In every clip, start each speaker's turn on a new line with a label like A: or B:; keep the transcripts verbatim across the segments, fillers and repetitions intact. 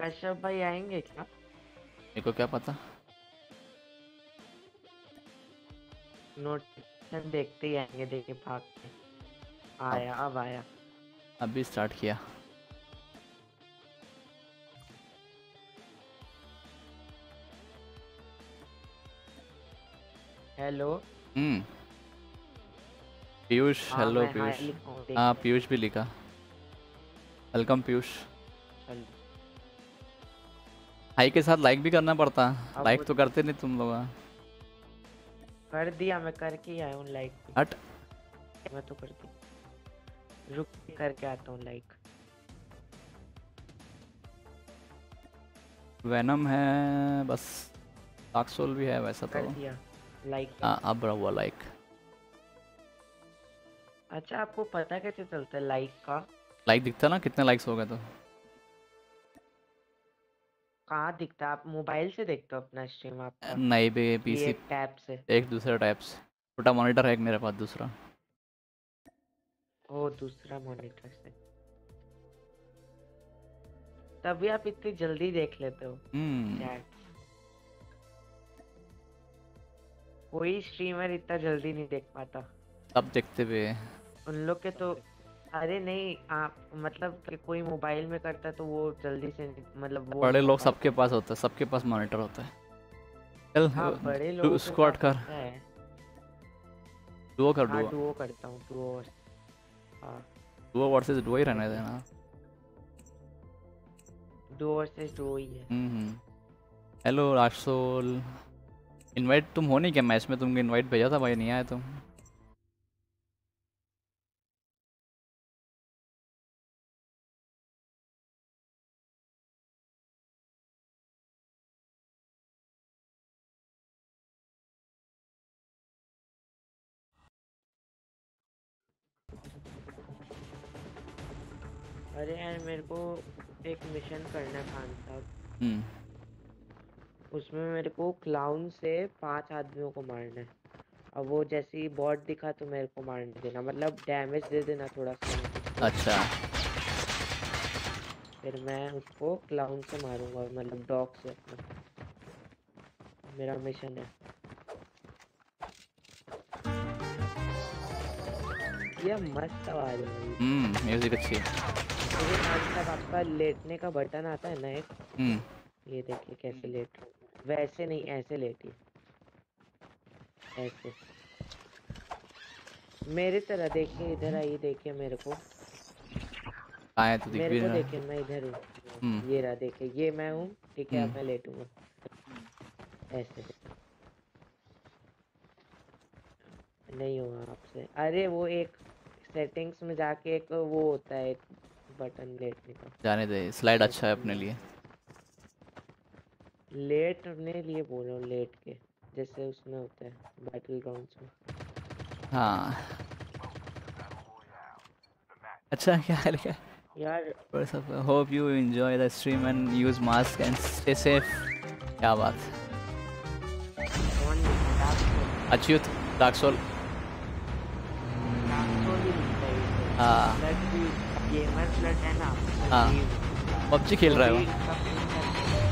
A: कश्यप भाई आएंगे क्या?
B: मेरे को क्या पता।
A: नोटिफिकेशन देखते ही आएंगे, देखे भाग के।
B: अब
A: आया, अब आया।
B: अभी स्टार्ट किया।
A: हेलो।
B: हम्म पीयूष,
A: हाँ
B: हेलो
A: मैं
B: पीयूष।
A: हाय लिखा हूँ,
B: हाँ
A: देखना।
B: पीयूष भी लिखा। वेलकम पीयूष।
A: चल।
B: हाई के साथ लाइक भी करना पड़ता।
A: अब
B: लाइक
A: वो
B: तो करते नहीं तुम लोग।
A: कर दिया, मैं करके ही आया हूँ लाइक।
B: हट।
A: मैं तो कर दी, रुक के करके आता हूँ लाइक।
B: वेनम है बस। डार्क सोल भी है वैसा तो।
A: कर दिया लाइक।
B: हाँ अब रहा हुआ लाइक।
A: अच्छा, आपको पता कैसे चलता है लाइक का?
B: लाइक दिखता ना कितने लाइक्स हो गए तो।
A: कहाँ दिखता है? आप मोबाइल से देखते हो अपना स्ट्रीम आपका,
B: नहीं भी
A: कि
B: पीसी।
A: एक टैब से?
B: एक दूसरे टाइप से। छोटा मॉनिटर है एक मेरे पास दूसरा।
A: ओ, दूसरा मॉनिटर से। तभी आप इतनी जल्दी देख लेते हो
B: हम्म
A: चैट। कोई स्ट्रीमर इतना जल्दी नहीं देख पाता।
B: सब देखते हुए।
A: उन लोग के तो, अरे नहीं, आप मतलब कि कोई मोबाइल में करता है तो वो जल्दी से नहीं- मतलब वो
B: बड़े
A: नहीं हो
B: लोग सबके
A: पाता।
B: पास होता है, सबके पास मॉनिटर होता है।
A: हाँ,
B: चल
A: बड़े
B: डू
A: लोगों के
B: स्क्वाड
A: पास
B: कर।
A: होता है।
B: डुओ कर
A: हाँ,
B: डुओ।
A: डुओ करता हूँ, डुओ। हाँ,
B: डुओ वर्सेस डुओ ही
A: कर
B: रहने
A: दिया।
B: देना।
A: डुओ वर्सेस डुओ ही है।
B: हम्म हेलो राक्सोल। इनवाइट तुम हो नहीं क्या मैच में? तुमको इनवाइट भेजा था भाई, नहीं आए तुम।
A: अरे यार, मेरे को एक मिशन करना है खान साहब।
B: हम्म
A: उसमें मेरे को क्लाउन से पांच आदमियों को मारना है। अब वो जैसे ही बॉट दिखा तो मेरे को मार देना, मतलब डैमेज दे देना थोड़ा सा उसको।
B: अच्छा।
A: फिर मैं उसको क्लाउन से मारूंगा, मतलब डॉग से अपना। मेरा मिशन है। ये मस्त आवाज है भाई।
B: हम्म म्यूजिक अच्छी है।
A: देखिए खान साहब, आपका लेटने का बटन आता है ना एक,
B: हम्म
A: ये देखिए कैसे लेट रहा हूँ। वैसे नहीं, ऐसे लेटिए, ऐसे मेरे तरह देखिए। इधर आइए, देखिए मेरे को।
B: आए तो दिख
A: मेरे
B: भी
A: को
B: रहा है।
A: देखिए, मैं इधर हूँ।
B: हम्म
A: ये रहा, देखिए, ये मैं हूँ। ठीक है, अब
B: हम्म
A: मैं लेटूंगा ऐसे। नहीं हुआ आपसे? अरे वो एक सेटिंग्स में जाके एक वो होता है, एक बटन लेटने का।
B: जाने दे, स्लाइड अच्छा है
A: ऐसे
B: अपने लिए।
A: लेटने लिए बोल रहा हूँ, लेट के, जैसे उसमें होता है बैटल ग्राउंड्स में।
B: हाँ अच्छा क्या है लिखा
A: यार
B: है? Hope you enjoy the stream and use mask and stay safe. क्या बात।
A: कौन लिखता है आपको?
B: अच्युत डार्कसोल।
A: डार्कसोल ही लिखता है ये तो।
B: हाँ
A: प्लस भी गेमर प्लस है ना,
B: हाँ
A: संजीव,
B: पबजी खेल
A: वो
B: रहा है
A: भी
B: वो।
A: इसका पिन करके है।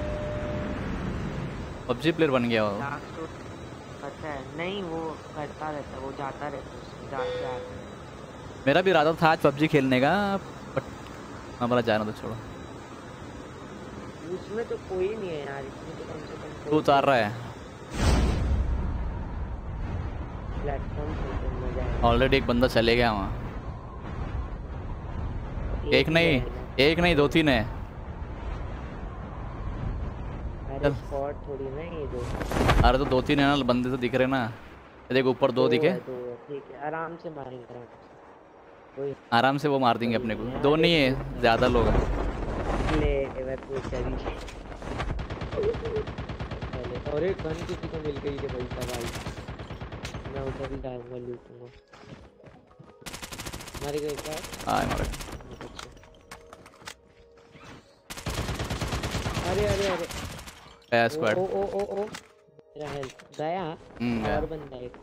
B: पबजी प्लेयर बन गया वो।
A: डार्कसोल पता है? नहीं, वो करता रहता है, वो जाता रहता है उसमें, जाके आता है।
B: मेरा भी इरादा था आज पबजी खेलने का, बट मैं बोला जाना तो छोड़ो।
A: उसमें तो कोई नहीं है यार, इसमें तो कम से कम
B: तू
A: कोई तो
B: उतार रहा
A: है।
B: है।
A: प्लेटफॉर्म खेलते हैं, मजा
B: ऑलरेडी
A: आएगा।
B: एक बंदा चले गया वहाँ। एक
A: एक ही
B: नहीं,
A: रहेगा।
B: एक नहीं दो तीन है।
A: अरे
B: चल।
A: स्क्वाड थोड़ी ना ये दो।
B: अरे तो दो तीन है ना, बंदे तो दिख रहे ना। ये देख ऊपर
A: दो
B: दो दिखे।
A: है, दो है, ठीक है, आराम से मारेंगे, आराम से। कोई
B: आराम से वो मार देंगे
A: बड़ी
B: अपने को।
A: नहीं है।
B: दो
A: अरे
B: नहीं है,
A: पूछा
B: ज्यादा लोग हैं।
A: ले, मैं पूछा भी पहले। अरे गन किसी को मिल गई रे भाई साहब। मैं उधर ही जाऊंगा, लूटूंगा। मर गए क्या?
B: हाँ मारे।
A: बहुत अच्छे। अरे अरे अरे,
B: गया
A: ओ
B: स्क्वाड।
A: ओ ओ ओ ओ मेरा हेल्थ गया।
B: हम्म गया।
A: और बंदा एक,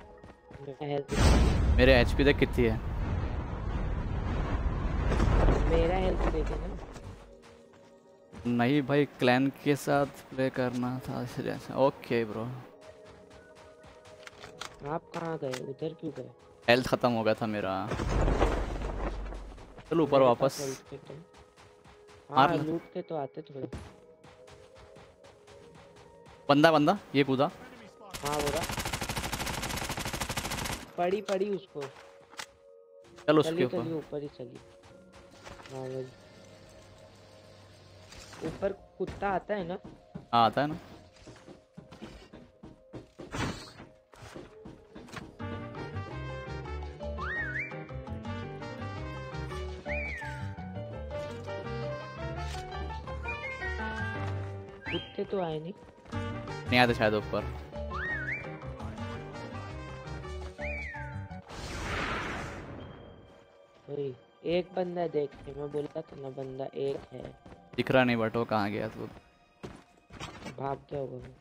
A: मेरा हेल्थ।
B: मेरे एचपी देख कितनी है।
A: मेरा हेल्प दे देना।
B: नहीं भाई, क्लैन के साथ प्ले करना था इसलिए। Okay bro.
A: आप कहाँ गए, उधर क्यों गए?
B: हेल्थ खत्म हो गया था मेरा। चलो ऊपर
A: मेरे पास
B: वापस
A: हेल्थ किट है।
B: मार
A: हाँ
B: ले।
A: लूट के तो आते थोड़े।
B: बंदा बंदा ये कूदा।
A: हाँ बोला, पड़ी पड़ी उसको।
B: चल उसके
A: चलिए
B: ऊपर।
A: चलिए ऊपर ही चलिए। हाँ वही, ऊपर कुत्ता आता है ना।
B: हाँ आता है ना।
A: कुत्ते तो आए नहीं।
B: नहीं आते शायद ऊपर।
A: वही, एक बंदा देखते, मैं बोला था ना बंदा एक है।
B: दिख रहा नहीं बट वो कहाँ गया तो।
A: भाग गया होगा वो।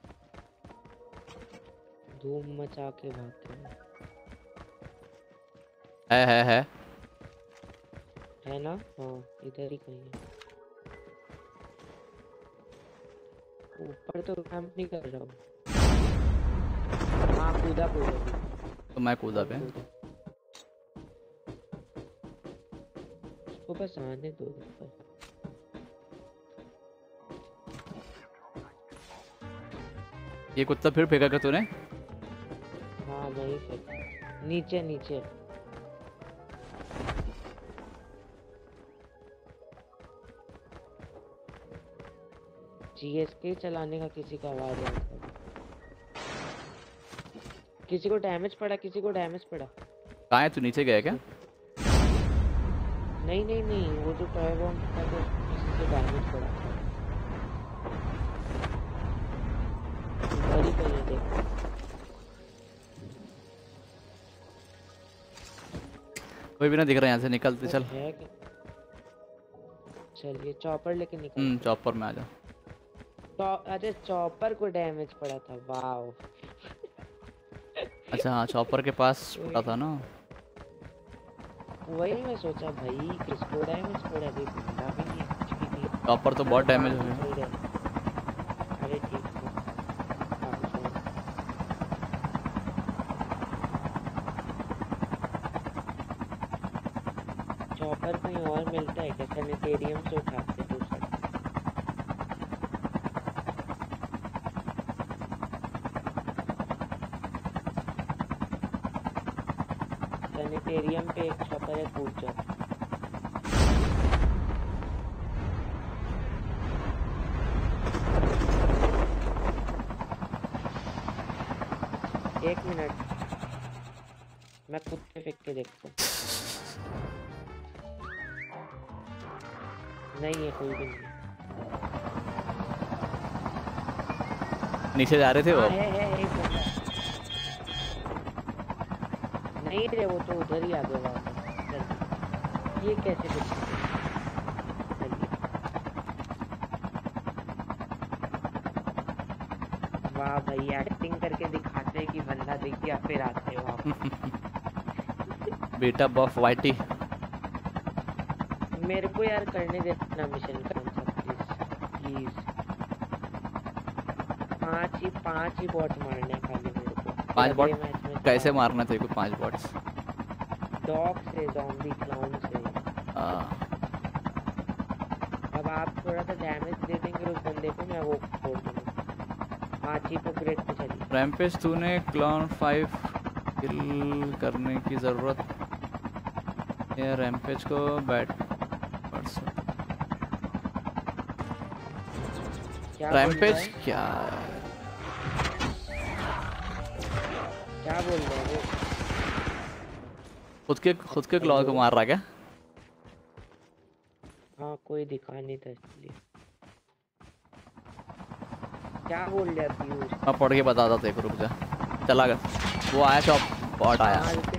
A: धूम मचा के भागते हैं।
B: है है है।
A: है ना, हाँ इधर ही कहीं है। ऊपर तो कैंप नहीं कर रहा हूँ। हाँ कूदा कूदा कूदा।
B: तो मैं कूदा पे।
A: कूदा, उसको बस आने दो ऊपर।
B: ये कुत्ता फिर फेंका कर तूने?
A: हाँ वही पे, नीचे नीचे। जीएसके चलाने का किसी का आवाज आ रहा था। किसी को डैमेज पड़ा, किसी को डैमेज पड़ा।
B: कहाँ है तू, नीचे गया क्या?
A: नहीं नहीं नहीं, वो जो टॉय बॉम्ब था तो किसी को डैमेज पड़ा था। इधर ही कहीं है, देखो।
B: कोई भी ना दिख रहा है, यहाँ से निकलते चल।
A: है कि चलिए चॉपर लेके
B: हम्म
A: निकलते।
B: चॉपर में आ जा।
A: तो अरे चॉपर को डैमेज पड़ा था, वाओ।
B: अच्छा हाँ, चॉपर के पास पड़ा था ना।
A: वही मैं सोचा भाई किसको डैमेज पड़ा, अभी बंदा भी नहीं है, कुछ भी नहीं।
B: चॉपर तो
A: चलो
B: बहुत डैमेज
A: काम
B: हो
A: तो
B: गया।
A: चल रहा है। अरे ठीक है, काम चल रहा है। चॉपर कहीं और मिलता है क्या? सैनिटेरियम से उठाते दूसरा। सैनिटेरियम पे एक चॉपर है, कूद जाओ। एक मिनट, मैं कुत्ते फेंक के देखता हूँ। नहीं है, कोई भी नहीं।
B: नीचे जा रहे थे वो
A: हाँ
B: अब।
A: है है एक बंदा। नहीं रे, वो तो उधर ही आगे वापस। चल, ये कैसे कुछ। चलिए, वाह भाई, एक्टिंग करके दिखाते हैं कि बंदा दिख गया फिर आते हैं वापस।
B: बेटा बफ वाइटी।
A: मेरे को यार करने देना मिशन कौन सा, प्लीज प्लीज। पांच ही पांच ही बॉट मारने हैं खाली मेरे को, फिर
B: पांच बॉट
A: अगले मैच में
B: कैसे
A: चार।
B: मारना तेरे को? पांच बॉट्स?
A: डॉग से, जॉम्बी क्लाउन से। अब आप थोड़ा सा डैमेज दे देंगे उस बंदे को, मैं वो छोड़ दूंगा। पांच ही को ग्रेड पे चलिए।
B: रैम्पेज तूने क्लॉन फाइव किल करने की जरूरत है। रैम्पेज को बैट
A: क्या बोल रहा
B: रैम्पेज
A: है?
B: क्या है?
A: क्या बोल रहा है वो?
B: खुद के खुद के क्लॉ को
A: हेलो?
B: मार रहा क्या?
A: हाँ कोई दिखा नहीं था इसलिए। क्या बोल रहा है पीयूष?
B: मैं पढ़ के बताता था, एक रुक जा। चला गया वो, आया चॉप बॉट आया।
A: हाँ रुके।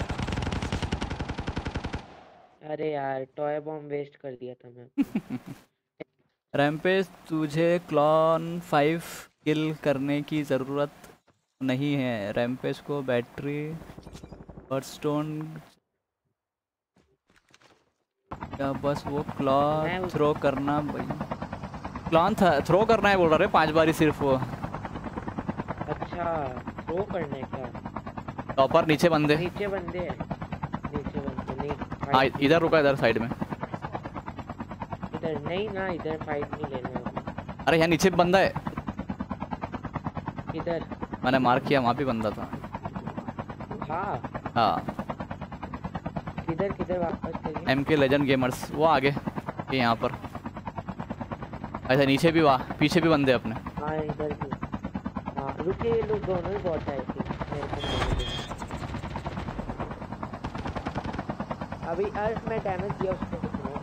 A: अरे यार टॉय बॉम्ब वेस्ट कर दिया था मैं अपना।
B: रैम्पेज तुझे क्लॉन फाइव किल करने की ज़रूरत नहीं है। रैम्पेज को बैटरी बर्स्टोन क्या बस वो
A: मैं
B: क्लॉथ
A: उस
B: थ्रो करना भाई? क्लॉथ थ्रो करना है बोल रहा है पांच बारी सिर्फ वो।
A: अच्छा, थ्रो करना है क्या?
B: टॉपर नीचे बंदे।
A: नीचे बंदे हैं, नीचे बंदे नहीं,
B: हाँ
A: फाइट नहीं
B: इधर रुका,
A: लेना।
B: इधर साइड में।
A: इधर नहीं ना, इधर फाइट नहीं लेना अभी।
B: अरे यहाँ नीचे भी बंदा है।
A: इधर
B: मैंने मार्क किया, वहाँ भी बंदा था।
A: हाँ,
B: हाँ
A: किधर किधर वापस करिए।
B: एम के लेजेंड गेमर्स वो आगे ये यहाँ पर। अच्छा नीचे भी, वाह पीछे भी बंदे अपने।
A: हाँ इधर भी। हाँ रुकिए, ये लोग दोनों ही बॉट है, I think। मेरे को मारने देना अभी। अरे मैं डैमेज दिया उसको, रुको।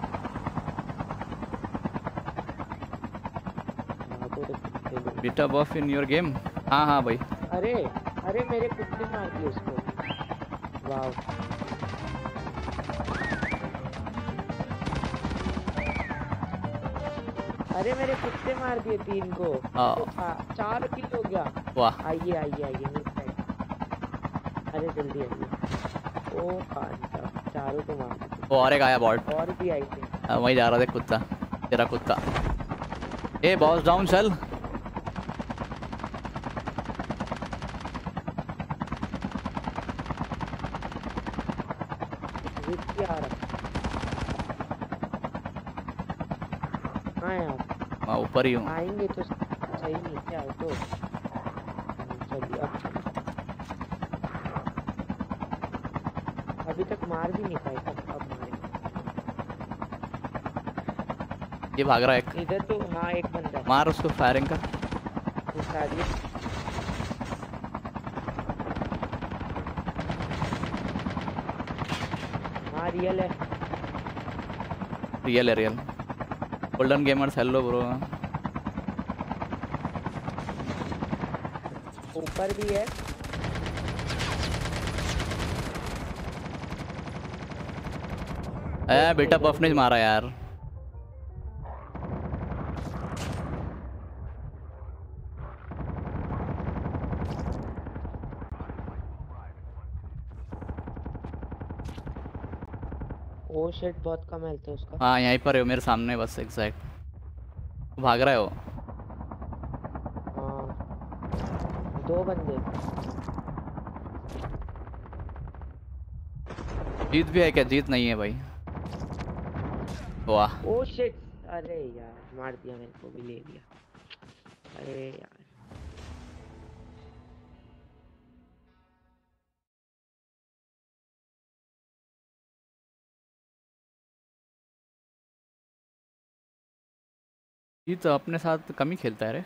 A: हाँ वो तो कुत्ते लोग।
B: Beta buff in your game. हाँ हाँ भाई।
A: अरे अरे मेरे कुत्ते मार दिए उसको। वाह, अरे मेरे कुत्ते मार दिए तीन को।
B: हाँ
A: तो खा, चार किल हो गया।
B: वाह।
A: आइए आइए आइए मिस साइड। अरे जल्दी आइए। ओ खान साहब, चारों को मार दिया।
B: वो और एक आया बॉट।
A: और भी आई थे।
B: हाँ, वहीं जा रहा था कुत्ता, तेरा कुत्ता। ए बॉस डाउन चल।
A: रुक के आ रहा। हाँ यार,
B: मैं ऊपर ही हूँ।
A: आएंगे तो सही, नीचे आओ तो। चलिए अब चलिए। अभी तक मार भी नहीं पाए, अब अब मारेंगे।
B: ये भाग रहा है एक।
A: इधर तो हाँ एक बंदा है।
B: मार उसको, फायरिंग कर।
A: घुसा दिए। हाँ रियल है।
B: रियल है real. Golden gamers hello bro.
A: ऊपर भी है।
B: ए बेटा बफ ने मारा यार।
A: ओ शिट, बहुत कम हेल्थ है उसका।
B: हाँ यहीं पर है मेरे सामने बस एग्जैक्ट। भाग रहा है वो।
A: हाँ दो बंदे।
B: जीत भी है क्या? जीत नहीं है भाई। वाह।
A: ओ शिट, अरे यार मार दिया, मेरे को भी ले लिया। अरे यार
B: जीत अपने साथ कम ही खेलता है रे।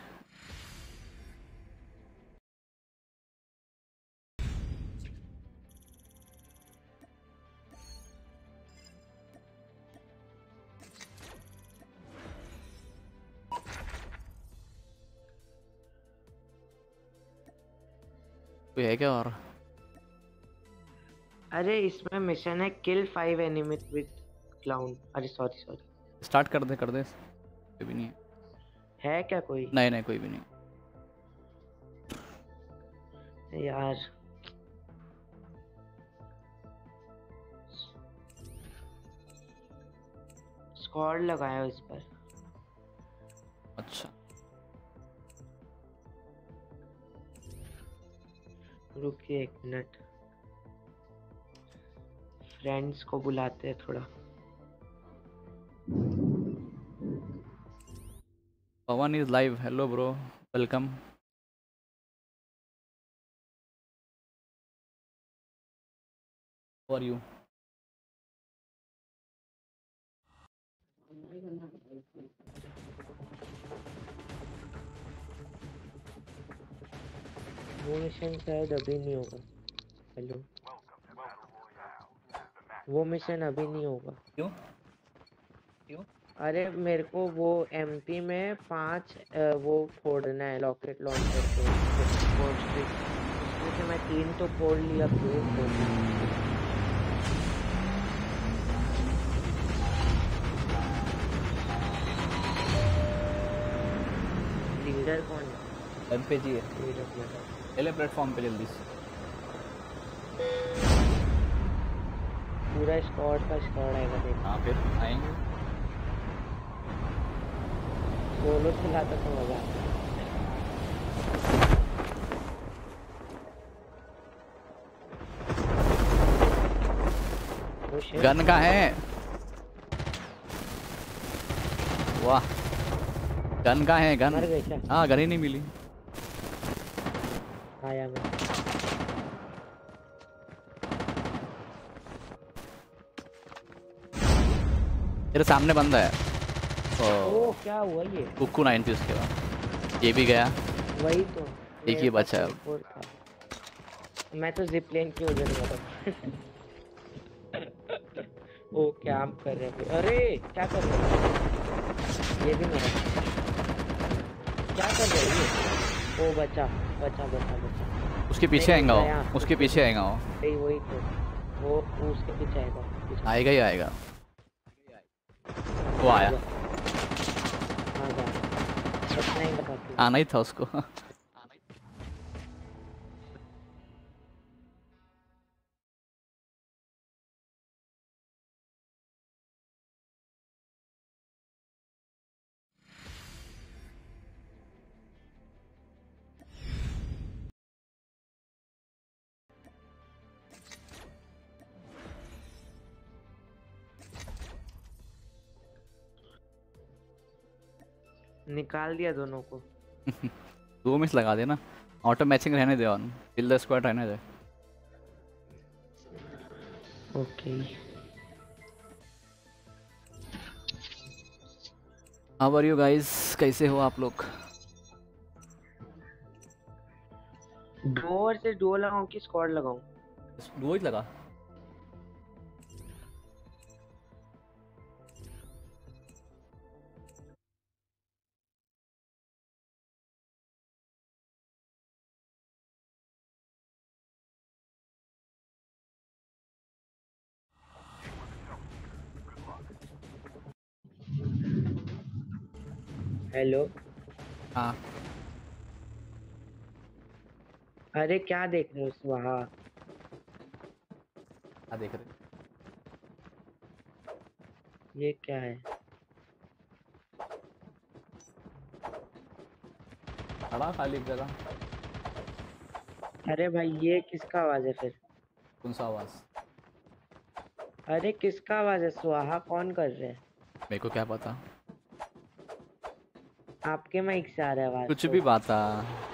B: कोई है क्या और?
A: अरे इसमें मिशन है kill five enemy with clown. अरे सॉरी सॉरी।
B: स्टार्ट कर दे कर दे। कोई भी नहीं है।
A: है क्या कोई?
B: नहीं नहीं कोई भी नहीं।
A: यार स्क्वाड लगाया इस पर।
B: अच्छा
A: रुकिए एक मिनट, फ्रेंड्स को बुलाते हैं थोड़ा।
B: Pawan is live. Hello bro, welcome. For you.
A: वो मिशन शायद अभी नहीं होगा। हेलो, वो मिशन अभी नहीं होगा।
B: क्यों क्यों?
A: अरे मेरे को वो एमपी में पांच वो फोड़ना है, रॉकेट लॉन्चर को। उसमें से मैं तीन तो फोड़ लिया, दो फोड़। लीडर कौन है?
B: एम पे जी है।
A: लीडर कौन है?
B: पहले प्लेटफॉर्म पे जल्दी से।
A: पूरा स्क्वाड का स्क्वाड आएगा देख।
B: हाँ फिर आएंगे।
A: सोलो चलाता तो मजा आता।
B: गन का है? वाह, गन का है? गन?
A: मर गए क्या?
B: हाँ, गन ही नहीं मिली।
A: आया मैं।
B: तेरे सामने बंदा है।
A: ओ क्या हुआ ये?
B: कुक्कू नाइनटी उसके बाद। ये भी गया।
A: वही तो
B: एक ही बचा है अब।
A: मैं तो जिप लाइन की वजह से मरा। ओ क्या आप कर रहे हैं? अरे क्या कर रहे हैं? ये भी मरा। क्या कर रहे हैं ये? ओ बचा बचा बचा बचा।
B: उसके पीछे आएगा वो, उसके पीछे आएगा वो।
A: वही वही तो वो वो उसके पीछे आएगा।
B: आएगा ही आएगा। वो आया। आना ही था उसको।
A: निकाल दिया दोनों को।
B: दो मिस लगा देना। ऑटो मैचिंग रहने दे, ऑन किल द स्क्वाड रहने दे।
A: Okay.
B: How are you guys? कैसे हो आप लोग?
A: दो वर्सेस दो लगाऊं कि स्क्वाड लगाऊं?
B: दो ही लगा।
A: हेलो।
B: हाँ।
A: अरे क्या देख रहे हो वहाँ?
B: क्या देख रहे?
A: ये क्या है?
B: खड़ा खाली जगह।
A: अरे भाई ये किसका आवाज है फिर?
B: कौन सा आवाज?
A: अरे किसका आवाज है? स्वाहा कौन कर रहे हैं?
B: मेरे को क्या पता।
A: आपके माइक से आ रहा है आवाज।
B: कुछ
A: तो
B: भी बात आ।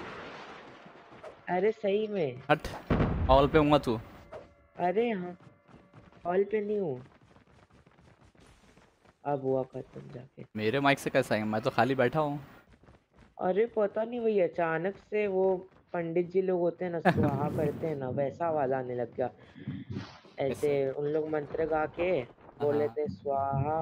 A: अरे सही में।
B: हट। ऑल पे हूँ तू।
A: अरे हाँ ऑल पे नहीं हूँ। अब हुआ खत्म जाके।
B: मेरे माइक से कैसा है? मैं तो खाली बैठा हूँ।
A: अरे पता नहीं वही अचानक से वो पंडित जी लोग होते हैं ना, स्वाहा करते हैं ना, वैसा आवाज आने लग गया। ऐसे उन लोग मंत्र गा के बोले थे स्वाहा।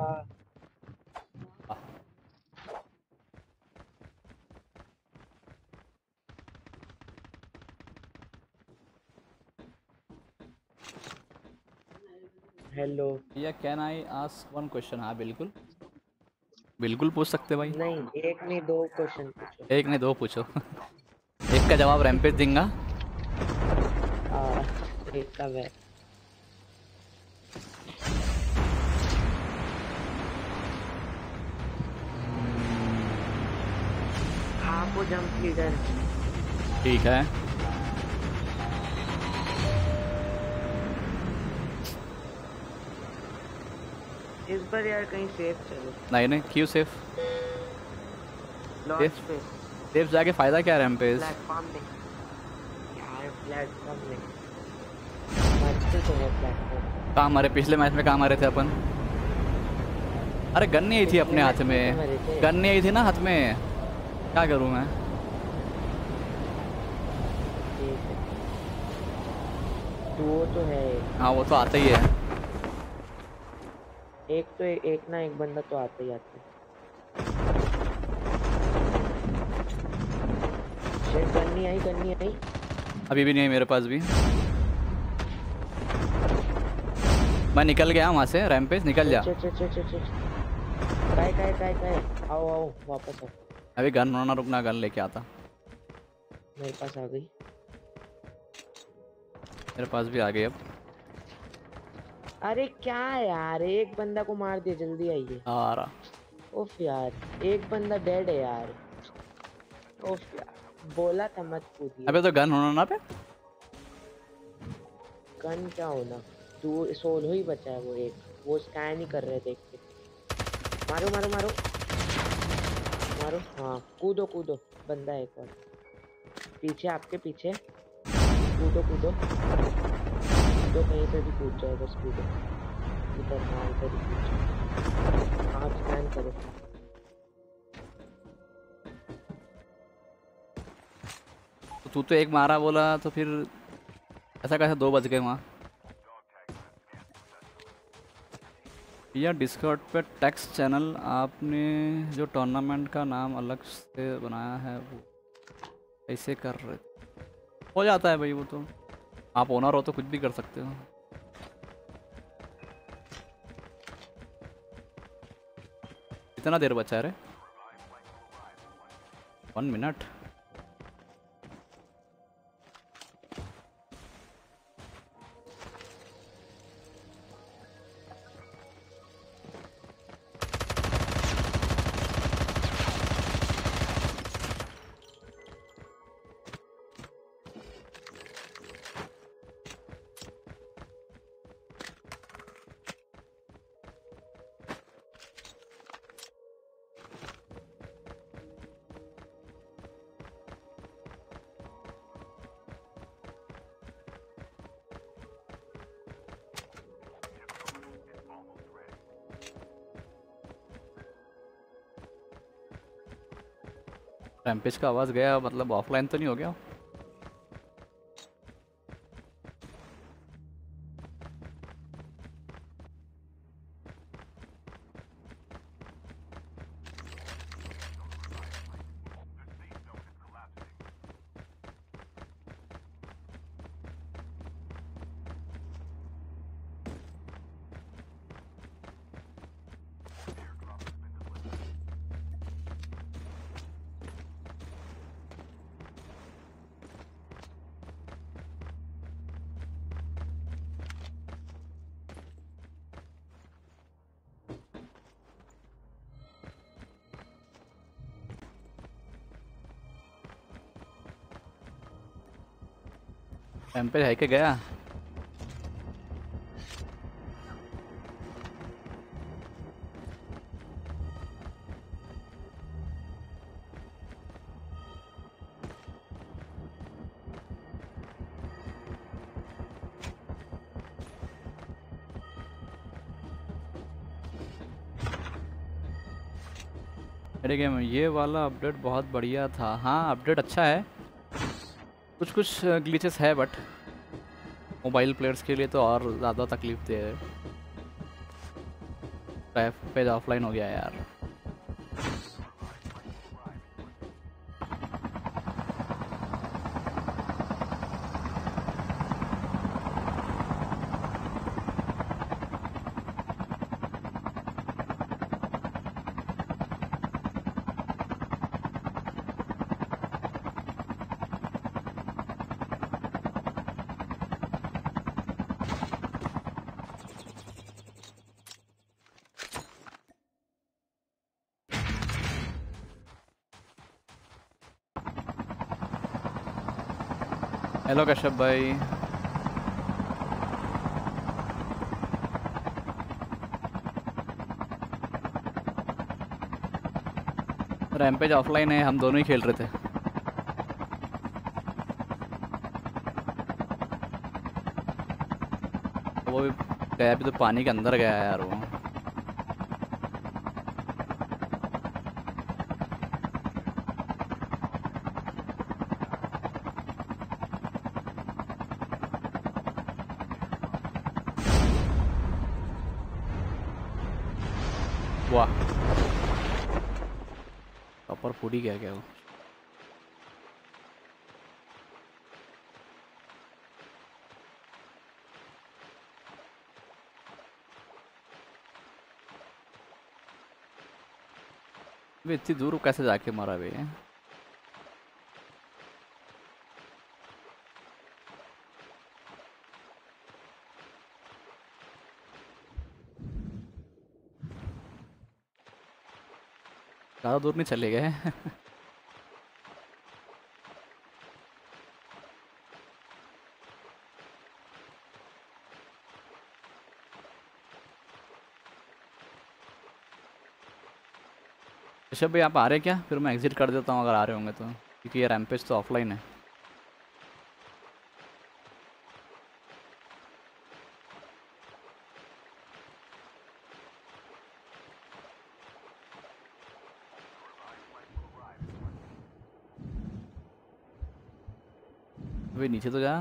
A: Hello
B: yeah can I ask one question? हाँ बिल्कुल, बिल्कुल पूछ सकते भाई।
A: नहीं एक नहीं दो क्वेश्चन पूछो।
B: एक नहीं दो पूछो। एक का जवाब रैम्पेज देंगा।
A: हाँ एक का मैं। आपको जंप लीडर।
B: ठीक है।
A: इस बार यार कहीं सेफ चलो।
B: नहीं नहीं, क्यों सेफ?
A: लॉन्च पे
B: सेफ जाके फायदा क्या है रैम्पेज?
A: प्लेटफॉर्म में यार, प्लेटफॉर्म में मरते तो है प्लेटफॉर्म।
B: कहाँ मारे? पिछले मैच में कहाँ मारे थे अपन? अरे गन नहीं आई थी अपने हाथ में। गन नहीं आई थी ना हाथ में। क्या करूँ मैं?
A: वो तो है।
B: हाँ वो तो आता ही है।
A: एक तो ए, एक ना एक बंदा तो आता ही आता है। शेट गन नहीं आई, गन नहीं आई।
B: अभी भी नहीं है मेरे पास भी। मैं निकल गया वहाँ से। रैम्पेज निकल जा।
A: काय काय काय काय आओ आओ वापस आओ।
B: अभी गन रोना रुकना, गन लेके आता।
A: मेरे पास आ गई।
B: मेरे पास भी आ गई अब।
A: अरे क्या यार, एक बंदा को मार दिया, जल्दी आइए।
B: आ रहा।
A: उफ यार, एक बंदा डेड है यार। उफ यार, बोला था मत कूदिए।
B: अबे तो गन होना ना पे।
A: गन क्या होना, दो सोलो ही बचा है वो एक, वो स्कैन ही कर रहे देख के। मारो मारो मारो मारो, हाँ कूदो कूदो, बंदा है एक और पीछे, आपके पीछे। कूदो कूदो कूदो, कहीं पे भी कूद जाओ, बस कूदो। इधर, हाँ इधर ही कूद जाओ। हाँ स्कैन करो।
B: तो तू तो एक मारा बोला, तो फिर ऐसा कैसे दो बज गए वहाँ? या डिस्कॉर्ड पे टेक्स्ट चैनल आपने जो टूर्नामेंट का नाम अलग से बनाया है वो कैसे कर रहे? हो जाता है भाई, वो तो आप ओनर हो तो कुछ भी कर सकते हो। कितना देर बचा है रे? One minute. रैम्पेज का आवाज़ गया, मतलब ऑफलाइन तो नहीं हो गया? रैम्पेज है के गया? मेरे गेम में ये वाला अपडेट बहुत बढ़िया था। हाँ अपडेट अच्छा है, कुछ कुछ ग्लिचेस है बट मोबाइल प्लेयर्स के लिए तो और ज़्यादा तकलीफ दे है। पेज ऑफलाइन हो गया यार। हेलो कश्यप भाई। रैम्पेज ऑफलाइन है, हम दोनों ही खेल रहे थे। वो भी गया भी तो पानी के अंदर गया यार वो। वाह, प्रॉपर फूड ही गया क्या वो? अबे इतनी दूर कैसे जाके मारा बे? ज़्यादा दूर नहीं चले गए। ऋषभ भाई आप आ रहे हैं क्या? फिर मैं एग्जिट कर देता हूँ अगर आ रहे होंगे तो, क्योंकि ये रैम्पेज तो ऑफलाइन है। अभी नीचे तो जा।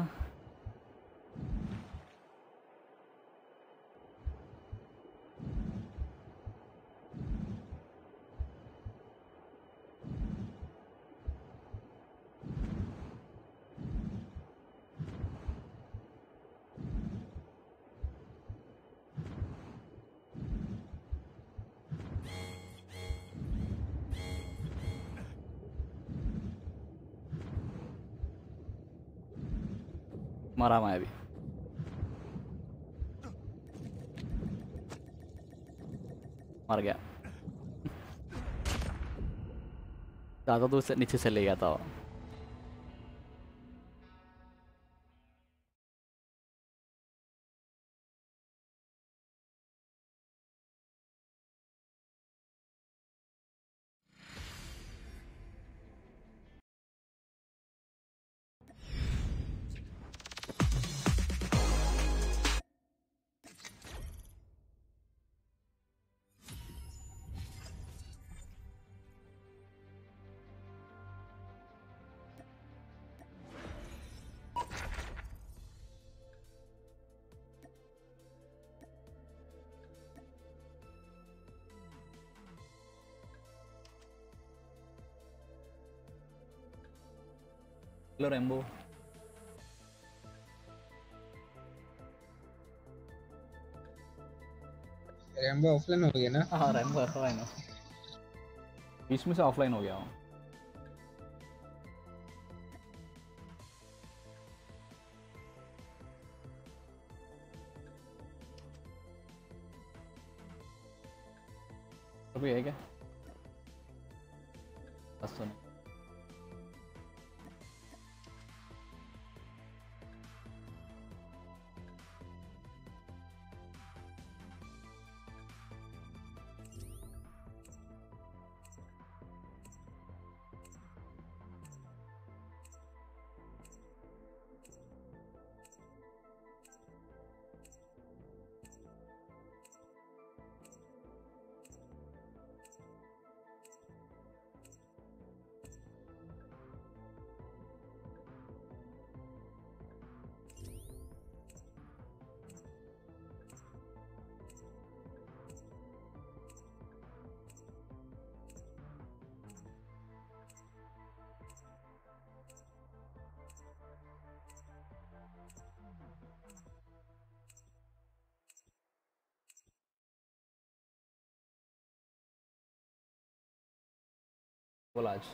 B: मरा मैं अभी। मर गया। ज़्यादा दूर से नीचे चले गया था वो। Hello rainbow.
C: रैम्बो ऑफलाइन हो गया ना?
B: हाँ रेम्बो ऑफलाइन हो, बीच में से ऑफलाइन हो गया हूँ। अभी है क्या? बस तो नहीं। बोला आज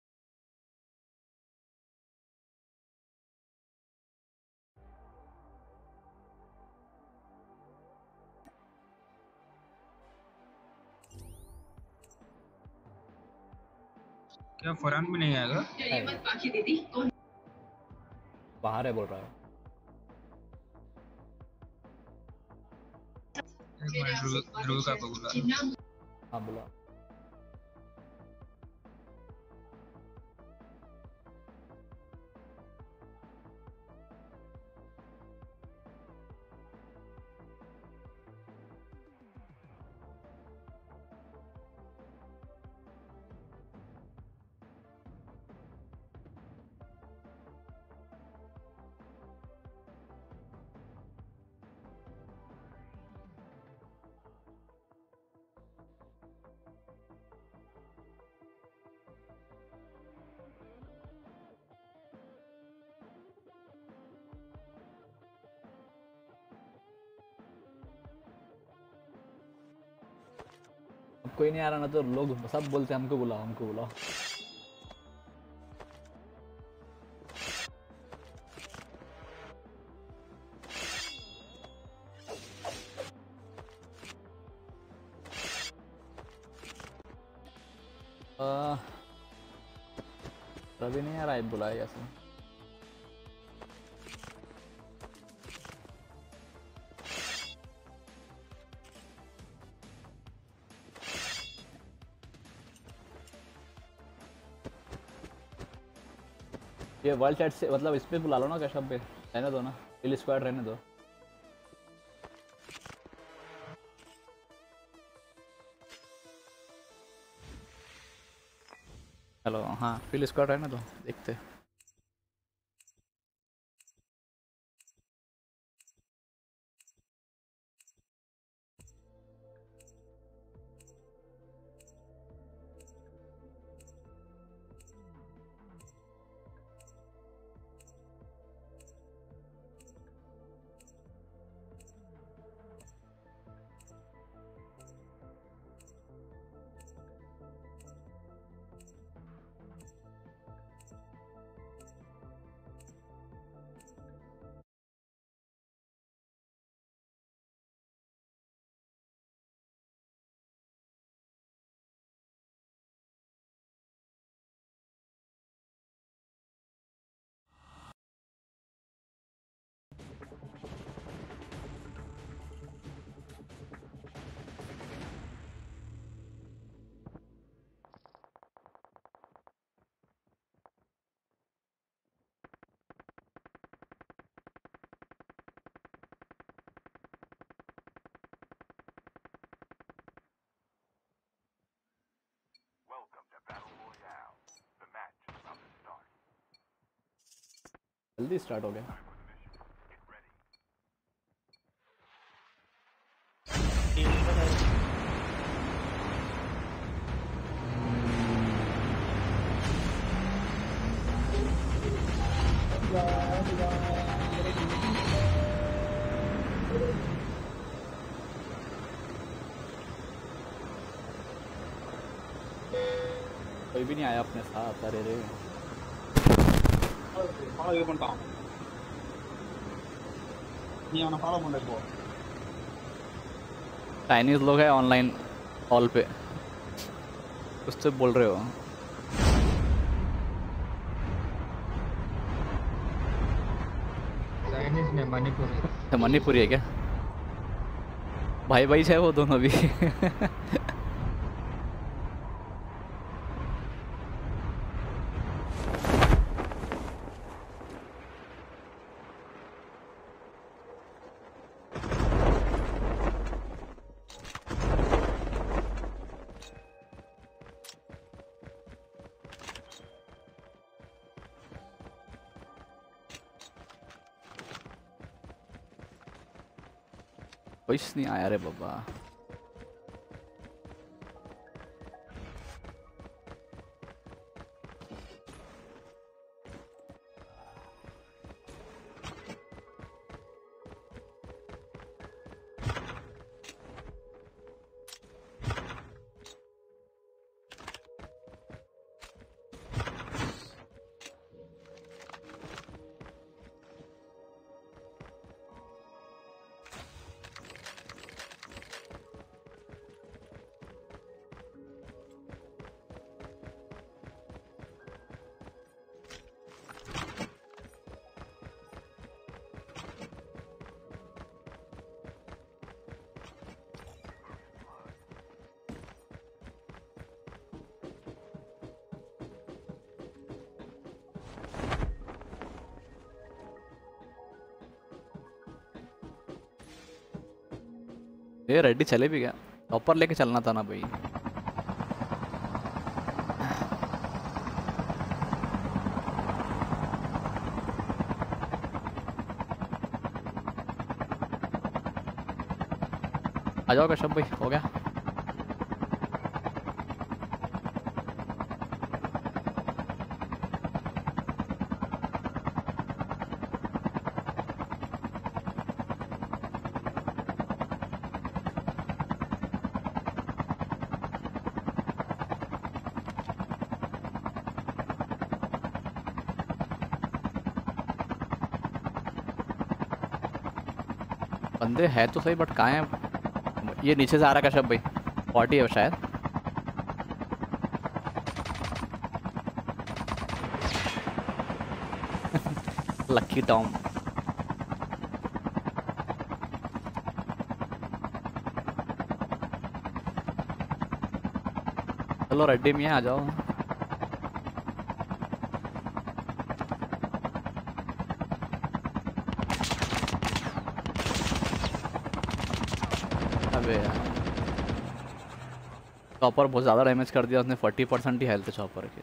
C: क्या फरहान भी नहीं आएगा?
B: है बाहर है बोल रहा है।
C: एक मिनट, ध्रुव ध्रुव का को बुला।
B: हाँ बोला। अब कोई नहीं आ रहा ना तो लोग सब बोलते हैं हमको बुलाओ हमको बुलाओ। रवि नहीं आ रहा है, बुलाया जैसे। ये वर्ल्ड चैट से मतलब इस पे बुला लो ना, कश्यप पे रहने दो ना, किल स्क्वाड रहने दो। हेलो, हाँ किल स्क्वाड रहने दो, देखते। जल्दी स्टार्ट हो गया। कोई भी नहीं आया अपने साथ। अरे रे चाइनीज लोग हैं ऑनलाइन कॉल पे, कुछ तो बोल रहे हो।
C: चाइनीज में मणिपुरी।
B: मणिपुरी है क्या? भाई भाई है वो दोनों भी। कुछ नहीं आया रे बाबा। ये रेडी चले भी गया, टॉपर लेके चलना था ना भाई। आ जाओ कश्यप भाई, हो गया। बंदे है तो सही बट कहाँ है? ये नीचे से आ रहा है कश्यप भाई, फोर्टी है शायद। लक्की टॉम। चलो रेडी में आ जाओ। अबे यार चॉपर बहुत ज़्यादा डैमेज कर दिया उसने। फोर्टी परसेंट ही हेल्थ है चॉपर के।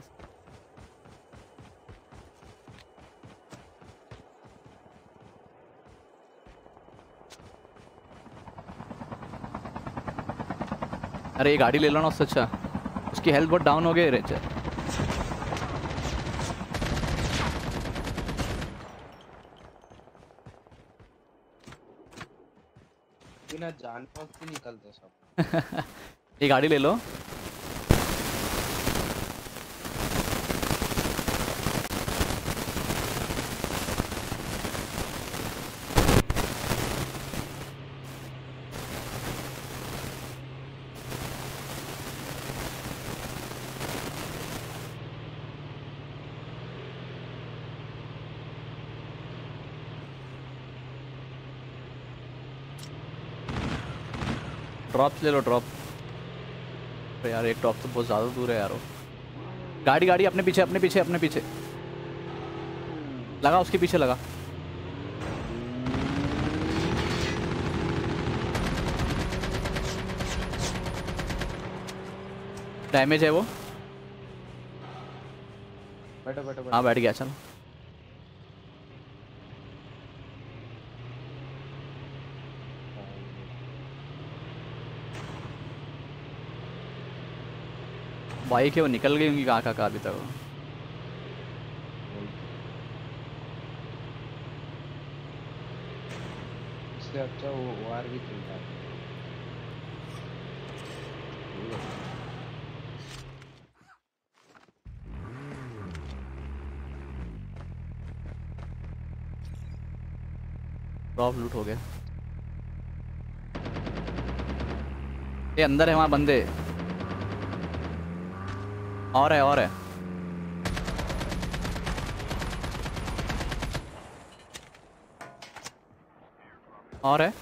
B: अरे ये गाड़ी ले लो ना उससे अच्छा। उसकी हेल्थ बहुत डाउन हो गई रे।
D: बिना जान पर भी निकलते सब।
B: ये गाड़ी ले लो। ड्रॉप ले लो ड्रॉप। तो यार एक ड्रॉप तो बहुत ज़्यादा दूर है यार। वो गाड़ी गाड़ी अपने पीछे अपने पीछे अपने पीछे लगा। उसके पीछे लगा। डैमेज है वो।
D: बैठो बैठो
B: हाँ बैठ गया। चलो बाइक है वो निकल गई होंगी कहाँ कहाँ कहाँ अभी तक।
D: इससे अच्छा वो वार भी चल रहा है।
B: ड्रॉप लूट हो गया। ये अंदर है वहाँ बंदे। और है और है। और है।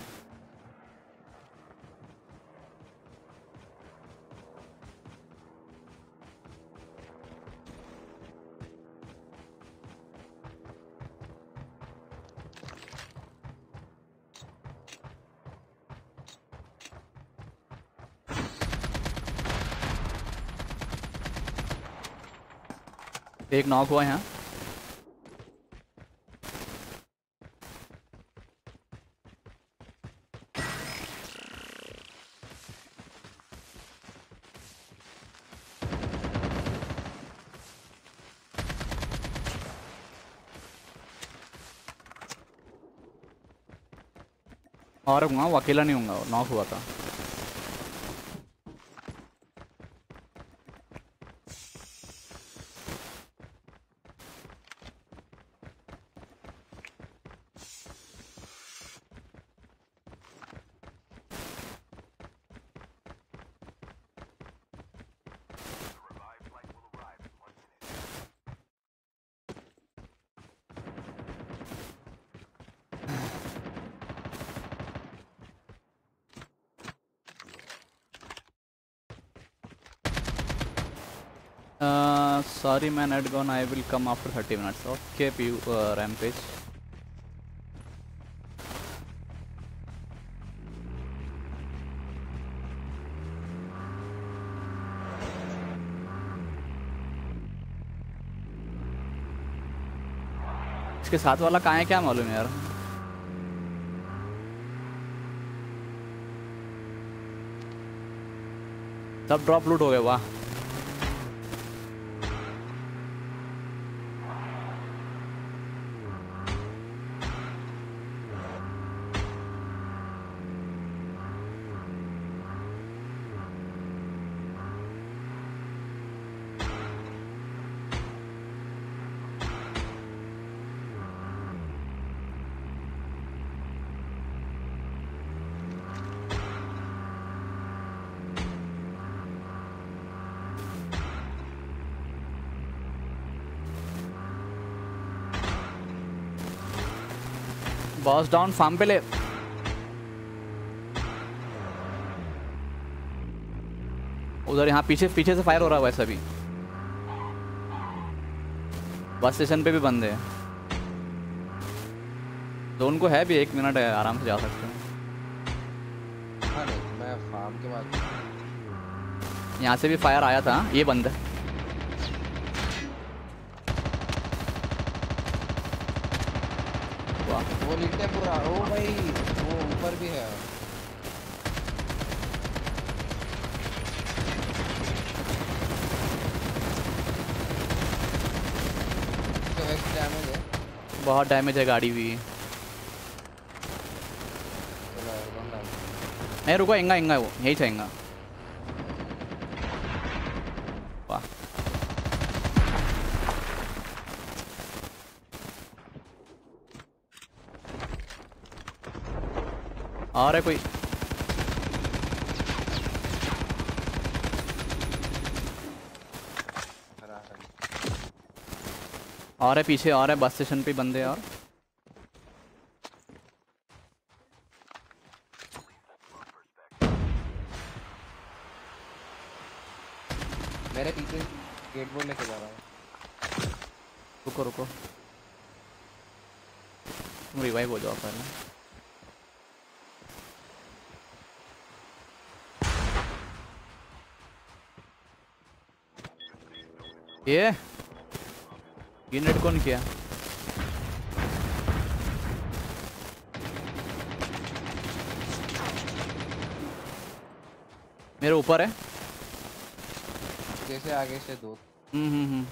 B: एक नॉक हुआ है यहाँ। और हूँ वो अकेला नहीं हूँ। नॉक हुआ था। Uh, sorry man, I'd gone. I will come after thirty minutes. Okay, Pew, uh, Rampage. इसके साथ वाला कहाँ है क्या मालूम यार। सब ड्रॉप लूट हो गए। वाह बॉस डाउन, फार्म पे ले। उधर यहाँ पीछे पीछे से फायर हो रहा है वैसा भी। बस स्टेशन पे भी बंद है। जोन को है भी एक मिनट है, आराम से जा सकते हैं।
D: हाँ नहीं, मैं फार्म के बाद
B: यहाँ से भी फायर आया था। ये बंद है। वाह,
D: वो लिखते पूरा। ओ भाई वो ऊपर भी है। तो एक्स डैमेज है।
B: बहुत डैमेज है गाड़ी भी।
D: चलो यार, बंदा
B: नहीं रुको, इंगा इंगा वो यही चाहेंगा। वाह, और है कोई?
D: हरा है।
B: और है पीछे, और है बस स्टेशन पे बंदे। और
D: मेरे पीछे गेट बोल लेके जा रहा है।
B: रुको रुको, तुम रिवाइव हो जाओ पहले। ये ये नेट कौन किया? मेरे ऊपर है।
D: जैसे आगे से दो।
B: हम्म हम्म हम्म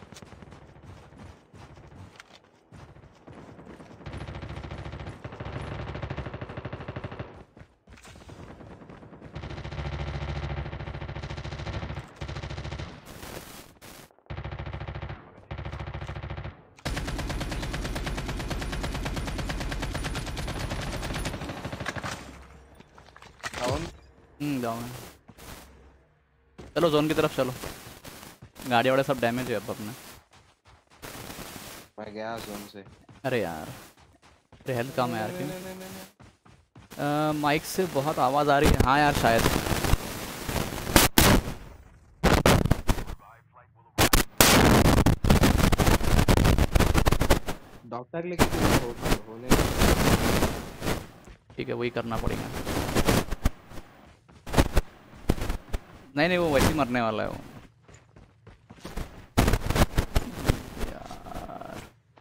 B: हम्म जाओ मैं। चलो जोन की तरफ चलो। गाड़ी वाड़े सब डैमेज है अब अपने।
D: मैं गया जोन से।
B: अरे यार, अरे हेल्थ कम है यार।
D: नहीं, नहीं, नहीं, नहीं, नहीं।
B: क्यों? माइक से बहुत आवाज़ आ रही है। हाँ यार शायद।
D: डॉक्टर लेके कुछ हो- होने
B: ठीक है, वही करना पड़ेगा। नहीं नहीं, वो वैसे ही मरने वाला है वो। यार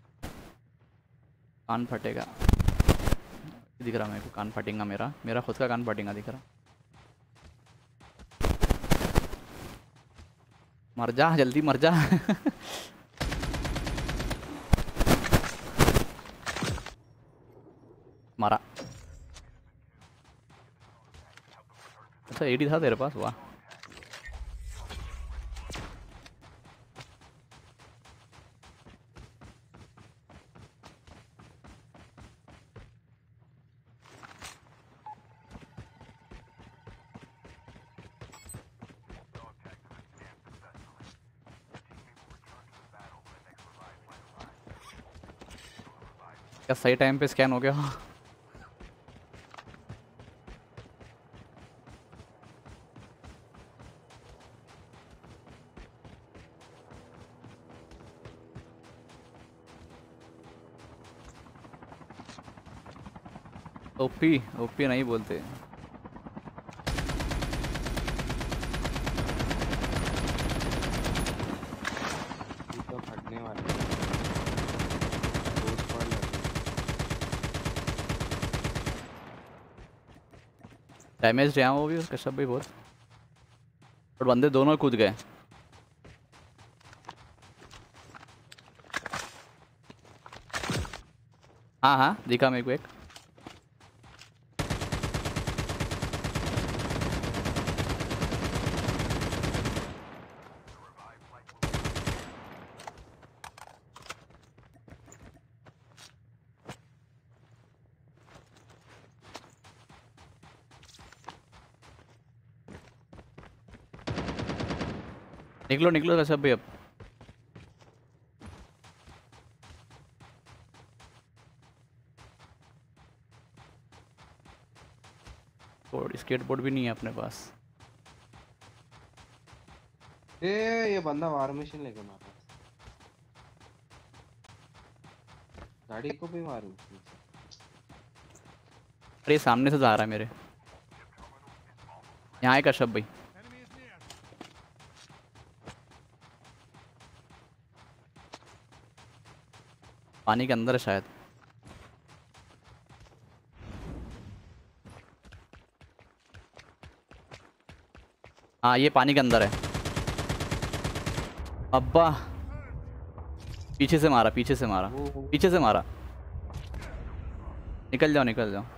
B: कान फटेगा। दिख रहा मेरे को, कान फटेगा मेरा। मेरा खुद का कान फटेगा दिख रहा। मर जा जल्दी, मर जा। मारा। अच्छा एडी था तेरे पास? वाह। क्या सही टाइम पे स्कैन हो गया? ओपी ओपी नहीं बोलते।
D: तो फटने वाले हैं। बहुत पड़ लगे।
B: डैमेज रहा वो भी, उसका सब भी बहुत। और बंदे दोनों कूद गए। हाँ हाँ दिखा मेरे को एक। निकलो निकलो सब भी अब। और स्केटबोर्ड भी नहीं है अपने पास।
D: ए ये बंदा वार मशीन लेके मारा। गाड़ी को भी मारूं?
B: अरे सामने से जा रहा है मेरे। यहाँ एक अशब भाई। पानी के अंदर है शायद। हाँ ये पानी के अंदर है। अब्बा पीछे से मारा, पीछे से मारा, पीछे से मारा। निकल जाओ निकल जाओ।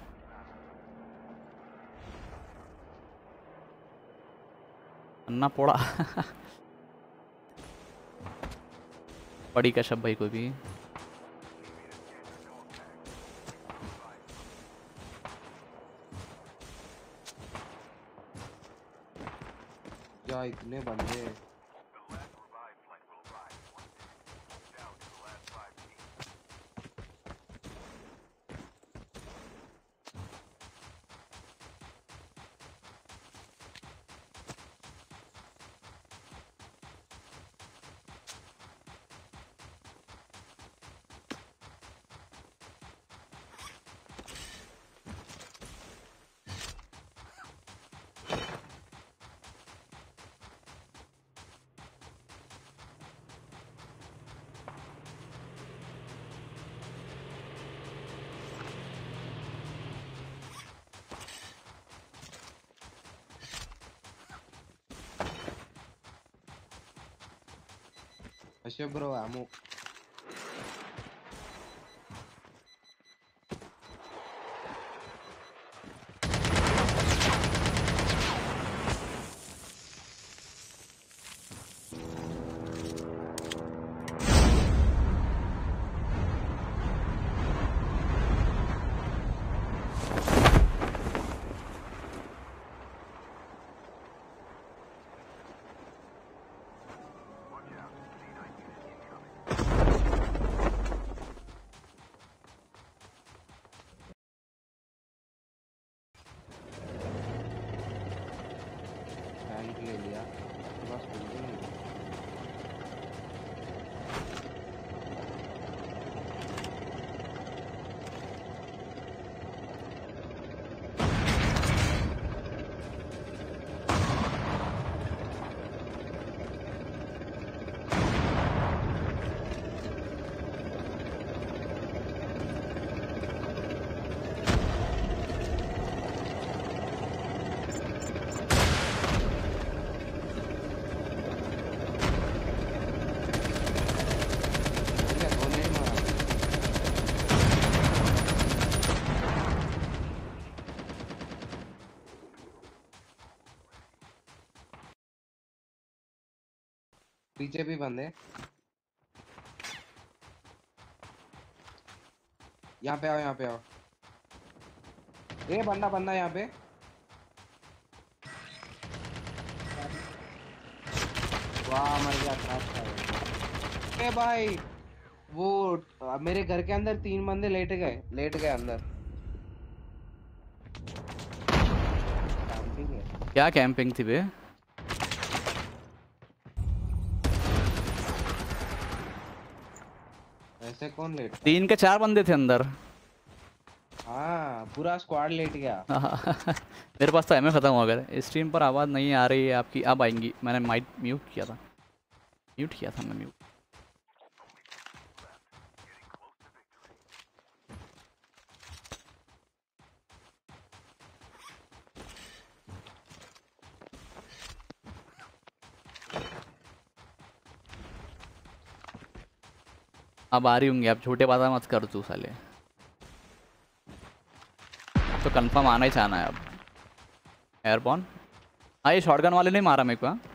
B: अन्ना पोड़ा। पड़ी कश्यप भाई को भी।
D: क्या इतने बंदे। Asyik bro, amuk. ले लिया बस बिल्डिंग ही। पीछे भी बंदे। यहाँ पे आओ, यहाँ पे आओ। ए बंदा बंदा यहाँ पे। वाह मर गया था। ए भाई वो मेरे घर के अंदर तीन बंदे लेट गए लेट गए अंदर। कैंपिंग है।
B: क्या कैंपिंग थी बे?
D: ऐसे कौन लेट?
B: तीन के चार बंदे थे अंदर।
D: हाँ पूरा स्क्वाड लेट गया।
B: मेरे पास तो एमए खत्म हो गया। स्ट्रीम पर आवाज़ नहीं आ रही है आपकी, अब आएंगी। मैंने माइक म्यूट किया था, म्यूट किया था मैं म्यूट। अब आ रही होंगी। आप छोटे बात मत कर तू साले। तो कंफर्म आना ही चाहना है अब। एयरबॉर्न हाँ ये शॉटगन वाले ने मारा मेरे को। हाँ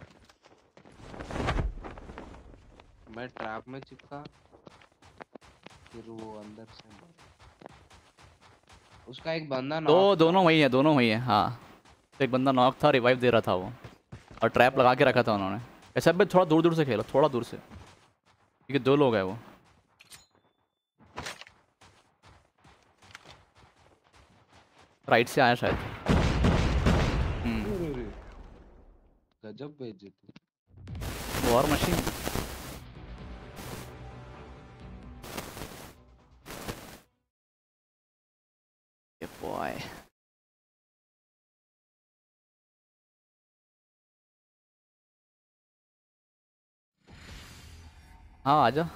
D: मैं ट्रैप में चिपका फिर वो अंदर से उसका एक बंदा
B: दो
D: नॉक
B: दोनों वही है, दोनों वही है। हाँ तो एक बंदा नॉक था, रिवाइव दे रहा था वो, और ट्रैप लगा के रखा था उन्होंने। ऐसा भाई थोड़ा दूर दूर से खेलो, थोड़ा दूर से, क्योंकि दो लोग हैं वो। राइट से आया शायद।
D: गजब बेइज्जती।
B: वॉर मशीन ये बॉय। हाँ आजा।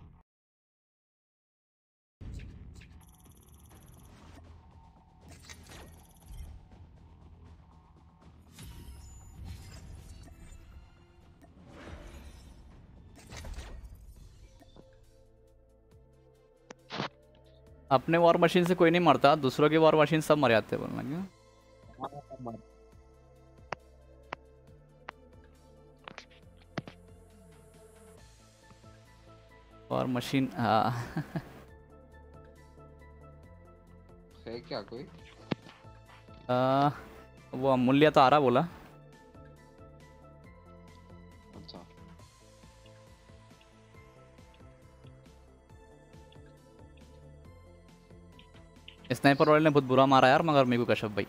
B: अपने वॉर मशीन से कोई नहीं मरता, दूसरों की वॉर मशीन सब मर जाते हैं बोलना क्यों। वॉर मशीन हाँ
D: है क्या कोई?
B: आ, वो अमूल्य तो आ रहा बोला।
D: अच्छा
B: स्नाइपर वाले ने बहुत बुरा मारा यार मगर मेरे को कश्यप भाई।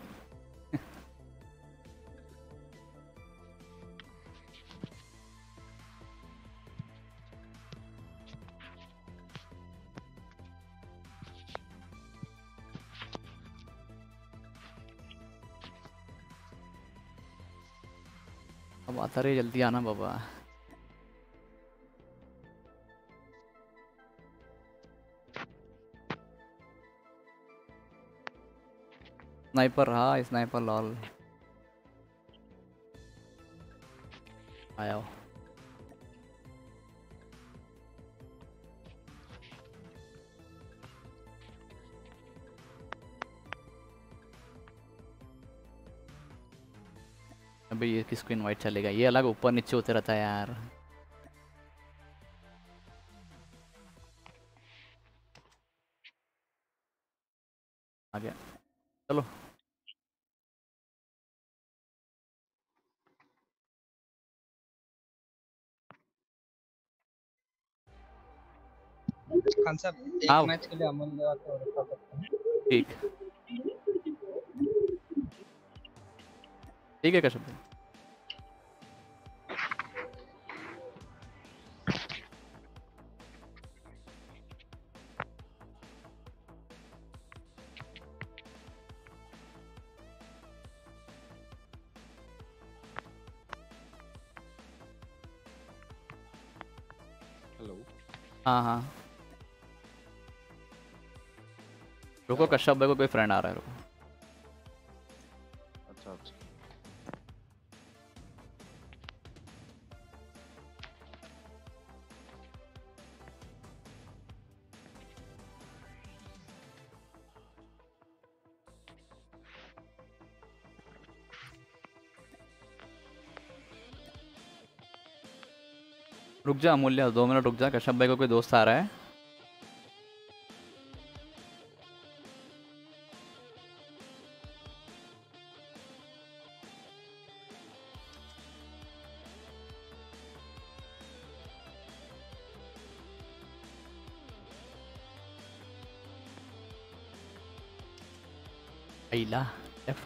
B: अब आता रहे जल्दी आना बाबा। स्नाइपर हाँ स्नाइपर लॉल आया हो। अबे ये किसको इनवाइट चलेगा, ये अलग ऊपर नीचे होते रहता है यार। आ गया चलो।
C: खान साहब एक
B: आओ
C: मैच के लिए अमन देवा को रखा सकते हैं।
B: ठीक ठीक है कश्यप भाई।
D: हेलो
B: हाँ हाँ रुको कश्यप भाई को कोई फ्रेंड आ रहा है रुको।
D: अच्छा अच्छा
B: रुक जा अमूल्य दो मिनट रुक जा, कश्यप भाई को कोई दोस्त आ रहा है। अइला लेफ्ट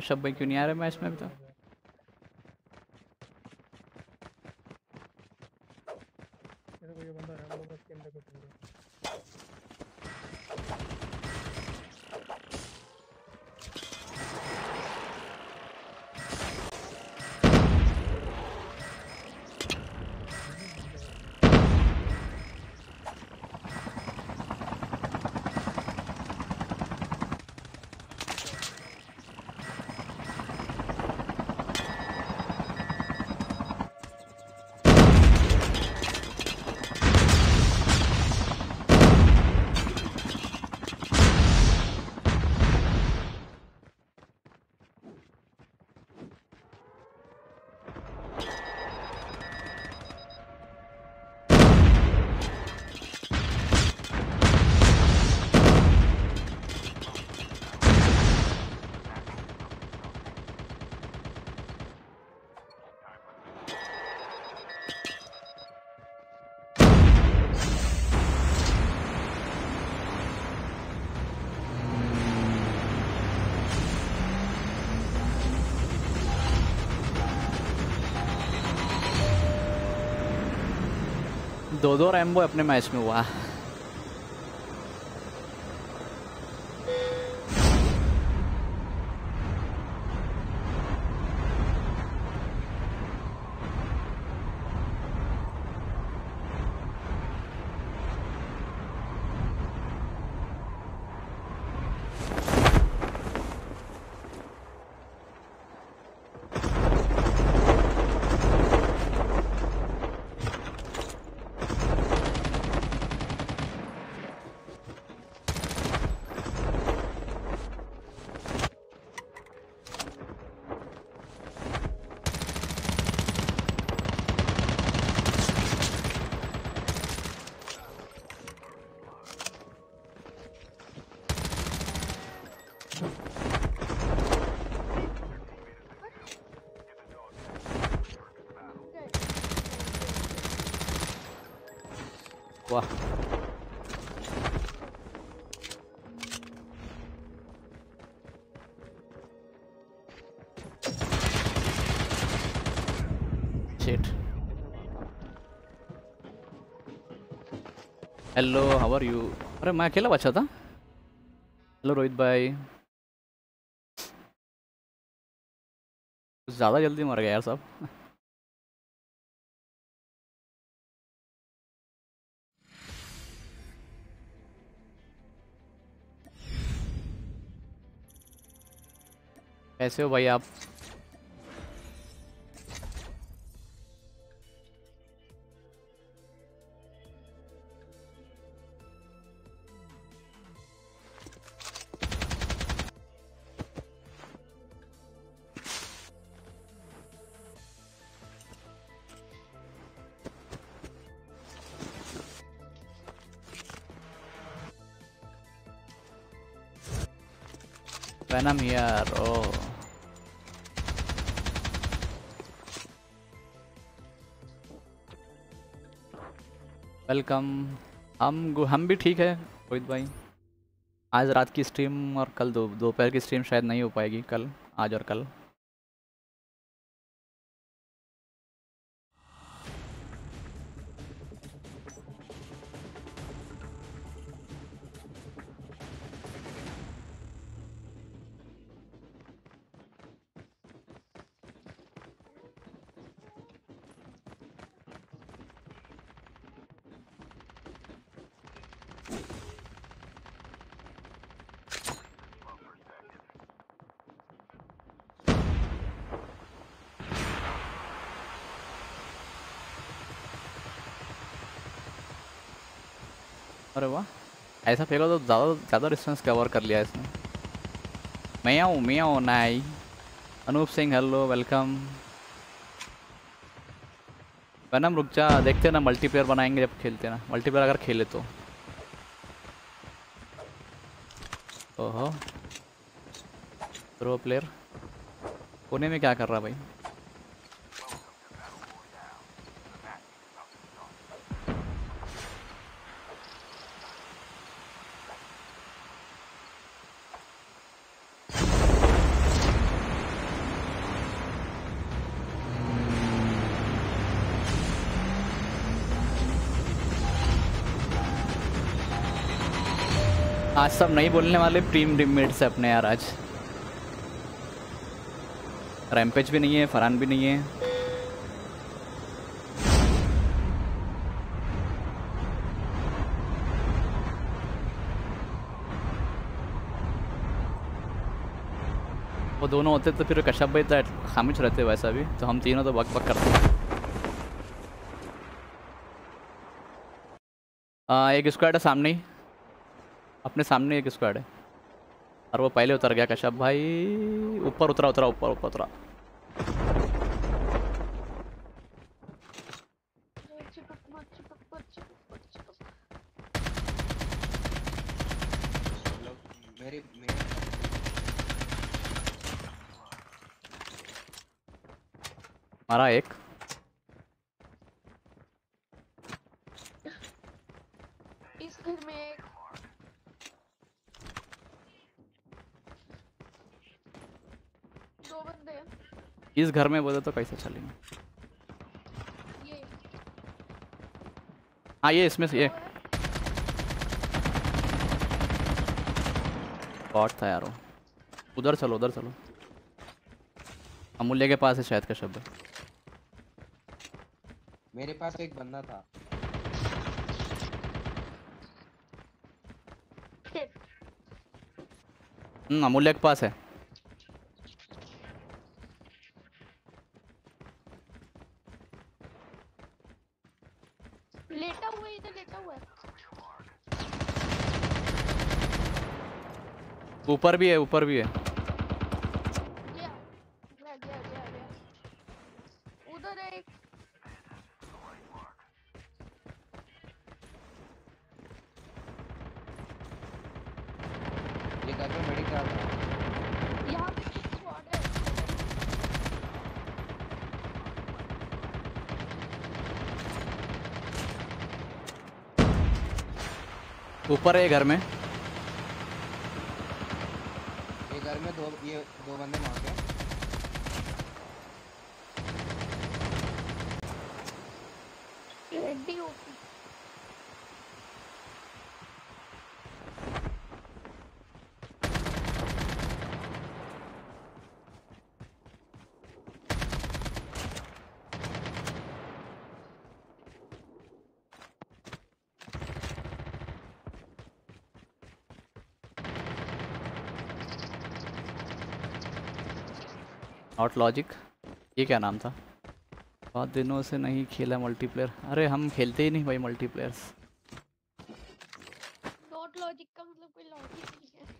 B: अशब भाई क्यों नहीं आ रहे मैच में अभी तक?
E: मेरे को ये बंदा रैम्बो बस के अंदर को चल रहा
B: दो दो रैम्बो अपने मैच में हुआ। वाह shit. Hello how are you? अरे मैं अकेला बचा था। हेलो रोहित भाई, ज़्यादा जल्दी मर गया यार सब। कैसे हो भाई आप? Venom here, oh. वेलकम। हम हम भी ठीक है रोहित भाई। आज रात की स्ट्रीम और कल दो दोपहर की स्ट्रीम शायद नहीं हो पाएगी, कल आज और कल। अरे वाह, ऐसा फेंका तो ज़्यादा ज़्यादा डिस्टेंस कवर कर लिया इसने। मैं आऊँ मैं आऊँ नाई। Anup Singh hello welcome. Venom रुक जा, देखते ना मल्टीप्लेयर बनाएंगे जब खेलते ना, मल्टीप्लेयर अगर खेले तो। ओहो प्रो प्लेयर कोने में क्या कर रहा भाई? आज सब नहीं बोलने वाले टीम टीममेट से अपने यार। आज रैम्पेज भी नहीं है, फरहान भी नहीं है। वो दोनों होते तो फिर कश्यप भाई तो खामिश रहते वैसा भी, तो हम तीनों तो बक बक करते हैं। आ, एक स्क्वाड है सामने ही, अपने सामने एक स्क्वाड है और वो पहले उतर गया कश्यप भाई। ऊपर उतरा उतरा ऊपर ऊपर उतरा।
D: मेरी मेरी
B: मारा एक।
F: इस घर में एक दो बंदे हैं।
B: इस घर में बोले तो कैसे चलेंगे।
F: ये
B: हाँ ये इसमें से ये बॉट था यार वो। उधर चलो उधर चलो। अमूल्य के पास है शायद का शब्द।
D: मेरे पास एक बंदा था।
B: हम्म अमूल्य के पास है।
F: लेटा हुआ है, इधर लेटा हुआ है।
B: ऊपर भी है ऊपर भी है।
F: गया गया गया गया गया। उधर है एक।
D: ये घर में मेडिकल था।
F: यहाँ पे एक स्क्वाड है।
B: ऊपर है घर में।
D: ये घर में दो ये दो बंदे मार गए।
F: रेडी होगी।
B: नॉट लॉजिक ये क्या नाम था। बहुत दिनों से नहीं खेला मल्टीप्लेयर। अरे हम खेलते ही नहीं भाई मल्टीप्लेयर्स।
F: नॉट लॉजिक का मतलब कोई लॉजिक नहीं है।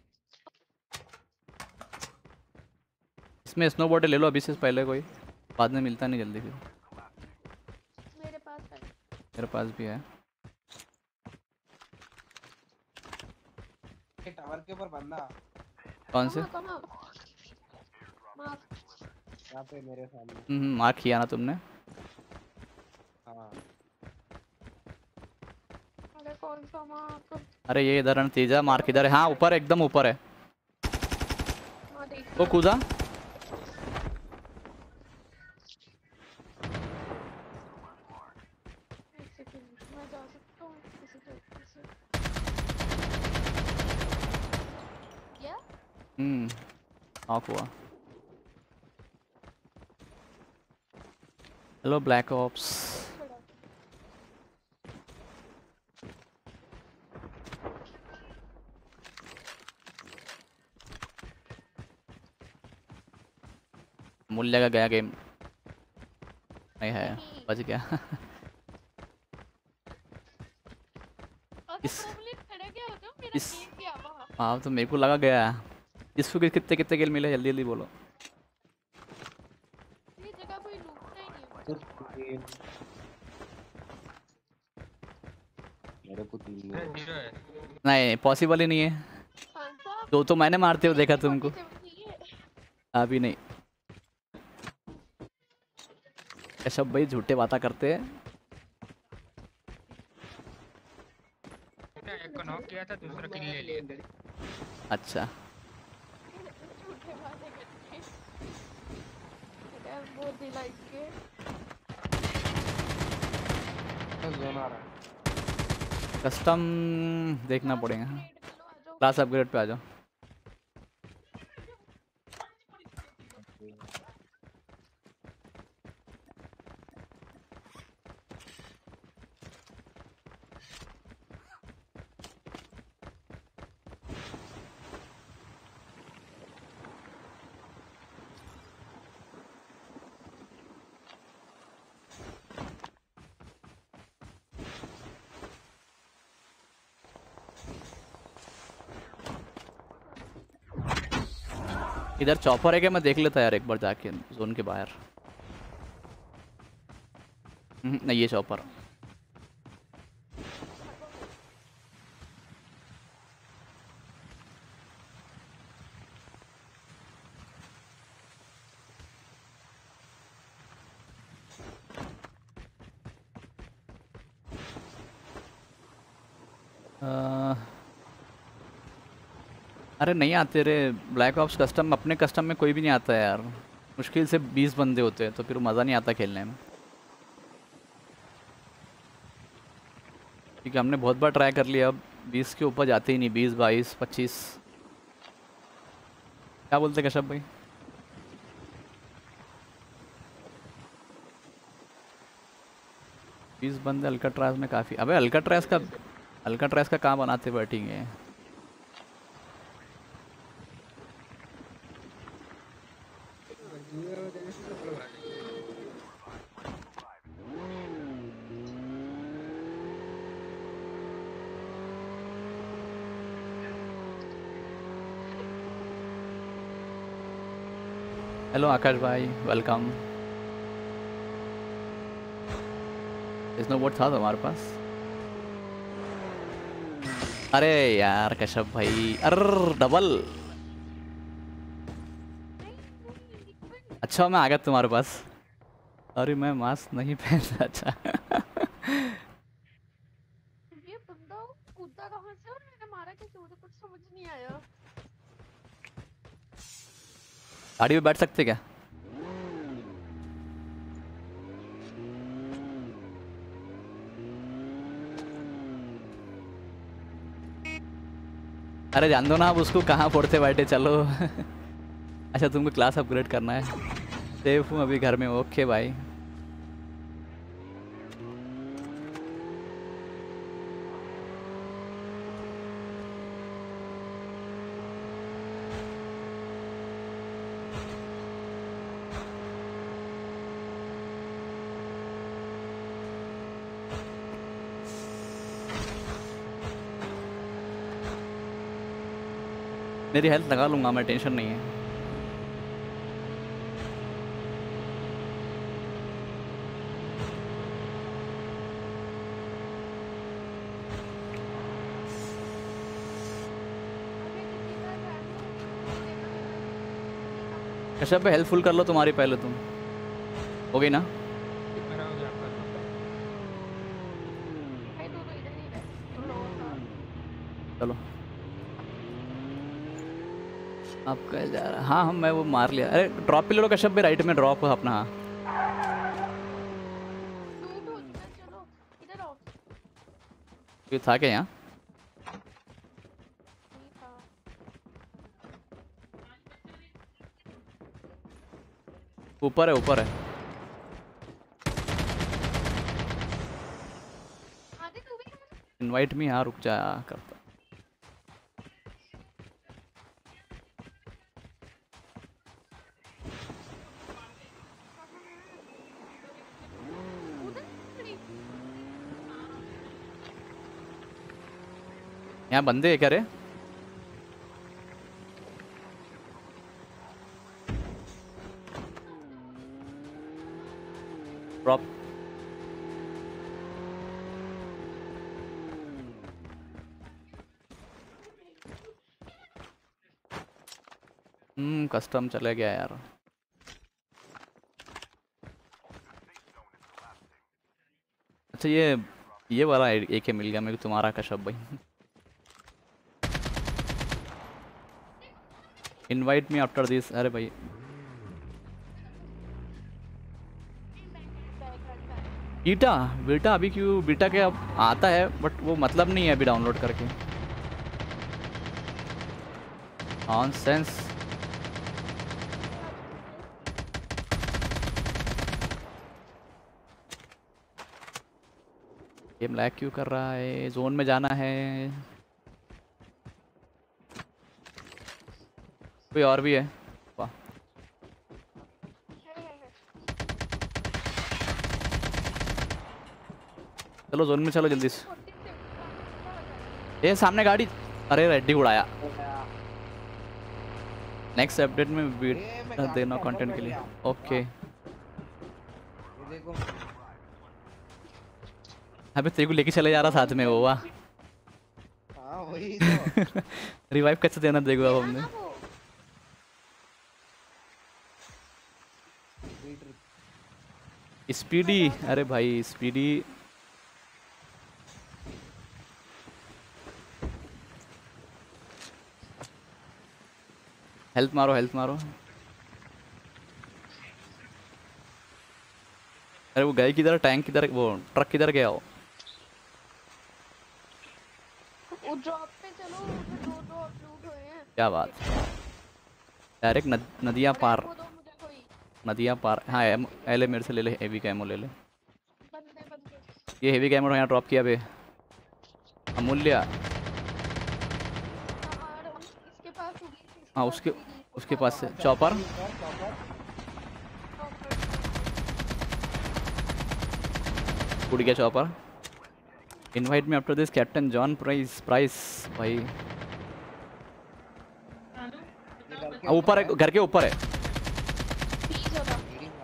B: इसमें स्नोबॉर्ड ले लो अभी से पहले, कोई बाद में मिलता नहीं जल्दी। फिर
F: मेरे पास है।
B: मेरे पास भी है।
D: ये टावर के ऊपर बंदा।
B: कौन से?
F: कहाँ कहाँ? मार।
D: यहाँ पे मेरे सामने।
B: हम्म मार्क किया ना तुमने?
D: हाँ
F: अरे कौन सा मार?
B: अरे ये इधर है तेजा। मार्क इधर है। हाँ ऊपर एकदम ऊपर है।
F: हाँ देख।
B: वो कूदा।
F: एक सेकंड मैं जा सकता हूँ किसी तरीके से। क्या?
B: हम्म ऑफ हुआ। Hello black ops. मूल्य का गया गेम नहीं है, बच गया। इस इस हाँ तो मेरे को लगा गया। इसको कितने कितने गेल मिले जल्दी जल्दी बोलो।
F: ये जगह कोई लूटता ही नहीं है।
D: मेरे को तीन
C: जीरो है।
B: नहीं पॉसिबल ही नहीं है।
F: खान साहब,
B: दो तो मैंने मारते हुए देखा तुमको।
F: नहीं है।
B: अभी नहीं। सब भाई झूठे बातें करते हैं।
C: एक को नॉक किया था, दूसरा किल ले लिया।
B: अच्छा
F: झूठे बातें करते हैं। यार बहुत दिला इसके।
D: जोन आ रहा है।
B: कस्टम देखना पड़ेगा।
F: रेड कर लो, आ जाओ।
B: क्लास अपग्रेड पे आ जाओ। इधर चॉपर है क्या? मैं देख लेता यार एक बार जाके जोन के बाहर। हम्म, नहीं ये चॉपर। अ, अरे नहीं आते रे ब्लैक ऑप्स कस्टम, अपने कस्टम में कोई भी नहीं आता है यार। मुश्किल से बीस बंदे होते हैं तो फिर मज़ा नहीं आता खेलने में। क्योंकि हमने बहुत बार ट्राई कर लिया, अब बीस के ऊपर जाते ही नहीं। बीस बाईस पच्चीस। क्या बोलते कश्यप भाई? बीस बंदे अल्काट्राज में काफ़ी। अबे अल्काट्राज का अल्काट्राज का कहाँ बनाते बैठेंगे। हेलो आकाश भाई, वेलकम। स्नो बोर्ड था तुम्हारे पास? अरे यार कश्यप भाई, अर्र डबल। अच्छा मैं आ गया तुम्हारे पास। अरे मैं मास्क नहीं पहनता। अच्छा
F: ये बंदा कूदा कहाँ से और मैंने मारा कैसे? मुझे कुछ समझ नहीं आया।
B: गाड़ी में बैठ सकते क्या? अरे जान दो ना आप उसको, कहाँ पढ़ते बैठे चलो। अच्छा तुमको क्लास अपग्रेड करना है। सेफ हूँ अभी घर में। ओके भाई। मेरी हेल्थ लगा लूँगा मैं, टेंशन नहीं है। कश्यप पे हेल्पफुल कर लो तुम्हारी पहले। तुम हो गई ना?
C: करा हो गया आपका।
F: भाई तू तो इधर ही रह, तुम लोगों का।
B: चलो आप कह जा रहा। हाँ हम मैं वो मार लिया। अरे ड्रॉप पे ले लो कश्यप भाई, राइट में ड्रॉप अपना। हाँ
F: लूट हो चुका है, चलो इधर आओ।
B: ये था क्या यहाँ?
F: नहीं था।
B: ऊपर है ऊपर है।
F: आदि तू भी
B: इनवाइट मी। हाँ रुक जा करता।
F: उधर खड़ी।
B: यहाँ बंदे है क्या रे? ड्रॉप। हम्म कस्टम चले गया यार। अच्छा ये ये वाला एक ही मिल गया मेरे को तुम्हारा कश्यप भाई। Invite me after this. अरे भाई बीटा बीटा अभी क्यों? बीटा क्या आता है बट वो मतलब नहीं है अभी डाउनलोड करके। नॉनसेंस। गेम लैग क्यों कर रहा है? जोन में जाना है। कोई और भी है? वाह, चलो जोन में चलो जल्दी से। ये सामने गाड़ी, अरे रेडी उड़ाया। नेक्स्ट अपडेट में
D: ये मैं
B: वीडियो
D: गाड़ी
B: देना
D: के अंदर
B: कंटेंट के
D: बैठ
B: लिए।
D: गया।
B: ओके।
D: ये देखो
B: अबे तेरे को लेके चले जा रहा साथ में वो। वाह,
D: हाँ वही तो।
B: रिवाइव कैसे देना देखो अब हमने। स्पीडी, अरे भाई स्पीडी हेल्थ मारो, हेल्थ मारो। अरे वो गए किधर? टैंक किधर? वो ट्रक किधर गया? हो
F: वो ड्रॉप पे चलो, उधर दो ड्रॉप लूट हुए हैं।
B: क्या बात। डायरेक्ट नद, नदियाँ पार,
F: वो दो मुझे कोई
B: नदियाँ पार। हाँ एम एले मेरे से ले ले, हेवी कैमो ले ले।
F: बंदे बंदे
B: ये हेवी कैमो यहाँ ड्रॉप किया बे। अमूल्य,
F: और इसके पास होगी, इसके
B: हाँ
F: पास
B: उसके
F: होगी।
B: उसके पास से चॉपर उड़ गया। Chopper invite me after this captain John Price. Price भाई हाँ, ऊपर है, घर के ऊपर है।
F: बीस होगा।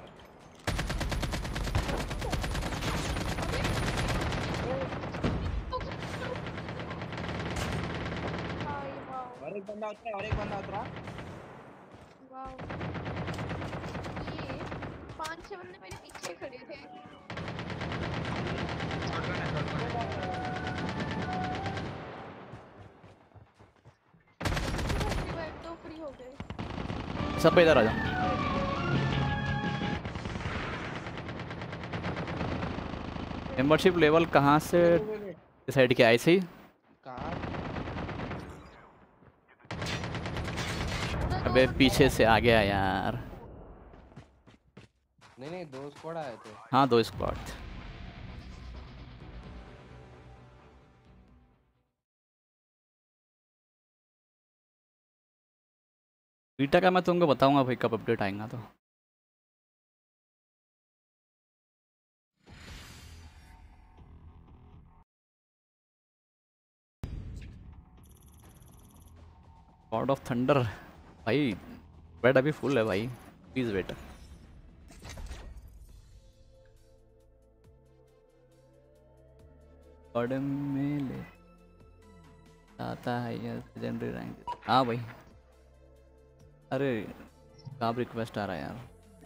F: हाय वाओ
D: और एक बंदा उतरा, और एक बंदा उतरा।
F: वाओ, ये पांच छह बंदे मेरे पीछे खड़े थे। रिवाइव तो फ्री हो गए।
B: सब पे इधर आ जाओ। मेंबरशिप लेवल कहाँ से डिसाइड किया? ऐसे ही?
D: कहाँ?
B: अबे पीछे से आ गया यार।
D: नहीं नहीं, दो स्क्वाड आए थे।
B: हाँ दो स्क्वाड। बीटा का मैं तुमको बताऊंगा भाई कब अपडेट आएगा तो। गॉड ऑफ थंडर भाई, बेड अभी फुल है भाई, प्लीज वेट। गॉर्डन में ले आता है ये लेजेंडरी रैंक। हाँ भाई, अरे कब रिक्वेस्ट आ रहा है यार।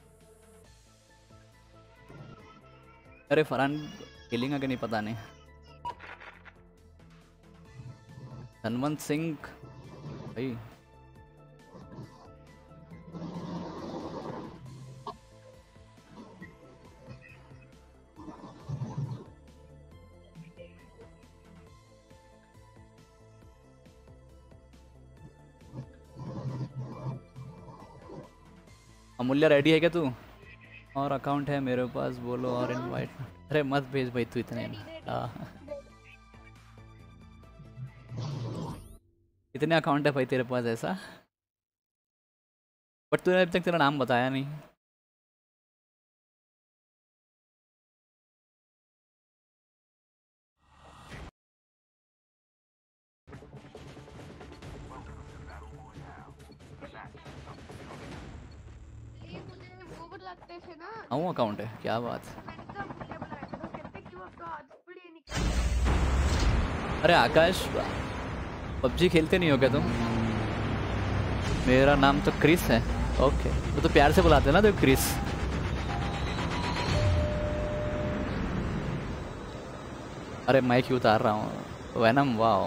B: अरे फरहान खेलेंगा कि नहीं पता नहीं। हनुमंत सिंह भाई अमूल्य रेडी है क्या तू? और अकाउंट है मेरे पास, बोलो और इनवाइट। अरे मत भेज भाई तू इतने। हाँ कितने अकाउंट है भाई तेरे पास ऐसा? बट तूने अभी तक तेरा नाम बताया नहीं।
F: ये मुझे वो बुलाते थे ना,
B: हाँ अकाउंट है, क्या बात।
F: मैंने कहा मुझे बुलाया था, तो कहते क्यों अब तो आज बड़ी निकल।
B: अरे आकाश पबजी खेलते नहीं हो क्या तुम? मेरा नाम तो क्रिस है। ओके वो तो प्यार से बुलाते हैं ना तो क्रिस। अरे मैं क्यों उतार रहा हूँ Venom. Wow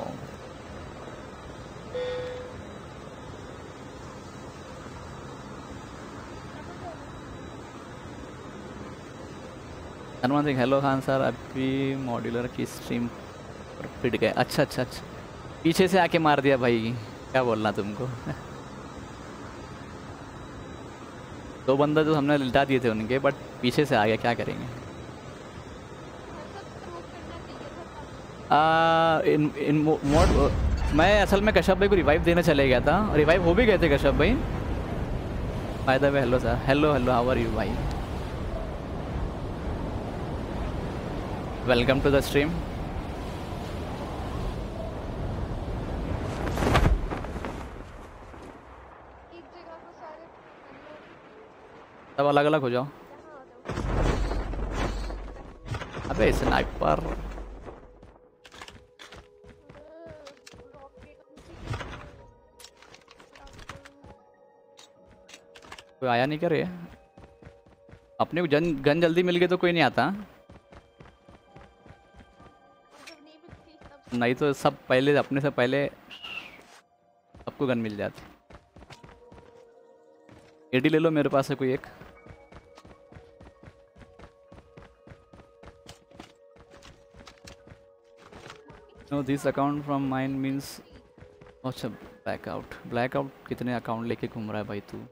B: Hanuman Singh hello Khan sir, अभी मॉड्यूलर की स्ट्रीम पर पिट गए। अच्छा अच्छा अच्छा, पीछे से आके मार दिया भाई, क्या बोलना तुमको। दो बंदा जो हमने लिटा दिए थे उनके, बट पीछे से आ गया, क्या करेंगे। आ, इन इन मोड मैं असल में कश्यप भाई को रिवाइव देने चले गया था, रिवाइव हो भी गए थे कश्यप भाई। By the way hello sir, hello hello, how are you भाई, वेलकम टू द स्ट्रीम। सब अलग अलग हो जाओ। अबे स्नाइपर कोई आया नहीं, करे अपने को जन गन जल्दी मिल गई तो कोई नहीं आता, नहीं तो सब पहले अपने से पहले सबको गन मिल जाती। एडी ले लो, मेरे पास है कोई एक। No this account from mine means, अच्छा ब्लैकआउट, ब्लैकआउट कितने अकाउंट लेके घूम रहा है भाई तू।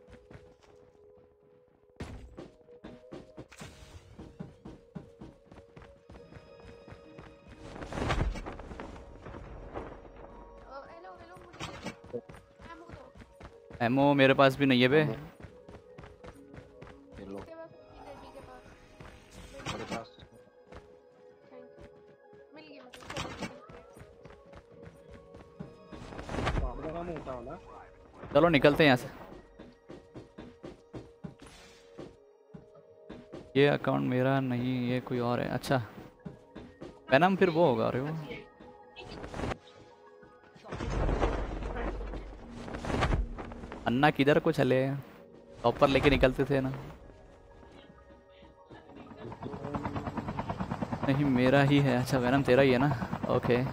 B: एमओ मेरे पास भी नहीं है बे। चलो निकलते हैं यहाँ से। ये अकाउंट मेरा नहीं, ये कोई और है। अच्छा पैनम फिर वो होगा। अरे वो अन्ना किधर को चले, ऊपर लेके निकलते थे ना। नहीं मेरा ही है। अच्छा वैनम तेरा ही है ना, ओके।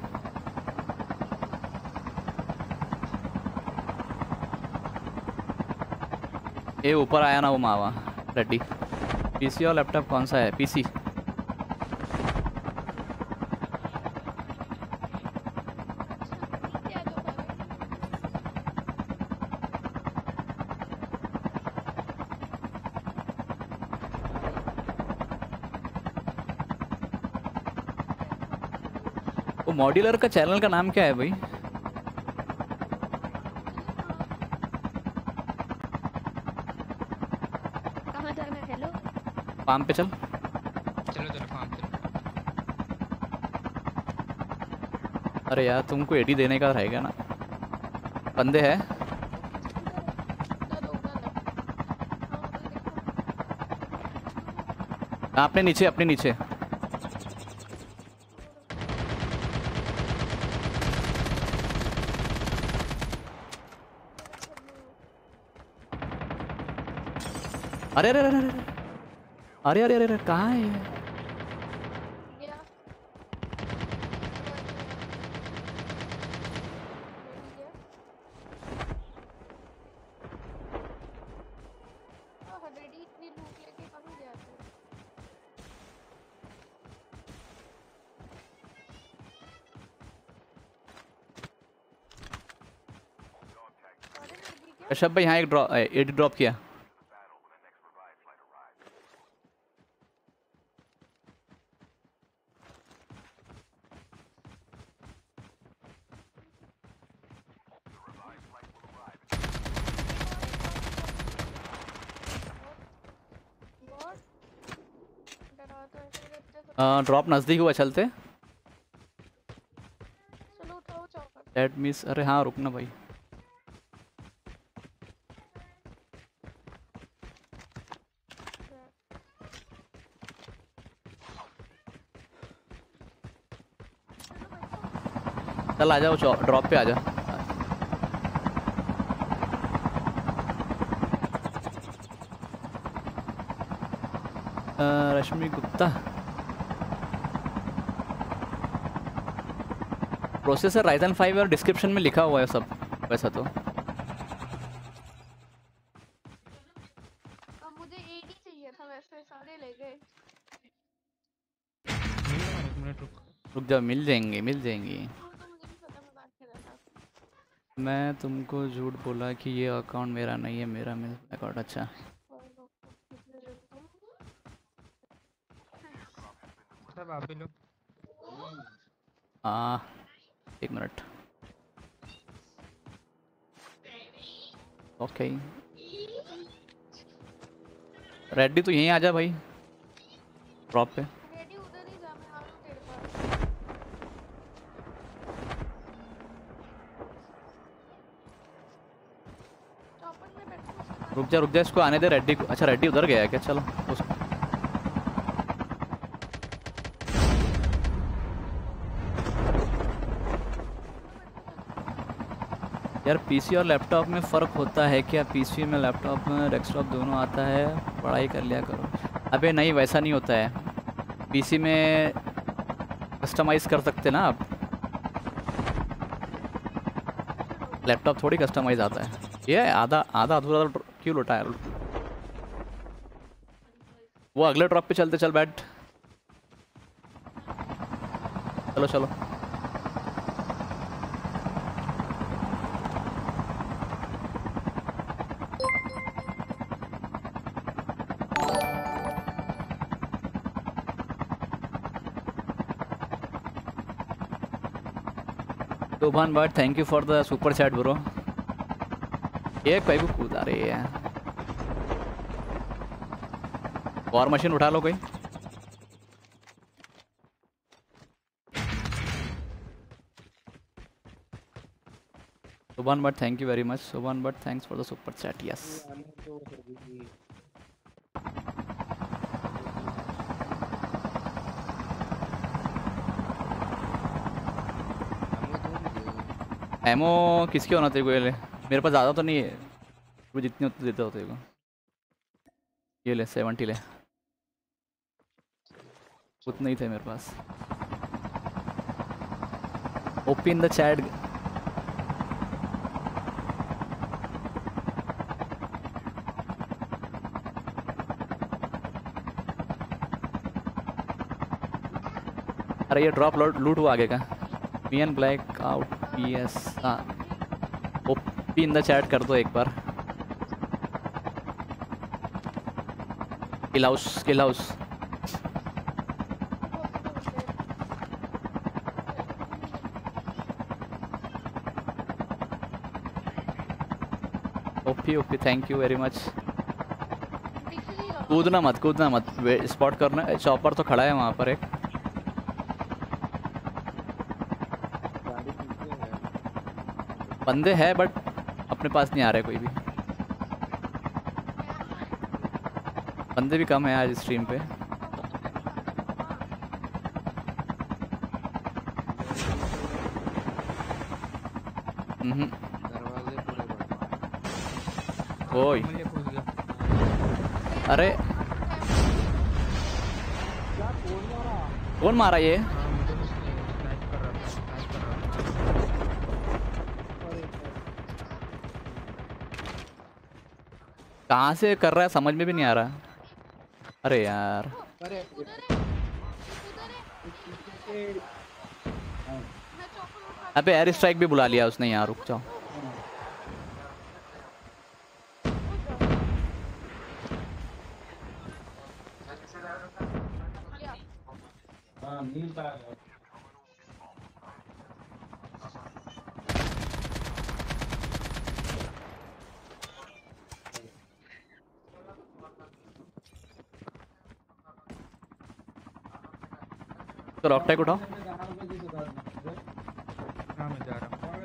B: ये ऊपर आया ना वो मावा रेडी। पीसी और लैपटॉप कौन सा है? पीसी। वो मॉड्यूलर का चैनल का नाम क्या है भाई? फार्म पे चल।
C: चलो चलो फार्म चलो।
B: अरे यार तुमको एडी देने का रहेगा ना। बंदे हैं अपने नीचे, अपने नीचे। अरे अरे अरे अरे अरे अरे अरे अरे कहाँ है ये? कश्यप भाई यहाँ एक ड्रॉप, एडी ड्रॉप किया। ड्रॉप नजदीक हुआ, चलते। Date miss. अरे हाँ रुकना भाई। चल आ जाओ, ड्रॉप पे आ जा। Rashmi Gupta. Processor Ryzen five और डिस्क्रिप्शन में लिखा हुआ है सब वैसा तो।
F: मुझे एडी चाहिए था, वैसे सारे ले गए।
B: रुक जा, मिल जाएंगे मिल जाएंगे। मैं तुमको झूठ बोला कि ये अकाउंट मेरा नहीं है, मेरा मेरा अकाउंट। अच्छा
C: सब आप ही लो।
B: हाँ एक मिनट। ओके रेडी तो यहीं आ जा भाई ड्रॉप पे।
F: रेडी उधर ही जा, मैं आ रहा हूँ तेरे पास। चौपन में बैठो उसके बाद।
B: रुक जा रुक जा इसको आने दे रेडी को। अच्छा रेडी उधर गया है क्या? चलो उसको यार पीसी और लैपटॉप में फ़र्क होता है क्या? पीसी में लैपटॉप में डेस्कटॉप दोनों आता है, पढ़ाई कर लिया करो। अबे नहीं वैसा नहीं होता है, पीसी में कस्टमाइज़ कर सकते ना आप, लैपटॉप थोड़ी कस्टमाइज़ आता है। ये आधा आधा अधूरा क्यों लौटा है? वो अगले ड्रॉप पे चलते, चल बैठ। चलो चलो Shobhan but thank you for the super chat bro. ये कोई भी कूदा रही है। वॉर मशीन उठा लो कोई। Shobhan but thank you very much. Shobhan but thanks for the super chat. Yes ammo किसके होना तेरे को? ये ले, मेरे पास ज़्यादा तो नहीं है, वो जितनी उतनी देता हो तेरे को। ये ले सेवेंटी ले, उतने ही थे मेरे पास। Open the chat. अरे ये ड्रॉप लूट लूट हुआ आगे का। Me N blackout P S. हाँ ओपी इन द चैट कर दो एक बार। Kill house kill house. OP OP thank you very much. कूदना मत कूदना मत, स्पॉट करना। चॉपर तो खड़ा है वहाँ पर एक। बंदे हैं बट अपने पास नहीं आ रहे कोई भी। बंदे भी कम है आज स्ट्रीम पे। हम्म
D: दरवाजे पूरे बंद।
B: ओए
C: मुझे कूद गया।
B: अरे कौन मारा ये?
C: हाँ मुझे कुछ नहीं, स्नाइप कर रहा था, स्नाइप कर रहा था।
B: कहाँ से कर रहा है समझ में भी नहीं आ रहा। अरे यार
D: अरे
F: उधर है, उधर है। मैं चौपन उठा
B: अबे एयर स्ट्राइक भी बुला लिया उसने यहाँ। रुक जाओ।
F: लिया।
B: तो रॉक टैग उठाओ।
C: हाँ मैं जा रहा हूँ।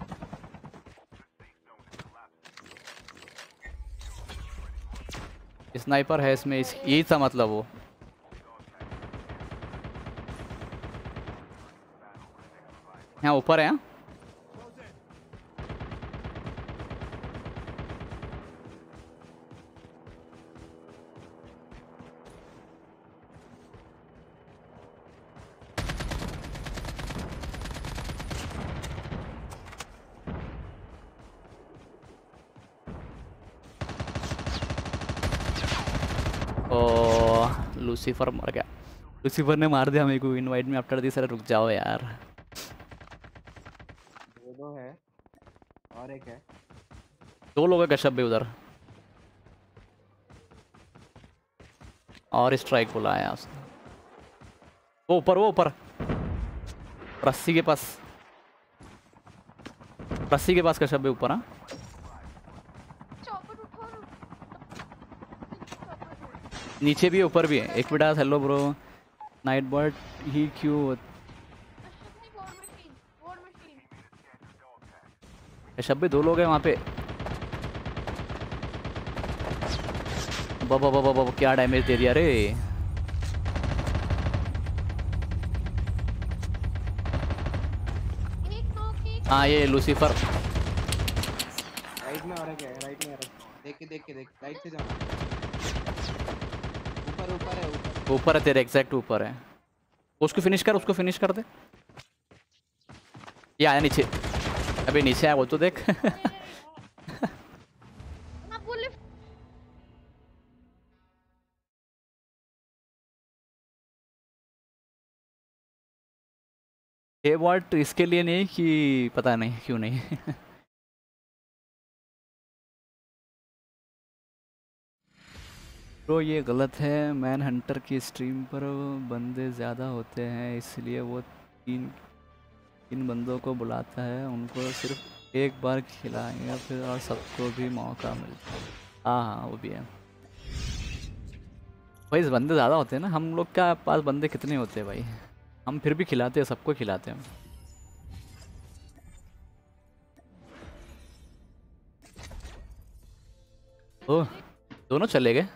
B: स्नाइपर है इसमें, इस यही था मतलब वो। यहाँ ऊपर है। हाँ? ओ लूसीफर मर गया। लूसीफर ने मार दिया मेरे को। इनवाइट में आफ्टर दिस। अरे रुक जाओ यार।
D: दो दो है और एक है।
B: दो लोग हैं कश्यप भी उधर। और स्ट्राइक बुलाया उसने। वो ऊपर वो ऊपर रस्सी के पास, रस्सी के पास का शब्द ऊपर। हाँ
F: चॉपर उठो और
B: नीचे भी है ऊपर भी है। एक minute. Hello bro night bird ही क्यों
F: अपनी वॉर मशीन वॉर मशीन
B: शब्द दो लोग हैं वहाँ पे। बाबा बाबा बाबा क्या डैमेज दे दिया रे।
F: एक नॉक एक
B: हाँ ये लूसीफर।
D: राइट में और है क्या है? राइट में और है। देख के देख के देख राइट से जाना। ऊपर ऊपर है ऊपर।
B: ऊपर है तेरे एग्जैक्ट ऊपर है। उसको फिनिश कर, उसको फिनिश कर दे। ये आया नीचे। अबे नीचे आया वो तो देख।
F: ना वो लिफ्ट
B: ये वर्ड इसके लिए नहीं कि पता नहीं क्यों नहीं। ब्रो ये गलत है। मैन हंटर की स्ट्रीम पर बंदे ज़्यादा होते हैं इसलिए वो तीन तीन बंदों को बुलाता है, उनको सिर्फ एक बार खिलाएंगे फिर और सबको भी मौका मिलता है। हाँ हाँ वो भी है भाई। इस बंदे ज़्यादा होते हैं ना, हम लोग का पास बंदे कितने होते हैं भाई, हम फिर भी खिलाते हैं, सबको खिलाते हैं। ओह दोनों चले गए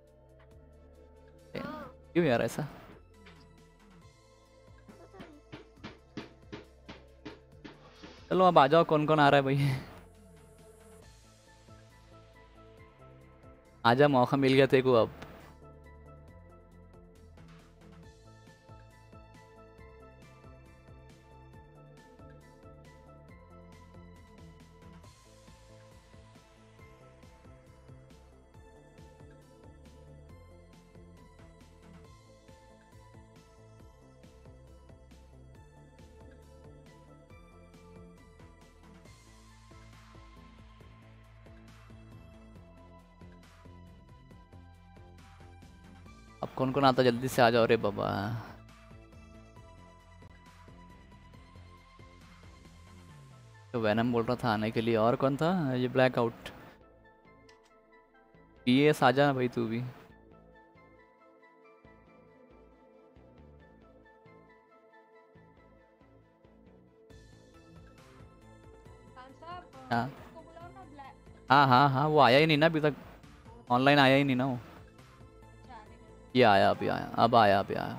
B: क्यों यार ऐसा? चलो अब आ जाओ। कौन कौन आ रहा है भाई? आजा मौका मिल गया तेरे को अब। अब कौन कौन आता जल्दी से आ जाओ रे बाबा। तो वैनम बोल रहा था आने के लिए। और कौन था? ये ब्लैक आउट। पीएस आ जा भाई तू भी।
F: खान साहब
B: हाँ
F: उसको बुलाओ ना ब्लैक
B: हाँ हाँ हाँ वो आया ही नहीं ना अभी तक, ऑनलाइन आया ही नहीं ना वो।
F: अच्छा आने दो।
B: ये आया अभी आया अब आया अभी आया।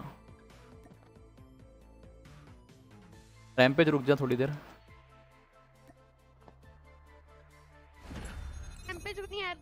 B: रैंपेज रुक जा थोड़ी देर।
F: पे जो नहीं है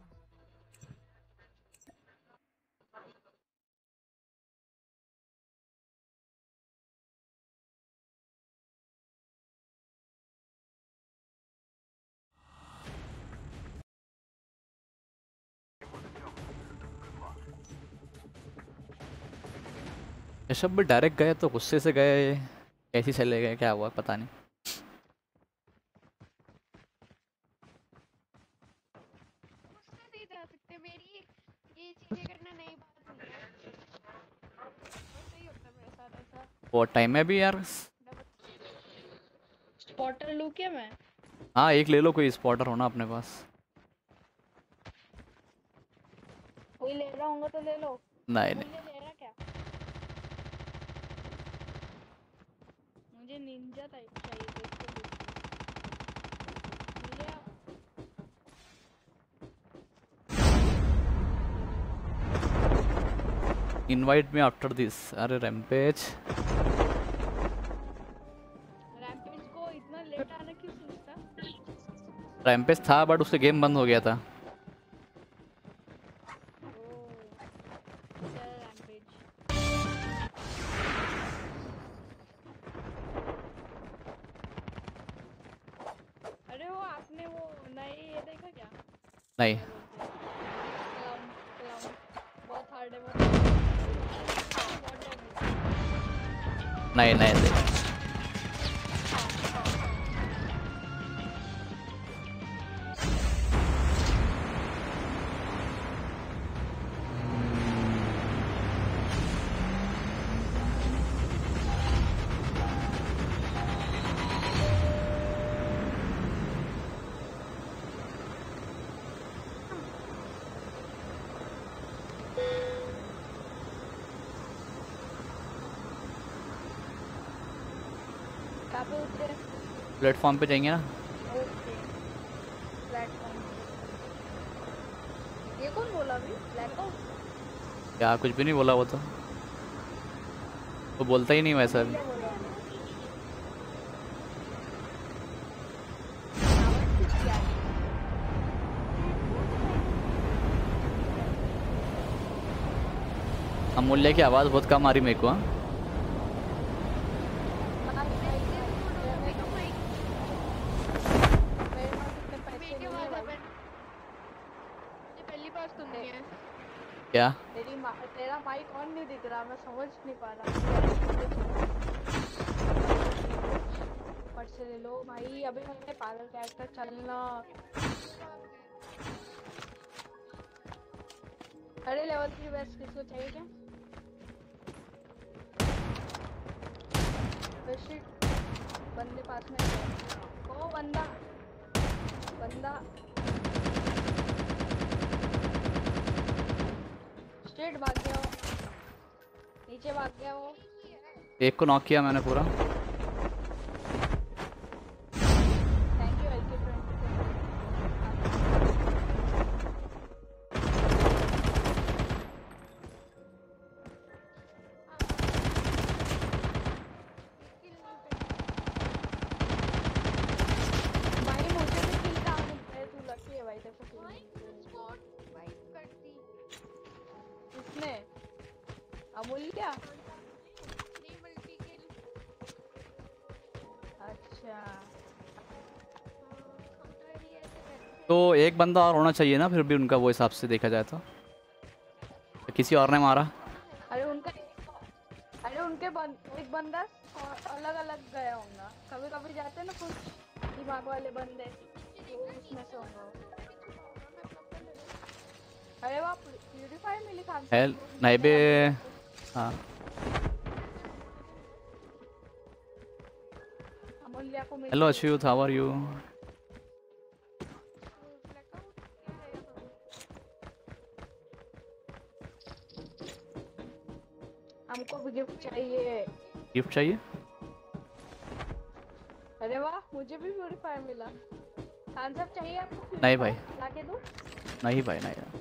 B: ऋषभ भी डायरेक्ट गए तो गुस्से से गए, कैसे चले गए क्या हुआ पता नहीं।
F: उससे नहीं जा सकते, मेरी ये चीजें करना नई बात नहीं है। ऐसे ही होता है मेरे साथ ऐसा।
B: बहुत टाइम है अभी यार।
G: स्पॉटर लूं क्या मैं?
B: हाँ एक ले लो, कोई स्पॉटर होना अपने पास।
G: कोई ले रहा होगा तो ले लो।
B: नहीं
G: कोई
B: नहीं
G: ले रहा क्या? मुझे निंजा टाइप चाहिए देखते मुझे आप
B: इनवाइट मी आफ्टर दिस। अरे रैम्पेज
G: रैम्पेज को इतना लेट आना क्यों सोचता?
B: रैम्पेज था बट उससे गेम बंद हो गया था।
G: चल रैम्पेज अरे वो आपने वो नए ये देखा क्या?
B: नहीं
G: क्लाउन क्लाउन बहुत हार्ड है बहुत बहुत डैमेज।
B: नहीं नहीं नहीं।
G: कहाँ पे उतरे?
B: प्लेटफॉर्म पे जाएंगे ना।
G: Okay platform. ये कौन बोला अभी? ब्लैकआउट?
B: क्या कुछ भी नहीं बोला वो तो, वो बोलता ही नहीं वैसा भी।
G: क्या बोला? आवाज किसकी आ रही है?
B: अमूल्य की आवाज़ बहुत कम आ रही मेरे को। हाँ
G: मेरे पास इतने पैसे
F: मेरी
G: नहीं
F: आवाज
G: है
F: है
G: भाई।
F: मुझे पहली बार सुन रही है।
B: क्या
G: तेरी मा- तेरा माइक ऑन नहीं दिख रहा, मैं समझ नहीं पा रहा। फट से ले लो भाई, अभी मैंने पागल कैरेक्टर चलना। अरे लेवल थ्री वेस्ट किसको चाहिए क्या? Oh shit, बंदे पास में है। ओ बंदा बंदा स्ट्रेट भाग गया वो, नीचे भाग गया वो।
B: एक को नॉक किया मैंने पूरा।
G: Thank you LK twenty. भाई मुझे भी किल कहाँ मिलता है? तू लकी है भाई, देखो किल मिलते हैं।
F: स्पॉट वाइप कर दी।
G: किसने? अमूल्य?
F: नहीं मल्टी किल।
G: अच्छा
F: हम तो यही ऐसे करते हैं।
B: तो एक बंदा और होना चाहिए ना फिर भी उनका, वो हिसाब से देखा जाए तो, तो किसी और ने मारा।
G: अरे उनका अरे उनके बन, एक बंदा अलग अलग गया होगा। कभी कभी जाते हैं ना कुछ दिमाग वाले बंदे, तो उसमें से होगा वो। अरे वाह, प्यूरीफाई मिली खान से।
B: हेल नहीं बे। हाँ
G: अमूल्य को मिल
B: hello Achyut, how are you?
F: Blackout क्या है यहाँ?
G: हमको भी गिफ्ट चाहिए।
B: गिफ्ट चाहिए?
G: अरे वाह, मुझे भी प्यूरीफाई मिला। खान साहब चाहिए आपको?
B: नहीं भाई।
G: लाके दूं?
B: नहीं भाई नहीं।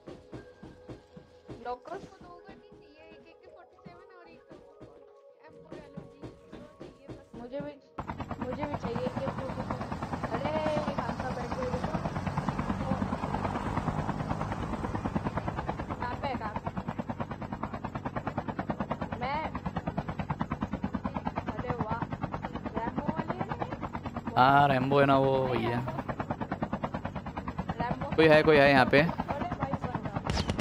G: लोकस
F: को दो करनी चाहिए, एक एक फोर्टी सेवन और एक एम फोर एलएमजी चाहिए बस।
G: मुझे भी मुझे भी चाहिए कि प्यूरीफाई। अरे खान साहब बैठ गए देखो। कहाँ पे है कहाँ पे? मैं अरे वाह, रैम्बो वाली है ना ये?
B: हाँ रैम्बो है ना वो भैया।
G: रैम्बो
B: कोई है कोई है यहाँ पे।
G: अरे भाई बंदा।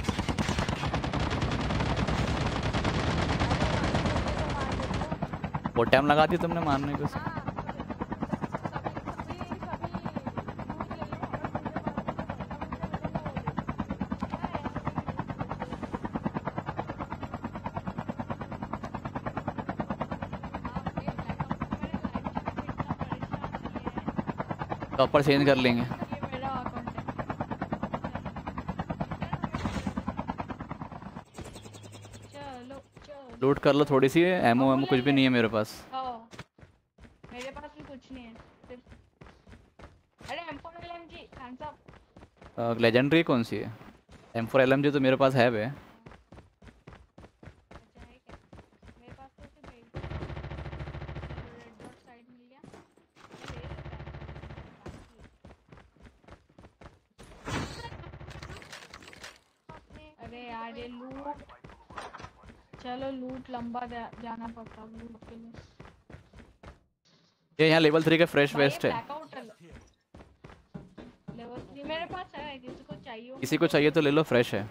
B: बहुत टाइम लगा दिया तुमने मारने को।
G: हाँ, सभी सभी सभी लूट ले लो और मुझे बाद में
B: तो ऊपर चेंज कर लेंगे।
G: ये मेरा अकाउंट है। चलो चलो
B: लूट कर लो थोड़ी सी, एमओ एमओ कुछ भी नहीं है मेरे पास।
G: आओ, मेरे पास भी कुछ नहीं है सिर्फ। अरे M four L M G Khan साहब।
B: लेजेंडरी कौन सी है? M four L M G तो मेरे पास है बे।
G: अच्छा है क्या? मेरे पास तो सिर्फ एक रेड डॉट साइड मिल गया। मैं ले लेता
F: अपने
G: अरे यार ये लूट, चलो लूट लंबा जा, जाना पड़ता लूट के लिए।
B: ये यहाँ लेवल थ्री का फ्रेश
G: भाई ये
B: वेस्ट है।
G: blackout है। लेवल थ्री मेरे पास है, किसी को चाहिए हो?
B: किसी को चाहिए तो ले लो, फ्रेश है।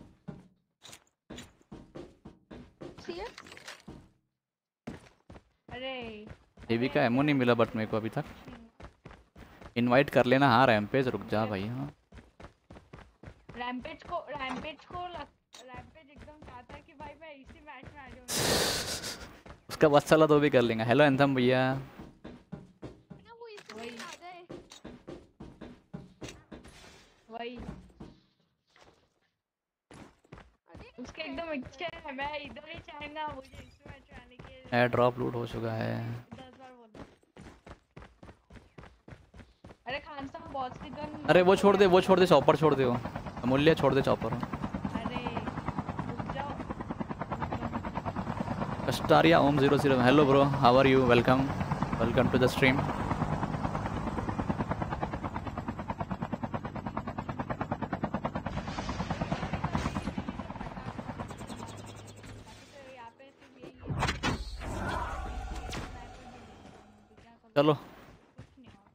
G: अरे
B: हेवी का एमओ नहीं मिला बट मेरे को अभी तक। इनवाइट कर लेना। हाँ रैम्पेज रुक जा भाई। हाँ
G: रैम्पेज को रैम्पेज को रैम्पेज एकदम चाहता है कि भाई मैं इसी मैच में आ जाऊं।
B: उसका बस चला तो भी कर लेंगे। हेलो एंथम भैया।
F: ना वो इसमें आ जाए।
G: वही
F: अरे
G: उसके एकदम इच्छा है, मैं इधर ही चाहूंगा मुझे इस मैच में आने के लिए।
B: एयर ड्रॉप लूट हो चुका है।
G: दस बार बोला खान साहब बहुत सी गन।
B: अरे वो छोड़ दे, वो छोड़ दे, चॉपर छोड़ दे, वो अमूल्य छोड़ दे चॉपर।
G: अरे रुक जाओ।
B: कस्टारिया Om zero zero, hello bro, how are you, welcome welcome to the stream.
G: यहाँ पे सिर्फ यही है।
B: चलो
G: कुछ नहीं हुआ।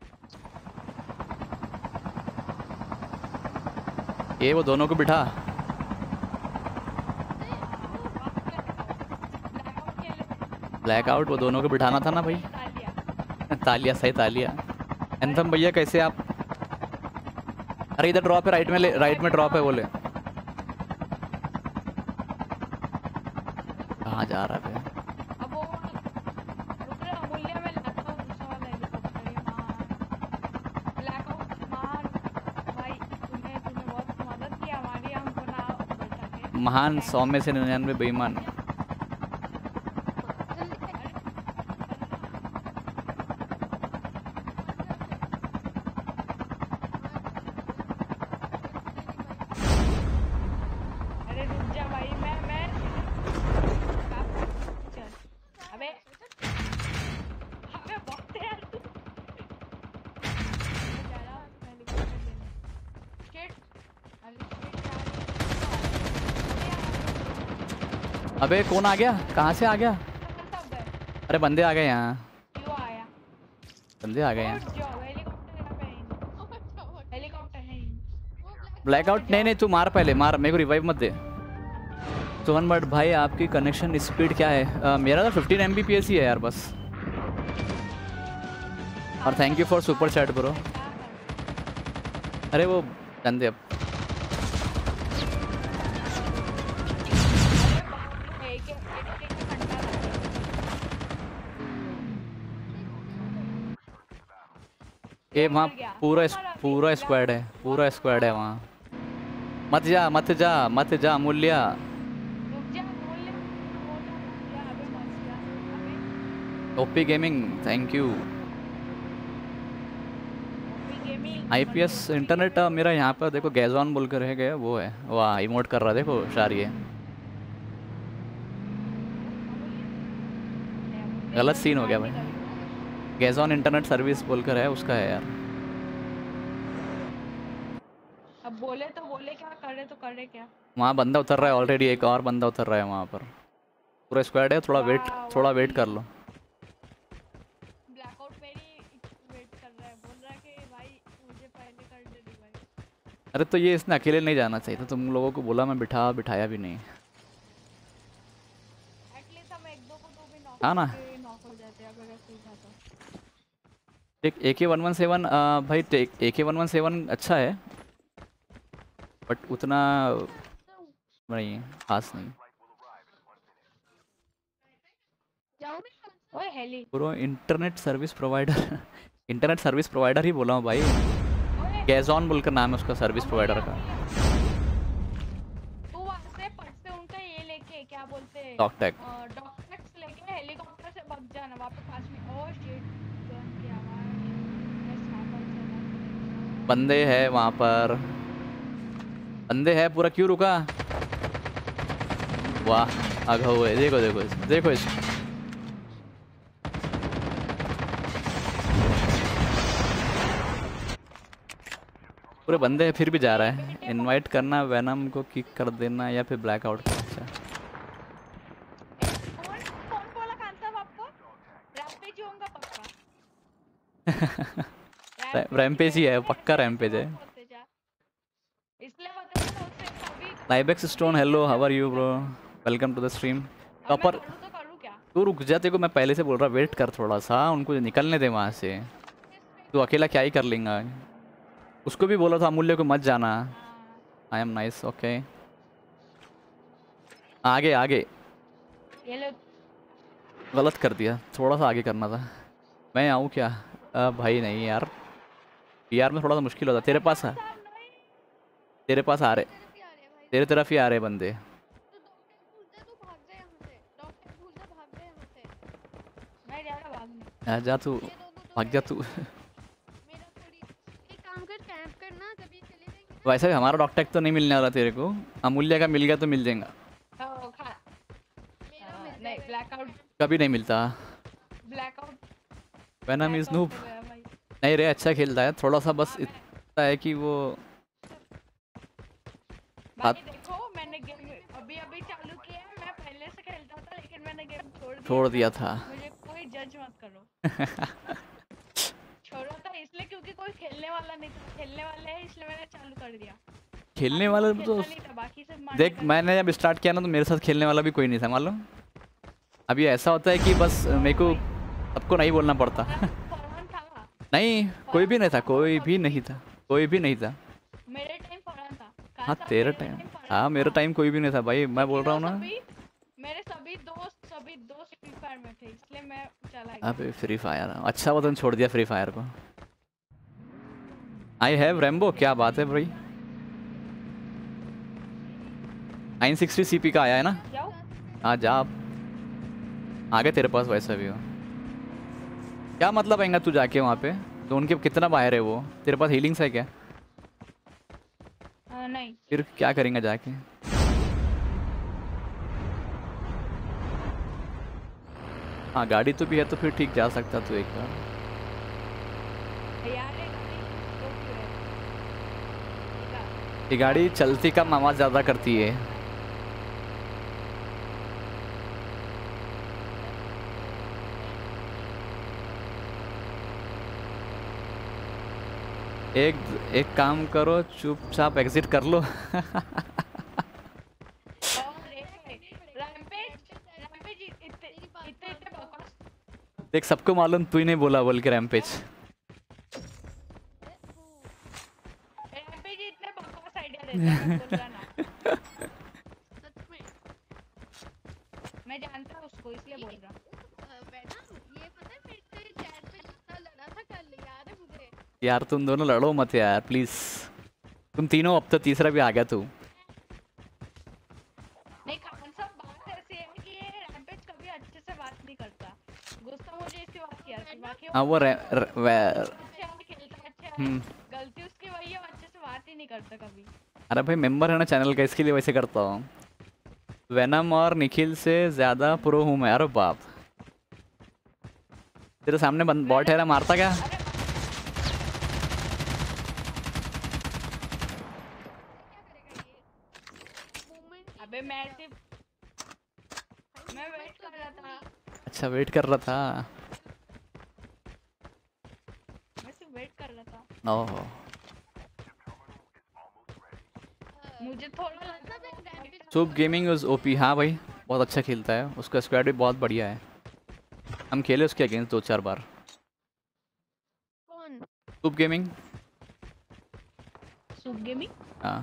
B: ये वो दोनों को बिठा। ब्लैक आउट वो दोनों को बिठाना था ना भाई। तालिया सही, तालिया। एंथम भैया कैसे आप? अरे इधर ड्रॉप है, राइट में ले, राइट में ड्रॉप है, बोले कहाँ जा रहा है बे?
G: अब वो रुक रहा, अमूल्य में लाता हूँ दूसरा वाला हेलीकॉप्टर। ये महान ब्लैकआउट महान भाई, तूने तूने बहुत मदद की हमारी, हमको ना बैठा के।
B: महान सौ में से निन्यानवे बेईमान।
G: अरे रुक जा भाई, मैं मैं चल। अबे अबे बहुत है यार तू। जा रहा हूँ हेलीकॉप्टर लेने। शिट अरे शिट यार।
B: अबे कौन आ गया, कहाँ से आ गया?
G: सब गए।
B: अरे बंदे आ गए यहाँ,
G: क्यों आया?
B: बंदे आ गए यहाँ।
G: उठ जाओ, हेलीकॉप्टर यहाँ पे है ही नहीं। हेलीकॉप्टर है ही नहीं।
B: ब्लैकआउट नहीं नहीं, तू मार पहले, मार, मेरे को रिवाइव मत दे। सोहन बट भाई आपकी कनेक्शन स्पीड क्या है? uh, मेरा तो fifteen M B P S ही है यार बस। और thank you for super chat bro. अरे वो गंदे अब
G: एक एक एक एक घंटा लगा।
B: ये वहाँ पूरा पूरा स्क्वाड है, पूरा स्क्वाड है वहाँ। मत जा मत जा मत जा अमूल्य।
G: रुक जा बोल ले, बोल ले, रुक जा, अबे मत जा, अबे
B: OP gaming thank you.
G: OP gaming.
B: IPS internet मेरा यहाँ पर देखो गैजॉन बोल कर रह गया, वो है वाह इमोट कर रहा है, देखो शारिये गलत सीन हो गया भाई। गैजॉन इंटरनेट सर्विस बोलकर है, उसका है यार।
G: अब बोले तो बोले, क्या करे तो करे क्या।
B: वहाँ बंदा उतर रहा है ऑलरेडी, एक और बंदा उतर रहा है वहाँ पर, पूरा स्क्वाड है। थोड़ा वेट थोड़ा वेट कर लो।
G: ब्लैकआउट मेरी वेट कर रहा है, बोल रहा है कि भाई मुझे पहले कर दे रिवाइव।
B: अरे तो ये इसने अकेले नहीं जाना चाहिए था, तुम लोगों को बोला, मैं बिठा बिठाया भी नहीं।
G: एटलीस्ट हम एक दो को तो भी नॉक
B: हाँ ना।
G: करके नॉक हो जाते अगर ऐसे ही था तो।
B: एक ए के वन वन सेवन भाई, ए के वन वन सेवन अच्छा है बट उतना नहीं खास नहीं।
G: ओए हेली,
B: पूरा internet service provider internet service provider ही बोला हूँ भाई। गैजॉन बोलकर नाम है उसका सर्विस प्रोवाइडर का।
G: तू वहाँ से फट से उनका ये लेके क्या बोलते हैं,
B: डॉकटैक
G: डॉक्टर्स लेके हेलीकॉप्टर से भाग जाना वहाँ पे पास में। ओह शिट, गन की आवाज़। मैं स्नाइपर चला।
B: बंदे है वहाँ पर, बंदे है पूरा। क्यों रुका? वाह आगा हुए, देखो देखो इसको, देखो इसको। पूरे बंदे हैं फिर भी जा रहा है। इनवाइट करना, वैनम को किक कर देना या फिर ब्लैकआउट का। अच्छा
G: कौन कौन बोला खान साहब आपको? रैम्पेज होगा पक्का।
B: रैम्पेज ही है, पक्का रैम्पेज है।
G: इसलिए बता रहा हूँ उससे कभी
B: लाइबेक्स stone hello, how are you bro, welcome to the stream. टॉपर
G: करूँ तो करूँ क्या?
B: तू रुक जा, तेरे को मैं पहले से बोल रहा वेट कर थोड़ा सा, उनको निकलने दे वहाँ से। तू अकेला क्या ही कर लेगा। उसको भी बोला था अमूल्य को मत जाना। I am nice okay. आगे आगे
G: ये लो।
B: गलत कर दिया, थोड़ा सा आगे करना था। मैं आऊँ क्या? आ, भाई नहीं यार, यार में थोड़ा सा मुश्किल होता। तेरे पास है, तेरे पास आ रहे, तेरे तरफ ही आ रहे बंदे।
G: मैं जा रहा भागने।
B: आ, जा तू, भाग जा तू।
F: मेरा थोड़ी एक
B: वैसे भी हमारा डॉक्टर तो नहीं मिलने वाला तेरे को, अमूल्य का मिल गया तो मिल जाएगा।
G: ओ, खा
F: मेरा
G: हाँ,
F: मिलता
G: नहीं
F: है
G: ब्लैकआउट
B: कभी नहीं मिलता।
G: Blackout
B: Venom is noob.
G: हो गया भाई।
B: नहीं रे, अच्छा खेलता है थोड़ा सा, बस
G: हाँ, मैं-
B: इतना है कि वो
G: भाई
B: बात-
G: देखो मैंने गेम अभी अभी चालू किया है, मैं पहले से खेलता था लेकिन मैंने गेम छोड़ दिया
B: छोड़
G: था।
B: दिया था।
G: मुझे कोई जज मत करो। छोड़ा था इसलिए क्योंकि कोई खेलने वाला नहीं था, खेलने वाले हैं इसलिए मैंने चालू कर दिया।
B: खेलने
G: बाकी
B: वाला
G: कोई
B: तो
G: खेलता नहीं था, बाकी सब मारने
B: देख,
G: का-
B: मैंने जब स्टार्ट किया ना तो मेरे साथ खेलने वाला भी कोई नहीं था मालूम। अभी ऐसा होता है कि बस मेरे को सबको नहीं बोलना पड़ता।
G: फरहान था,
B: नहीं, कोई भी नहीं था, कोई भी नहीं था, कोई भी नहीं था।
G: मेरे टाइम फरहान था। कहाँ
B: हाँ
G: था?
B: तेरा
G: मेरे
B: टाइम,
G: फरहान
B: हाँ मेरा
G: था।
B: टाइम कोई भी नहीं था भाई, मैं बोल रहा हूँ ना।
G: सभी- मेरे सभी दोस्त सभी दोस्त फ्री फायर में थे इसलिए मैं चला गया।
B: अबे फ्री फायर, अच्छा वो तुमने छोड़ दिया फ्री फायर को। आई हैव रेम्बो, क्या बात है भाई। नाइन सिक्सटी सीपी का आया है ना।
G: जाओ
B: हाँ जा, आप आगे तेरे पास वैसा भी हो। क्या मतलब आएगा तू जाके वहाँ पे, तो उनके कितना बाहर है वो, तेरे पास हीलिंग्स है क्या?
G: आ, नहीं
B: फिर क्या करेंगे जाके? हाँ गाड़ी तो भी है तो फिर ठीक, जा सकता तू एक बार।
G: यार ये गाड़ी वो क्यों है? ठीक है।
B: ये गाड़ी चलती कम आवाज़ ज़्यादा करती है। एक एक काम करो, चुपचाप एग्जिट कर लो।
G: और एक रैम्पेज रैम्पेज इतने इतने इतने बकवास
B: देख सबको मालूम तू ही नहीं बोला बोल के रैम्पेज।
G: रैम्पेज इतने बकवास आइडिया देता है, बोल रहा ना।
F: सच में
G: मैं जानता हूँ उसको इसलिए बोल रहा हूँ।
F: मैडम ये पता है मेरे से चैट पे जितना लड़ा था कल, याद है मुझे।
B: यार तुम दोनों लड़ो मत यार प्लीज, तुम तीनों, अब तो तीसरा भी आ गया तू।
G: नहीं खान साहब, बात ऐसी है कि ये रैम्पेज कभी अच्छे से बात नहीं करता। गुस्सा मुझे इसी बात की आती है, बाकी
B: हाँ वो रे, रे, वे,
G: अच्छा है, खेलता अच्छा है।
B: हम्म।
G: गलती उसकी वही है, वो अच्छे से बात ही नहीं करता कभी।
B: अरे भाई मेंबर है ना चैनल का, इसके लिए वैसे करता हूँ। वेनम और निखिल से ज़्यादा प्रो हूँ मैं। अरे बाप, तेरे सामने बॉट है ना, मारता क्या?
G: अरे
F: मूवमेंट
G: अबे मैं सिर्फ मैं वेट कर रहा था,
B: अच्छा वेट कर रहा था।
G: मैं सिर्फ वेट कर रहा था।
B: ओह
G: मुझे थोड़ा लगा
F: मतलब एक rampage
B: soup gaming is OP. हाँ भाई बहुत अच्छा खेलता है, उसका स्क्वाड भी बहुत बढ़िया है। हम खेले उसके अगेंस्ट दो चार बार।
F: कौन
B: सुप गेमिंग,
G: सूप गेमिंग।
B: हाँ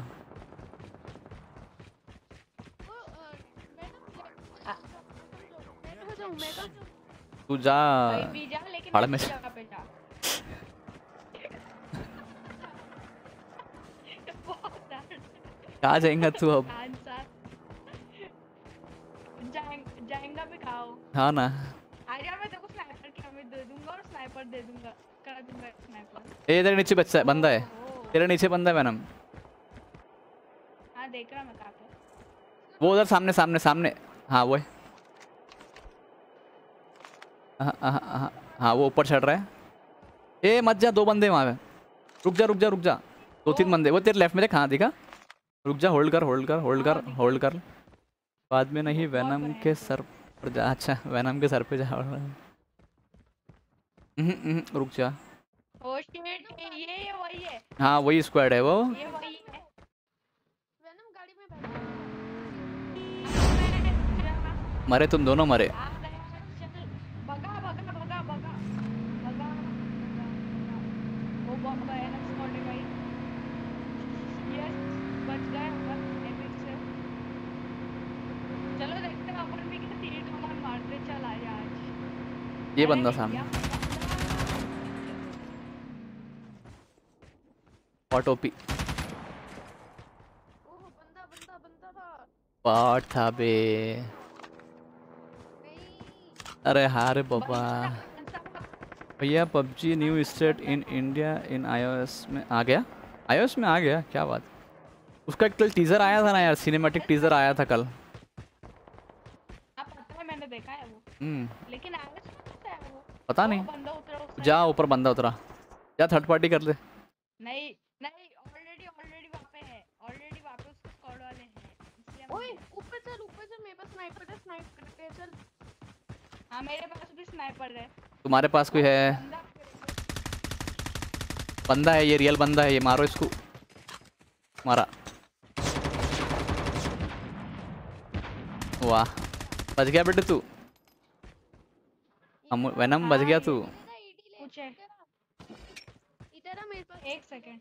F: वो मैडम मैं हो जाऊं मैं का
B: तू जा
G: कहीं भी जा लेकिन
B: भाड़ में
G: अच्छी जगह पे जा। बहुत dard।
B: कहाँ जाएगा तू अब?
G: खान साहब जाएं- जाएंगा भी खाओ।
B: हाँ ना,
G: आजा मैं तेरे को स्नाइपर की हमें दे दूंगा और स्नाइपर दे दूंगा, कर दूंगा स्नाइपर।
B: ए तेरे नीचे बच्चा बंदा है,
G: ओहो।
B: तेरे नीचे बंदा है वेनम।
G: हाँ देख रहा मैं कहाँ पे।
B: वो उधर सामने सामने सामने, हाँ वो है। हाँ हाँ हाँ हाँ वो ऊपर चढ़ रहा है। ए मत जा, दो बंदे वहाँ पे। रुक जा रुक जा रुक जा, दो तीन बंदे वो तेरे लेफ्ट में देख। हाँ दिखा, रुक जा, होल्ड कर होल्ड कर होल्ड कर होल्ड कर। बाद में नहीं, वेनम के सर पर जा। अच्छा वेनम के सर पे जा। हम्म, हम्म, रुक जा।
G: ओ शिट, ये ये वही है,
B: हाँ वही स्क्वाड है वो।
G: ये वही है।
F: वेनम गाड़ी में बैठा
G: मैं
B: मरे तुम दोनों मरे।
G: आ गया, चल भगा भगा भगा भगा भगा। वो बम गया ना स्कॉट भाई। यस बच गए अपन एपिक से। चलो देखते हैं अपन भी कितने तीर कमान मारते। चल आजा आज।
B: ये
G: अरे
B: बंदा
G: नहीं,
B: सामने
G: या बंदा।
B: पॉट ओपी
F: ओह बंदा बंदा बंदा था
B: पॉट था बे।
F: नहीं
B: अरे हाँ रे बाबा।
G: बंदा था।
B: भैया PUBG new state in India in iOS में आ गया। आईओएस में आ गया, क्या बात। उसका एक टीजर आया था ना यार, सिनेमैटिक टीजर आया था कल।
G: हाँ पता है, मैंने देखा है वो।
B: हम्म
G: लेकिन आवाज कैसे है वो?
B: पता
G: वो
B: नहीं।
G: बंदा उतरा उस
B: जा ऊपर बंदा उतरा, जा थर्ड पार्टी कर ले।
G: नहीं नहीं, ऑलरेडी ऑलरेडी वहाँ पे है, ऑलरेडी वहाँ पे उसके स्क्वाड वाले हैं, इसलिए हम-
F: ओए ऊपर चल ऊपर चल, मेरे पास स्नाइपर है, स्नाइप करते हैं चल।
G: हाँ मेरे पास भी स्नाइपर है।
B: तुम्हारे पास कोई है?
G: बंदा
B: बंदा है ये, रियल बंदा है ये, मारो इसको। मारा। वाह बच गया बेटे तू, हम वेनम बच गया तू।
F: मेरा आईडी ले
G: कुछ है।
F: इधर आ मेरे पास।
G: एक सेकंड।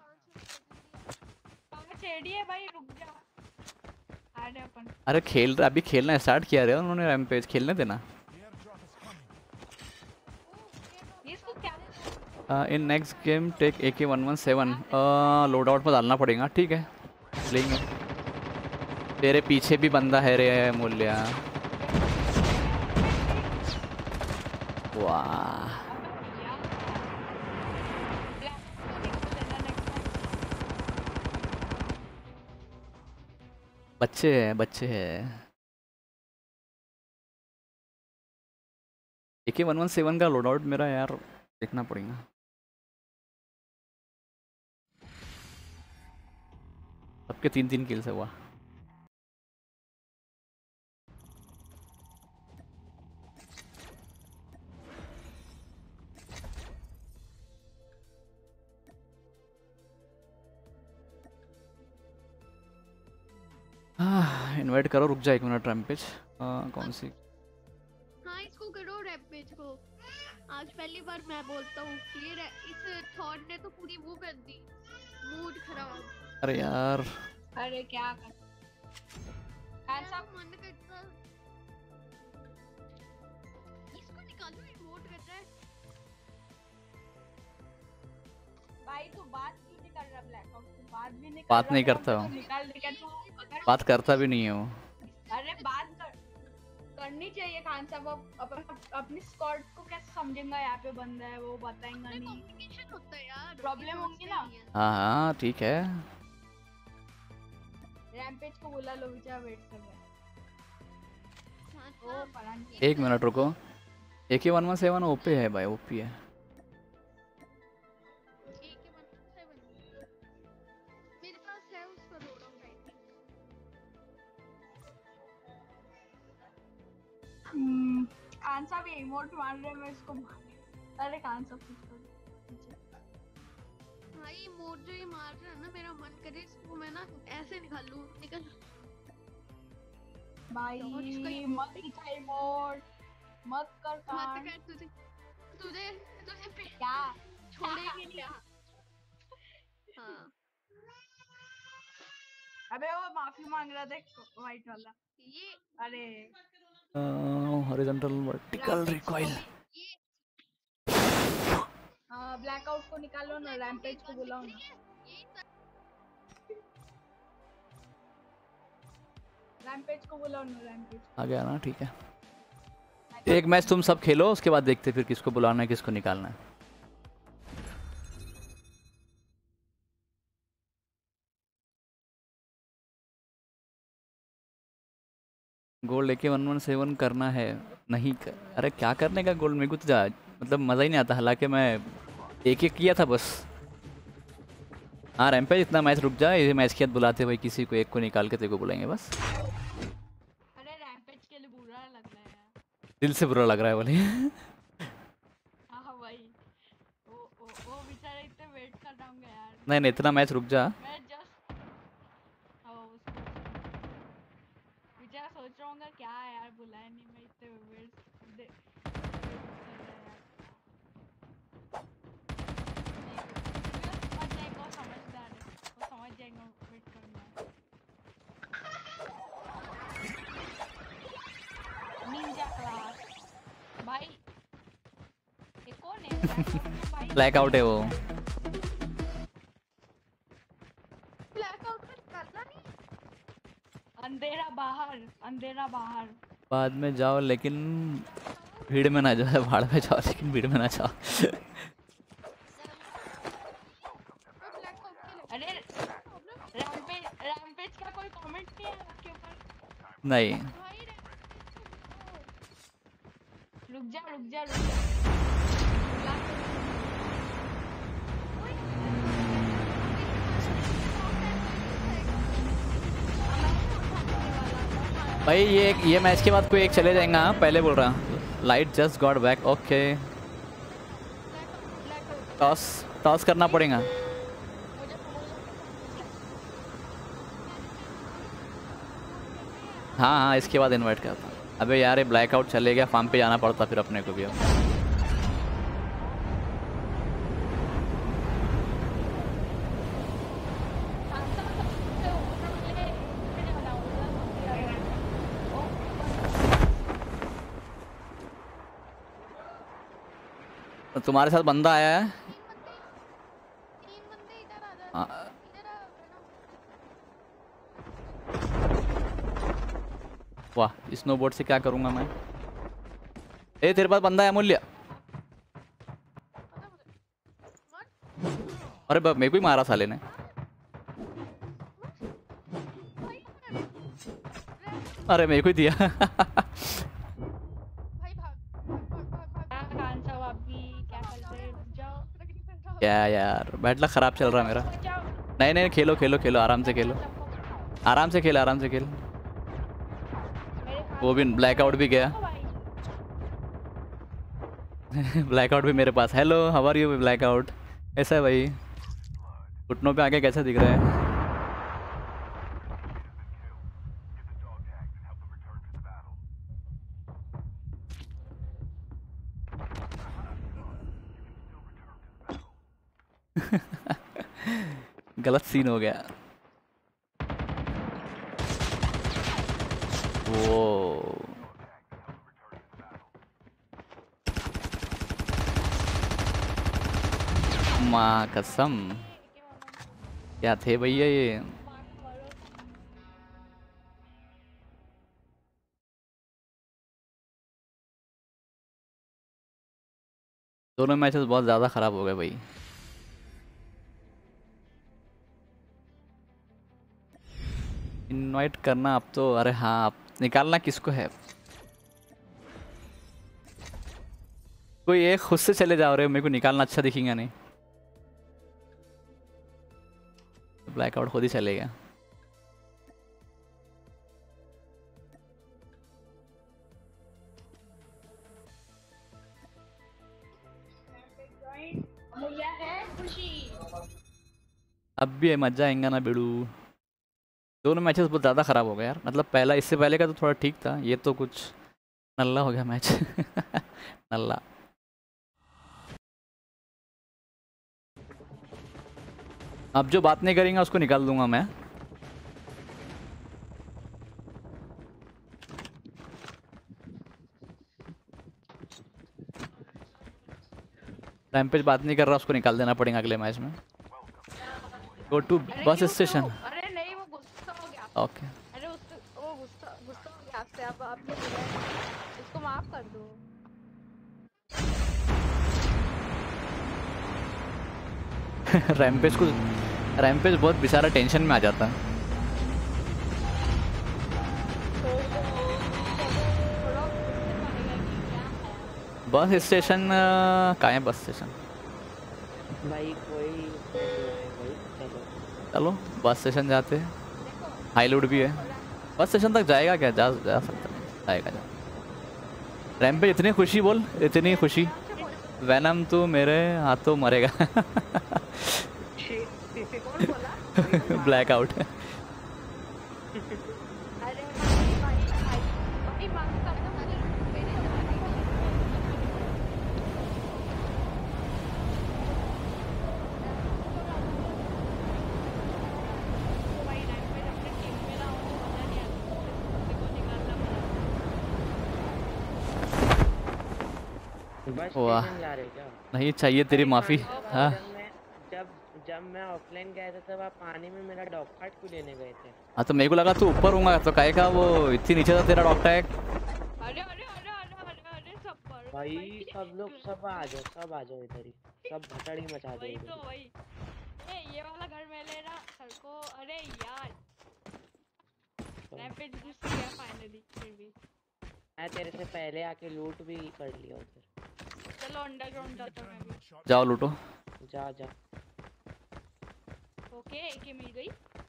G: पांच एडी है भाई, रुक जा। आ रहे अपन।
B: अरे खेल रहे, अभी खेलना स्टार्ट किया रे उन्होंने, रैम्पेज खेलने देना।
G: इसको क्या
B: in next game take A K one one seven loadout में डालना पड़ेगा, ठीक है लेंगे। तेरे पीछे भी बंदा है रे मूल्य। वाह बच्चे हैं बच्चे हैं। A K one one seven का लोड आउट मेरा यार देखना पड़ेगा। सबके तीन तीन किल्स है। हुआ इनवाइट करो, रुक जा एक मिनट। रैम्पेज कौन सी?
F: हाँ इसको करो रैम्पेज को। आज पहली बार मैं बोलता हूँ, ये रै- इस थॉट ने तो पूरी वो कर दी, मूड खराब।
B: अरे यार
G: अरे क्या कर
F: ऐसा मन करता, इसको निकालो, इमोट कर रहा है।
G: भाई तू बात क्यों नहीं कर रहा ब्लैकआउट? तू बात भी नहीं कर
B: बात
G: रहा,
B: नहीं
G: मैं
B: करता
G: उसको
B: हूँ।
G: निकाल दिया तू अगर-
B: बात करता भी नहीं है वो।
G: अरे बात कर करनी चाहिए खान साहब। अब अपन अपनी स्क्वाड को कैसे समझेंगे? यहाँ पे बंदा है वो बताएंगा नहीं।
F: कम्युनिकेशन होता है यार,
G: प्रॉब्लम होंगी ना।
B: हाँ हाँ ठीक है।
G: रैम्पेज को बुला लो, बेचारा वेट कर रहा है। ओ पलान
B: एक मिनट रुको। ए K one one seven OP है भाई, ओपी है।
F: मेरे पास है उसका रोड ऑफ राइटिंग।
G: हम्म, खान साहब ये इमोट मार रहे हैं, मैं इसको मार। अरे खान साहब कुछ करो।
F: भाई मोर जो ये मार रहा है ना, मेरा मन करे इसको मैं ना ऐसे निकालूं। निकल
G: भाई
F: और इसका
G: मत दिखा इमोट, मत कर
F: मत
G: कान।
F: कर, तुझे तुझे तुझे पे
G: क्या
F: छोड़ेंगे नहीं। हाँ
G: अबे वो माफी मांग रहा था वाइट वाला।
F: ये
G: अरे
B: हॉरिजॉन्टल वर्टिकल रिकॉइल।
F: ये
G: ब्लैकआउट को निकालो ना, रैम्पेज को बुलाओ ना।
F: यही
G: रैम्पेज को बुलाओ ना, रैम्पेज।
B: आ गया ना, ठीक है। एक मैच तुम सब खेलो, उसके बाद देखते फिर किसको बुलाना है किसको निकालना है। गोल्ड लेके वन वन सेवन करना है नहीं कर... अरे क्या करने का गोल्ड? मेरे को तो जा मतलब मज़ा ही नहीं आता। हालांकि मैं एक एक किया था बस। हाँ रैम्पेज इतना मैच रुक जा, ये मैच के बाद बुलाते भाई, किसी को एक को निकाल के तेरे को बुलाएंगे बस।
G: अरे रैम्पेज के लिए बुरा लग रहा है यार।
B: दिल से बुरा लग रहा है बोले।
G: हाँ हाँ भाई, वो वो वो बेचारा इतने वेट कर रहा हूँ यार।
B: नहीं नहीं इतना मैच रुक जा।
G: मैं जस्ट हाँ उसको बेचारा सोच रहा हूँ क्या है यार, बुलाया नहीं। मैं इतने वेट दे समझ जाएगा, वो समझदार है, वो समझ जाएगा वेट करना है। निंजा क्लास भाई, ये कौन है?
B: ब्लैकआउट है वो।
F: ब्लैकआउट में निकालना नहीं।
G: अंधेरा बाहर, अंधेरा बाहर।
B: बाद में जाओ लेकिन भीड़ में ना जाओ, भाड़ में जाओ लेकिन भीड़ में ना जाओ।
G: अरे रैम्पेज रैम्पेज
B: नहीं
G: भाई रुक जा रुक जा रुक जा बुला के
B: भाई ये ये मैच के बाद कोई एक चले जाएगा। हाँ पहले बोल रहा light just got back. Okay toss toss करना पड़ेगा। हाँ हाँ इसके बाद इनवाइट करता। अबे यार ये ब्लैकआउट चले गया, फार्म पे जाना पड़ता फिर अपने को भी अब। तो तुम्हारे साथ बंदा आया है?
F: तीन बंदे इधर आ जाओ,
B: हाँ
F: इधर आ ना।
B: वाह स्नोबोर्ड से क्या करूँगा मैं। ए तेरे पास बंदा है अमूल्य। अरे बा- मेरे को ही मारा साले ने। अरे मेरे को ही दिया।
F: भाई भाग भाग भाग भाग
G: क्या कान साहब आप भी क्या कर रहे हो? रुक जाओ
B: क्या यार बैटला खराब चल रहा है मेरा।
G: रुक जाओ
B: नहीं नहीं खेलो खेलो खेलो आराम से खेलो, आराम से खेल आराम से खेल।
G: मेरे कान
B: वो भी ब्लैकआउट भी गया।
G: भाई
B: ब्लैकआउट भी मेरे पास। Hello how are you blackout, कैसा है भाई? घुटनों पे आके कैसा दिख रहा है? गलत सीन हो गया। वो माँ कसम क्या थे भैया ये। दोनों मैचेस बहुत ज़्यादा ख़राब हो गए भाई। इनवाइट करना अब तो, अरे हाँ आप निकालना किसको है? कोई एक खुद से चले जाओ रहे, मेरे को निकालना अच्छा दिखेगा नहीं। ब्लैकआउट खुद ही चलेगा। अब भी मजा आएगा ना बेड़ू। दोनों मैचेस बहुत ज़्यादा ख़राब हो गए यार। मतलब पहला इससे पहले का तो थोड़ा ठीक था, ये तो कुछ नल्ला हो गया मैच। नल्ला। अब जो बात नहीं करेंगे उसको निकाल दूंगा मैं। रैम्पेज बात नहीं कर रहा, उसको निकाल देना पड़ेगा अगले मैच में। गो टू
G: अरे
B: बस
G: क्यों
B: स्टेशन।
G: तो? अरे नहीं वो गुस्सा हो गया।
B: ओके
G: अरे उसको वो गुस्सा गुस्सा हो गया आपसे। आप आप उसको माफ कर दो।
B: रैम्पेज को रैम्पेज बहुत बेचारा टेंशन में आ जाता है।
G: थोड़ा गुस्से मारेगा कि क्या है।
B: बस स्टेशन कहाँ है? बस स्टेशन
A: भाई कोई भाई चलो
B: चलो बस स्टेशन जाते हैं। हाईलोड भी है। बस स्टेशन तक जाएगा क्या? जा जा सकता है, जाएगा जा। रैम्पेज इतनी खुशी बोल, इतनी खुशी। वैनम तो मेरे हाथों मरेगा।
G: कौन बोला?
B: ब्लैकआउट।
G: अरे भाई भाई भाई भाई माफ कर दो मुझे। मेरे जमाने में तो भाई रैंपेज अपने टीम में ना हो तो मजा नहीं आता। किसी को निकालना पड़ा।
A: बस
B: वाह।
A: स्टेशन जा रहे हो क्या?
B: नहीं चाहिए तेरी माफ़ी। हाँ
A: जब मैं जब जब मैं ऑफलाइन गया था तब आप पानी में मेरा डॉग फाइट क्यों लेने गए थे?
B: हाँ तो मेरे को लगा तू ऊपर होगा तो काहे का वो इतनी नीचे था तेरा डॉग टैग।
G: अरे अरे अरे अरे अरे अरे सब पर
A: भाई सब लोग सब आ जाओ, सब आ जाओ इधर ही, सब भसड़ी मचा दो
G: वही
A: इधर
G: तो
A: ही।
G: वही। ए ये वाला घर में लेना सर को। अरे यार
A: तो
G: रैम्पेज घुस गया फाइनली फिर भी।
A: मैं तेरे से पहले आके लूट भी कर लिया उधर।
G: चलो अंडरग्राउंड जाता हूँ मैं भी।
B: जाओ लूटो।
A: जा जा।
G: ओके एक ही मिल गई।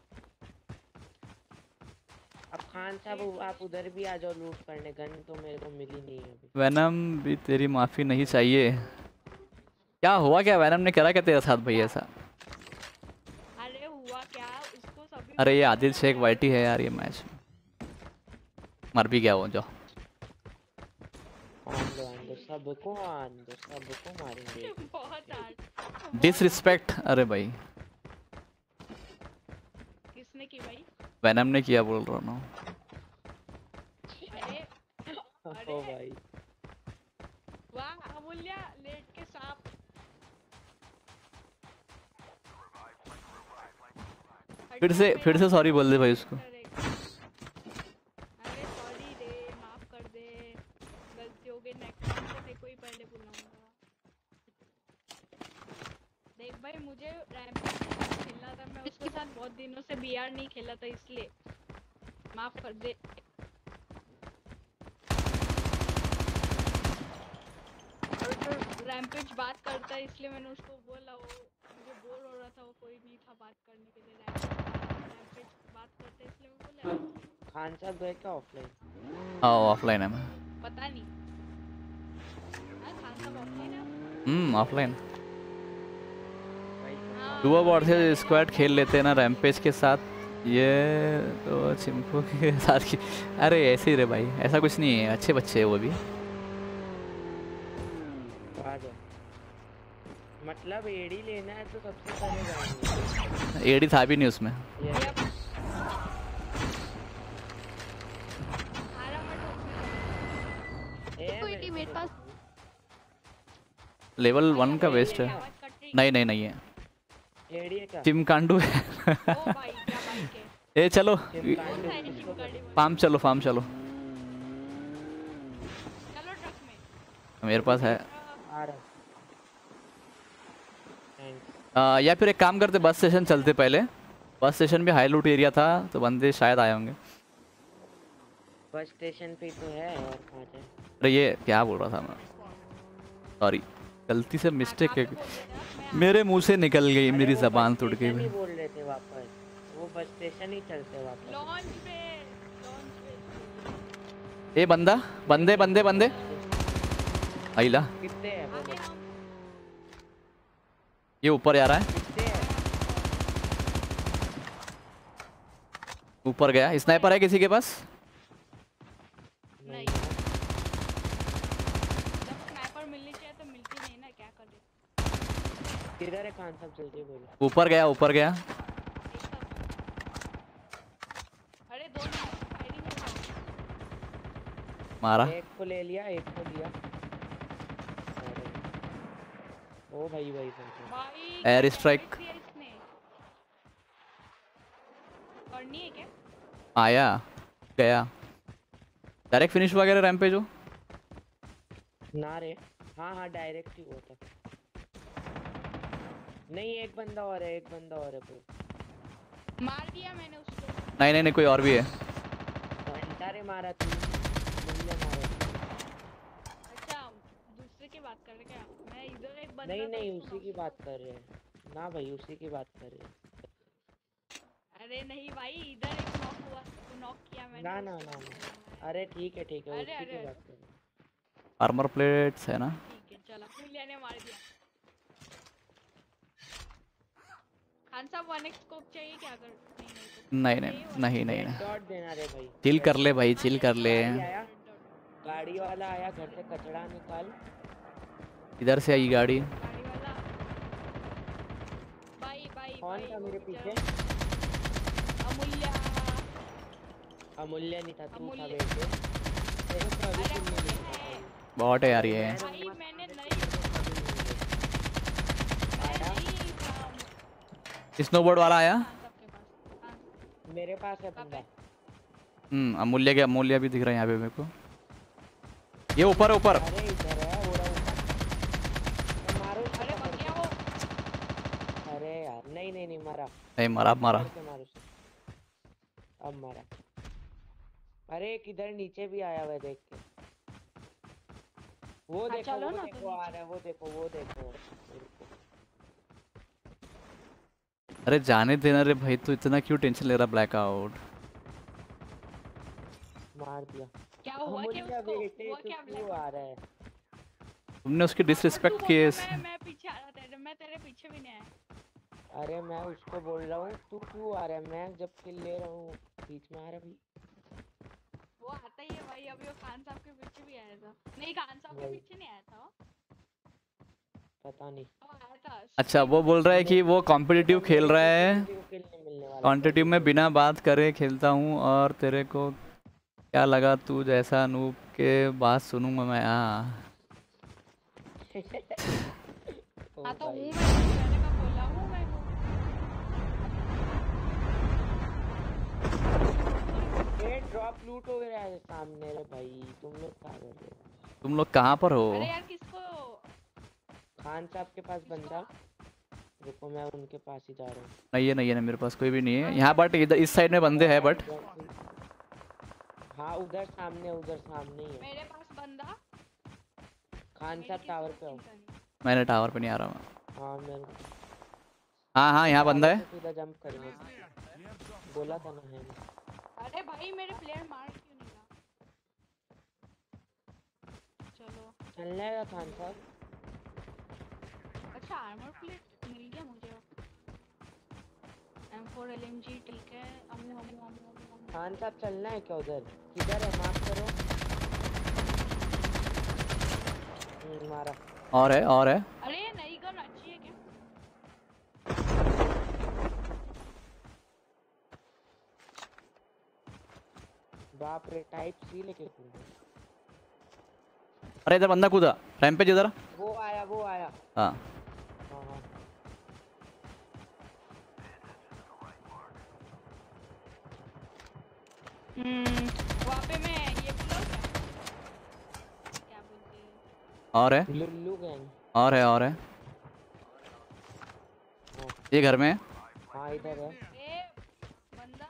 A: अब खान साहब आप उधर भी आ जाओ लूट करने, गन तो मेरे को मिली नहीं है अभी।
B: वैनम भी तेरी माफ़ी नहीं चाहिए। क्या हुआ, क्या वैनम ने करा क्या तेरे साथ भाई ऐसा?
G: अरे हुआ क्या उसको सभी।
B: अरे ये आदिल शेख वाइटी है यार, ये मैच मर भी गया वो। जाओ
A: आन दो आन दो सबको, आन दो सबको मारेंगे।
G: बहुत हार्ड।
B: डिसरिस्पेक्ट। अरे भाई
G: किसने की भाई?
B: वैनम ने किया बोल रहा हूँ।
G: अरे
A: ओ भाई
G: वाह अमूल्य लेट के सांप।
B: फिर से फिर से सॉरी बोल दे भाई उसको।
G: अरे सॉरी रे, माफ कर दे, गलती हो गई। नेक्स्ट टाइम से देखो ही पहले बुलाऊंगा। देख भाई मुझे रैम्पेज खेलना था, मैं उसके साथ बहुत दिनों से बीआर नहीं खेला था इसलिए माफ कर दे। और तो रैम्पेज बात करता है इसलिए मैंने उसको बोला, वो मुझे बोर हो रहा था, वो कोई नहीं था बात करने के लिए। रैम्पेज बात करते इसलिए मैं बोला।
A: खान साहब गए क्या ऑफलाइन?
B: हाँ ऑफलाइन है मैं।
G: पता नहीं। हाँ खान साहब ऑफलाइन है।
B: हम्म ऑफलाइन।
G: हाँ,
B: डुओ बॉट से स्क्वाड खेल लेते हैं ना रैम्पेज के साथ। ये तो चिंपू के साथ की। अरे ऐसे ही रे भाई, ऐसा कुछ नहीं है, अच्छे बच्चे है वो भी।
A: आ जाओ। मतलब एडी लेना है तो सबसे पहले जाएंगे।
B: एडी था भी नहीं उसमें।
A: ये
F: कोई नहीं मेरे पास।
B: लेवल वन का वेस्ट है। नहीं नहीं नहीं है,
A: एडी है क्या?
B: चिमकांडू है।
G: ओ भाई क्या बाइक है।
B: ए चलो
A: चिमकांडू
G: है
A: किसको
G: चिमकांडू।
A: कहते
B: फार्म चलो, फार्म चलो।
G: चलो ट्रक में।
B: मेरे पास है।
A: हैं? आ रहा। थैंक्स।
B: आ, या फिर एक काम करते, बस स्टेशन चलते पहले। बस स्टेशन भी हाई लूट एरिया था तो बंदे शायद आए होंगे।
A: बस स्टेशन पे तो है और कहाँ जाए?
B: अरे ये क्या बोल रहा था मैं, सॉरी गलती से मिस्टेक है, मेरे मुंह से निकल गई,
A: अरे
B: मेरी
A: वो
B: जबान
A: बस
B: टूट
A: स्टेशन
B: गई।
A: ही बोल रहे थे वापस, वो बस स्टेशन ही चलते वापस।
G: लॉन्च पे लॉन्च पे
B: ए बंदा, बंदे बंदे बंदे आइला,
A: कितने हैं वो
G: आगे
A: लोग?
G: हम।
B: ये ऊपर जा रहा है,
A: कितने हैं?
B: ऊपर गया। स्नाइपर है किसी के पास?
G: नहीं जब स्नाइपर मिलनी चाहिए तो मिलती नहीं ना, क्या करे।
A: किधर है खान साहब? जल्दी बोलो।
B: ऊपर गया, ऊपर गया।
G: एक साथ। अरे दो मिनट फायरिंग हो रहा है।
B: मारा।
A: एक को ले लिया, एक को दिया। अरे ओ भाई भाई भाई
G: भाई
B: Air
G: क्या
B: strike।
G: damage दिया इसने। करनी है क्या?
B: आया गया, डायरेक्ट फिनिश वगैरह रैम्पेज हो।
A: ना रे, हाँ हाँ डायरेक्ट ही हुआ था। नहीं एक बंदा और है, एक बंदा और है ब्रो।
G: मार दिया मैंने उसको।
B: नहीं नहीं नहीं, कोई और भी है।
A: घंटारे मारा तू, मुझे मारा।
G: अच्छा दूसरे की बात कर रहे क्या? मैं इधर एक बंदा
A: नहीं
G: था,
A: नहीं
G: उसको
A: उसी की
G: knock
A: बात कर रहे हैं ना भाई, उसी की बात कर रहे हैं।
G: किया। अरे नहीं भाई इधर एक नॉक हुआ, तो नॉक किया मैंने
A: ना ना
G: उसको।
A: ना ना, अरे ठीक है ठीक है,
G: अरे,
A: उसी
G: अरे,
A: की
G: अरे।
A: बात कर रहे हैं।
B: आर्मर प्लेट्स है ना।
G: ठीक है चला, फुलिया ने मार दिया। खान साहब वन एक्स स्कोप चाहिए क्या? अगर नहीं नहीं तो
B: नहीं नहीं नहीं नहीं,
A: डॉट देना रे भाई।
B: चिल कर ले भाई, चिल कर ले।
A: गाड़ी आया, गाड़ी वाला आया, घर से कचड़ा निकाल।
B: इधर से आई गाड़ी।
G: गाड़ी वाला। बाई बाई
A: कौन
G: बाई,
A: था
G: वो
A: मेरे
G: बेचारा।
A: पीछे?
G: अमूल्य।
A: अमूल्य नहीं था, तू था
G: अमूल्य।
A: बेटे। तेरे को अभी
G: अरे
A: तुम नहीं
G: अमूल्य
A: मिलता
G: है।
A: भाई।
B: बहुत है यार ये।
G: भाई मैंने नहीं
A: आया?
G: मैं नहीं था
B: स्नोबोर्ड वाला आया।
G: खान साहब के पास। हाँ,
A: मेरे पास है
G: कहाँ
A: बंदा।
G: पे?
B: हम्म अमूल्य के, अमूल्य भी दिख रहा है यहाँ पे मेरे को। ये ऊपर ऊपर।
A: अरे इधर है वो रहा ऊपर। तो मारो उसको,
G: अरे
A: पकड़
G: बन
A: के।
G: गया वो।
A: अरे यार नहीं नहीं नहीं, मारा।
B: नहीं मारा, अब मारा।
A: पकड़ के मारो उसे। अब मारा। अरे किधर नीचे भी आया हुआ है, देख के वो
G: हाँ,
A: देखो
G: चलो
A: वो
G: ना
A: देखो
G: तो
A: आ
G: नीचे।
A: रहा है, वो देखो वो देखो।
B: अरे जाने देना रे भाई, तू इतना क्यों टेंशन ले रहा ब्लैकआउट?
A: मार दिया।
G: क्या हुआ क्या
A: अमूल्य
G: उसको?
A: बेटे
G: हुआ
A: तू
G: क्या
A: क्यों
G: ब्लैक?
A: आ रहा है?
B: तुमने उसकी डिसरिस्पेक्ट की है।
G: मैं मैं पीछे आ रहा था, मैं तेरे पीछे भी नहीं आया।
A: अरे मैं उसको बोल रहा हूँ तू क्यों आ रहा है, मैं जब किल ले रहा हूँ बीच में आ रहा भाई।
G: वो आता ही है भाई, अभी वो खान साहब के पीछे भी आया था। नहीं, खान साहब के
A: वही।
G: पीछे नहीं आया था वो।
A: पता नहीं।
G: वो आया था।
B: अच्छा, वो बोल रहा है कि वो कॉम्पिटिटिव खेल रहा है,
A: किसी को किल नहीं मिलने वाला।
B: कॉम्पिटिटिव में बिना बात करे खेलता हूँ, और तेरे को क्या लगा तू जैसा नूब के बात सुनूंगा मैं? हाँ
A: ओ
G: हाँ तो
A: भाई।
G: हूँ मैं, मैंने का बोला हूँ मैं हूँ।
A: ये ड्रॉप लूट हो गया है सामने रे भाई, तुम लोग क्या कर रहे हो?
B: तुम लोग कहाँ पर हो?
G: अरे यार किसको?
A: खान साहब के पास बंदा, रुको मैं उनके पास ही जा रहा हूँ।
B: नहीं है, नहीं है, मेरे पास कोई भी नहीं है यहाँ, बट इधर इस साइड में बंदे हैं बट।
A: हाँ उधर सामने, उधर सामने ही है।
G: मेरे पास बंदा।
A: खान
G: मेरी
A: साहब
G: किसी
A: टावर
G: को
A: पे हो।
G: चिंता नहीं।
B: मैंने टावर पे नहीं आ रहा हूँ।
A: हाँ मैं
B: हाँ हाँ, यहाँ बंदा है।
A: सीधा जंप करेंगे, बोला था ना है।
G: अरे भाई मेरे प्लेयर मार क्यों नहीं रहा? चलो।
A: चल जाएगा खान साहब।
G: अच्छा आर्मर प्लेट मिल गया मुझे। M four L M G ठीक है। अमू अमू अमू अमू अमू।
A: खान साहब चलना है क्या उधर? किधर है मार्क करो। हम्म, मारा।
B: और है, और है।
G: अरे ये नई गन अच्छी है क्या?
A: बाप रे, टाइप सी लेके कूदा।
B: अरे इधर बंदा कूदा, रैंपेज इधर।
A: वो आया वो आया।
B: हाँ
A: हाँ हाँ।
G: हम्म वहाँ पे मैं ये बोला क्या? क्या बोलते हैं?
B: और है,
A: लुल्लू गैंग।
B: और है, और है। ये घर में है।
A: हाँ इधर है।
G: ए बंदा।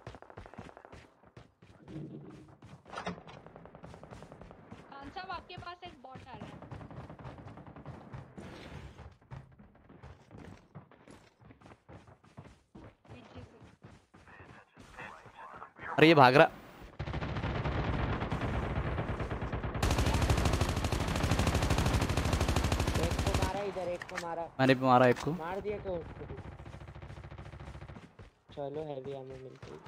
G: खान साहब आपके पास एक बॉट आ रहा है। पीछे से।
B: अरे ये भाग रहा।
A: एक को मारा इधर, एक को मारा।
B: मैंने भी मारा एक को।
A: मार दिया क्या उसको भी? चलो हैवी आर्मर मिल गई।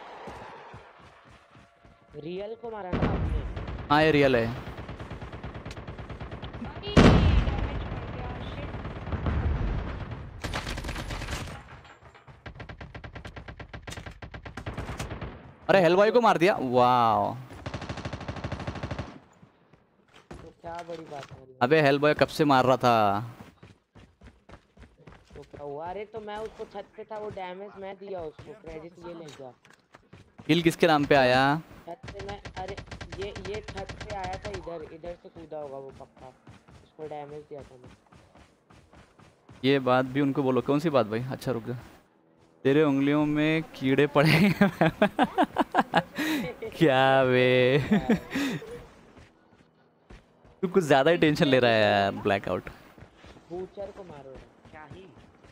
A: रियल को मारा ना आपने?
B: हाँ ये रियल है।
G: भाई डैमेज कर दिया शिट।
B: अरे हेलबॉय को मार दिया, वाह।
A: तो क्या बड़ी बात है।
B: अबे हेलबॉय कब से मार रहा था।
A: तो क्या हुआ? अरे तो मैं उसको छत पे था, वो डैमेज मैं दिया उसको, क्रेडिट ये ले गया।
B: किल किसके नाम पे आया?
A: छत पे मैं, अरे ये ये छत पे आया था, इधर इधर से कूदा होगा वो पक्का, उसको डैमेज दिया था मैं।
B: ये बात भी उनको बोलो। कौन सी बात भाई? अच्छा रुक जा। तेरे उंगलियों में कीड़े पड़े हैं। क्या बे। तू कुछ ज्यादा ही टेंशन ले रहा है यार ब्लैकआउट।
A: बूचर को मारो क्या ही।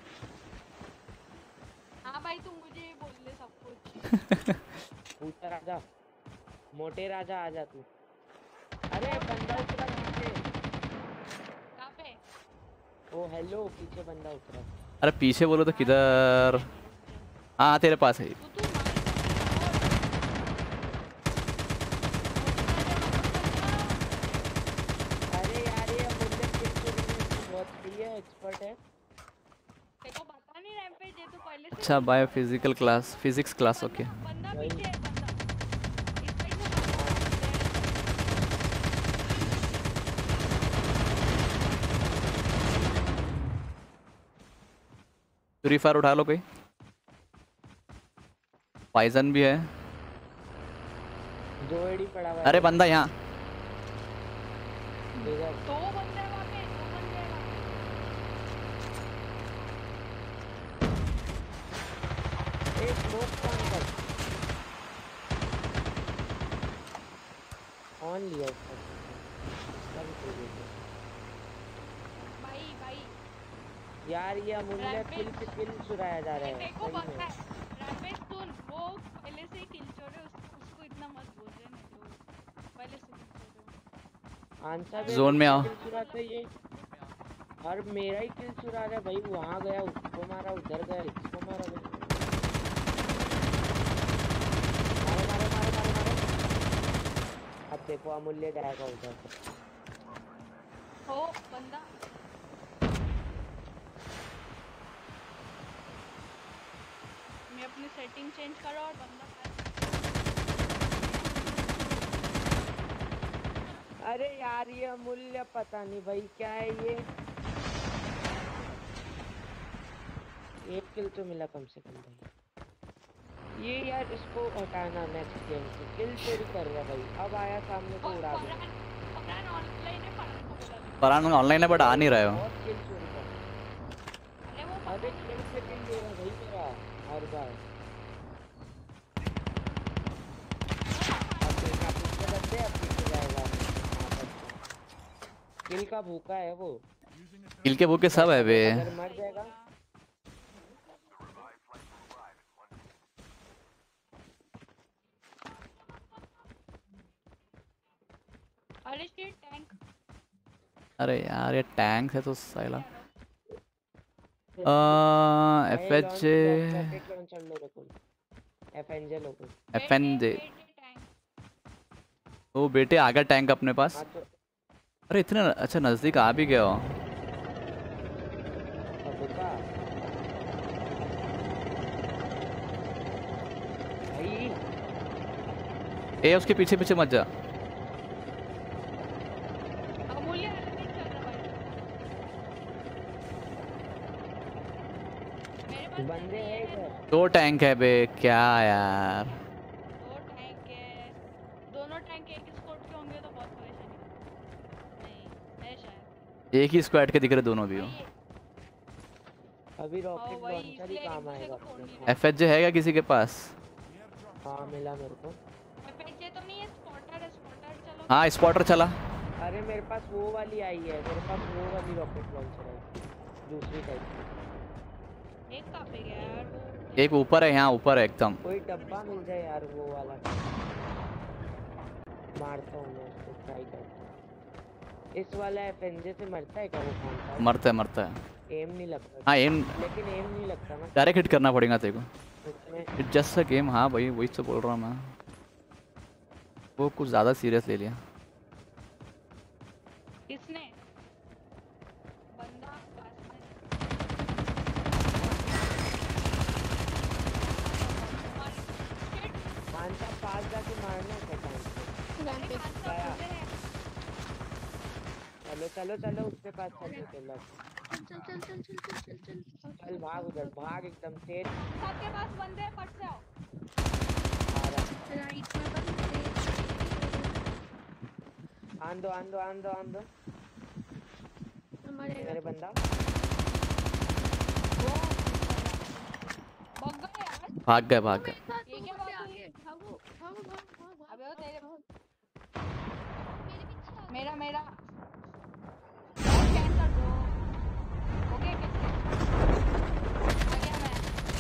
G: हाँ भाई तुम मुझे बोल ले सब कुछ।
A: बूचर आजा, मोटे राजा आजा तू। अरे बंदा उतरा पीछे।
G: कहाँ पे?
A: ओ हेलो, पीछे बंदा उतरा।
B: अरे पीछे बोलो तो किधर? हाँ तेरे पास है।
G: तू तू मार।
A: अरे यार ये मुझे बहुत सही है, एक्सपर्ट है।
G: तेरे को पता नहीं रैंपेज है तो पहले से।
B: अच्छा bio physical class, physics class, okay.
G: बंदा पीछे है बंदा। इस साइड से
B: फ्री फायर उठा लो कोई। पॉइजन भी है।
A: दो एडी पड़ा हुआ है।
B: अरे बंदा यहाँ।
A: इधर
G: दो बंदे हैं वहाँ पे, दो बंदे हैं वहाँ पे।
A: एक स्मोक कौन कर। कौन लिया उसका? उसका भी कोई देखो।
G: भाई भाई
A: यार ये अमूल्य किल पे किल चुराया जा रहा
G: ये
A: है
G: देखो
A: सही
G: पता
A: में।
G: है रमेश सुन वो पहले से ही किल चोर है उसको उसको इतना मत बोल रहे ना जो पहले से किल चोर है
A: आंसर भी
B: जोन में आओ।
A: किल चुराता है ये। और मेरा ही किल चुरा रहा है भाई। वहाँ गया उसको मारा, उधर गया इसको मारा भाई। मारो मारो मारो मारो मारो। अब देखो अमूल्य जाएगा उधर।
G: हो बंदा मैं अपनी सेटिंग चेंज करो और बंदा
A: अरे यार ये अमूल्य पता नहीं भाई क्या है ये। एक किल तो मिला कम से कम भाई। ये यार इसको हटाना नेक्स्ट गेम से। किल चोरी कर रहा है भाई। अब आया सामने तो उड़ा दो।
G: ऑनलाइन है पढ़ने को बोला
B: फरहान ऑनलाइन है बट आ नहीं रहे हो।
A: और किल चोरी कर।
G: अरे वो
A: अरे किल से किल ले रहा भाई मेरा हर बार। अब देखना पीछे बंदे अब पीछे जाएगा। किल का भूखा है वो।
B: किल के भूखे सब है बे।
A: अगर मर जाएगा
G: अरे शिट टैंक
B: अरे यार ये टैंक है तो साला एफ एच जे
A: लॉन्चर लो रखो। एफ एन जे लो कोई।
B: एफ एन जे ओ बेटे आ गया टैंक अपने पास।
A: हाँ तो
B: अरे इतने अच्छा नजदीक आ भी गया हो।
A: अब का भाई
B: ए उसके पीछे पीछे मत जा।
G: अमूल्य अलग नहीं चल रहा भाई मेरे पास
A: बंदे हैं इधर।
B: दो टैंक है बे क्या यार।
G: दो टैंक है दोनों टैंक एक स्क्वाड के होंगे तो बहुत परेशानी नहीं है शायद
B: एक ही स्क्वाड के दिख रहे दोनों भी हो।
G: भाई,
A: अभी
G: हाँ
A: रॉकेट
G: वही
A: लॉन्चर ही
G: इसलिए
A: काम
G: एक दूसरे
A: आएगा
G: को फोन नहीं
A: अपने।
B: एफ एच जे है क्या किसी के पास?
A: हाँ मिला मेरे को।
G: एफएचए तो नहीं है स्पॉटर है स्पॉटर चलो
B: हाँ स्पॉटर चला।
A: अरे मेरे पास वो वाली आई है। मेरे पास वो वाली रॉकेट लॉन्चर है दूसरी टाइप की।
G: एक कहाँ पे गया यार वो
B: एक ऊपर है यहाँ ऊपर है एकदम।
A: कोई डब्बा मिल जाए यार वो वाला। मारता हूँ मैं उसको ट्राई करता हूँ। इस वाला एफ एन जे से मरता है क्या वो? कौन सा
B: मरता है मरता है।
A: एम नहीं लगता।
B: हाँ एम
A: लेकिन एम नहीं लगता ना
B: डायरेक्ट हिट करना पड़ेगा तेरे को।
A: उसमें।
B: It just a game. हाँ भाई वही तो बोल रहा हूँ मैं। वो कुछ ज़्यादा सीरियस ले लिया।
G: किसने बंदा पास में
A: आंसर पास जाके मारना है टाइम से। गया। चलो चलो चलो उसके पास चलो चलो।
F: चल चल चल चल चल चल चल
A: चल भाग उधर भाग एकदम तेज।
G: सबके पास बंदे हैं फट से आओ
A: आ रहा।
F: राइट में बंदे
A: आंदो आंदो आंदो आंदो
F: हमारे
A: मेरे बंदा।
G: भग गए यार
B: भाग गए भाग गए।
F: मेरे साथ
G: ये क्या
F: ऊपर से
G: बात
F: आ
G: हुई?
F: गए। भागो भागो भागो भागो
G: अबे वो तेरे
F: मेरे पीछे आ
G: मेरा मेरा स्कैन कर दो हो गया कैसे आ गया मैं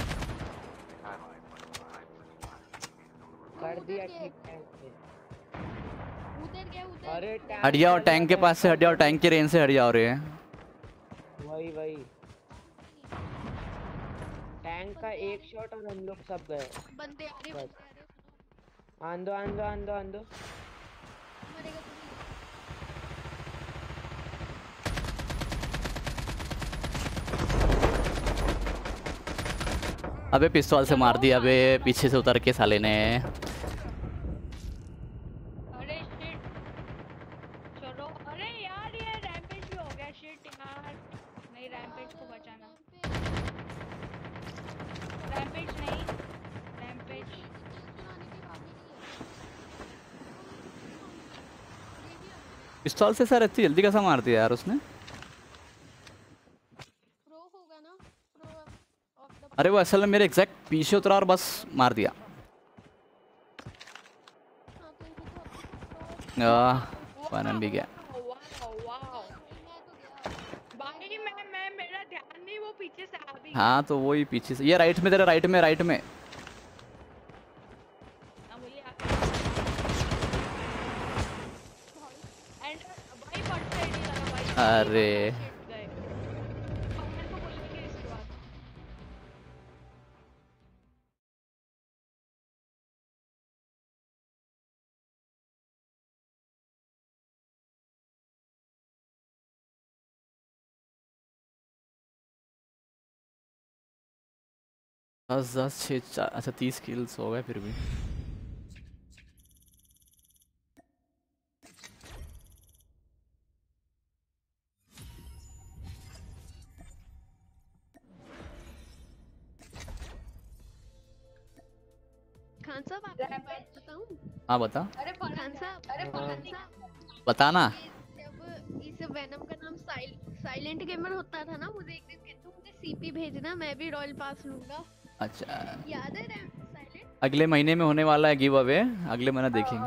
A: कर दिया
F: उधर
A: ठीक टाइम से।
F: उधर गया उधर
A: अरे टैंक
B: हट जाओ
A: चल
B: टैंक के
A: रहा
B: पास से हट जाओ।
A: है।
B: टैंक के रेंज से हट जाओ रे।
A: वही वही टैंक का एक शॉट और हम लोग सब गए।
F: बंदे आ रहे
A: बस।
F: बंदे आ रहे सुनो
A: आंदो आंदो आंदो आंदो।
F: मरेगा तू भी।
B: अबे पिस्तौल से मार दिया अबे पीछे से उतर के साले ने।
G: अरे शिट चलो अरे यार ये रैम्पेज भी हो गया शिट यार नहीं रैम्पेज को बचाना रैम्पेज नहीं रैम्पेज
F: चलाने की बात ही नहीं है।
B: पिस्तौल से सर इतनी जल्दी कैसा मार दिया यार उसने।
F: प्रो होगा ना प्रो ऑफ द
B: अरे वो असल में मेरे एग्जैक्ट पीछे उतरा और बस मार दिया।
F: हाँ तो इनको तो
B: वन एम बी गया।
G: वाओ वाओ भाई मैं मैं मेरा ध्यान नहीं, वो पीछे से आ भी
B: हाँ तो वही पीछे से, ये राइट में तेरा, राइट में राइट में।
G: बोलिए एंड भाई फट साइड ही लगा भाई।
B: अरे
G: गए अब मेरे को बोलेंगे इसके बाद।
B: दस दस छः चार, अच्छा तीस किल्स हो गए फिर भी।
F: खान साहब आपको एक बात बताऊं?
B: हाँ बता।
F: अरे खान साहब, अरे खान साहब,
B: बताना।
F: जब इस वेनम का नाम साइल, साइलेंट गेमर होता था ना, मुझे एक दिन कहते मुझे सीपी भेजना, मैं भी रॉयल पास लूंगा।
B: अच्छा
F: याद है साइलेंट?
B: अगले महीने में होने वाला है गिव अवे, अगले महीने देखेंगे।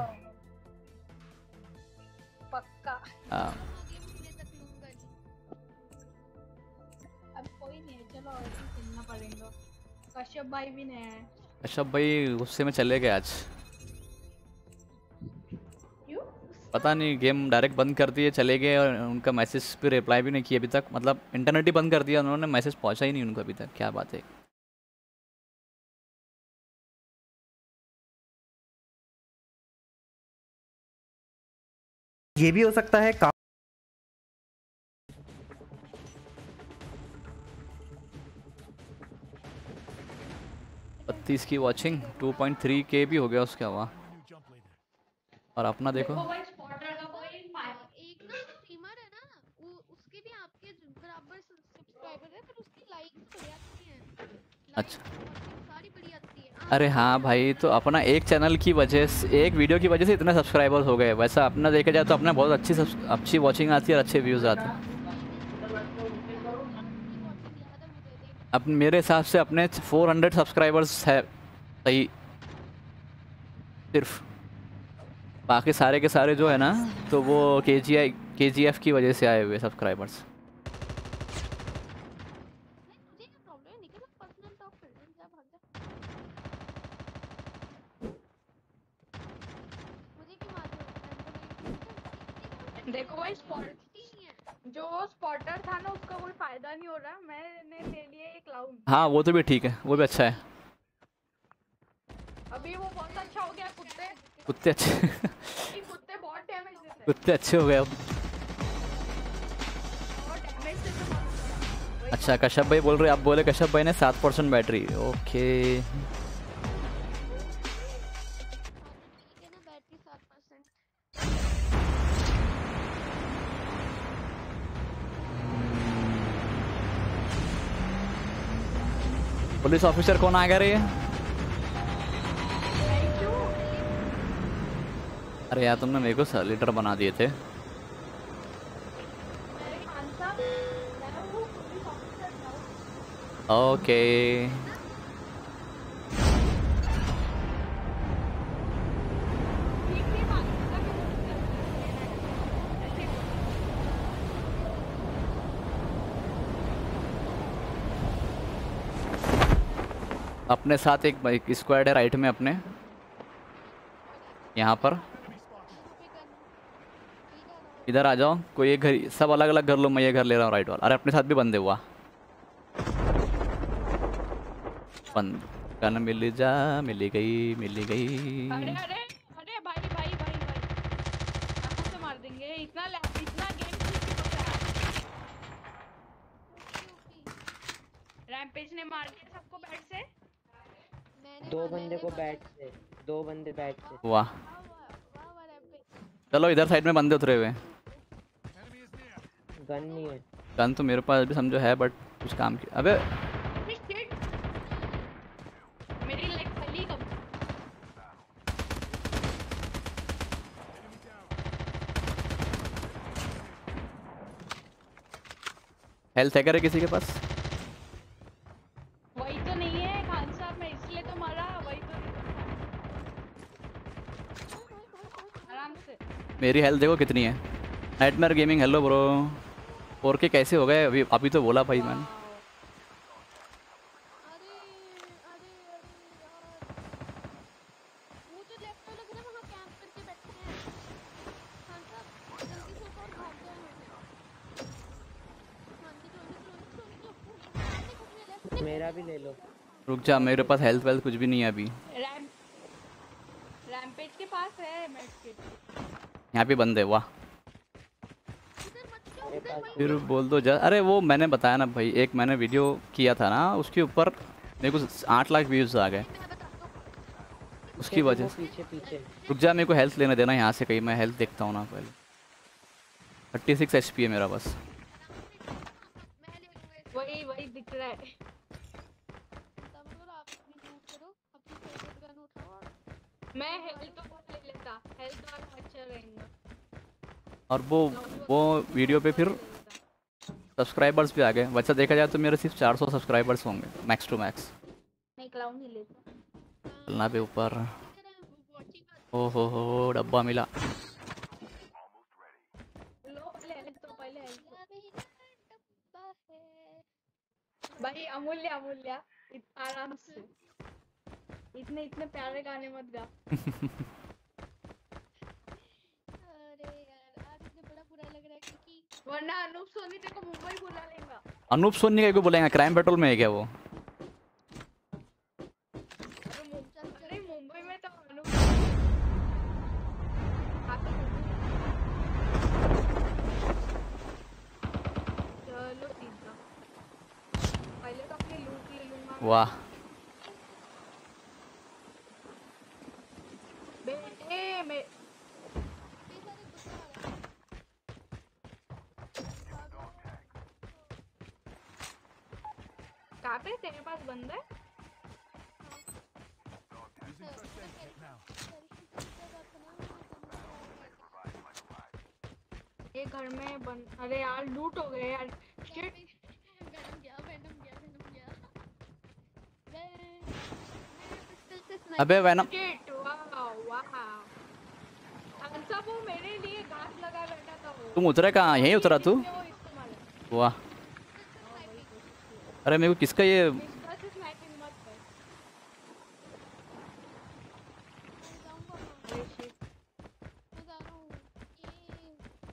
G: पक्का
B: हाँ
F: अगले महीने तक लूंगा जी।
G: अब कोई नहीं है, चलो और भी खेलना पड़ेगा। कश्यप भाई भी नहीं है।
B: कश्यप भाई गुस्से में चले गए आज,
G: क्यों?
B: पता नहीं, गेम डायरेक्ट बंद कर दिए चले गए, और उनका मैसेज पे रिप्लाई भी नहीं किया अभी तक, मतलब इंटरनेट ही बंद कर दिया उन्होंने, मैसेज पहुंचा ही नहीं उनको अभी तक। क्या बात है।
H: ये भी हो सकता है का...
B: बत्तीस की वॉचिंग, टू पॉइंट थ्री के भी हो गया उसका हुआ। और अपना देखो
F: एक ना स्ट्रीमर है ना, वो उसके भी आपके बराबर सब्सक्राइबर है, पर उसकी लाइक्स बढ़ जाती हैं।
B: अच्छा
F: सारी बढ़ जाती है।
B: अरे हाँ भाई, तो अपना एक चैनल की वजह से, एक वीडियो की वजह से इतने सब्सक्राइबर्स हो गए। वैसा अपना देखा जाए तो अपना बहुत अच्छी अच्छी वॉचिंग आती है और अच्छे व्यूज़ आते हैं। अब मेरे हिसाब से अपने फोर हंड्रेड सब्सक्राइबर्स है सही, सिर्फ बाकी सारे के सारे जो है ना, तो वो के जी आई के जी एफ की वजह से आए हुए सब्सक्राइबर्स।
G: देखो भाई स्पॉट, जो स्पॉटर था ना उसका कोई फायदा नहीं हो रहा, मैंने ले लिया एक क्लाउन।
B: हाँ वो तो भी ठीक है, वो भी अच्छा है।
G: अभी वो बहुत अच्छा हो गया। कुत्ते
B: कुत्ते अच्छे
G: कुत्ते बहुत डैमेज देते हैं।
B: कुत्ते अच्छे हो गए अब।
G: बहुत डैमेज देते हैं।
B: अच्छा कश्यप भाई बोल रहे, आप बोले कश्यप भाई ने सात percent battery, okay. Police officer कौन आ गया रे? अरे यार तुमने मेरे को लीडर बना दिए थे। ओके अपने साथ एक बाइक स्क्वाड है राइट में अपने, यहाँ पर। इधर आ जाओ, कोई एक घर, सब अलग अलग घर लो, मैं ये घर ले रहा हूँ राइट वाला। अरे अपने साथ भी बंदे हुआ, बंद गन मिल जा, मिली गई मिली गई।
G: अरे अरे अरे भाई भाई भाई भाई आपको तो मार देंगे, इतना इतना गेम रैम्पेज ने मार दिया सबको बैट से।
A: दो बंदे को बैट से, दो बंदे बैट से।
B: वाह चलो इधर साइड में बंदे उतरे हुए हैं।
A: गन नहीं है।
B: गन तो मेरे पास भी समझो है, बट कुछ काम की। अबे
G: मेरी लाइफ खाली कब।
B: हेल्थ है क्या रे किसी के पास?
G: वही तो नहीं है खान साहब, मैं इसलिए तो मारा। वही तो आराम से
B: मेरी हेल्थ देखो कितनी है। Nightmare gaming hello bro. Four K कैसे हो गए अभी अभी तो बोला भाई मैंने।
F: अरे अरे अरे यार, वो जो लेफ्ट वाले लग रहा है वहाँ कैंप करके बैठे हैं। खान साहब जल्दी से ऊपर भाग जाए हमें। हाँ निकलो निकलो निकलो निकलो। लेफ्ट में लेफ्ट में
A: मेरा भी ले लो।
B: रुक जा, मेरे पास हेल्थ वेल्थ कुछ भी नहीं है अभी।
G: रैम रैमपेज के पास है मेडकिट।
B: यहाँ पे बंद है। वाह,
F: उधर मत जाओ,
A: मेरे
F: उधर
A: पास
F: मत
B: फिर बोल दो जा। अरे वो मैंने बताया ना भाई, एक मैंने वीडियो किया था ना उसके ऊपर मेरे को आठ लाख व्यूज़ आ गए
F: मैं बताता हूँ।
B: उसकी वजह से।
A: पीछे पीछे
B: रुक जा, मेरे को हेल्थ लेने देना यहाँ से कहीं, मैं हेल्थ देखता हूँ ना पहले। थर्टी सिक्स एच पी है मेरा बस।
F: मैं ले लूँगा इसको।
G: वही वही दिख रहा है।
F: चिंता मत करो, आप अपनी लूट करो, अपनी फेवरेट गन उठाओ और
G: मैं हेल्थ तो बहुत ले लेता, हेल्थ वाला अच्छा रहेगा।
B: और वो वो वीडियो पे फिर सब्सक्राइबर्स भी आ गए। वैसा देखा जाए तो मेरे सिर्फ चार सौ सब्सक्राइबर्स होंगे मैक्स टू मैक्स।
G: नहीं क्लाउड नहीं लेता।
B: चलना पे ऊपर।
F: वॉचिंग का
B: ओ हो हो डब्बा मिला।
G: लो पहले हेल्थ तो पहले हेल्थ तो।
F: अरे डब्बा है।
G: भाई अमूल्य अमूल्य इत, आराम से। इतने इतने प्यारे गाने मत गा।
F: अरे यार आज मुझे बड़ा बुरा लग रहा है क्योंकि
G: वरना अनूप सोनी तेरे को मुंबई बुला लेगा।
B: अनूप सोनी का को बोलेंगे क्राइम पेट्रोल में है क्या वो?
G: अरे मुंबई अरे मुंबई में तो अनूप आप ही चलो सीधा। पहले तो अपनी लूट ले लूंगा।
B: वाह,
G: बेटे मैं
F: कई सारे गुस्सा आ रहा है।
G: कहाँ पे तेरे पास बंद है? ये घर में बंद। अरे यार लूट हो गए यार। शिट।
F: वेनम गया वेनम गया वेनम गया मैं मैं पिस्टल से स्नाइपर
B: अबे वैनम।
G: शिट वाह वाह। अंसा वो मेरे लिए घास लगा बैठा था वो।
B: तुम उतरे कहाँ? यहीं उतरा तू?
G: जिसने वो इस्तेमाल है।
B: वाह, अरे मेरे को किसका ये
G: पिस्टल से स्नाइपिंग मत कर।
F: मैं जाऊंगा वहाँ।
G: अरे शिट।
F: मैं जा रहा हूँ ये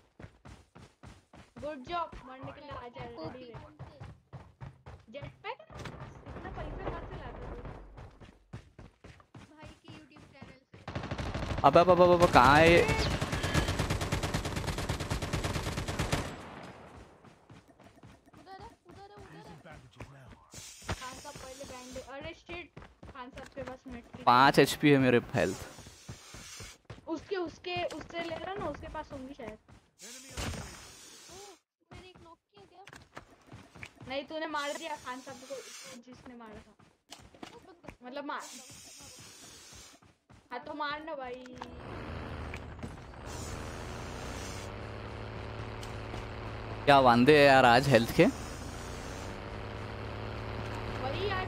G: गुड जॉब। मरने के लिए आ जा
F: कॉपी
G: रेडी रहे।
F: कौन से
G: जेट पैक इतना पैसा कहाँ से लाते हो?
F: भाई के यूट्यूब चैनल से।
B: अब अब अब अब कहाँ है ये?
F: उधर है उधर है उधर है।
G: खान साहब पहले बैंड। अरे शिट। खान साहब के पास मिनट
B: पाँच एच पी है मेरे हेल्थ।
G: उसके उसके उससे ले रहा ना, उसके पास होंगी शायद।
F: ओ मैंने एक नॉक किया क्या?
G: नहीं तूने मार दिया खान साहब को, जिसने मारा था।
F: ओ बंदा
G: मतलब मार। हाँ तो मार ना भाई।
B: क्या वांदे है यार आज हेल्थ के।
G: वही यार।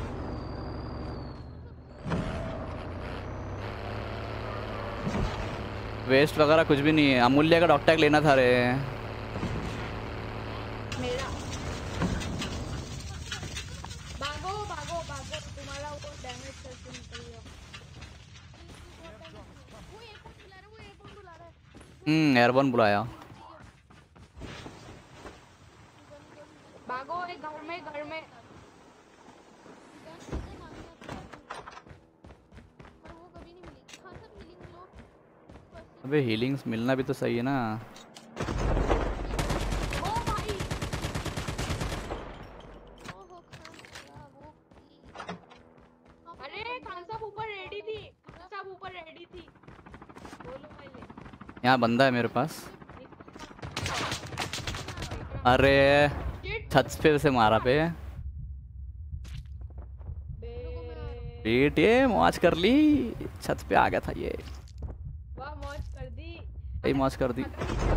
B: वेस्ट वगैरह कुछ भी नहीं है। अमूल्य का डॉक्टर लेना था रे।
G: मेरा भागो भागो भागो, तुम्हारा वो डैमेज करके निकल गया।
F: वो एयरपोर्ट बुला रहा है वो एयरपोर्ट बुला रहा है।
B: हम्म एयरबोन बुलाया।
G: भागो एक घर में घर में।
F: गन मुझे मांगना था पर वो कभी नहीं मिली। हाँ सब हीलिंग लो बस।
B: अबे हीलिंग्स मिलना भी तो सही है ना।
G: ओ भाई
F: ओहो खान साहब वो
G: अरे खान साहब ऊपर रेडी थी। खान साहब ऊपर रेडी थी। बोलो पहले।
B: यहाँ बंदा है मेरे पास। अरे छत पे से मारा पे। बेटे मौज कर ली। छत पे आ गया था ये।
G: वाह मौज कर दी।
B: यही मौज कर दी।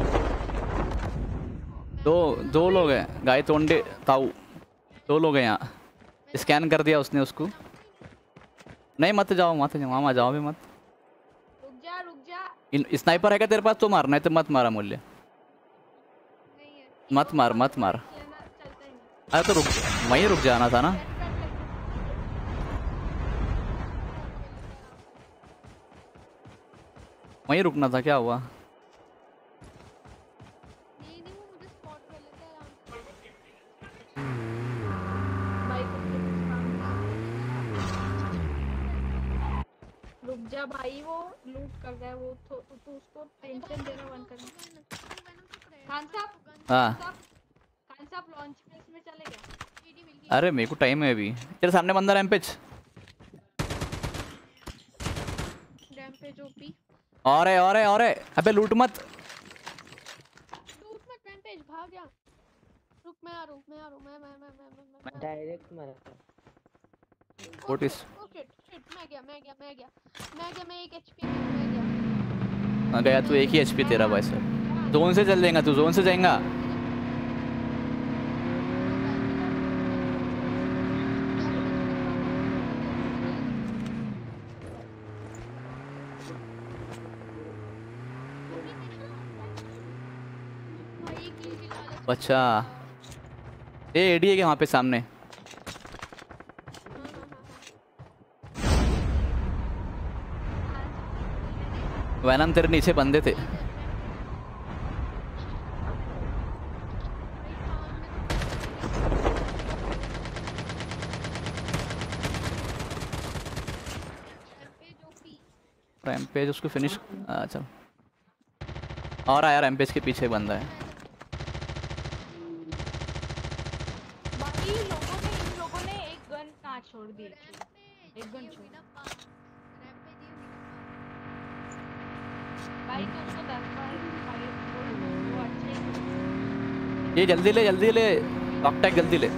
B: दो दो लोग हैं गाय तोंडे ताऊ। दो लोग हैं यहाँ। स्कैन कर दिया उसने उसको। नहीं मत जाओ मत जाओ मामा जाओ भी मत।
G: रुक जा रुक जा।
B: इन स्नाइपर है क्या तेरे पास? तो मारना है तो मत मारा मूल्य,
F: नहीं है
B: मत मार मत मार।
F: लेना चलता ही नहीं।
B: अरे तो रुक, वहीं रुक जाना था ना। वहीं रुकना था, क्या हुआ?
F: नहीं नहीं वो मुझे स्पॉट कर लेता है आराम से।
G: भाई को रुक जा भाई, वो लूट कर रहा है वो, तो तू तू उसको टेंशन देना बंद कर। खान साहब
B: हाँ
G: साहब खान साहब लॉन्च प्लेस में चले गए।
F: सीडी मिल गई।
B: अरे मेरे को टाइम है अभी। तेरे सामने बंदा रैम्पेज।
F: Rampage OP.
B: और है और है और है। अबे लूट मत।
F: लूट मत रैम्पेज भाग गया। रुक मैं आ रहा हूँ मैं आ रहा हूँ मैं मैं मैं मैं मैं
A: मैं डायरेक्ट मरा था।
B: What is-
F: oh shit shit मैं गया मैं गया मैं गया मैं गया मैं एक एचपी मैं गया।
B: हाँ गया तू, एक ही एचपी तेरा भाई सर। जोन से चल जाएगा तू, जोन से जाएगा।
F: भाई किल की लालच।
B: अच्छा ये एडी है क्या वहाँ पे सामने?
F: हाँ हाँ हाँ
B: वैनम तेरे नीचे बंदे थे। रैम्पेज उसको फिनिश। अच्छा और आया, रैम्पेज के पीछे बंदा है।
G: बाकी लोगों ने इन लोगों ने एक गन कहाँ छोड़ दी? एक गन छोड़ भाई, तो उसको दस बार फाइट बोल वो अच्छे ही।
B: ये जल्दी ले जल्दी ले, टॉकटैक जल्दी ले।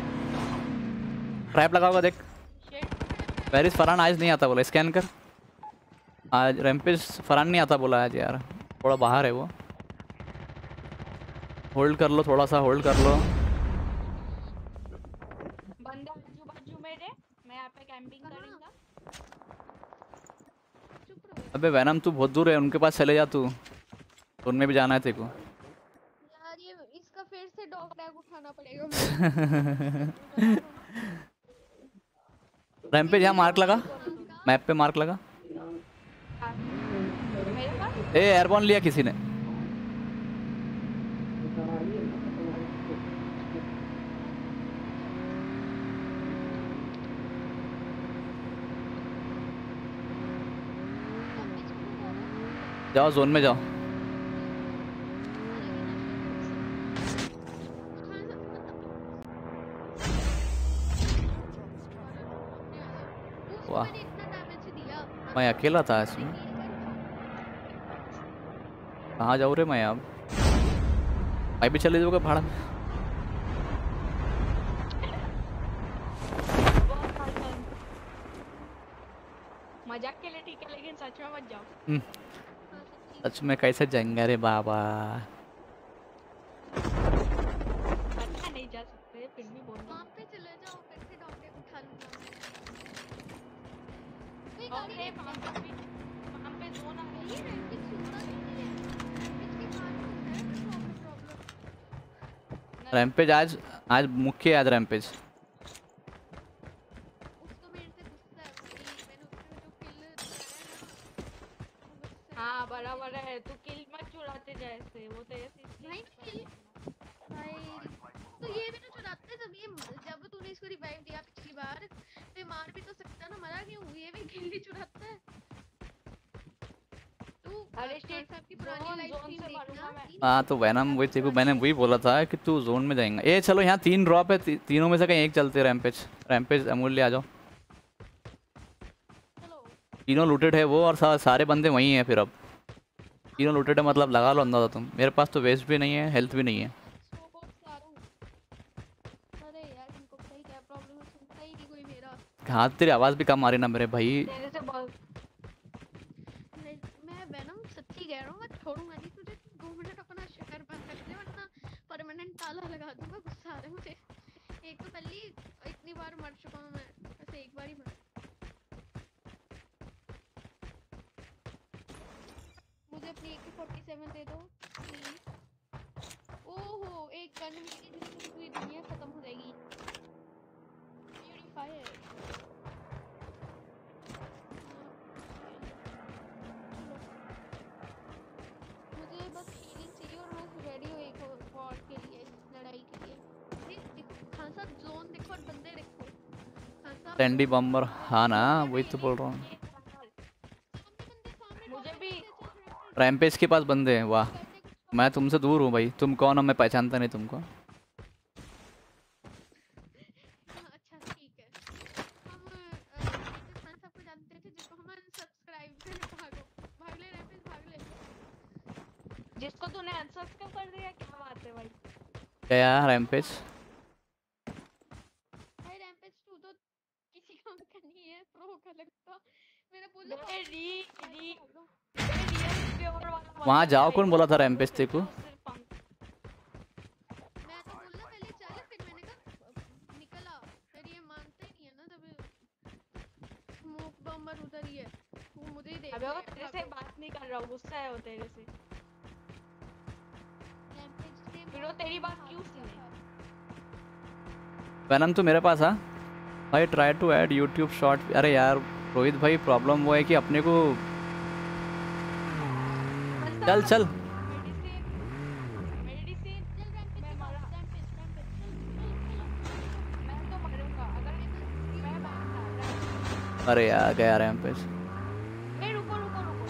B: ट्रैप लगा होगा देख। पेरिस फरहान आज नहीं आता बोला, स्कैन कर। आज रैम्पेज फरहान नहीं आता बोला आज यार, थोड़ा बाहर है वो। होल्ड कर लो, थोड़ा सा होल्ड कर लो।
G: बंदा आजू बाजू में रे, मैं यहाँ पे कैंपिंग करूंगा।
B: अबे वैनम तू बहुत दूर है, उनके पास चले जा तू, उनमें भी जाना है तेरे को।
F: यार ये इसका फिर से डॉग टैग उठाना पड़ेगा मुझे।
B: रैम्पेज यहाँ मार्क लगा, मैप पे मार्क लगा।
G: मेरे पास
B: ए एयरबॉर्न लिया किसी ने। जाओ जोन में जाओ। वाह
F: मैंने इतना डैमेज दिया।
B: मैं अकेला था इसमें। कहाँ जाऊँ रे मैं अब? भाई भी चले जाओगे भाड़ा में।
G: मजाक के लिए ठीक है, लेकिन सच में मत जाओ।
B: हम्म, सच में कैसे जाएंगे रे बाबा?
G: पता नहीं जा सकते फिर भी बोल
F: वहाँ पे चले जाओ, फिर से डॉग टैग उठा लूंगा मैं।
G: ओके वहाँ पे भी वहाँ पे जोन आ रही है।
B: रैम्पेज आज आज मुख्य आज रैम्पेज।
F: उसको मेरे से गुस्सा है भाई, मैंने उससे जो किल
G: हाँ बराबर है, तू किल मत चुराते जैसे वो तो ऐसे
F: नहीं किल भाई। तो ये भी तो चुराते जब ये जब तूने इसको रिवाइव दिया पिछली बार, तो मार भी तो सकता ना, मरा क्यों? ये भी किल ही चुराता है। तू
G: अरे
F: खान
G: shit,
F: साहब की पुरानी
G: जोन-
F: लाइव
G: जोन
F: स्ट्रीम
G: से
F: देखना।
G: मारूंगा मैं।
B: हाँ तो वैनम वही तेरे को मैंने वही बोला था कि तू जोन में जाएगा। ए चलो यहाँ तीन ड्रॉप है, ती, तीनों में से कहीं एक चलते। रैम्पेज रैम्पेज अमूल्य आ जाओ।
F: चलो
B: तीनों लूटेड है वो, और सा, सारे बंदे वहीं हैं फिर। अब तीनों लूटेड है मतलब लगा लो अंदाजा तुम। मेरे पास तो वेस्ट भी नहीं है, हेल्थ भी नहीं है।
F: सो बहुत सारा हूँ। अरे यार इनको पता ही क्या प्रॉब्लम है, सुनता ही नहीं कोई मेरा।
B: हाँ तेरी आवाज़ भी कम आ रही ना मेरे भाई।
G: तेरे से बहुत
F: मैं मैं वेनम सच्ची कह रहा हूँ, मैं छोड़ूंगा नहीं तुझे। दो मिनट अपना शहर बंद कर दे वरना परमानेंट ताला लगा दूंगा। गुस्सा आ रहा है मुझे। एक तो पहले इतनी बार मर चुका हूँ मैं, बस एक बार ही मर। सैंतालीस दे दो प्लीज। ओहो एक गन मिली जिससे पूरी दुनिया खत्म हो जाएगी। प्यूरीफायर मुझे बस हीलिंग चाहिए और मैं रेडी हूँ एक वॉर के लिए, लड़ाई के लिए। खान साहब जोन देखो और बंदे देखो। खान साहब
B: सैंडी बम्बर, हाँ ना वही तो बोल रहा हूँ।
G: मुझे भी
B: रैम्पेज के पास बंदे हैं, वाह। मैं तुमसे दूर हूँ भाई, तुम कौन हो मैं पहचानता नहीं तुमको।
F: अच्छा ठीक है। हम अ, खान साहब को जानते थे जिसको हम अनसब्सक्राइब कर भागो भाग ले रैपिड भाग ले।
G: जिसको तूने अनसब्सक्राइब कर दिया, क्या बात है भाई।
B: क्या रैम्पेज?
F: भाई रैम्पेज टू तो किसी काम का नहीं है, प्रो का लगता। मेरा बोल
G: री री री
F: भागो।
G: रियल प्योर वाला
B: वहाँ
G: बंदा
B: जाओ,
G: भाई,
B: कौन बोला था
G: वो
B: रैम्पेज तेरे को?
G: सिर्फ पंख।
F: मैं तो बोला पहले चल, फिर मैंने कहा निकला, फिर ये मानते ही नहीं है ना। जब स्मोक बम्बर उधर ही है वो मुझे ही देख
G: अबे वो
F: रहे हैं,
G: तेरे से
F: भागो।
G: बात नहीं कर रहा हूँ, गुस्सा है वो तेरे से।
F: रैम्पेज ने
G: फिर वो तेरी बात क्यों सुने?
B: वैनम तो मेरे पास आ भाई। Try to add YouTube short. अरे यार रोहित भाई, प्रॉब्लम वो है कि अपने को चल चल
G: मेडिसिन मेडिसिन
F: चल रैम्पेज
G: मैं
F: के पास,
G: मरा।
F: रैम्पेज रैम्पेज चल चल चल।
G: मैं तो मरूंगा अगर मैं भागता।
B: अरे यार गया रैम्पेज।
G: ए रुको रुको रुको।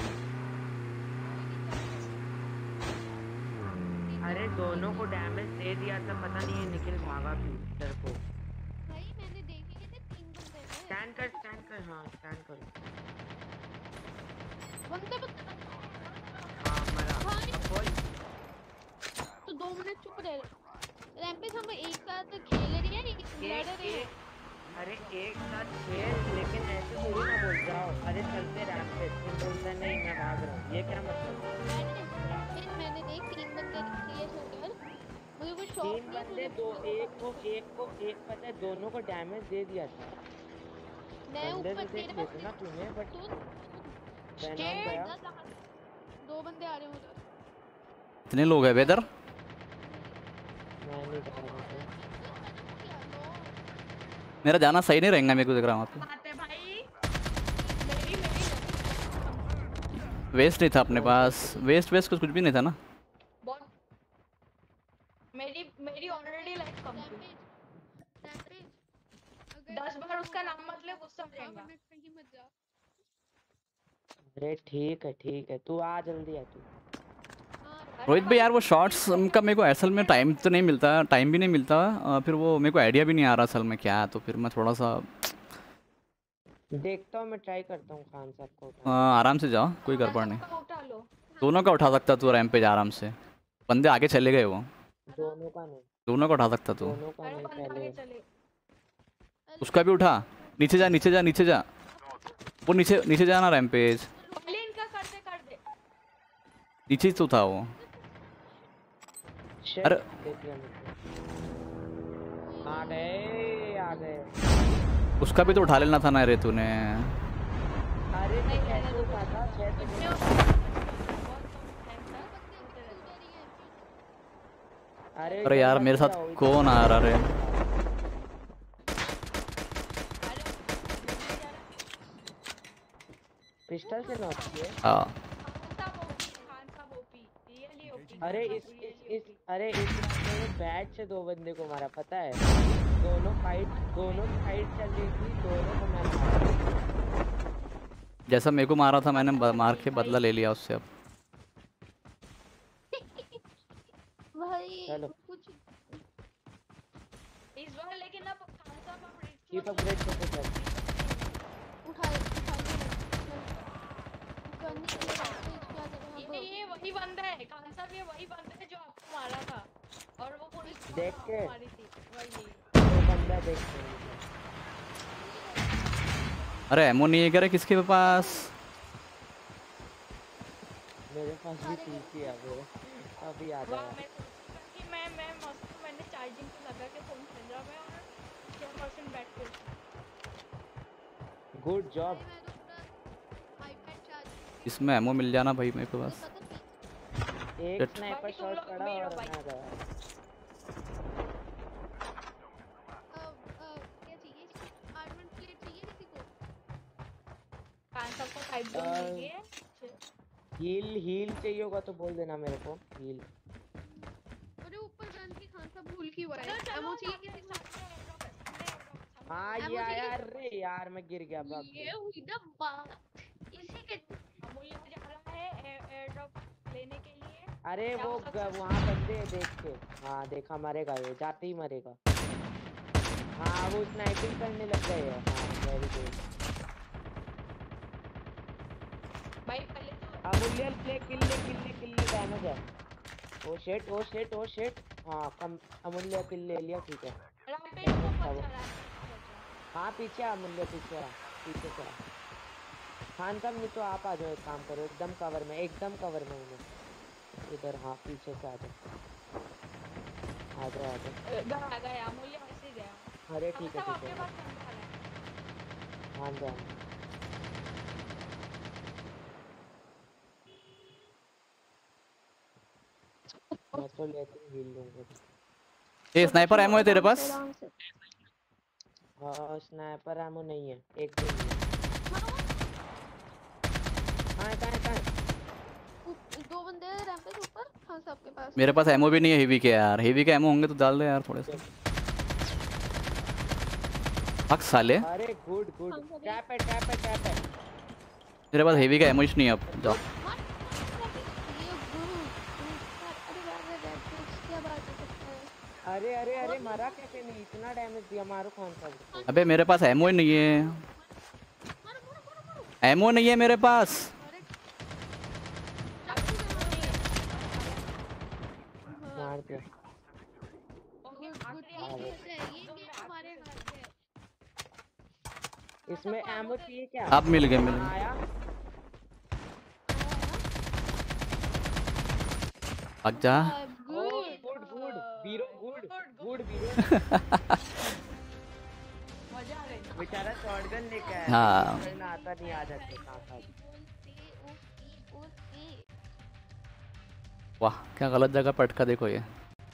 A: अरे दोनों को डैमेज दे दिया था, पता नहीं ये निखिल भागा क्यों इधर को।
F: भाई मैंने देखे थे तीन बंदे थे।
A: स्टैंड कर स्टैंड कर, हाँ स्टैंड कर।
F: बंदे बंदे
A: हाँ मरा।
F: भाई
A: अब बोल।
F: तो दो मिनट चुप रहे। रैम्पेज हम एक साथ खेल रहे हैं, एक लड़
A: एक
F: रहे हैं।
A: एक अरे एक साथ खेल, लेकिन ऐसे थोड़ी ना बोल जाओ। अरे चलते रैम्पेज, तुम बोलते नहीं मैं भाग रहा हूँ, ये क्या मतलब?
F: मैंने फिर मैंने देख तीन बंदे क्रिएट हो गए, मुझे कोई शौक
A: तीन
F: नहीं।
A: बंदे
F: मुझे
A: दो, एक को एक को एक पता है दोनों को डैमेज दे दिया था।
F: मैं
A: बंदे
F: ऊपर
A: तो देख
F: तेरे
A: लेते ना तुम्हें, बट
F: सुन
A: बैनाम गया।
F: दो बंदे आ रहे हैं उधर।
B: इतने लोग हैं वेदर।
A: मैं नहीं कर रहा हूँ।
B: मेरा जाना सही नहीं रहेगा, मेरे को दिख रहा वहाँ
G: बात है भाई। मेरी मेरी
B: पे। वेस्ट नहीं था अपने पास, वेस्ट वेस्ट कुछ कुछ भी नहीं था ना।
G: बहुत मेरी मेरी ऑलरेडी लाइफ कम थी। दस बार उसका नाम मत ले, गुस्सा हो जाएगा।
F: कहीं मत जा।
A: अरे ठीक है ठीक है, तू आ जल्दी आ तू।
B: रोहित भाई यार वो शॉर्ट्स का मेरे को असल में टाइम तो नहीं मिलता, टाइम भी नहीं मिलता। अ, फिर वो मेरे को आइडिया भी नहीं आ रहा असल में क्या है, तो फिर मैं थोड़ा सा
A: देखता हूँ, मैं ट्राई करता हूँ खान साहब को
B: अ,
A: उठाने
B: आराम से जाओ, कोई गड़बड़ नहीं।
G: सबका उठा लो।
B: दोनों का उठा सकता तू रैम्पेज आराम से। बंदे आगे चले गए, वो
A: का। दोनों का नहीं,
B: दोनों का उठा सकता तू।
A: दोनों का
G: अरे
A: नहीं
G: बंदा
A: पहले।
G: आगे चले।
B: उसका भी उठा। नीचे जा नीचे जा नीचे जा, वो नीचे नीचे जाना रैम्पेज।
G: पहले इनका कर दे कर दे।
B: नीचे ही तो था वो।
A: Shit,
B: अरे
A: देख लिया मुझे। आ गए आ गए।
B: उसका भी तो उठा लेना था ना रे तूने।
A: अरे मैं कैसे उठाता छह
G: कुछ नहीं
A: सेकंड।
G: होता, बहुत कम टाइम था।
A: अरे
B: अरे
A: इधर
B: यार
A: मत
B: मेरे साथ
A: जाओ, इधर
B: कौन आ रहा रे?
A: पिस्टल से नॉक किए।
B: हाँ
G: खान साहब ओपी, खान साहब ओपी, रियली ओपी।
A: अरे इस इस इस अरे इस रास्ते में बैट से दो बंदे को मारा, पता है? दोनों फाइट दोनों फाइट चल रही थी, दोनों को मैं मारा।
B: जैसा मेरे को मारा था मैंने ब- मार के बदला ले लिया उससे। अब
F: भाई
A: चलो।
F: कुछ
G: इस बार लेकिन अब खान साहब अब रिस्क
A: कीप
G: मत
A: अपग्रेड करते चल।
F: उठा उठा करने के लिए रास्ते क्या जगह
G: ये ये वही बंदा है खान साहब, ये वही बंदा है जो आपको मारा था और वो पुलिस को
A: देख के।
G: मारी थी वही।
A: दो बंदा देखते हैं।
B: अरे एमो नहीं है करे किसके पास?
A: मेरे पास भी पीसी है मेरे, अभी आ
G: वाह
A: जाएगा।
G: मैं कि मैं मैं मस्त मैंने चार्जिंग पे लगा के फोन खेल रहा मैं और छह परसेंट बैटरी।
A: Good job.
F: मैं तो पूरा आईपैड चार्ज
B: इसमें एमो मिल जाना भाई मेरे को बस।
F: पता नहीं
A: एक
B: Shit.
A: स्नाइपर
G: भाई तुम
A: शॉट
G: लोग
A: पड़ा
G: मेरे
A: और
G: भाई।
A: मैं गया।
F: अ, अ, क्या चाहिए? आर्मर प्लेट चाहिए किसी को?
G: कान सबको फाइव जोन
A: अ,
G: मिल गई है।
A: हील हील चाहिए होगा तो बोल देना मेरे को हील।
F: अरे ऊपर गन की खान सा भूल की हुआ है।
G: चलो चलो
F: एमो चाहिए
G: सामने
F: किसी को?
G: सामने airdrop है, सामने airdrop है, सामने
A: हाँ
F: एमो
A: ये आया।
F: चाहिए?
A: अरे यार मैं गिर गया बाप
F: ये
A: रे।
F: हुई ना बात। इसी के
G: अमूल्य जा रहा है airdrop लेने के लिए।
A: अरे
G: क्या
A: वो
G: वो
A: ग-
G: success
A: वहाँ बंदे हैं, देख के। हाँ देखा, मरेगा ये, जाते ही मरेगा। हाँ वो स्नाइपिंग करने लग गए हैं। हाँ वेरी गुड।
G: भाई पहले तो
A: अमूल्य प्ले किल्ले किल्ले किल्ले डैमेज है। Oh shit oh shit oh shit. हाँ कम अमूल्य किल ले लिया, ठीक है।
G: रैम्पेज
A: डैमेज
G: को
A: था
G: ऊपर
A: वो।
G: चढ़ा है।
A: हाँ पीछे आ अमूल्य, पीछे आ, पीछे से आ। खान साहब नहीं तो आप आ जाओ, एक काम करो, एकदम कवर में, एकदम कवर में हूँ मैं इधर। हाँ पीछे से आ जाओ, आ जाओ आ जाओ।
G: गया गया अमूल्य वैसे ही गया।
A: अरे
G: अब
A: ठीक है
G: सब
A: ठीक
G: आपके
A: है।
G: पास कंट्रोल है।
A: हाँ जाओ। मैं तो लेते ही हील लूंगा।
B: ये स्नाइपर एमो है तेरे
F: आराम
B: पास?
F: से, आराम से।
A: हाँ स्नाइपर एमो नहीं है, एक भी नहीं है। कहाँ है कहाँ है कहाँ है?
F: ऊप- दो बंदे हैं रैंपेज ऊपर। खान साहब के पास।
B: मेरे पास एमो भी नहीं है हेवी के यार। हेवी के एमो होंगे तो डाल दे यार थोड़े से। हक साले,
A: अरे गुड गुड।
F: खान साहब
A: टैप है टैप है टैप है।
B: मेरे पास हेवी का एमो ही नहीं है अब। जाओ।
F: मार, मार, ये गुरु, अरे वाह रैंपेज, क्या बात है सकता है।
A: अरे अरे अरे मरा कैसे नहीं? इतना डैमेज दिया मारो खान साहब को।
B: अबे मेरे पास एमो ही नहीं है।
F: मारो मारो मारो मारो।
B: एमो नहीं है मेरे पास।
F: अरे चाकू से मारो। हाँ,
A: मार दिया।
G: ओके
F: गुड गुड
G: आखिरी
F: ये
A: आगे।
F: कैसे है? ये गेम हमारे हाथ में है।
A: इसमें एमो चाहिए क्या?
B: अब मिल गए मिल गए।
A: आया।
B: भाग जा।
A: Good good good bro good good bro.
G: मजा आ गई।
A: बेचारा शॉटगन लेके आया।
B: हाँ।
A: करना आता नहीं, आ जाते कहाँ था।
B: वाह क्या गलत जगह पटका देखो ये।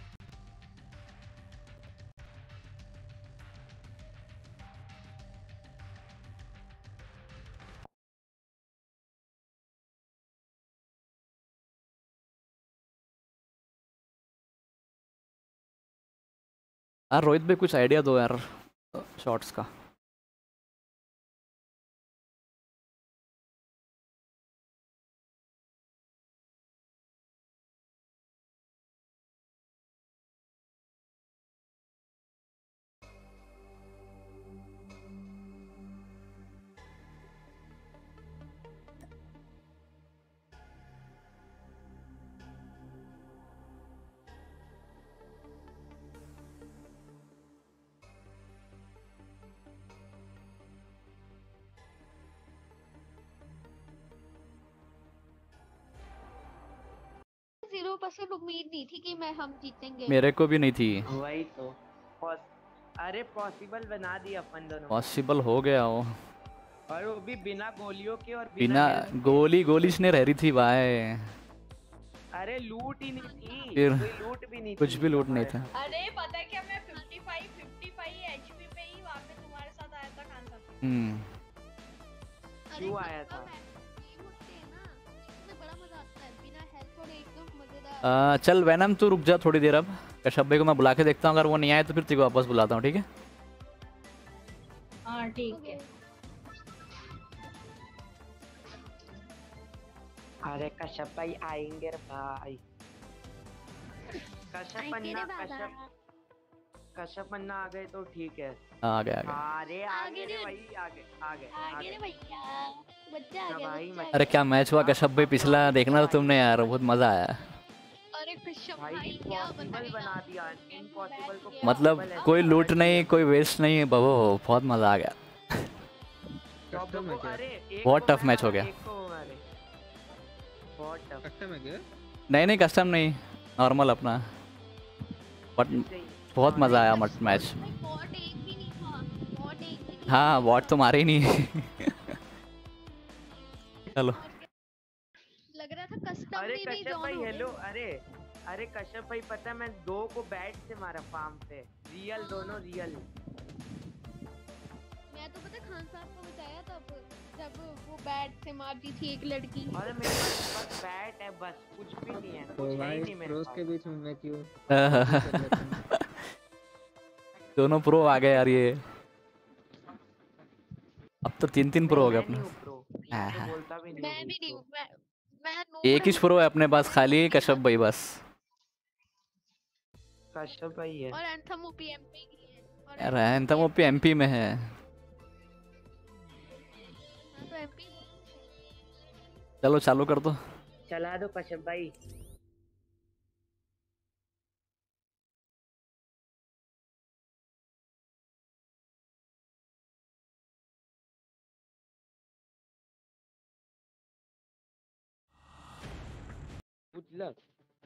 B: यार रोहित भी कुछ आइडिया दो यार शॉट्स का।
F: जीरो परसेंट उम्मीद नहीं थी कि मैं हम जीतेंगे।
B: मेरे को भी नहीं थी।
A: वही तो। पॉस- अरे पॉसिबल बना दिया अपन दोनों।
B: पॉसिबल हो गया वो।
A: और वो भी बिना गोलियों के और
B: बिना
A: health के।
B: गोली गोली से रह रही थी भाई।
A: अरे लूट ही नहीं थी।
B: फिर
A: कोई लूट भी नहीं
B: कुछ
A: थी
B: भी लूट नहीं
A: हमारे
B: था।
A: साथ।
G: अरे पता है क्या, मैं पचपन पचपन एचपी पे ही वहां पे तुम्हारे साथ आया था खान साहब।
B: हम्म।
F: अरे
A: क्यों
F: जब
A: आया
F: का
A: था?
F: मैच गेम होते हैं ना, इसमें बड़ा मजा आता है। बिना हेल्थ और एकदम मजेदार।
B: आ, चल वैनम तू रुक जा थोड़ी देर। अब कश्यप भाई को मैं बुला के देखता हूँ, अगर वो नहीं आए तो फिर तेरे को वापस बुलाता हूँ, ठीक है?
G: हाँ ठीक है।
A: अरे कश्यप भाई आएंगे रे भाई। कश्यप
F: आएंगे
A: पन्ना
F: रे बाबा।
A: कश्यप कश्यप पन्ना आ गए तो ठीक है।
B: आ गया आ गया।
A: अरे आगे रे भाई, आगे आगे
F: आगे रे भैया, बच्चा आ
A: हाँ
F: गया,
A: भाई,
F: बच्चा आ
A: मैं-
B: अरे
F: गया।
B: क्या मैच हुआ कश्यप भाई पिछला, देखना था तुमने यार, बहुत मजा आया।
F: अरे कश्यप
A: भाई
F: भाई क्या
A: पॉसिबल
F: बताएगा।
A: बना दिया, इम्पॉसिबल को
B: मतलब
A: possible
B: कोई
A: ऐसे
B: लूट
A: बना
B: नहीं, कोई वेस्ट नहीं, बबो बहुत मजा आ गया।
A: दिया। तो अब वो- अरे एक
B: बहुत
A: को
B: टफ
A: मैं
B: मैच हो
A: मारा,
B: गया।
A: एक को वो मारे। बहुत टफ।
C: कट्टे में गए
B: नहीं नहीं कस्टम नहीं, नॉर्मल अपना। बट बहुत मजा आया मट मैच।
F: भाई बॉट एक भी नहीं था, बॉट एक भी नहीं
B: हाँ
F: था।
B: वॉट तो मारे ही नहीं। चलो
F: लग रहा था कस्टम दम
A: अरे
F: नहीं नहीं
A: कश्यप
F: जॉन
A: भाई
F: हो
A: हेलो,
F: गया।
A: अरे अरे कश्यप भाई पता है मैं दो को बैट से मारा फार्म पे, रियल दोनों रियल।
F: मैं तो पता खान साहब को बचाया तब जब वो बैट से मारती थी एक लड़की।
A: अरे मेरे पास बस बैट है, बस कुछ भी नहीं है,
C: तो
A: कुछ है ही
C: भाई
A: नहीं मेरे
C: प्रोस
A: पास।
C: के बीच में मैं क्यों
B: दोनों प्रो आ गए यार ये। अब तो तीन तीन प्रो हो गए
A: मैं नहीं
B: अपने।
A: हूँ प्रो,
B: हाँ,
A: मैं
B: हाँ।
A: तो बोलता भी नहीं
F: मैं
A: हूँ
F: भी नहीं
A: pro।
F: हूँ, मैं मैं noob
B: एक ही
F: हूँ।
B: प्रो है अपने पास खाली, कश्यप भाई बस।
A: कश्यप भाई है।
F: और एंथम ओपी एमपी की है। और
B: यार
F: Anthem
B: anthem
F: O P
B: OP MP में है।
F: हाँ तो एमपी
B: चलो चालू कर दो।
A: चला दो कश्यप भाई। Good luck.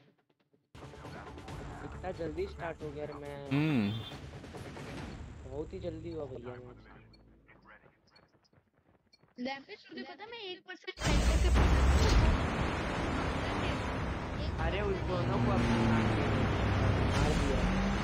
A: इतना जल्दी स्टार्ट हो गया यार, मैं
B: हम्म
A: बहुत ही जल्दी हुआ भैया मैच।
F: रैम्पेज तुझे पता है मैं एक परसेंट टाइमर से
A: अरे उस दोनों को अपना मार दिया।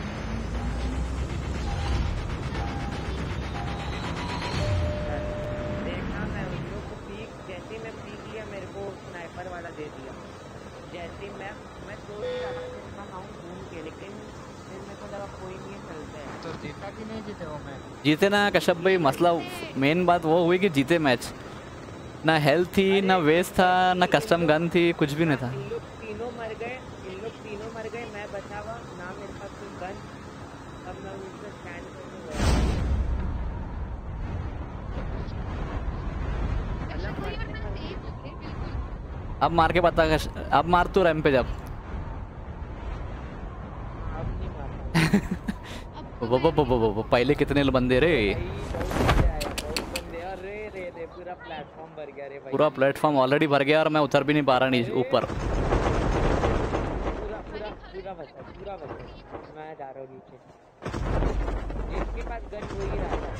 A: देखा मैं उन लोग को पीक, जैसे मैं पीक लिया मेरे को स्नाइपर वाला दे दिया। जैसे मैं मैं सोच रहा था कि मैं आऊँ घूम के, लेकिन फिर मेरे को लगा कोई नहीं है, चलते हैं।
C: तो जीता कि नहीं जीते वो मैच?
B: जीते ना कश्यप भाई, मसला मेन बात वो हुई कि जीते मैच। ना हेल्थ थी, ना वेस्ट था, ना कस्टम गन थी, कुछ भी नहीं था।
A: इन लोग तीनों मर गए, इन लोग तीनों मर गए, मैं बचा हुआ ना, मेरे पास कोई गन। अब मैं उनसे स्टैंड करने गया।
F: कश्यप भाई और मैं सेफ हो गए बिल्कुल।
B: अब मार के बता कश... अब मार तू रैम्पेज अब।
A: अब नहीं मारता।
F: अब
B: वो
F: तो
B: वो वो
F: मैं
B: वो वो पहले कितने बंदे रे।
A: भाई बहुत बंदे आए, बहुत बंदे। अरे रे रे पूरा प्लेटफॉर्म भर गया रे भाई।
B: पूरा प्लेटफॉर्म ऑलरेडी भर गया और मैं उतर भी नहीं पा रहा नीचे ऊपर।
A: पूरा पूरा पूरा बचा, पूरा बचा। मैं जा रहा हूँ नीचे। जिसके पास गन वही रहा था।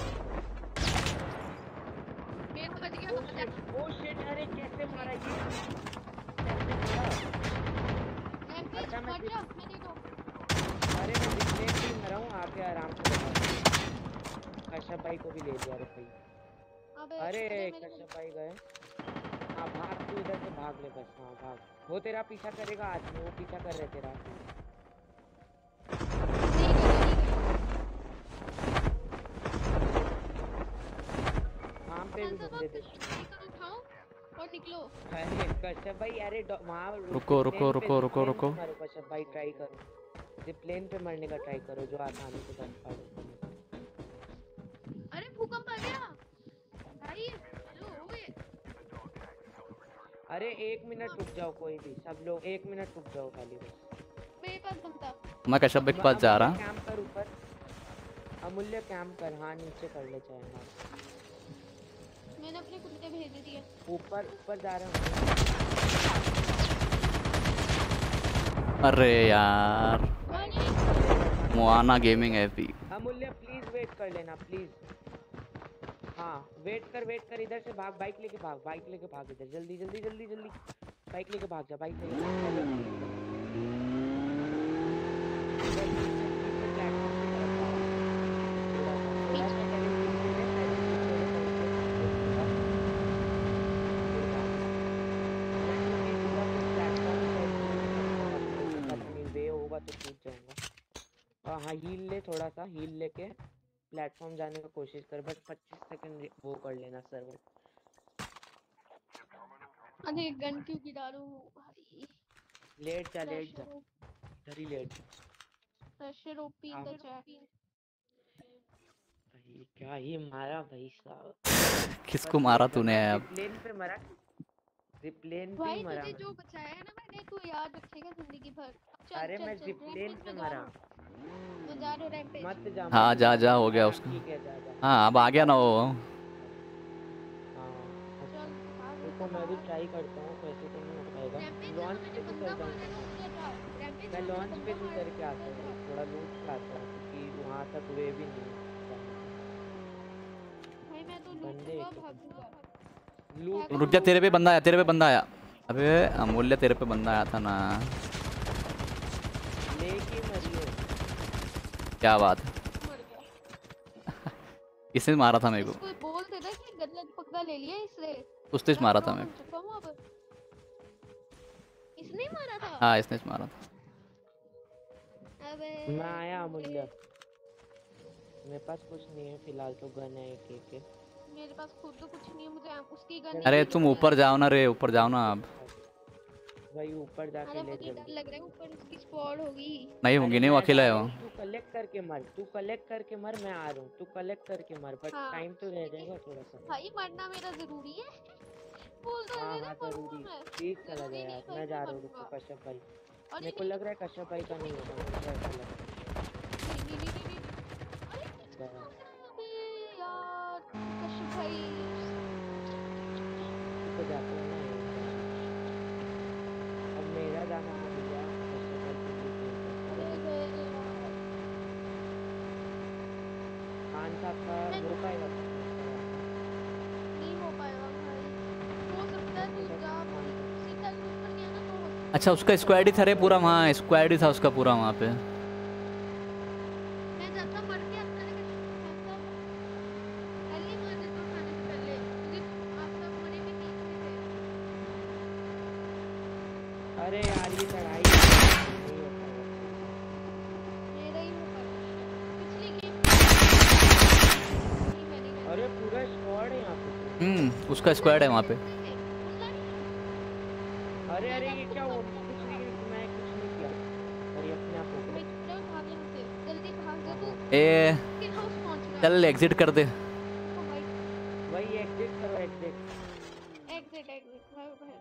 F: मेरे को बच गया, बच गया।
A: ओ शिट, अरे कैसे मारा ये? कैसे मारा?
F: रैम्पेज
A: अच्छा, मैं
F: मर जा, मैं दे दो।
A: अरे मैं जितने भी मरा हूँ आके आराम से बता। कश्यप भाई को भी ले लिया रे भाई।
F: अबे
A: अरे
F: मेरे को
A: कश्यप भाई गए। हाँ भाग, तू इधर से भाग ले बस। हाँ भाग, वो तेरा पीछा करेगा आज में, वो पीछा कर रहे तेरा।
F: नहीं करेगा,
A: वहाँ पे भी
F: नहीं
A: बंदे थे।
F: करेगा। उठाओ और निकलो।
A: अरे कश्यप भाई, अरे वहाँ
B: रुको रुको रुको रुको रुको।
A: मारो कश्यप भाई, ट्राई करो प्लेन पे मरने का ट्राई करो, जो आसानी से बच पाओ।
F: अरे भूकंप आ गया भाई। हेलो ओए,
A: अरे एक मिनट रुक जाओ, कोई भी सब लोग एक मिनट रुक जाओ खाली बस।
F: मेरे पास बनता।
B: मैं कश्यप भाई के पास जा रहा।
A: कैंप कर ऊपर, अमूल्य कैंप कर। हाँ नीचे कर ले चाहे। हाँ
F: मैंने अपने कुत्ते भेज दिए।
A: ऊपर ऊपर जा रहा हूँ।
B: अरे यार मोआना गेमिंग है भी।
A: अमूल्य प्लीज वेट कर लेना प्लीज। हाँ वेट कर, वेट कर, इधर से भाग, बाइक लेके भाग, बाइक लेके भाग इधर, जल्दी जल्दी जल्दी जल्दी बाइक लेके भाग जा, बाइक लेके वे होगा तो टूट जाऊंगा। हाँ हील ले, थोड़ा सा हील लेके प्लेटफॉर्म जाने की कोशिश कर, बस पच्चीस सेकंड वो कर लेना सर्वर।
F: अरे गन क्यों गिरा रहा हूँ भाई।
A: लेट जा, लेट जा, इधर ही लेट जा।
F: Pressure OP in the chat.
A: भाई क्या ही मारा भाई साहब।
B: किसको मारा तूने अब?
A: प्लेन पे मरा, जिप्लेन पे
F: भाई
A: मरा
F: तुझे
A: मैं।
F: जो बचाया है ना मैंने, तू याद रखेगा जिंदगी भर। चल,
A: अरे
F: चल,
A: मैं
F: चल,
A: जिप्लेन
F: रैम्पेज
A: पे
F: में जा
A: मरा।
F: रहा हूँ। मैं जा रहा हूँ रैम्पेज।
A: मत जा।
B: हाँ
A: मत
B: जा जा, हो गया
A: हाँ,
B: उसका।
A: ठीक है जा जा।
B: हाँ अब आ गया ना वो।
A: हाँ
F: चल भाग
A: रुको, मैं भी ट्राई करता हूँ, वैसे तो नहीं हो पाएगा।
F: रैम्पेज
A: लॉन्च
F: में
A: पे
F: मैंने
A: उतर
F: बंदा
A: जाऊँ।
F: मारा ना, उधर जा। रैम्पेज
A: मैं
F: में मैंने
A: लॉन्च पे
F: बंदा मारा
A: उतर के
F: ना,
A: आता
F: उधर
A: हूँ,
F: जा।
A: थोड़ा लूट के आता हूँ, क्योंकि वहाँ तक वे भी नहीं है जाने का।
F: भाई मैं तो
A: बंदे
F: लूटूंगा,
A: एक तो
F: भागूंगा।
A: लूट।
B: रुक जा, तेरे पे बंदा आया, तेरे पे बंदा आया। अबे अमूल्य तेरे पे बंदा आया था ना।
A: लेके मरियो।
B: क्या बात है।
F: मर गया।
B: इसने मारा था मेरे को।
F: इसको बोलते ना कि गलत पकड़ा ले लिया इसने।
B: उसने
F: मैं
B: मारा था
F: pro
B: मेरे
F: बन चुका हूँ अब। इसने ही मारा था।
B: हाँ इसने मारा था।
F: अबे
A: मैं आया अमूल्य। मेरे पास कुछ नहीं है फिलहाल तो गन है एक एक।
F: मेरे पास खुद तो कुछ नहीं है मुझे उसकी गन
B: अरे
F: ही
B: तुम
F: चाहिए।
B: ऊपर जाओ ना रे, ऊपर जाओ ना आप।
A: भाई ऊपर जाके
F: अरे
A: ले
F: मुझे डर
A: जल्दी।
F: लग रहा है ऊपर उसकी स्क्वाड होगी।
B: नहीं होगी, नहीं वो अकेला है वो।
A: तू कलेक्ट करके मर, तू कलेक्ट करके मर, मैं आ रहा हूँ। तू कलेक्ट करके मर, बट
F: हाँ,
A: टाइम तो रह जाएगा थोड़ा सा।
F: भाई मरना मेरा जरूरी है। बोल दो
A: हाँ
F: इसे ना
A: हाँ
F: मरूंगा
A: जरूरी।
F: मैं।
A: प्लीज चला
F: जरूरी
A: जाए
F: नहीं
A: यार,
F: भाई
A: मैं जा
F: मैं
A: रहा हूँ।
F: मरूंगा।
A: रुको कश्यप भाई,
F: अरे
A: मेरे को
F: नहीं
A: लग रहा है कश्यप भाई का नहीं होगा, मेरे को ऐसा लग रहा
F: नहीं नहीं नहीं नहीं। अरे किसको
A: है।
F: मार रहा है अबे यार कश्यप भाई।
A: तू तो जाते हो ना यार। अब मेरा जाना पड़ेगा कश्यप भाई के लिए खेल सकता
F: अरे
A: है।
F: गए यार।
A: खान साहब का
F: मैं
A: हो
F: जा
A: पाएगा क्या खान साहब आपका?
F: नहीं हो पाएगा भाई। हो सकता है तू जा भाई सीधा लूट पर गया ना तो हो सकता
B: अच्छा
F: है।
B: उसका स्क्वाड ही था रे पूरा वहाँ, स्क्वाड ही था उसका पूरा वहाँ पे।
F: मैं जाता मर के आता है खान साहब। पहले मार देता उठाने से पहले क्योंकि आप सब मरे भी बीच में थे।
A: अरे यार ये चढ़ाई नहीं हो पाएगा।
F: मेरा ही हो पाएगा शायद। पिछली गेम नहीं मैंने नहीं
A: अरे पूरा स्क्वाड है यहाँ पे तो।
B: हम्म उसका स्क्वाड है वहाँ पे।
A: अरे अरे ये क्या हुआ? कुछ नहीं मैं कुछ नहीं किया। और ये अपने आप हो
F: भाई
A: गया।
F: चुप रहो भाग यहाँ से जल्दी भाग जा तू।
B: ए
F: के हाउस पहुंच रहा
B: चल एग्जिट कर दे।
F: ओ भाई
A: वही एग्जिट करो एग्जिट।
F: एग्जिट एग्जिट भाग भाग।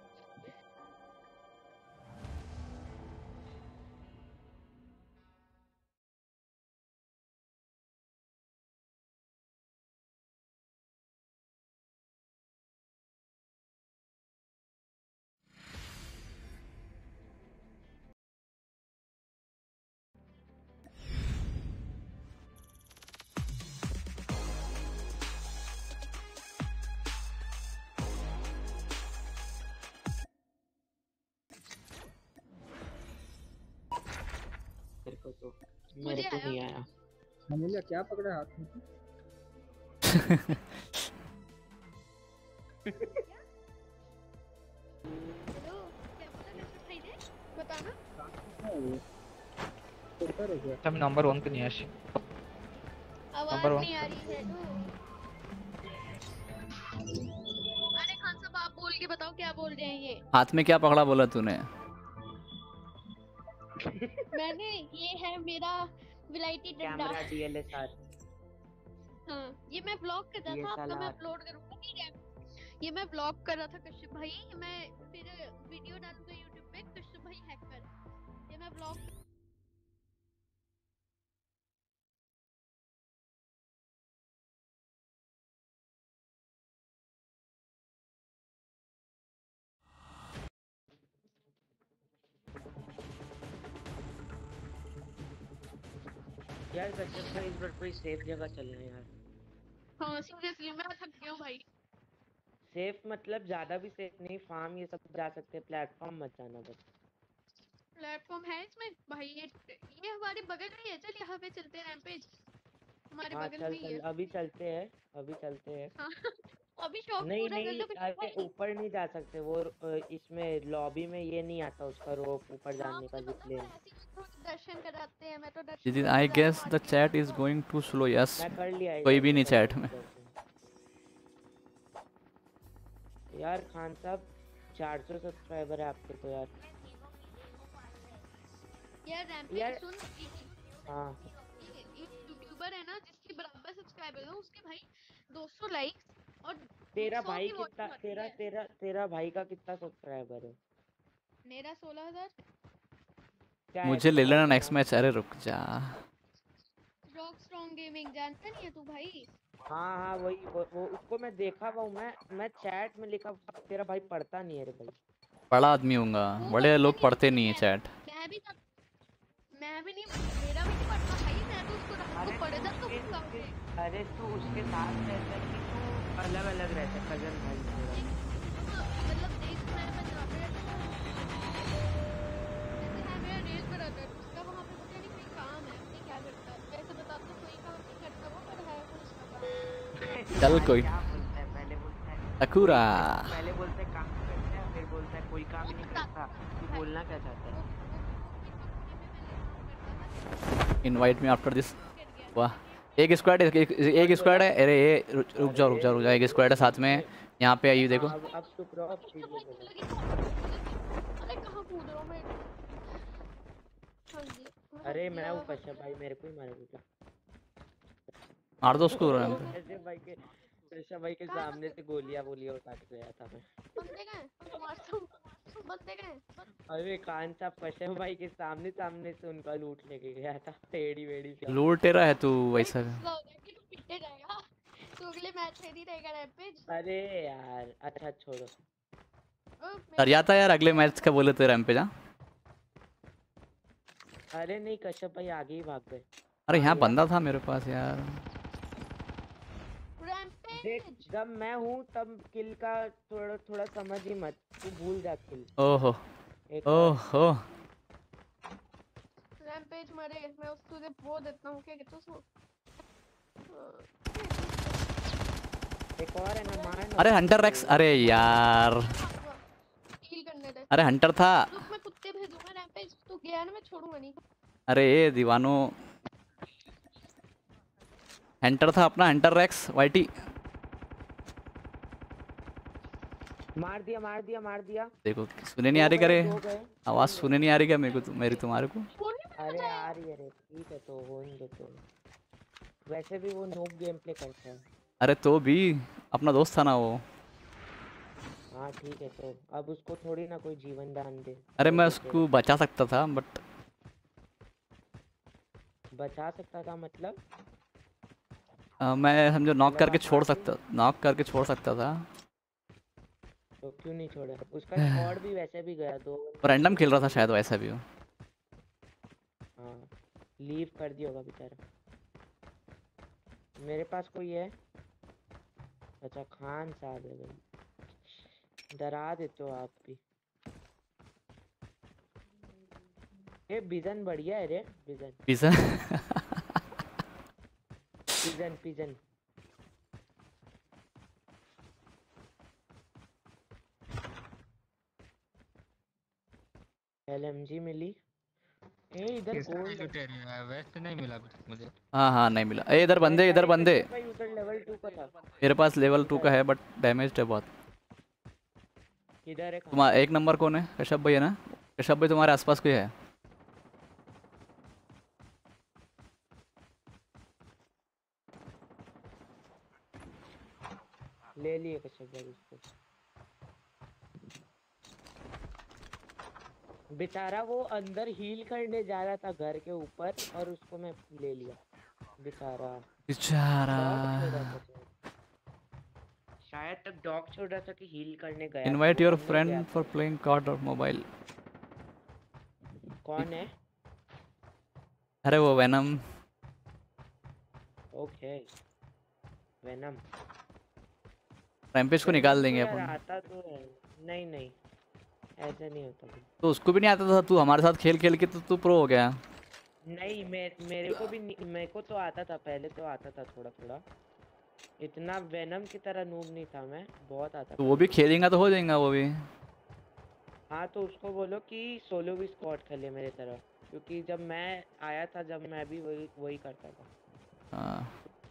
A: मेरे को तो मेरे को नहीं आया।
E: अमूल्य क्या पकड़ा हाथ में?
F: हेलो क्या बोला कश्यप भाई ने बताना।
E: ऊपर हो गया।
C: আমি নাম্বার ওয়ান তে নিয়ে আসি।
F: आवाज
C: Number one.
F: नहीं आ रही है तो। अरे खान साहब आप बोल के बताओ क्या बोल रहे हैं ये।
B: हाथ में क्या पकड़ा बोला तूने?
F: मैंने ये है मेरा विलायती डंडा।
A: Camera DSLR.
F: हाँ ये मैं ब्लॉग कर रहा
A: ये
F: था आपका मैं
A: साला-
F: अपलोड करूंगा ठीक है। ये मैं ब्लॉग कर रहा था कश्यप भाई मैं फिर वीडियो डालूंगा यूट्यूब पे कश्यप भाई हैकर। ये मैं ब्लॉग
A: यार कश्यप भाई इस बार कोई सेफ जगह चलना है यार।
F: हाँ सीरियसली मैं थक गया हूँ भाई।
A: सेफ मतलब ज्यादा भी सेफ नहीं, फार्म ये सब जा सकते हैं, प्लेटफॉर्म मत जाना बस।
F: प्लेटफॉर्म है इसमें भाई ये ये हमारे बगल में ही है चल यहाँ पे चलते हैं रैंपेज हमारे
A: हाँ
F: बगल
A: चल
F: में ही
A: चल
F: है।
A: अभी चलते हैं अभी चलते हैं।
F: हाँ अभी शौक
A: नहीं
F: पूरा कर
A: नहीं
F: लो कश्यप
A: अरे
F: भाई।
A: ऊपर नहीं जा सकते वो अ, इसमें लॉबी में ये नहीं आता उसका रोप ऊपर
F: हाँ
A: जाने का
F: मुझे पता है
A: जिसलिए।
F: ऐसे ही तो दर्शन कराते हैं मैं तो दर्शन
B: दीदी
F: करके
B: आई
F: जा
B: गेस
F: रहा हूँ
B: द
F: आरती
B: चैट इज
F: करता हूँ।
B: Going to slow. यस
A: मैं कर लिया
B: कोई
A: इधर
B: भी
A: से
B: नहीं
A: कर
B: चैट
A: लिया
B: में।
A: इधर से। यार खान साहब चार सौ सब्सक्राइबर है आपके तो यार।
F: यार रैंपेज
A: यार-
F: सुन
A: हाँ
F: यूट्यूबर है ना जिसके बराबर सब्सक्राइबर है उसके भाई दो सौ लाइक्स और
A: तेरा
F: सौ
A: भाई
F: की
A: कितना
F: watching आती
A: तेरा
F: है।
A: तेरा तेरा भाई का कितना सब्सक्राइबर है?
F: मेरा सोलह हजार।
A: क्या है
B: मुझे ले
A: भाई
B: लेना
A: का
B: नेक्स्ट
A: नाम?
B: मैच। अरे रुक जा।
F: रॉक स्ट्रॉन्ग गेमिंग जानता नहीं है तू भाई।
A: हाँ हाँ वही वो, वो उसको मैं देखा हुआ हूँ। मैं मैं चैट में लिखा तेरा भाई पढ़ता नहीं है रे भाई।
B: बड़ा आदमी हूँगा,
F: वो
B: बड़े
F: पढ़ता
B: लोग
F: नहीं
B: पढ़ते
F: लेकिन
B: नहीं है
F: मैं
B: चैट।
F: मैं भी तब मैं भी नहीं मेरा भी नहीं पढ़ता भाई मैं तो उसको रात को पढ़े तक तो
A: उसके-
F: भूखा
A: उसके-
F: उठे।
A: अरे तू उसके साथ रहता है कि तू अलग अलग रहता है कजन भाई तेरा?
F: मतलब देख मैं मैं जहाँ पे रहती हूँ जैसे है मेरा रेल पर रहता है तो उसका वहाँ पे पता नहीं कोई काम है नहीं क्या करता है वैसे बता तो कोई काम नहीं करता वो पर है वो उसका काम
B: चल
A: यार
B: कोई
A: क्या बोलता है, पहले बोलता है
B: टकूरा
A: कोई पहले बोलता है काम करता है, फिर बोलता है कोई काम ही नहीं करता। तू बोलना क्या चाहता
F: वो
A: है?
F: वो कंपनी में पहले काम करता था
B: इनवाइट मी आफ्टर दिस।
F: गिर गया
B: वाह एक स्क्वाड है एक, एक स्क्वाड है। अरे ये रुक रुक जाओ रुक जाओ रुक जाओ एक स्क्वाड है साथ में यहाँ पे आइए देखो।
A: हाँ, अब अब चुप रहो, अब
F: मुझे
A: वीडियो
F: समझ
A: बना।
F: नहीं लगी अरे कहाँ कूद रहा हूँ मैं हाँ जी
A: अरे
F: मैं
A: मैं
F: हंस
A: हूँ
F: दिया
A: कश्यप भाई, मेरे को ही मारोगे क्या?
B: मार दो उसको रैंप पे।
A: कश्यप भाई के कश्यप भाई के
F: कहाँ
A: सामने से गोलियां वोलियां उठा के गया था मैं।
F: बंदे कहाँ हैं मारता हूँ बंदे कहाँ हैं
A: अरे कान साहब कश्यप भाई के सामने सामने से उनका लूट लेके गया था, टेढ़ी वेड़ी से।
B: लूटेरा है तू
F: भाई
B: वैसा भी।
F: गुस्सा हो गया कि तू पीटे जाएगा तू अगले मैच में नहीं रहेगा रैम्पेज
A: अरे यार अच्छा छोड़ो।
F: ओ
B: डर
F: मेरा
B: जाता है यार अगले मैच का बोले तो रैंप पे जा।
A: अरे नहीं कश्यप भाई आगे ही भाग गए।
B: अरे
A: आ
B: यहाँ
A: गया।
B: बंदा था मेरे पास यार।
A: देख
F: रैम्पेज
A: जब मैं हूँ तब किल का थोड़ा थोड़ा समझ ही मत, तू भूल जा किल।
B: ओहो
A: एक और
B: ओहो
F: रैम्पेज मरे मैं उस तुझे वो देता हूँ क्या कहते हैं उसको
A: एक और है ना, मार ना
B: अरे
A: उसको।
B: हंटर रेक्स अरे यार
F: हील करने दे
B: अरे हंटर था।
F: रुक मैं कुत्ते भेजूंगा रैम्पेज तू गया ना मैं छोड़ूंगा नहीं
B: अरे ये दीवानो हंटर था अपना हंटर रेक्स वाइटी।
A: मार दिया मार दिया मार दिया।
B: देखो सुने नहीं आ
A: दो
B: रही
A: गए,
B: करे
A: दो गए।
B: आवाज सुने नहीं आ रही क्या मेरे को मेरी तुम्हारे को।
A: अरे आ रही है रे, ठीक है तो होने दो तो। वैसे भी वो नोब गेम प्ले करता है।
B: अरे तो भी अपना दोस्त था ना वो।
A: हाँ ठीक है तो अब उसको थोड़ी ना कोई जीवन दान दे।
B: अरे
A: वो
B: मैं
A: तो
B: उसको बचा सकता था बट
A: तेरा बचा सकता था मतलब
B: आ, मैं समझो नॉक
A: मतलब
B: करके
A: आप
B: छोड़
A: आगे
B: सकता नॉक करके छोड़ सकता था।
A: तो क्यों नहीं छोड़ा? उसका स्क्वाड भी वैसे भी गया दो।
B: रैंडम खेल रहा था शायद वैसा भी हो।
A: हाँ लीव कर दिया होगा बेचारा। मेरे पास कोई है? अच्छा खान साहब है भाई, डरा देते हो आप भी। ये बिजन बढ़िया है रे, बिजन
B: पिज़्ज़ा
A: पिजन पिजन। एलएमजी मिली। ए इधर
C: किसने
A: गोल्ड
C: लुटे रही है वेस्ट नहीं मिला अभी तक मुझे।
B: हाँ हाँ नहीं मिला। ए इधर बंदे इधर बंदे
A: भाई उधर लेवल टू का था।
B: मेरे पास लेवल टू का है बट डैमेज है बहुत।
A: किधर है?
B: तुम्हारा एक नंबर कौन है? कश्यप भाई है ना? कश्यप भाई तुम्हारे आसपास कोई है?
A: ले लिए कश्यप भाई उसको। बेचारा वो अंदर हील करने जा रहा था घर के ऊपर और उसको मैं ले लिया बेचारा।
B: बेचारा
A: डॉग छोड़ रहा था शायद। शायद तक डॉग छोड़ रहा था कि हील करने गया था,
B: इनवाइट
A: वो
B: योर
A: अंदर गया
B: फ्रेंड
A: था।
B: फॉर प्लेइंग कार्ड और मोबाइल।
A: कौन है?
B: अरे वो वेनम।
A: Okay venom.
B: रैम्पेज को निकाल देंगे
A: यार
B: अपन।
A: आता तो है। नहीं नहीं ऐसा नहीं होता भाई।
B: तो उसको भी नहीं आता था तू हमारे साथ खेल खेल के तो तू प्रो हो गया।
A: नहीं मे, मेरे को भी नहीं- मेरे को तो आता था, पहले तो आता था थोड़ा थोड़ा। इतना वेनम की तरह नूब नहीं था मैं, बहुत आता
B: तो
A: था।
B: वो भी खेलेगा तो हो जाएगा वो भी।
A: हाँ तो उसको बोलो कि सोलो भी स्क्वाड खेले मेरे तरह, क्योंकि जब मैं आया था जब मैं भी वही वही करता था।
B: हाँ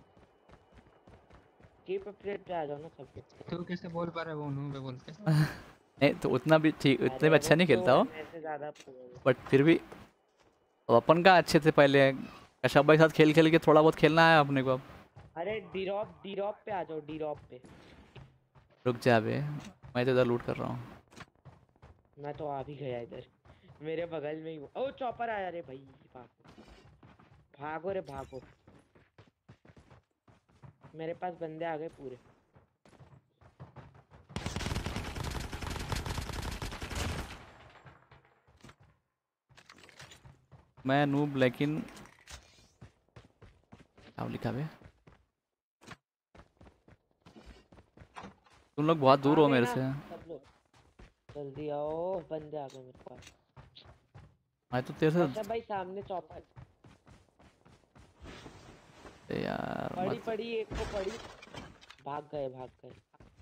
A: कीप अपडेट पे आ जाओ ना सब कुछ।
C: तू कैसे बोल पा रहा है वो नूब है बोल के।
B: नहीं तो उतना भी ठीक उतने भी अच्छा नहीं खेलता हो
A: मेरे से ज्यादा pro है।
B: बट फिर भी अब अपन का अच्छे थे पहले। कश्यप भाई के साथ खेल खेल के थोड़ा बहुत खेलना है अपने को अब।
A: अरे डीरॉप डीरॉप पे आ जाओ, डीरॉप पे।
B: रुक जा बे मैं तो इधर लूट कर रहा हूँ।
A: मैं तो आ भी गया इधर, मेरे बगल में ही वो। ओ चॉपर आया रे भाई, भागो भागो रे भागो। मेरे पास बंदे आ गए पूरे।
B: मैं नूब लेकिन क्या लिखा बे? तुम लोग बहुत दूर
A: आ
B: हो
A: गए
B: मेरे
A: ना
B: से।
A: सब लोग। जल्दी आओ, बंदे आ गए मेरे पास।
B: मैं तो तेरे
A: अच्छा
B: से
A: भाई सामने चौपर
B: यार
A: पड़ी
B: मत
A: पड़ी, एक को पड़ी, भाग गए भाग गए।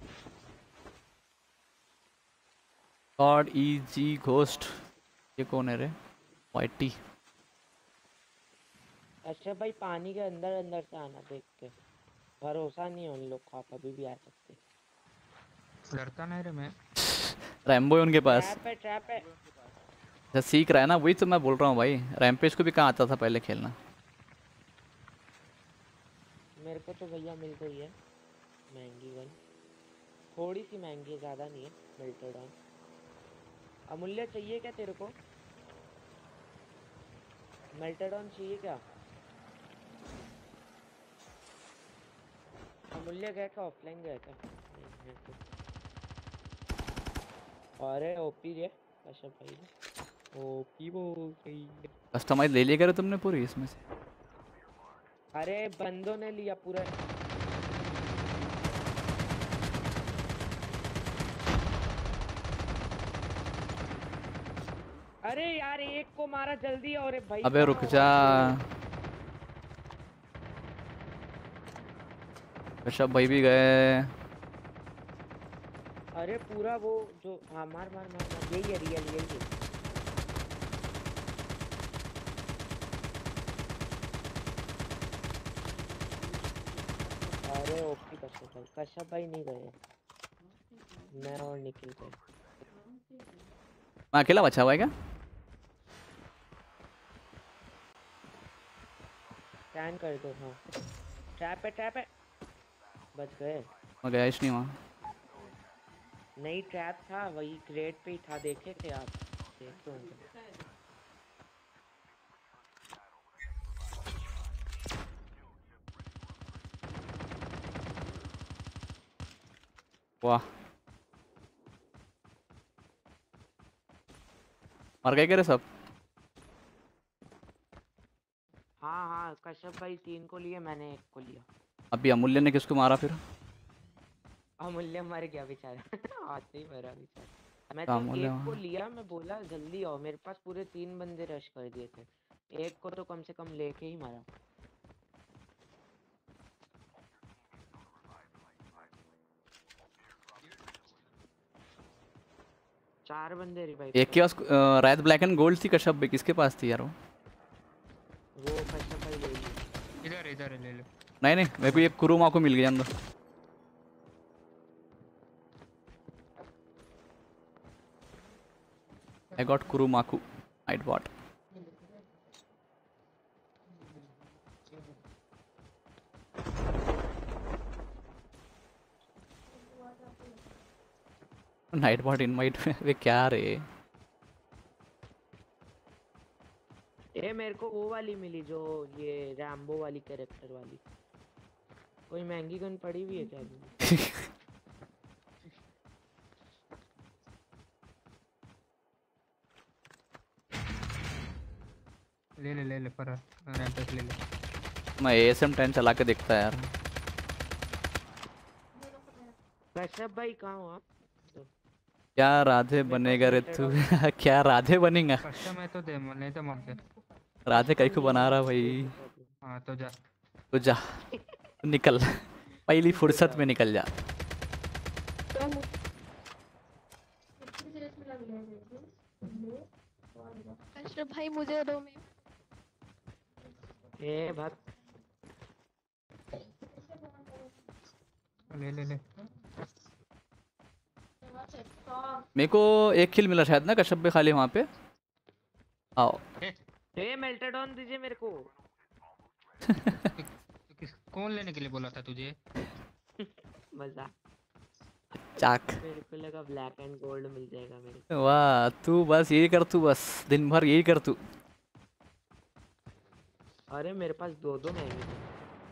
B: गॉड ई जी घोस्ट, ये कौन है रे? वाइटी।
A: अच्छा भाई पानी के अंदर अंदर से आना देख के, भरोसा नहीं है उन लोग का, कभी भी आ सकते।
C: लड़ता नहीं रे मैं।
B: रैम्बो है उनके पास।
A: ट्रैप है ट्रैप है।
B: जैसे सीख रहा है ना, वही तो मैं बोल रहा हूँ भाई। रैम्पेज को भी कहाँ आता था पहले खेलना।
A: मेरे को तो भैया मिल गई है महंगी गन, थोड़ी सी महंगी है, ज्यादा नहीं है। Melted on. अमूल्य चाहिए क्या तेरे को? मेल्टेड ऑन चाहिए क्या? अमूल्य गया क्या? ऑफलाइन गया क्या? नहीं है तो। अरे ओपी रे कश्यप भाई, ओपी वो गई।
B: कस्टमाइज ले लिया करे तुमने पूरी इसमें से?
A: अरे बंदों ने लिया पूरा। अरे यार एक को मारा जल्दी, और भाई
B: अबे रुक जा। कश्यप भाई भी गए।
A: अरे पूरा वो जो, हाँ मार मार मार मार, यही है रियल, यही है। अरे ओपी कश्यप भाई, कश्यप भाई नहीं गए, मैं और निकल गए।
B: मैं अकेला बचा हुआ है क्या?
A: स्कैन कर दो। हाँ ट्रैप है ट्रैप है, बच गए।
B: मैं गया ही नहीं वहाँ।
A: नहीं ट्रैप था, वही क्रेट पे ही था, देखे थे आप? देखे होंगे।
B: वाह, मर गए क्या रे सब?
A: हाँ हाँ कश्यप भाई तीन को लिए, मैंने एक को लिया।
B: अभी अमूल्य ने किसको मारा फिर?
A: अमूल्य मर गया बेचारा। आते ही मरा बेचारा। मैं
B: तो
A: तो
B: अमूल्य
A: एक को
B: वहाँ।
A: लिया, मैं बोला जल्दी आओ, मेरे पास पूरे तीन बंदे रश कर दिए थे, एक को तो कम से कम लेके ही मारा। चार बंदे रिवाइव
B: एक के पास रेड ब्लैक एंड गोल्ड थी कश्यप भाई, किसके पास थी यार वो?
A: वो कश्यप भाई ले लिया।
C: इधर इधर ले लो।
B: नहीं नहीं, मेरे को ये कुरुमा को मिल गया अंदर। I got Kurumaku. I bought. Night bot invite में वे क्या रे?
A: ए मेरे को वो वाली मिली जो ये रैम्बो वाली कैरेक्टर वाली। कोई महंगी गन पड़ी हुई है क्या अभी?
C: ले ले ले ले पर रैंपेज ले ले।
B: मैं ए एस एम टेन चला के देखता है यार।
A: कश्यप भाई कहाँ हो आप? तो
B: क्या राधे बनेगा रे तू? क्या राधे बनेगा?
C: कस्टम है तो दे, नहीं तो मत दे।
B: राधे कहीं को बना रहा भाई।
C: हाँ तो जा।
B: तो जा, निकल, पहली फुर्सत में निकल जा।
F: कश्यप भाई मुझे दो में।
A: ए भाग।
C: ले ले ले।
B: मेरे को एक किल मिला शायद ना कश्यप भाई खाली वहाँ पे। आओ।
A: ए मेल्टेड ऑन दीजिए मेरे को।
C: तो किस कौन लेने के लिए बोला था तुझे?
A: मजा।
B: चाक।
A: मेरे को लगा ब्लैक एंड गोल्ड मिल जाएगा मेरे को।
B: वाह, तू बस यही कर, तू बस दिन भर यही कर तू।
A: अरे मेरे पास दो दो महंगे थे।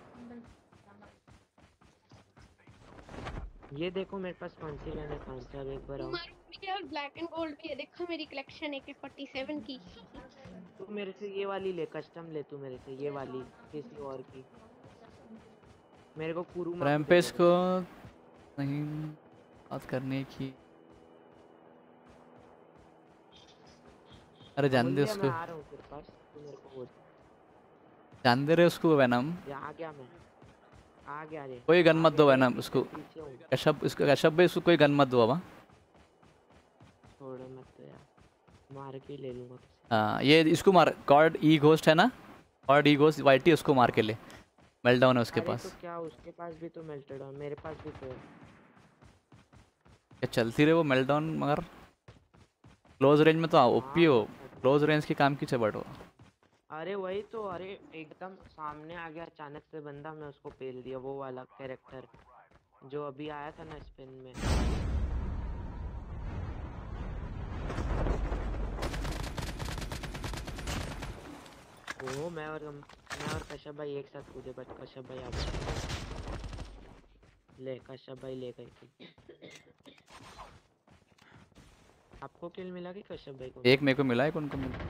A: ये देखो मेरे पास कौन सी गन है, कौन सा एक बार आओ।
F: यार ब्लैक एंड गोल्ड भी है, देखो मेरी कलेक्शन ए के फोर्टी सेवन की।
A: तू मेरे से ये वाली ले, कस्टम ले तू मेरे से ये वाली, किसी और की। मेरे को कुरुमा
B: रैम्पेज को नहीं बात करने की। अरे जान दे
A: अमूल्य,
B: उसको,
A: मैं आ रहा हूँ तेरे पास, तू मेरे को बोल।
B: जान दे रहे उसको वैनम।
A: ये आ गया मैं, आ गया रे।
B: कोई गन
A: आ
B: मत
A: गया
B: दो
A: रे,
B: वैनम
A: पीछे
B: उसको।
A: पीछे हूँ।
B: कश्यप इसको, कश्यप भाई उसको कोई गन मत दो अब।
A: छोड़ो मत तो यार, मार के ही ले लूंगा किसी।
B: हाँ ये इसको मार, गॉड ई घोस्ट है ना, गॉड ई घोस्ट वाइटी, उसको मार के ले। मेल्टडाउन है उसके
A: अरे
B: पास।
A: तो क्या उसके पास भी तो मेल्टेड है, मेरे पास भी तो है।
B: क्या चलती रहे वो मेल्टडाउन, मगर क्लोज रेंज में तो ओपी हो, क्लोज रेंज की काम की चबट हो।
A: अरे वही तो, अरे एकदम सामने आ गया अचानक से बंदा, मैं उसको पेल दिया। वो वाला कैरेक्टर जो अभी आया था ना स्पिन में। ओ मैं और मैं और कश्यप भाई एक साथ कूदे, बट कश्यप भाई आ गए। ले कश्यप भाई ले गए। आपको किल मिला कि कश्यप भाई को?
B: एक मेरे को मिला, एक उनको मिला।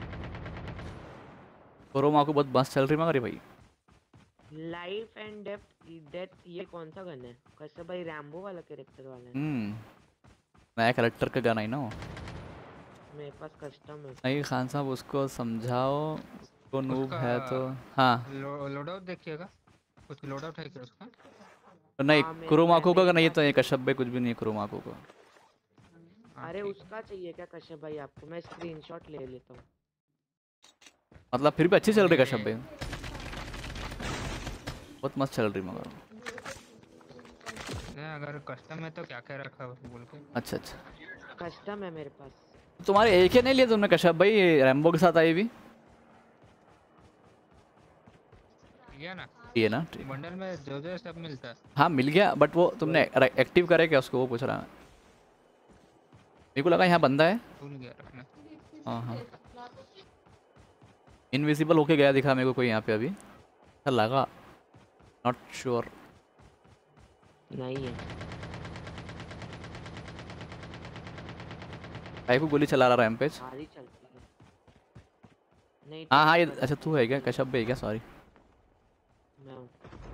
B: कोरोमा को बहुत बस चल रही मगर भाई।
A: लाइफ एंड डेप्थ डेथ, ये कौन सा गन है? कश्यप भाई रैम्बो वाला कैरेक्टर वाला है।
B: हम्म नया कैरेक्टर का गाना ही ना हो।
A: मेरे पास कस्टम है।
B: नहीं खान साहब उसको समझाओ, वो नूब
C: उसका
B: है तो। हाँ
C: लो, लोड आउट देखिएगा, कुछ लोड आउट है क्या उसका?
B: तो नहीं
A: हाँ, मेरे-
B: कुरुमाकू का
A: मैंने
B: नहीं
A: ही
B: तो ये कश्यप भाई कुछ भी नहीं है कुरुमाकू को।
C: हाँ,
A: अरे
C: ठीक है।
A: उसका चाहिए क्या कश्यप भाई आपको? मैं स्क्रीनशॉट ले लेता हूँ।
B: मतलब फिर भी अच्छी चल रही है
C: नहीं,
B: कश्यप भाई, बहुत मस्त चल रही मगर।
C: नहीं, अगर कस्टम है तो क्या क्या रखा है बोल के।
B: अच्छा अच्छा,
A: कस्टम है मेरे पास।
B: तुम्हारे एक ही नहीं लिया तुमने कश्यप भाई, रैम्बो के साथ आई भी
C: लिया ना,
B: ये ना? ठीक।
C: बंडल में जो जो सब मिलता है।
B: हाँ मिल गया, बट वो तुमने एक्टिव करे क्या उसको, वो पूछ रहा है। मेरे को लगा यहाँ बंदा है।
C: भूल गया रखना।
B: हाँ हाँ इनविजिबल होके गया दिखा मेरे को कोई यहाँ पे अभी, अच्छा लगा, नॉट श्योर।
A: नहीं है।
B: भाई को गोली चला रहा रैम्पेज।
A: सारी चलती है। नहीं
B: हाँ हाँ ये
A: तो-
B: अच्छा तू है क्या, कश्यप भाई क्या, सॉरी।
A: मैं हूँ।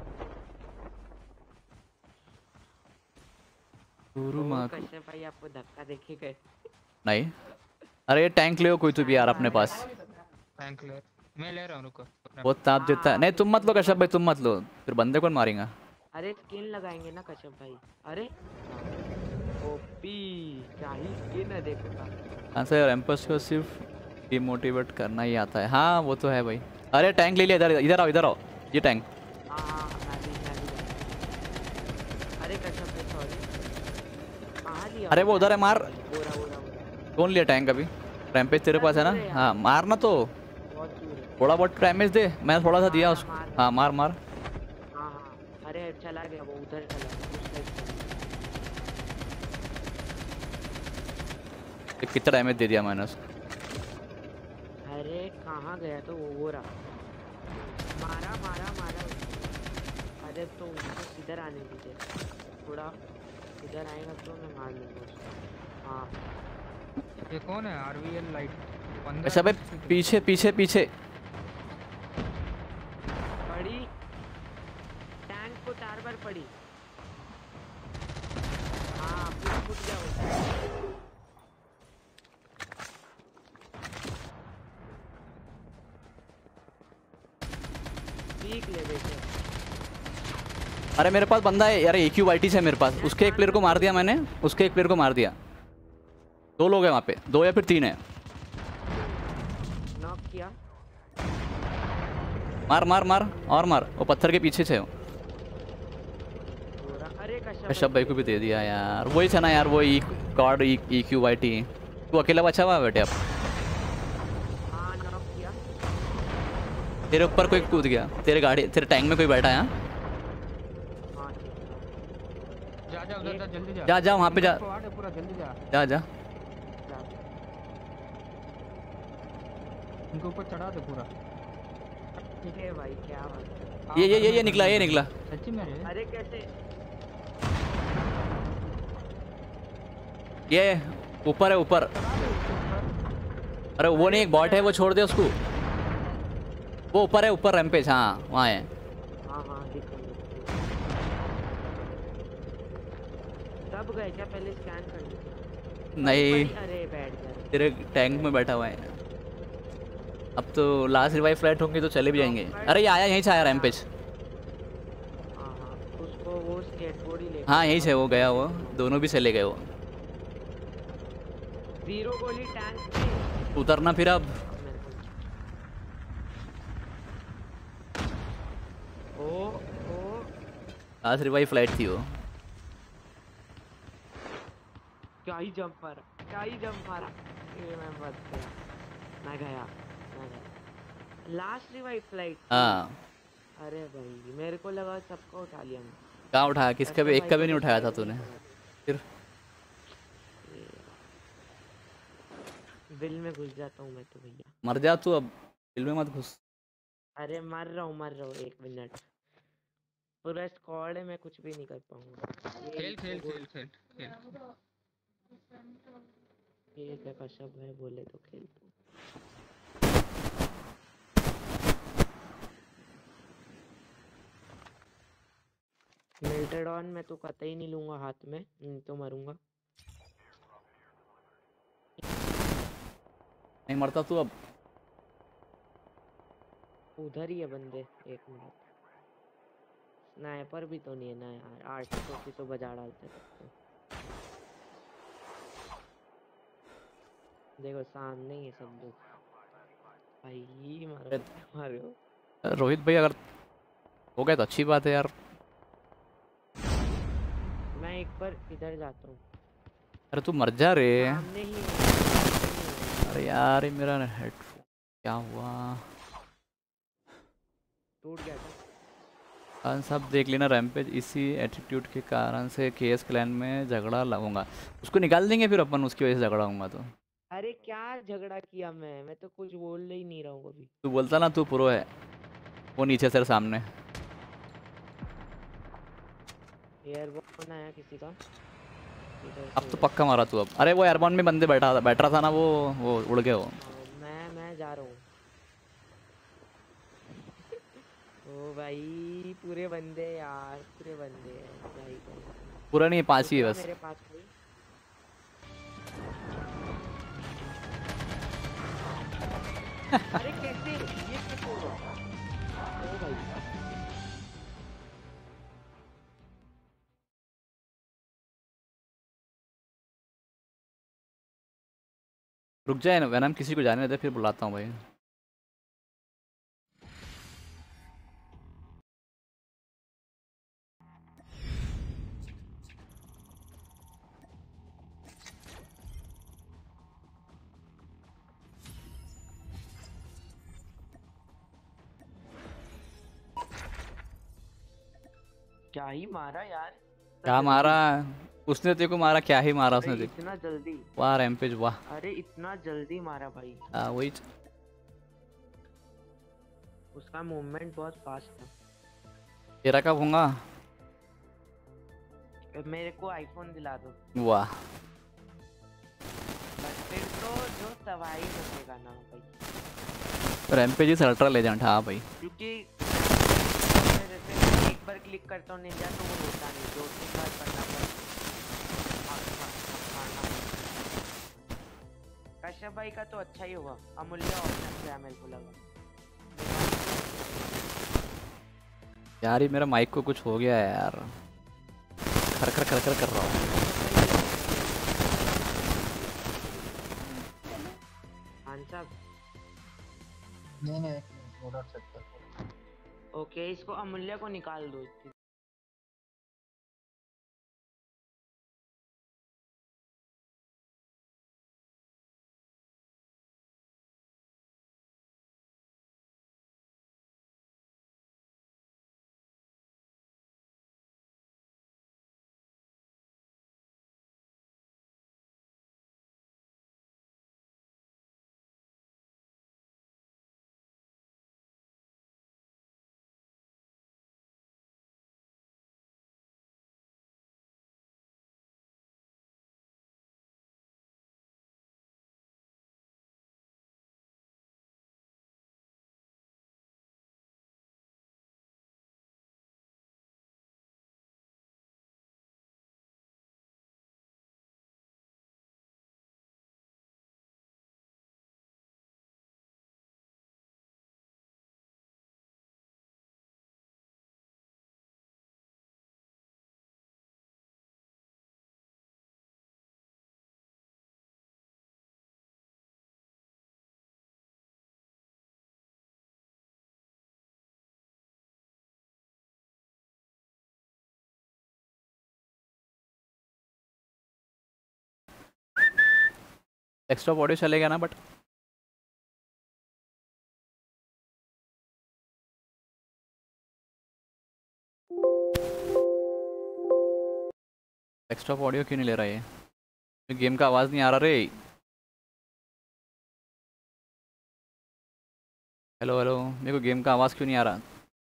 B: गुरु
A: ओ,
B: माँ
A: कश्यप भाई आपको धक्का देखे गए।
B: नहीं, अरे ये टैंक ले कोई तो भी यार अपने पास,
C: थैंक यू, मैं ले रहा हूँ रुको। अपना-
B: बहुत ताप देता है। नहीं तुम मत लो कश्यप भाई, तुम मत लो, फिर बंदे कौन मारेगा।
A: अरे स्किन लगाएंगे ना कश्यप भाई। अरे ओपी क्या ही स्किन है, देखो ना।
B: हाँ सर रैम्पस को सिर्फ डिमोटिवेट करना ही आता है। हाँ वो तो है भाई। अरे टैंक ले लिया, इधर इधर आओ, इधर आओ, ये टैंक।
A: हाँ हाँ मैं भी मैं भी। अरे कश्यप भाई सॉरी। कहाँ लिया?
B: अरे वो उधर है, मार।
A: बोरा बोरा बोरा।
B: कौन लिया टैंक अभी? रैम्पेज तेरे पास है ना? हाँ मारना तो,
A: बहुत दूर है।
B: थोड़ा बहुत डैमेज दे, मैं थोड़ा सा दिया उसको। हाँ मार मार।
A: हाँ हाँ अरे चला गया वो, उधर चला गया, उस साइड चला
B: ये कितना डैमेज दे दिया मैंने उसको।
A: गया। अरे कहाँ गया तो वो वो रहा। मारा मारा मारा उसको। अरे तो उसको इधर आने दीजिए थोड़ा, इधर आएगा तो मैं मार लूँगा उसको। हाँ
C: ये कौन है? RVL light.
B: अच्छा भाई पीछे पीछे पीछे
A: पड़ी, टैंक को चार बार पड़ी। हाँ फुट फुट गया वो। ठीक ले बेटे।
B: अरे मेरे पास बंदा है यार, एक यू वाई टी से मेरे पास, उसके एक प्लेयर को मार दिया मैंने, उसके एक प्लेयर को मार दिया। दो लोग हैं वहाँ पे, दो या फिर तीन है।
A: नॉक किया।
B: मार मार मार और मार, वो पत्थर के पीछे से हो।
A: बोरा। अरे कश्यप
B: कश्यप भाई को भी दे दिया यार, वही था ना यार, वो ई God E Q Y T. तू अकेला बचा हुआ है बेटे अब।
A: हाँ नॉक किया।
B: तेरे ऊपर कोई कूद गया, तेरे गाड़ी तेरे टैंक में कोई बैठा है। हाँ
A: हाँ ठीक है।
C: जा जा उधर जा, जल्दी जा।
B: जा जा वहाँ पे जा,
C: स्क्वाड है पूरा, जल्दी जा।
B: जा जा।
C: इनके ऊपर चढ़ा दे पूरा।
A: ठीक है भाई क्या बात है।
B: ये ये ये ये निकला, ये निकला।
C: सच्ची में रे?
A: अरे कैसे?
B: ये ऊपर है ऊपर। अरे वो नहीं, एक बॉट है, वो छोड़ दे उसको। वो ऊपर है, ऊपर रैम्पेज। हाँ वहाँ है।
A: हाँ हाँ दिख रहा है। सब गए क्या? पहले स्कैन कर लीजिए।
B: नहीं
A: अरे बैठ गया।
B: तेरे टैंक में बैठा हुआ है। अब तो लास्ट रिवाइव फ्लाइट होंगी तो चले भी जाएंगे। अरे ये आया, यहीं से आया रैमपेज।
A: हाँ हाँ, उसको वो स्केटबोर्ड ही लेकर
B: हाँ यहीं
A: जाओ,
B: से वो गया, वो
A: स्केटबोर्ड।
B: दोनों भी चले गए वो।
A: जीरो गोली टैंक में।
B: उतरना फिर अब।
A: अब मेरे को ओ ओ
B: लास्ट रिवाइव फ्लाइट थी वो।
A: क्या ही जंप मारा, क्या ही जंप मारा। ये मैं बच गया, मैं गया, मैं गया। Last revive flight.
B: हाँ
A: अरे भाई मेरे को लगा सबको उठा लिया मैं।
B: कहाँ उठाया, किसका भी,
A: कश्यप
B: एक
A: भाई
B: का
A: को
B: भी नहीं
A: तो
B: उठाया था
A: शायद ही
B: तूने
A: उठाया।
B: फिर।
A: बिल में घुस जाता हूँ मैं तो भैया।
B: मर जा तू अब, दिल में मत घुस।
A: अरे मर रहा हूँ, मर रहा हूँ, एक मिनट। पूरा स्क्वाड है, मैं कुछ भी नहीं कर पाऊंगा।
C: खेल खेल खेल खेल खेल।
A: ठीक है कश्यप भाई बोले तो खेल। मेल्टेड ऑन मैं तो कतई नहीं लूंगा हाथ में, नहीं तो मरूंगा।
B: नहीं मरता तू अब।
A: उधर ही है बंदे, एक मिनट। स्नाइपर भी तो नहीं है ना यार, आर्टिको की तो बजा डालते सबको। देखो सामने ही है सब लोग। भाई मारो मारो।
B: रोहित भाई अगर हो गया तो अच्छी बात है यार।
A: मैं एक बार इधर जाता हूँ।
B: अरे तू मर जा रे।
A: सामने ही है, सामने ही है।
B: अरे यार ये मेरा हेडफोन क्या हुआ।
A: टूट गया था।
B: हाँ सब देख लेना रैमपेज, इसी एटीट्यूड के कारण से केएस क्लैन में झगड़ा लगूंगा। उसको निकाल देंगे फिर अपन, उसकी वजह से झगड़ा होगा तो।
A: अरे क्या झगड़ा किया मैं मैं तो कुछ बोल ही नहीं रहा हूँ कभी।
B: तू बोलता ना तू प्रो है, वो नीचे सर सामने।
A: एयरबोन आया किसी का इधर
B: अब
A: से।
B: तो पक्का मारा तू अब। अरे वो एयरबॉन में बंदे बैठा था, बैठ रहा था ना वो वो उड़ गए वो।
A: हाँ, मैं मैं जा रहा हूँ। ओ भाई पूरे बंदे यार, पूरे बंदे हैं क्या ही करें।
B: पूरा नहीं, पाँच ही है
A: उतरा
B: बस।
A: मेरे पास कोई। अरे कैसे ये कैसे हुआ? ओ भाई
B: रुक जाए ना वैनम, किसी को जाने दे फिर बुलाता हूँ भाई।
A: क्या ही मारा यार।
B: क्या मारा उसने तेरे को, मारा क्या ही मारा उसने
A: अरे
B: तेरे को।
A: इतना जल्दी।
B: वाह रैमपेज वाह।
A: अरे इतना जल्दी मारा भाई।
B: हाँ वही।
A: उसका मूवमेंट बहुत फास्ट था।
B: तेरा कब होगा।
A: मेरे को आईफोन दिला दो
B: वाह
A: बस, फिर तो जो तबाही मचेगा ना भाई।
B: Rampage is ultra legend. हाँ भाई
A: क्योंकि जैसे एक बार क्लिक करता हूँ निंजा तो वो होता नहीं, दो तीन बार करना पड़ता। कश्यप भाई का तो अच्छा ही हुआ, अमूल्य ऑप्शन से मेरे को लगा।
B: यार ये मेरा माइक को कुछ हो गया है यार, खर खर खर खर कर रहा हूँ।
A: हाँ साहब
E: नहीं नहीं, एक मिनट, मोड ऑफ सेट कर।
A: ओके, इसको अमूल्य को निकाल दो।
B: डेस्कटॉप ऑडियो चलेगा ना? बट डेस्कटॉप ऑडियो क्यों नहीं ले रहा ये? गेम का आवाज़ नहीं आ रहा रे। हेलो हेलो, मेरे को गेम का आवाज़ क्यों नहीं आ रहा?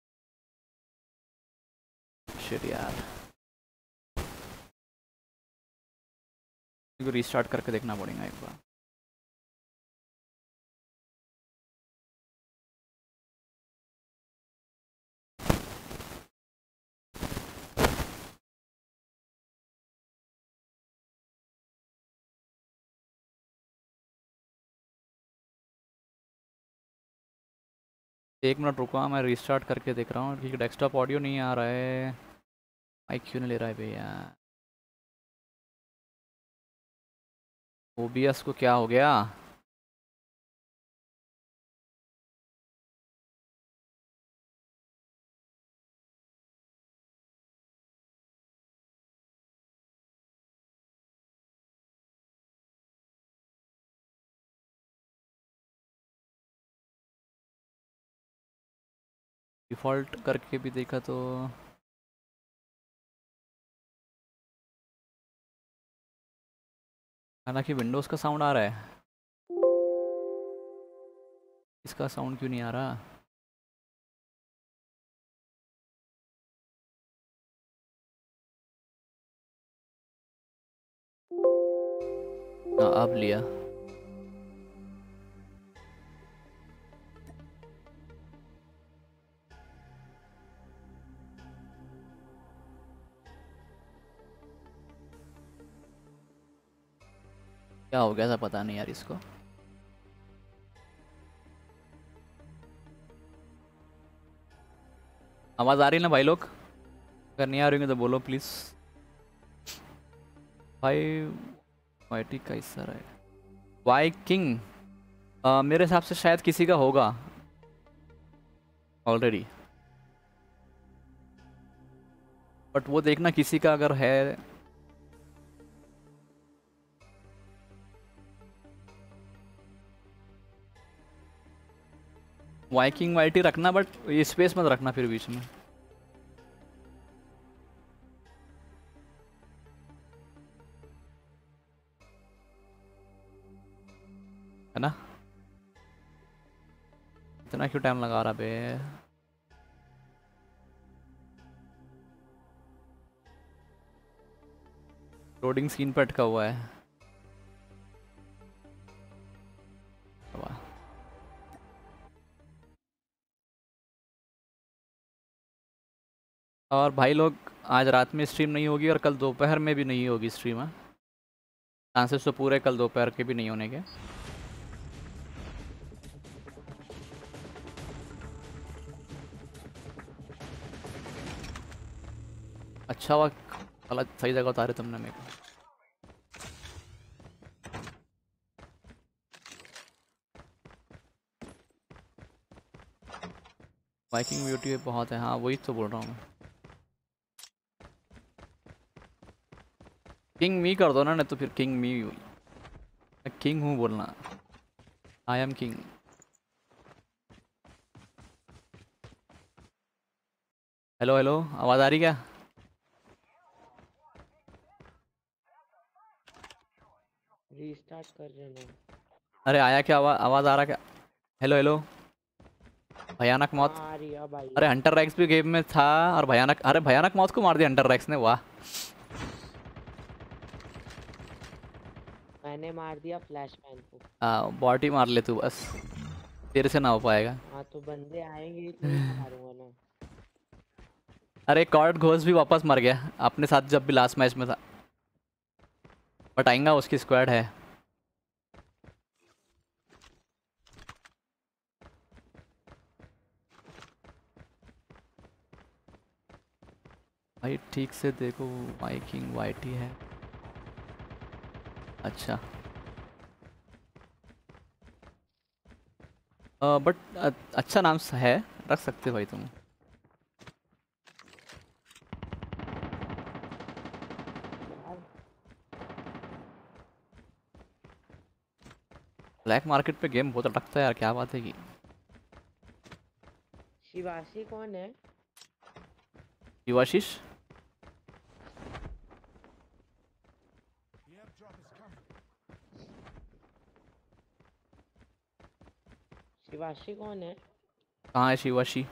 B: शिट यार, मेरे को रीस्टार्ट करके देखना पड़ेगा एक बार। एक मिनट रुको, मैं रीस्टार्ट करके देख रहा हूँ क्योंकि डेस्कटॉप ऑडियो नहीं आ रहा है। माइक क्यों नहीं ले रहा है भैया? ओबीएस को क्या हो गया? डिफ़ॉल्ट करके भी देखा तो हालांकि विंडोज़ का साउंड आ रहा है, इसका साउंड क्यों नहीं आ रहा? हाँ, अब लिया। क्या हो गया था पता नहीं यार इसको। आवाज़ आ रही है ना भाई लोग? अगर नहीं आ रही है तो बोलो प्लीज़। भाई वाई टी का इस है वाई किंग, आ, मेरे हिसाब से शायद किसी का होगा ऑलरेडी, बट वो देखना किसी का अगर है। वाइकिंग वाइटी रखना, बट ये स्पेस मत रखना फिर बीच में। है ना? इतना क्यों टाइम लगा रहा बे? लोडिंग स्क्रीन पे अटका हुआ है। वाह, और भाई लोग आज रात में स्ट्रीम नहीं होगी और कल दोपहर में भी नहीं होगी स्ट्रीम। है चांसेस तो पूरे कल दोपहर के भी नहीं होने के। अच्छा हुआ गलत सही जगह उतारे तुमने मेरे को। वाइकिंग ब्यूटी बहुत है, हाँ वही तो बोल रहा हूँ मैं। किंग मी कर दो ना, नहीं तो फिर किंग मी, मैं किंग हूँ बोलना। I am king. Hello hello, आवाज़ आ रही क्या?
A: रीस्टार्ट कर रहे हैं।
B: अरे आया क्या? आवाज़ आवाज़ आ रहा क्या? हेलो हेलो, भयानक मौत।
A: हाँ, आ रही है भाई।
B: अरे हंटर रैक्स भी गेम में था और भयानक, अरे भयानक मौत को मार दिया हंटर रैक्स ने, वाह।
A: मैंने मार दिया फ्लैश मैन को।
B: हाँ बॉडी मार ले तू बस, तेरे से ना हो पाएगा।
A: हाँ तो बंदे आएंगे तो ही मारूंगा ना।
B: अरे कॉर्ड घोष भी वापस मर गया अपने साथ जब भी लास्ट मैच में था, बट आएगा उसकी स्क्वाड है। भाई ठीक से देखो, वाइकिंग वाइटी है। अच्छा बट अच्छा नाम है, रख सकते हो भाई तुम। ब्लैक मार्केट पे गेम बहुत अटकता है यार, क्या बात है कि
A: शिवाशी कौन है?
B: शिवाशीष
A: शिवाशी कौन है?
B: कहाँ है शिवाशी?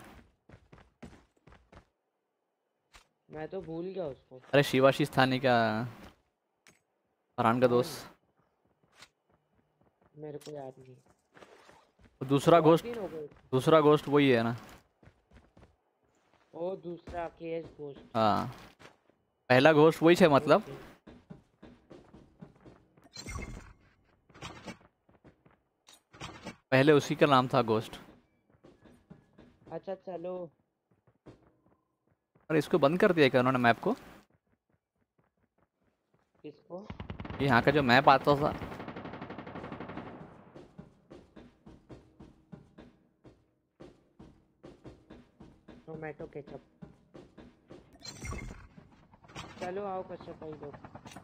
A: मैं तो भूल गया उसको।
B: अरे शिवाशीष था नहीं क्या, फरहान का दोस्त?
A: मेरे को याद नहीं।
B: तो दूसरा
A: बहुत
B: घोस्ट,
A: दिन हो गए।
B: दूसरा घोस्ट वही है ना?
A: ओ दूसरा केएस घोस्ट।
B: हाँ पहला घोस्ट वही है मतलब। पहले उसी का नाम था घोस्ट।
A: अच्छा चलो।
B: अरे इसको बंद कर दिया क्या उन्होंने मैप को?
A: किसको?
B: यहाँ का जो मैप आता था।
A: Tomato ketchup. चलो आओ कश्यप भाई लोग।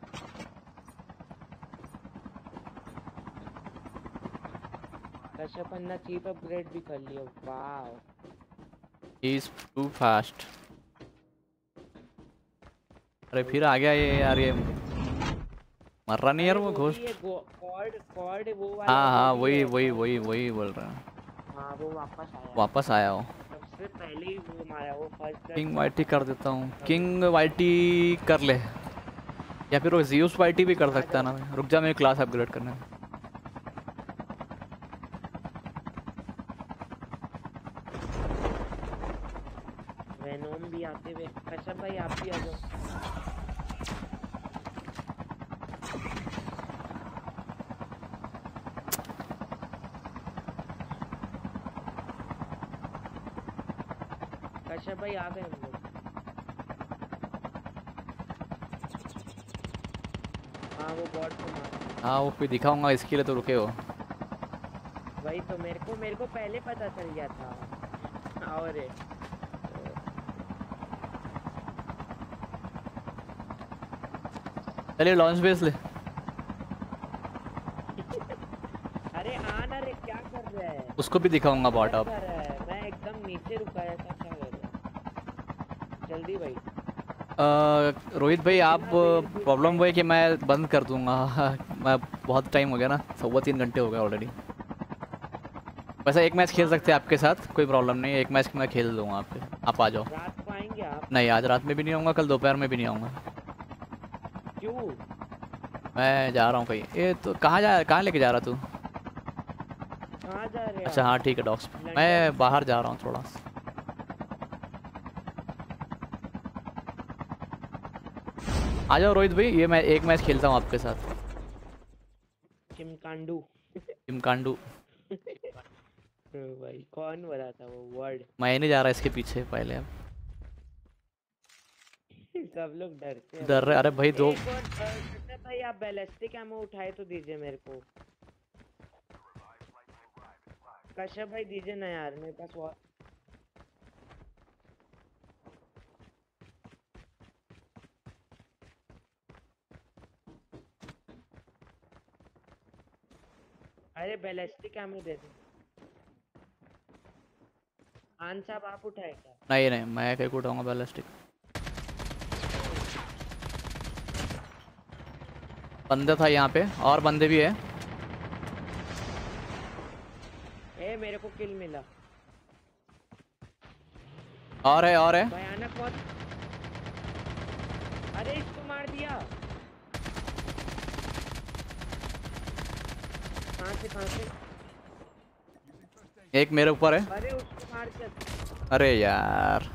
A: कश्यप अन्ना चीप अपग्रेड भी कर लिया। Wow
B: he is too fast. अरे फिर आ गया ये यार, ये मर रहा नहीं यार वो घोस्ट।
A: कॉर्ड कॉर्ड वो वाला।
B: हाँ हाँ
A: जो भी
B: वही
A: है,
B: वही
A: कॉर्ड।
B: वही वही बोल रहा हूँ।
A: हाँ वो वापस आया।
B: वापस आया हो।
A: सबसे पहले ही वो मारा वो फर्स्ट।
B: किंग वाइटी कर देता हूँ, किंग वाइटी कर ले, या फिर वो ज़ीउस वाइटी भी कर सकता है ना। रुक जा मेरी क्लास अपग्रेड करने में।
A: वेनोम भी आते हुए। कश्यप भाई आप भी आ जाओ। कश्यप भाई आ गए हम लोग। हाँ वो बॉट को मार।
B: हाँ वो फिर दिखाऊंगा, इसके लिए तो रुके हो।
A: वही तो मेरे को मेरे को पहले पता चल गया था। और
B: चलिए लॉन्च बेस ले।
A: अरे आना रे, क्या कर रहा है?
B: उसको भी दिखाऊंगा बॉट
A: क्या
B: अब।
A: कर रहा है? मैं एकदम नीचे रुका है, ऐसा क्या कर रहा है? जल्दी भाई।
B: अ, रोहित भाई आप, प्रॉब्लम वो है कि मैं बंद कर दूंगा। मैं बहुत टाइम हो गया ना, सवा तीन घंटे हो गए ऑलरेडी। वैसे एक मैच खेल सकते हैं आपके साथ, कोई प्रॉब्लम नहीं है। एक मैच मैं खेल दूंगा आपके, आप आ जाओ।
A: रात को आएंगे आप?
B: नहीं आज रात में भी नहीं आऊँगा, कल दोपहर में भी नहीं आऊँगा।
A: क्यों?
B: मैं जा रहा हूँ कहीं। ये तो कहाँ जा कहाँ लेके जा रहा तू?
A: कहाँ जा रहे हो?
B: अच्छा हाँ ठीक है डॉक्स। मैं बाहर जा रहा हूँ थोड़ा सा। आ जाओ रोहित भाई, ये मैं एक मैच खेलता हूँ आपके साथ।
A: चिमकांडू।
B: चिमकांडू
A: भाई कौन बोला था वो वर्ड?
B: मैं नहीं जा रहा इसके पीछे पहले। अब
A: सब लोग डरते हैं।
B: डर रहे। अरे भाई दो
A: एक और, अ, भाई आप बैलिस्टिक एमो उठाए तो दीजिए मेरे को। कश्यप भाई दीजिए ना यार, मेरे पास बहुत। अरे बैलिस्टिक एमो दे दो। खान साहब आप उठाए क्या?
B: नहीं नहीं मैं कहीं को उठाऊंगा बैलिस्टिक। बंदा था यहाँ पे, और बंदे भी है।
A: ए मेरे को किल मिला।
B: और है और है।
A: भयानक मौत। अरे इसको मार दिया। कहाँ से कहाँ से?
B: एक मेरे ऊपर है।
A: अरे उसको मार दिया।
B: अरे यार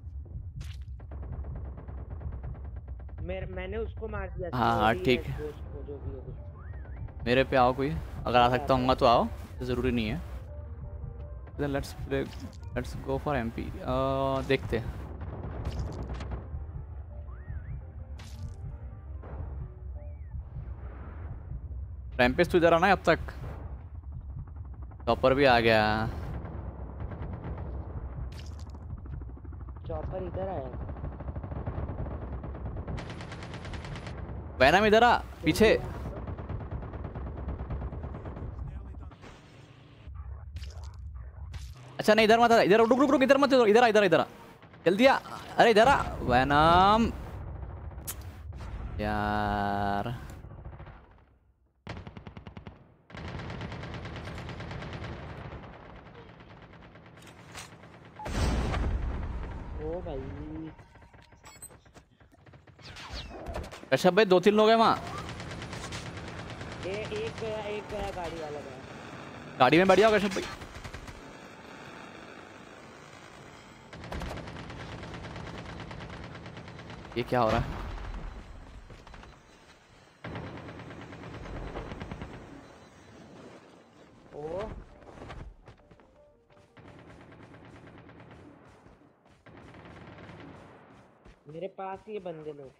A: मेरे मैंने उसको मार दिया।
B: हाँ हाँ ठीक है।
A: दोस्त को जो भी है कुछ।
B: मेरे पे आओ कोई, अगर आ सकता हूँ तो आओ, ज़रूरी नहीं है। Let's play, let's go for MP. देखते हैं। रैम्पेज तो इधर आना है अब तक। चॉपर भी आ गया।
A: चॉपर इधर आया।
B: वैनम इधर आ पीछे। अच्छा नहीं इधर मत आ, इधर रुक रुक रुक इधर मत इधर आ इधर आ, इधर आ जल्दी आ। अरे इधर आ वैनम यार।
A: ओ भाई
B: कश्यप भाई दो तीन लोग हैं वहाँ।
A: ये एक गया एक गया गाड़ी वाला गया।
B: गाड़ी में बैठ जाओ कश्यप भाई। ये क्या हो रहा है?
A: ओ मेरे पास ही ये बंदे लोग।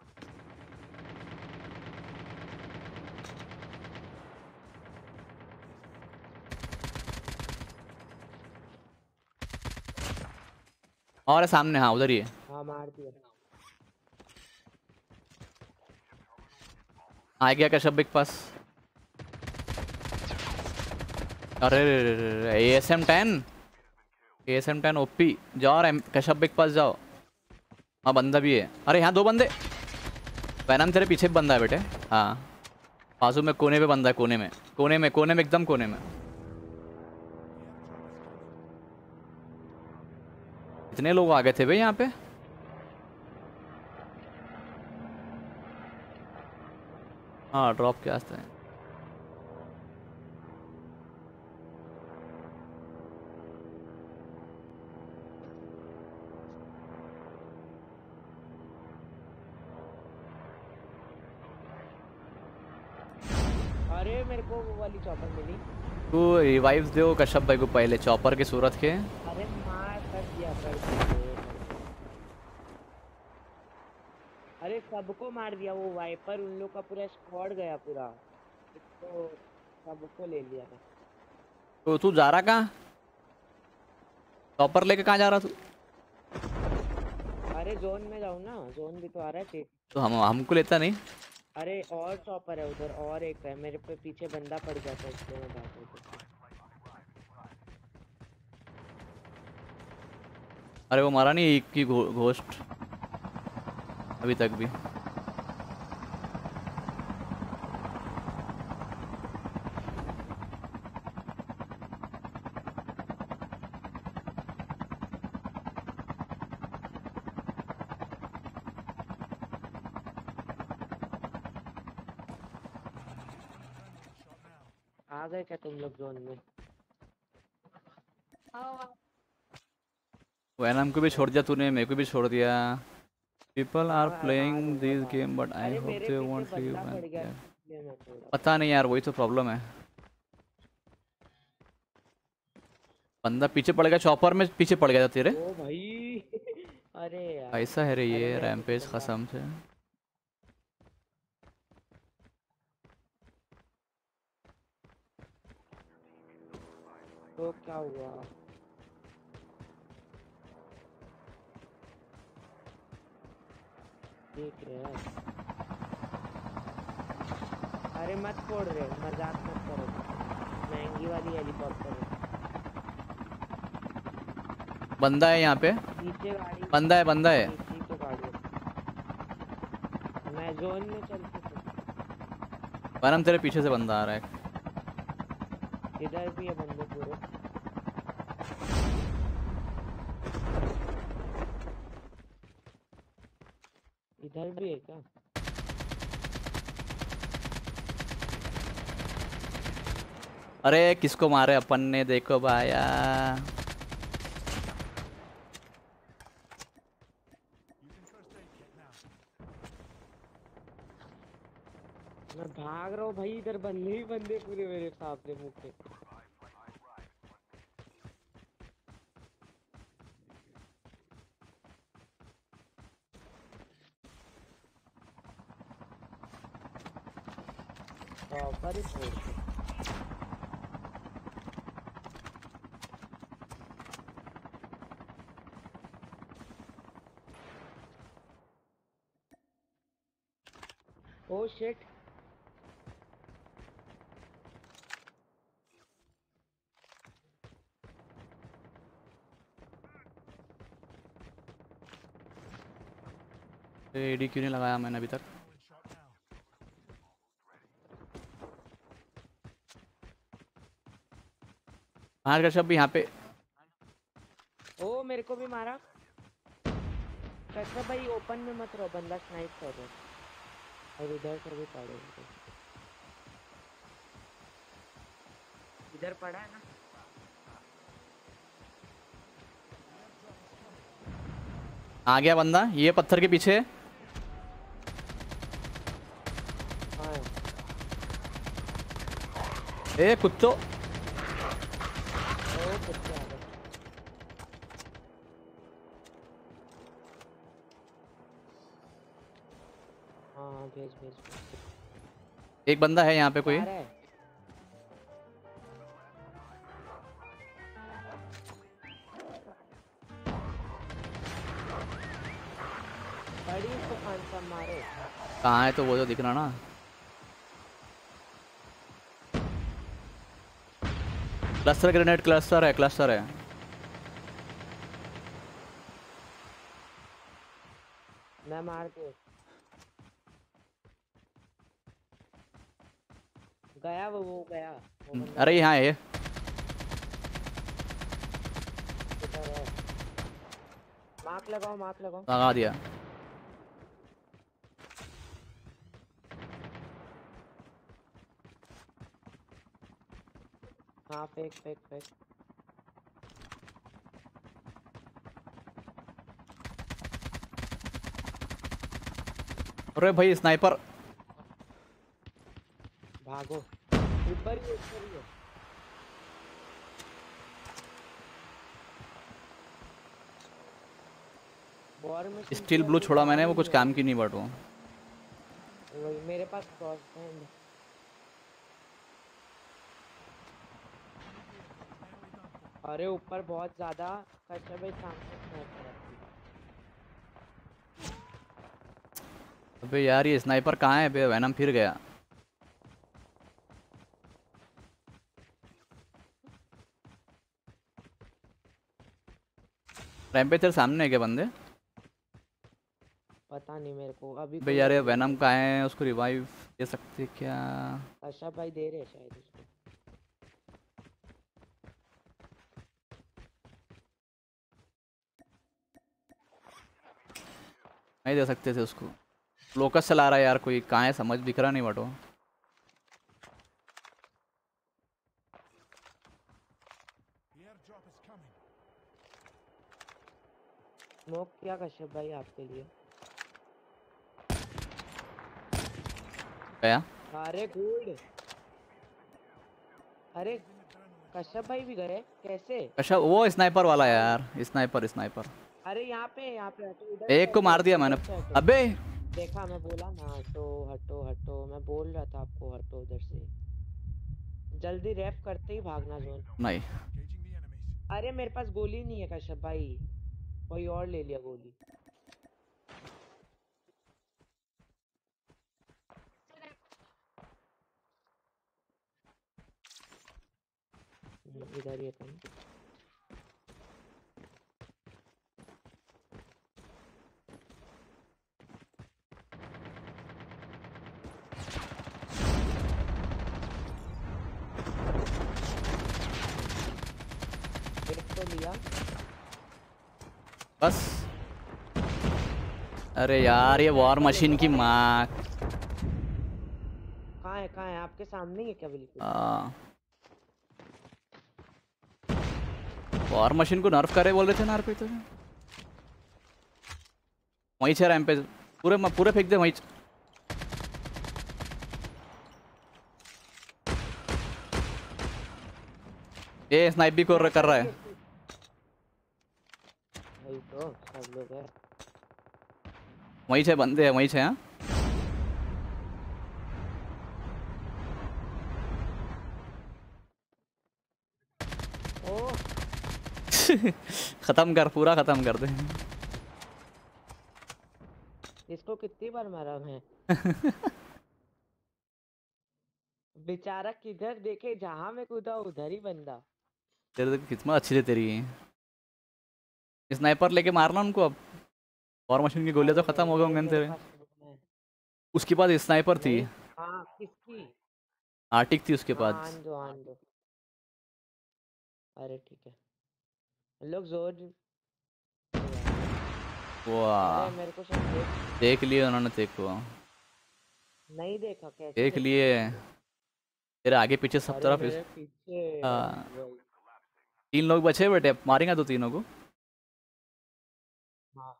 B: और है सामने, हाँ उधर ही है।
A: हाँ मार दिया।
B: आ गया कश्यप भाई के पास। अरे A S M ten A S M ten OP जाओ और कश्यप भाई के पास जाओ। हाँ बंदा भी है। अरे यहाँ दो बंदे। वैनम तेरे पीछे भी बंदा है बेटे। हाँ बाजू में कोने पे बंदा है, कोने में कोने में कोने में एकदम कोने में। कितने लोग आ गए थे भाई यहाँ पे? हाँ ड्रॉप के आस्ते हैं।
A: अरे मेरे को वो वाली चॉपर मिली।
B: तू रिवाइव दो कश्यप भाई को पहले चॉपर की सूरत के।
A: अरे मार कर दिया कर दिया। अरे सबको मार दिया वो वाइपर, उन लोग का पूरा स्क्वाड गया पूरा, तो सबको ले लिया था।
B: तो तू जा रहा कहाँ? चॉपर लेके कहाँ जा रहा तू?
A: अरे जोन में जाऊँ ना, जोन भी तो आ रहा है।
B: तो हम हमको लेता नहीं।
A: अरे और चॉपर है उधर, और एक है मेरे पे पीछे बंदा पड़ गया था इसलिए मैं भाग गया।
B: अरे वो मारा नहीं एक की घो, घोस्ट अभी तक भी।
A: आ गए क्या तुम लोग जोन में?
B: वैनम को भी छोड़ दिया तूने, मेरे को भी छोड़ दिया। पीपल आर
A: हाँ,
B: प्लेइंग
A: हाँ,
B: दिस
A: हाँ।
B: गेम बट आई
A: अरे
B: होप
A: मेरे
B: दे
A: पीछे
B: वोंट लीव।
A: बंदा पड़ गया इसलिए मैं छोड़ा।
B: पता नहीं यार, वही तो प्रॉब्लम है। बंदा पीछे पड़ गया, चॉपर में पीछे पड़ गया था तेरे।
A: ओ भाई अरे यार
B: ऐसा है रे
A: अरे
B: ये
A: मेरा
B: रैम्पेज
A: बंदा।
B: कसम से।
A: तो क्या हुआ? देख रहे हैं। अरे मत फोड़ रहे, मजाक मत करो, महंगी वाली हेलीकॉप्टर है।
B: बंदा है यहाँ पे,
A: पीछे गाड़ी,
B: बंदा है बंदा है।
A: पीछे तो गाड़ी है। मैं जोन में चलती थी।
B: वैनम तेरे पीछे से बंदा आ रहा है।
A: इधर भी है बंदे पूरे। इधर भी है क्या?
B: अरे किसको मारे अपन ने, देखो भाया।
A: मैं भाग रहा हूँ भाई, इधर बंदे ही बंदे पूरे मेरे सामने मुंह पे। चॉपर ही छोड़ दो। Oh shit.
B: एडी क्यों नहीं लगाया मैंने अभी तक? बाहर का शब्द भी यहाँ पे।
A: ओ मेरे को भी मारा। कैसा भाई ओपन में मत रहो, बंदा स्नाइप कर रहा है और इधर से भी पड़े हुए। इधर पड़ा है ना।
B: आ गया बंदा, ये पत्थर के पीछे।
A: हाँ
B: ए कुत्तो।
A: ओ कुत्ते आ गए। हाँ भेज भेज भेज।
B: एक बंदा है यहाँ पे कोई।
A: आ रहा है। बड़ी इसको खान सा मारो।
B: कहाँ है तो वो तो दिख रहा ना। क्लस्टर ग्रेनेड, क्लस्टर है, क्लस्टर है।
A: मैं मार दे। गया वो वो गया वो बंदा
B: अरे यहाँ है।
A: किधर है? मार्क लगाओ मार्क लगाओ।
B: लगा दिया।
A: हाँ फेक फेक फेक।
B: अरे भाई स्नाइपर।
A: भागो ऊपर ही ऊपर ही है। वॉर में
B: स्टील ब्लू छोड़ा मैंने, वो कुछ काम की नहीं बट वो।
A: वही मेरे पास क्रॉस बैंड। अरे ऊपर बहुत ज्यादा कच्चा भाई सामने स्नाइपर है।
B: अबे यार ये स्नाइपर कहाँ है बे? वैनम फिर गया। रैंपेज तेरे सामने है क्या बंदे?
A: पता नहीं मेरे को अभी।
B: भाई यार ये वैनम कहाँ है? उसको रिवाइव दे सकते क्या?
A: अच्छा भाई दे रहे हैं शायद उसको।
B: नहीं दे सकते थे उसको। लोकस चला रहा है यार कोई, कहाँ है समझ दिख रहा नहीं बट वो।
A: स्मोक किया कश्यप भाई आपके लिए।
B: गया।
A: अरे गुड। अरे कश्यप भाई भी गए कैसे?
B: अच्छा वो स्नाइपर वाला यार, स्नाइपर स्नाइपर।
A: अरे यहाँ पे यहाँ पे हटो इधर।
B: एक को मार दिया मैंने। अबे
A: देखा मैं बोला ना हटो हटो हटो, मैं बोल रहा था आपको हटो उधर से। जल्दी रैप करते ही भागना जोन।
B: नहीं।
A: अरे मेरे पास गोली नहीं है कश्यप भाई, कोई और ले लिया गोली। इधर ही अपन। तो लिया
B: बस। अरे यार ये वॉर मशीन की माँ।
A: कहाँ है कहाँ है? आपके सामने ही है क्या? बिल्कुल।
B: हाँ वॉर मशीन को नर्फ करे बोल रहे थे ना यार कोई तो। वहीं से रैम पे पूरे पूरे फेंक दे वहीं। ये स्नाइप भी कर कर रहा है।
A: वही तो सब लोग है।
B: वहीं से बंदे हैं वहीं से। हाँ
A: ओ
B: खत्म कर, पूरा खत्म कर दे।
A: इसको कितनी बार मारा मैं? बेचारा किधर देखे, जहां मैं कूदा उधर ही बंदा।
B: तेरे तो किस्मत अच्छी थी तेरी। स्नाइपर लेके मारना उनको अब। वॉर मशीन की गोलियां तो खत्म हो गए होंगे
A: मेरे
B: तेरे।
A: पास रुकना है।
B: उसके पास स्नाइपर थी,
A: नहीं, हाँ किसकी?
B: आर्टिक थी उसके
A: हाँ
B: पास।
A: आन दो आन दो। अरे ठीक है, लोग जोर। अरे
B: वाह,
A: मेरे को शायद देख
B: देख लिए उन्होंने तेरे को,
A: नहीं देखा, कैसे
B: देख
A: देखेंगे
B: लिए
A: वो लोग?
B: तेरे आगे पीछे सब
A: अरे
B: तरफ इस...
A: मेरे पीछे
B: हाँ,
A: वही।
B: तीन लोग बचे बेटे, मारेंगे तो तीनों को।
A: हाँ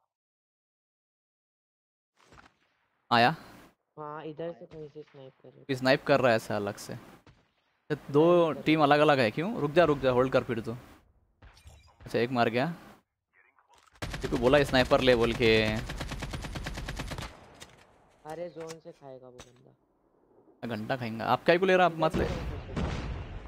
B: आया,
A: हाँ, इधर से कहीं से स्नाइप कर रहे थे।
B: स्नाइप कर रहा है ऐसा अलग से। दो
A: मैं भी कर
B: टीम
A: रहा
B: अलग अलग है, क्यों? रुक जा रुक जा, होल्ड कर फिर तो। अच्छा एक मार गया, देखो बोला स्नाइपर ले बोल के।
A: था। अरे जोन से खाएगा वो बंदा।
B: घंटा खाएंगा। आप क्या को ले रहा, आप
A: इधर
B: मत
A: भी
B: ले।
A: कहीं घुसे थे।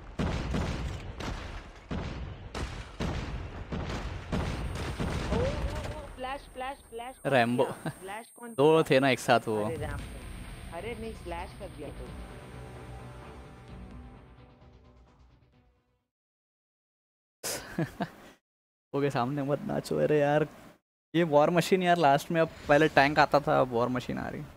A: ओ, ओ, ओ, फ्लैश फ्लैश फ्लैश कौन
B: रैम्बो
A: किया? फ्लैश कौन
B: दो
A: किया?
B: थे ना एक साथ वो।
A: अरे रैम्बो। अरे नहीं, फ्लैश कर दिया तो।
B: ओके सामने मत नाचो। अरे यार ये वॉर मशीन यार, लास्ट में अब पहले टैंक आता था, अब वॉर मशीन आ रही।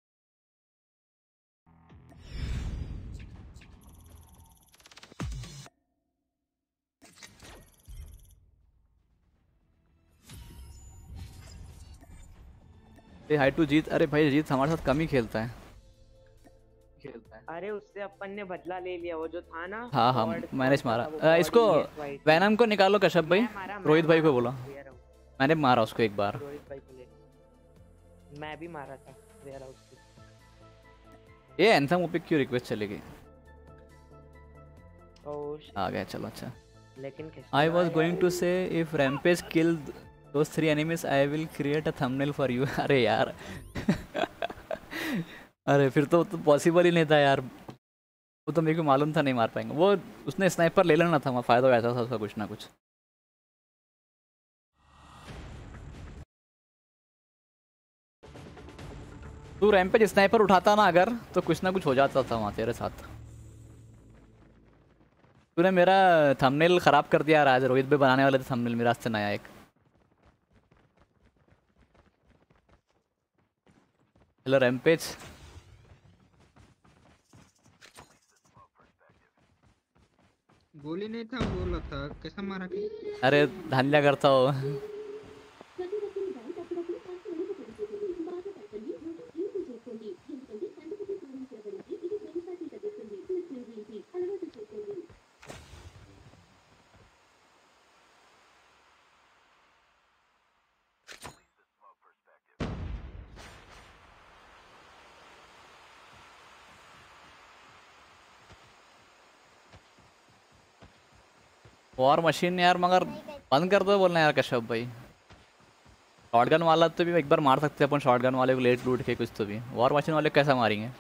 B: ये हाई टू जीत, अरे भाई जीत हमारे साथ कम ही खेलता है। खेलता है
A: अरे उससे अपन ने बदला ले लिया, वो जो था ना।
B: हाँ हाँ,
A: God
B: मैंने
A: कौन सा
B: मारा।
A: था वो?
B: अ,
A: God
B: इसको
A: E S Y T।
B: Venom को निकालो कश्यप भाई।
A: मैं मारा, मैं
B: रोहित भाई
A: मारा,
B: को बोला,
A: वेयर हाउस।
B: मैंने मारा उसको एक बार।
A: रोहित भाई को ले, मैं भी मारा था वेयर हाउस पे।
B: ये एंथम ओपी क्यों रिक्वेस्ट चली गई?
A: ओह
B: आ गया, चलो अच्छा।
A: लेकिन कैसे?
B: I was going to say if Rampage kill those three enemies I will create a thumbnail for you. अरे यार अरे फिर तो, तो पॉसिबल ही नहीं था यार, वो तो मेरे को मालूम था नहीं मार पाएंगे वो। उसने स्नाइपर ले लेना था, वहाँ फायदा वैसा था उसका कुछ ना कुछ। तू रैम्पेज स्नाइपर उठाता ना अगर, तो कुछ ना कुछ हो जाता था वहाँ तेरे साथ। तूने मेरा थंबनेल खराब कर दिया यार आज। रोहित भाई बनाने वाले थे थंबनेल, मेरा आज से नया एक। Hello Rampage.
E: गोली नहीं था, बोला था कैसा मारा कि?
B: अरे धांधलिया करता हो। वॉर मशीन यार, मगर बंद कर दो बोलना यार कश्यप भाई। शॉटगन वाला तो भी एक बार मार सकते हैं अपन, शॉटगन वाले को लेट लूट के कुछ तो भी। वॉर मशीन वाले को कैसा मारेंगे?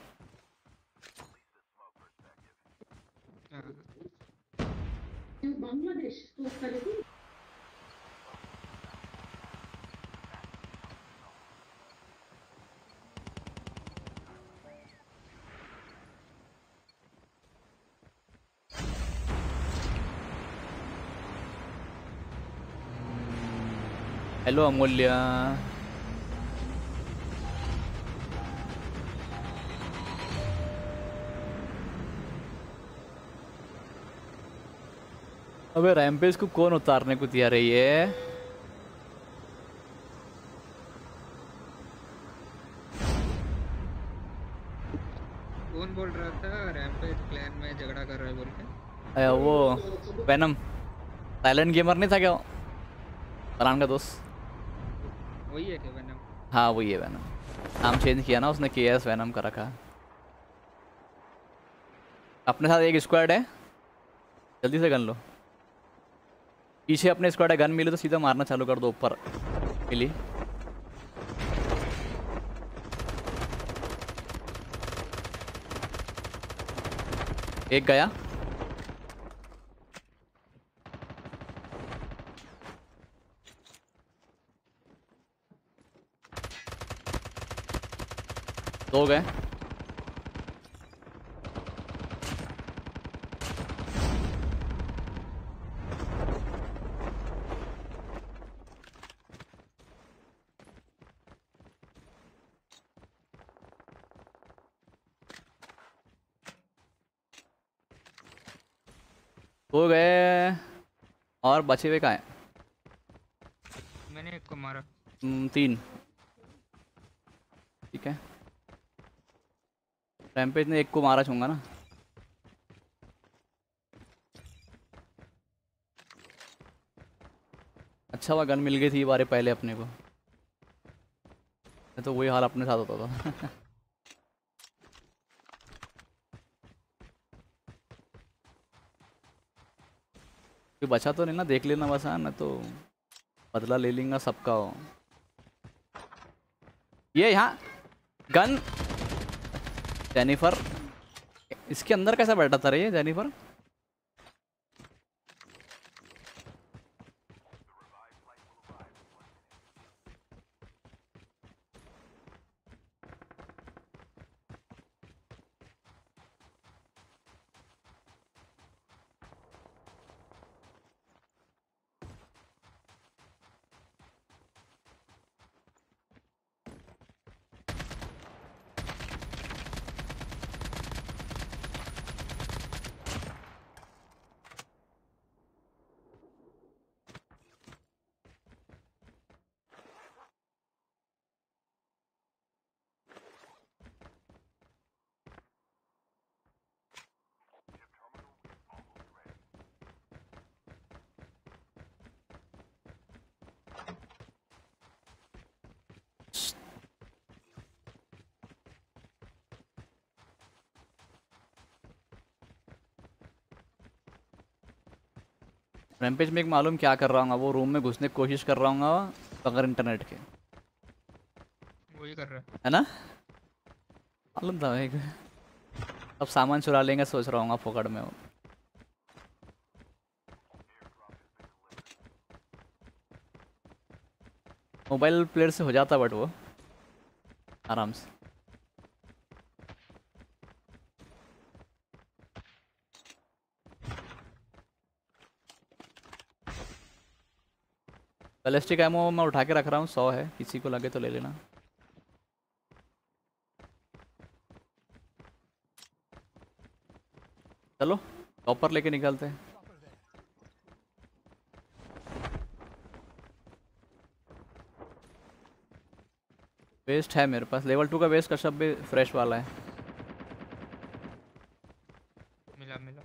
B: हेलो अमूल्य। अबे रैम्पेज को कौन उतारने को तैयार है ये?
E: कौन बोल रहा था रैम्पेज क्लैन में झगड़ा कर रहा है बोल के?
B: अरे वो वैनम, साइलेंट गेमर नहीं था क्या फलान का दोस्त?
E: वही है क्या वैनम?
B: हाँ वही है वैनम। नाम चेंज किया ना उसने, के एस वैनम का रखा। अपने साथ एक स्क्वाड है, जल्दी से गन लो। पीछे अपने स्क्वाड है, गन मिले तो सीधा मारना चालू कर दो। ऊपर मिली, एक गया। दो गए। हो गए और बचे हुए कहाँ हैं?
C: मैंने एक को मारा।
B: हम्म, तीन। ठीक है, रैम्पेज ने एक को मारा छूंगा ना। अच्छा हुआ गन मिल गई थी बारे पहले अपने को, तो वही हाल अपने साथ होता था। कोई बचा तो नहीं ना, देख लेना बस। हाँ ना तो बदला ले लेंगे सबका हो। ये यहाँ गन जेनिफर, इसके अंदर कैसा बैठा था रे ये जेनिफर? रैम्पेज में एक मालूम क्या कर रहा हूँ, वो रूम में घुसने की कोशिश कर रहा हूँ बगैर इंटरनेट के।
C: वही कर रहा है
B: है ना, मालूम था भाई। अब सामान चुरा लेंगे सोच रहा हूँ फोकड़ में वो। मोबाइल प्लेयर से हो जाता बट वो आराम से। बैलिस्टिक एमो मैं उठा के रख रहा हूँ, सौ है, किसी को लगे तो ले लेना। चलो टॉपर लेके निकलते हैं। वेस्ट है मेरे पास, लेवल टू का वेस्ट कशप भी फ्रेश वाला है।
C: मिला मिला।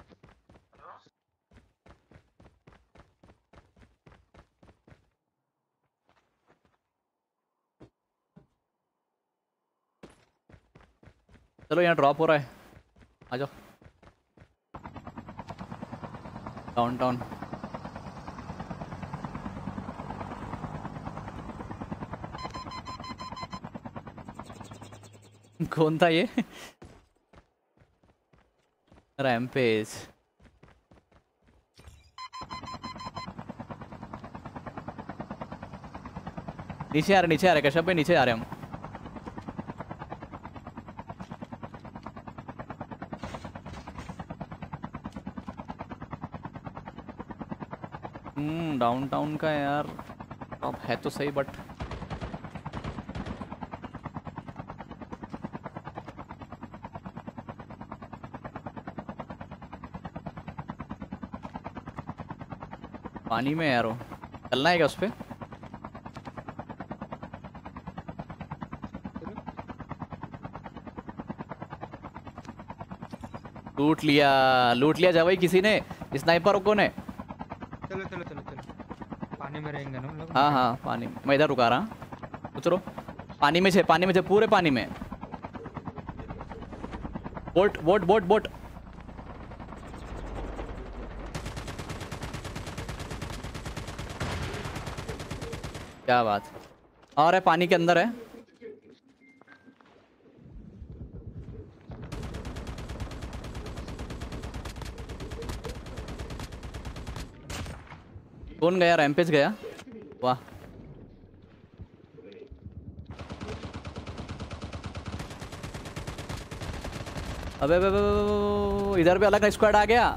B: चलो यहाँ ड्रॉप हो रहा है, आ जाओ डाउनटाउन। कौन था ये? रैम्पेज। नीचे आ रहे, नीचे आ रहे कश्यप भाई, नीचे आ रहे हम। हम्म डाउनटाउन का यार अब है तो सही, बट पानी में यार वो चलना है क्या उस पे? लूट लिया, लूट लिया जा भाई किसी ने, स्नाइपर को ने।
C: चलो चलो चलो चलो, पानी में रहेंगे ना हम लोग।
B: हाँ हाँ पानी में, मैं इधर रुका रहा हूँ। उतरो पानी में से, पानी में से, पूरे पानी में। Boat boat boat boat. क्या बात, और है पानी के अंदर है। कौन गया? रैम्पेज गया, वाह। अबे अबे अबे, इधर भी अलग स्क्वाड आ गया।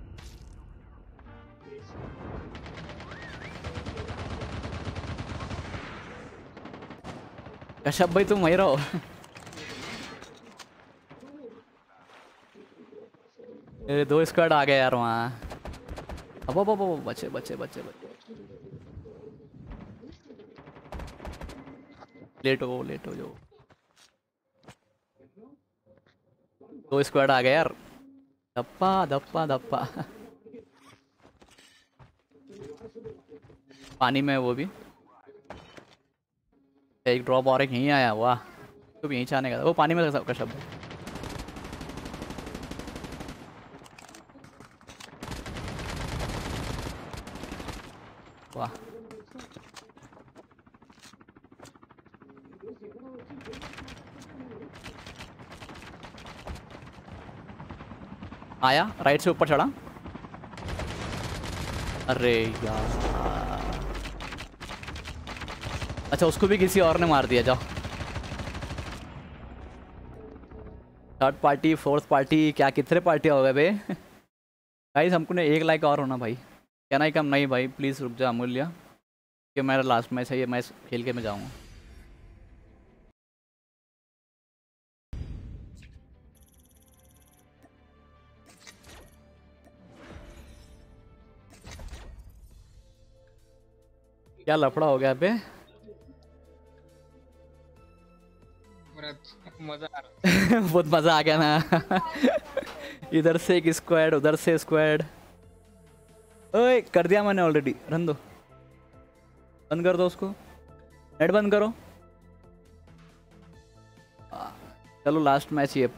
B: कश्यप भाई तुम वहीं रहो। दो स्क्वाड आ गए यार वहाँ। अब अब अब अब, बचे बचे बचे बचे लेट हो लेट हो जो दो स्क्वाड आ गए यार। धप्पा धप्पा धप्पा पानी में है वो भी। एक ड्रॉप और एक यहीं आया। वाह तो भी यहीं से आने का था। वो पानी में सबका शब्द। वाह आया राइट से ऊपर चढ़ा। अरे यार अच्छा उसको भी किसी और ने मार दिया। जाओ थर्ड पार्टी फोर्थ पार्टी क्या कितने पार्टी हो गए बे। गाइस हमको ने एक लाइक और होना भाई। क्या नहीं कम नहीं भाई प्लीज़ रुक जा अमूल्य कि मेरा लास्ट मैच है ये मैच खेल के मैं जाऊँगा। क्या लफड़ा हो गया बे।
C: मजा आ रहा
B: बहुत मजा आ गया ना। इधर से एक स्क्वाड उधर से स्क्वाड। ओए कर दिया मैंने ऑलरेडी। रन दो बंद कर दो उसको। नेट बंद करो। चलो लास्ट मैच ये।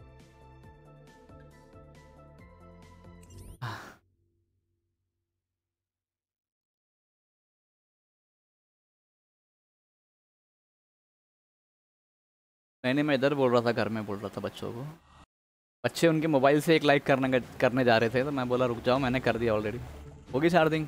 B: नहीं नहीं मैं इधर बोल रहा था घर में बोल रहा था बच्चों को। बच्चे उनके मोबाइल से एक लाइक करने करने जा रहे थे तो मैं बोला रुक जाओ मैंने कर दिया ऑलरेडी। होगी चार्जिंग।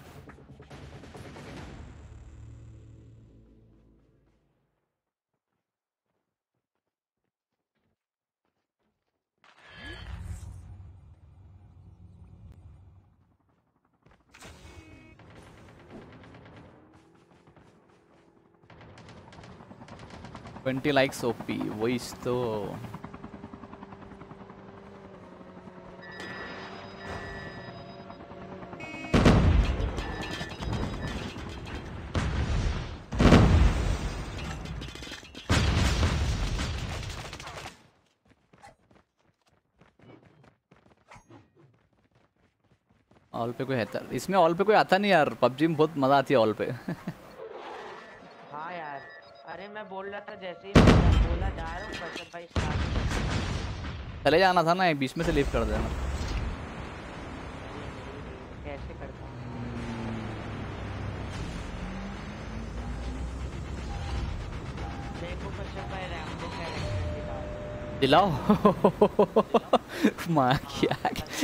B: ट्वेंटी लाइक्स ओपी वही तो। ऑल पे कोई है तर इसमें ऑल पे कोई आता नहीं यार। पबजी में बहुत मजा आती है ऑल पे।
A: हाँ यार अरे मैं बोल रहा था जैसे ही मैं बोला जा रहा हूँ बस भाई स्टार्ट
B: चले जाना था ना एक बीच में से लीव कर देना।
A: कैसे करता हूँ। मेरे को कश्यप भाई रैम पे कैरेक्टर
B: दिलाओ। माँ क्या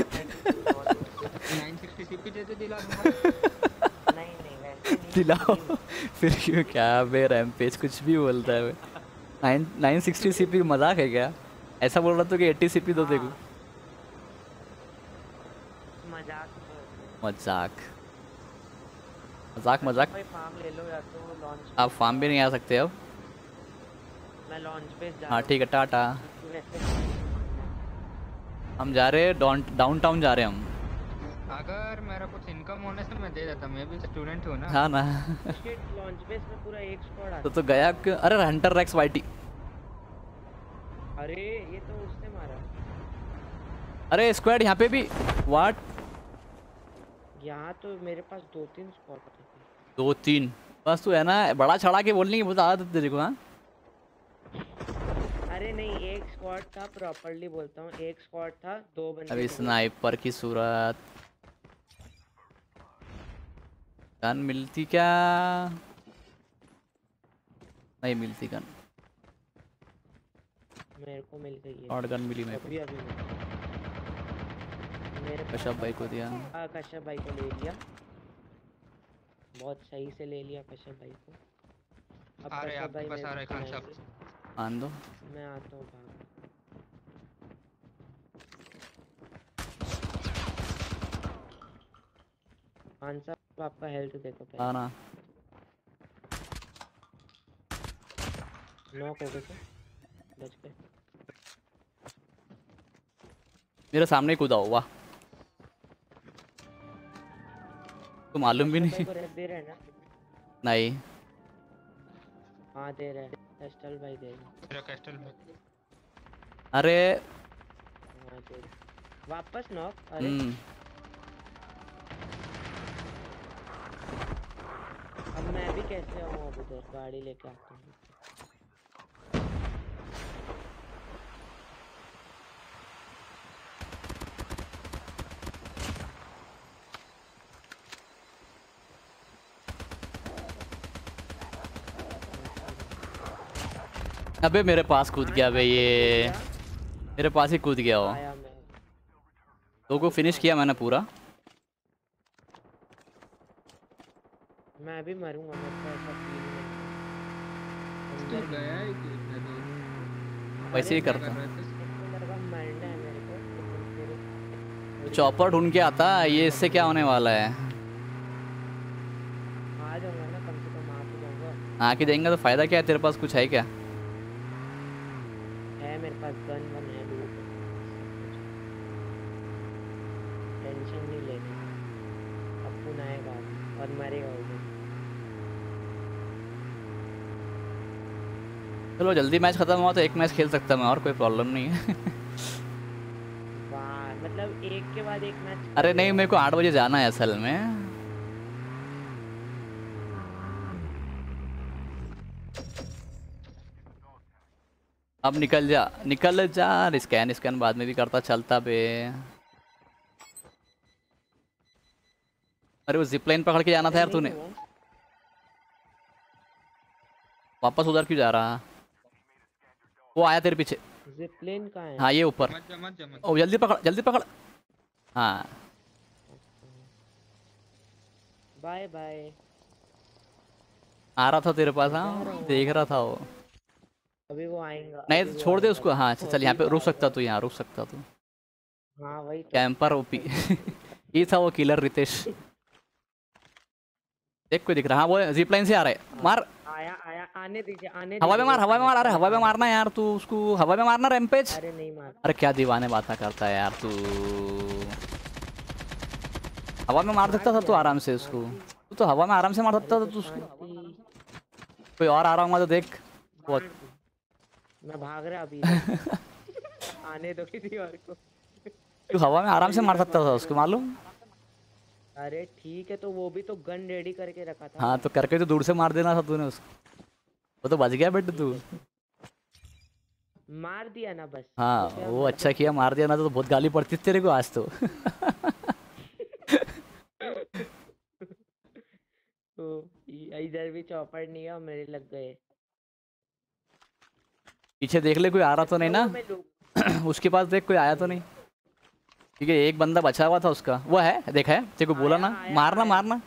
C: नाइन सिक्सटी सीपी दे दे दिला दूंगा।
A: नहीं नहीं वैसे नहीं
B: दिलाओ फिर क्यों क्या बे रैमपेज कुछ भी बोलता है। नाइन नाइन सिक्सटी सीपी मजाक है क्या। ऐसा बोल रहा था कि एट्टी सीपी दो देखो।
A: मजाक
B: मजाक मजाक मजाक।
A: भाई फार्म ले लो या तो लॉन्च
B: आप फार्म भी नहीं आ सकते अब।
A: मैं लॉन्च पे जा
B: हाँ ठीक है टाटा।
A: वैसे
B: हम जा रहे हैं डाउन डाउन टाउन जा रहे हैं हम।
C: अगर मेरा कुछ इनकम होने से मैं दे देता। मैं भी स्टूडेंट हूँ ना।
B: हाँ ना।
A: लॉन्च बेस में पूरा एक स्क्वाड आता
B: तो तो गया क्यों? अरे हंटर रेक्स वाईटी।
A: अरे ये तो उसने मारा।
B: अरे स्क्वाड यहाँ पे भी व्हाट।
A: यहाँ तो मेरे पास दो तीन स्क्वाड थे।
B: दो तीन बस तू है ना बड़ा चढ़ा के बोलने की बहुत आदत तेरे को। हाँ
A: अरे नहीं एक स्क्वाड था प्रॉपर्ली बोलता हूँ एक स्क्वाड था दो बंदे
B: अभी
A: थे।
B: स्नाइपर की सूरत गन मिलती क्या नहीं मिलती गन।
A: मेरे को मिल गई है।
B: और गन मिली मेरे
A: अभी अभी मिली। मेरे
B: को कश्यप भाई को दिया।
A: हाँ कश्यप भाई को ले लिया बहुत सही से ले लिया कश्यप भाई को। अब
C: आ रहे
A: कश्यप
C: आपके
A: भाई
C: पास
A: मेरे
C: आ रहे
A: को
C: खान
A: खिलाएंगे।
C: साहब।
B: आन दो।
A: मैं आता हूँ भाग। खान साहब आपका हेल्थ देखो पहले।
B: हाँ ना
A: नॉक हो गए थे बच गए।
B: मेरे सामने ही कूदा हो। वाह तो मालूम भी
A: भाई
B: नहीं।
A: को रेड दे रहे हैं ना?
B: नहीं
A: हाँ दे रहे हैं, एस्टल भाई दे रहे हैं।
C: मेरा कैस्टल में
B: अरे
A: हाँ दे रहे हैं। वापस नॉक। अरे
B: हम्म
A: अब मैं भी कैसे आऊँ अब उधर, गाड़ी लेके आता हूँ।
B: अबे मेरे पास कूद गया बे ये, मेरे पास ही कूद गया वो।
A: आया मैं।
B: दो को फिनिश किया मैंने पूरा।
A: मैं भी मरूंगा, मेरे को ऐसा फील नहीं
C: तो गया है कि इतना दूर
B: वैसे ही
C: क्या
B: करता
C: कर
B: हूँ।
C: रहे थे?
A: इसको लगा मरना है मेरे को, लेकिन फिर
B: तो चॉपर ढूंढ के आता, ये इससे क्या होने वाला है?
A: आ जाऊंगा ना, कम से कम आ तो जाऊंगा।
B: आके देंगे तो फायदा क्या है? तेरे पास कुछ है क्या?
A: है मेरे पास गन वन है, लूट है, टेंशन नहीं लेनी। अपुन आएगा और मरेगा उधर।
B: चलो जल्दी मैच खत्म हुआ तो एक मैच खेल सकता मैं, और कोई प्रॉब्लम नहीं है।
A: वाह, मतलब एक के बाद एक मैच।
B: अरे नहीं, मेरे को आठ बजे जाना है असल में। अब निकल जा, निकल जा। स्कैन स्कैन बाद में भी करता चलता बे। अरे वो जिपलाइन पकड़ के जाना था यार तूने, वापस उधर क्यों जा रहा? वो आया तेरे पीछे।
A: जिपलाइन कहाँ है?
B: हाँ ये ऊपर।
C: मत जा मत जा मत
B: ओ जल्दी पकड़, जल्दी पकड़। हाँ
A: बाय बाय।
B: आ रहा था तेरे पास। हाँ देख रहा था वो।
A: अभी वो आएगा।
B: नहीं
A: अभी
B: तो
A: वो
B: छोड़ दे
A: आएगा।
B: उसको। हाँ अच्छा चल, यहाँ पे
A: अभी
B: रुक
A: वो
B: सकता
A: आएगा।
B: तू, यहाँ रुक सकता तू।
A: हाँ वही तो।
B: Camper OP. ये था वो किलर रितेश। देख कोई दिख रहा। हाँ वो जिप लाइन से आ रहा है। मार
A: आया आया, आने दीजिए, आने
B: हवा में
A: दीजिए,
B: मार, हवा में मार। अरे
A: आने
B: हवा में
A: दीजिए।
B: मारना है यार तू उसको, हवा में मारना रैम्पेज।
A: अरे नहीं मार।
B: अरे क्या दीवाने बातें करता है यार तू। हवा में मार सकता था तू आराम से उसको। तू तो हवा में आराम से मार सकता था तू उसको। कोई और आ रहा होगा तो देख। बहुत
A: मैं भाग रहा अभी इधर। आने दो किसी और को।
B: तू हवा में आराम से मार सकता था उसको, मालूम?
A: अरे ठीक है, तो वो भी तो गन रेडी करके रखा था।
B: हाँ तो करके तो दूर से मार देना था तूने उसको। वो तो बच गया बेटे तू।
A: मार दिया ना बस।
B: हाँ
A: तो क्या
B: वो
A: मार
B: अच्छा किया, मार दिया ना तो बहुत गाली पड़ती थी तेरे को आज तो।
A: तो इधर भी चौपड़ नहीं है और मेरे लग गए।
B: पीछे देख ले कोई आ रहा तो नहीं ना। उसके पास देख कोई आया तो नहीं, ठीक है। एक बंदा बचा हुआ था उसका, वो है देखा है तेरे को बोला ना।
A: आया, आया,
B: मारना
A: आया।
B: मारना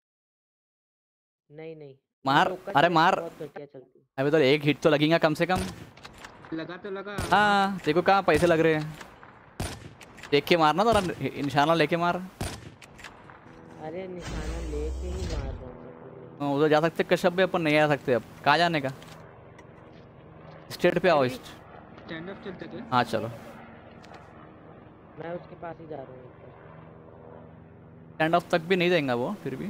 A: नहीं नहीं
B: मार।
A: लोकल
B: अरे
A: में
B: मार।
A: बहुत घटिया चलती है।
B: अभी तो एक हिट तो लगेगा कम से कम।
C: लगा तो लगा।
B: हाँ तेरे को कहाँ पैसे लग रहे हैं? देख के मारना, तो निशाना लेके मार।
A: अरे निशाना लेके ही मार रहा हूँ।
B: हाँ, उधर जा सकते कश्यप भी, अपन नहीं आ सकते। अब कहाँ जाने का? स्टेट पे आओ।
C: स्टैंड अप चलते थे।
B: हाँ चलो
A: मैं उसके पास ही जा रहा हूँ।
B: स्टैंड ऑफ तक भी नहीं देंगे वो फिर भी।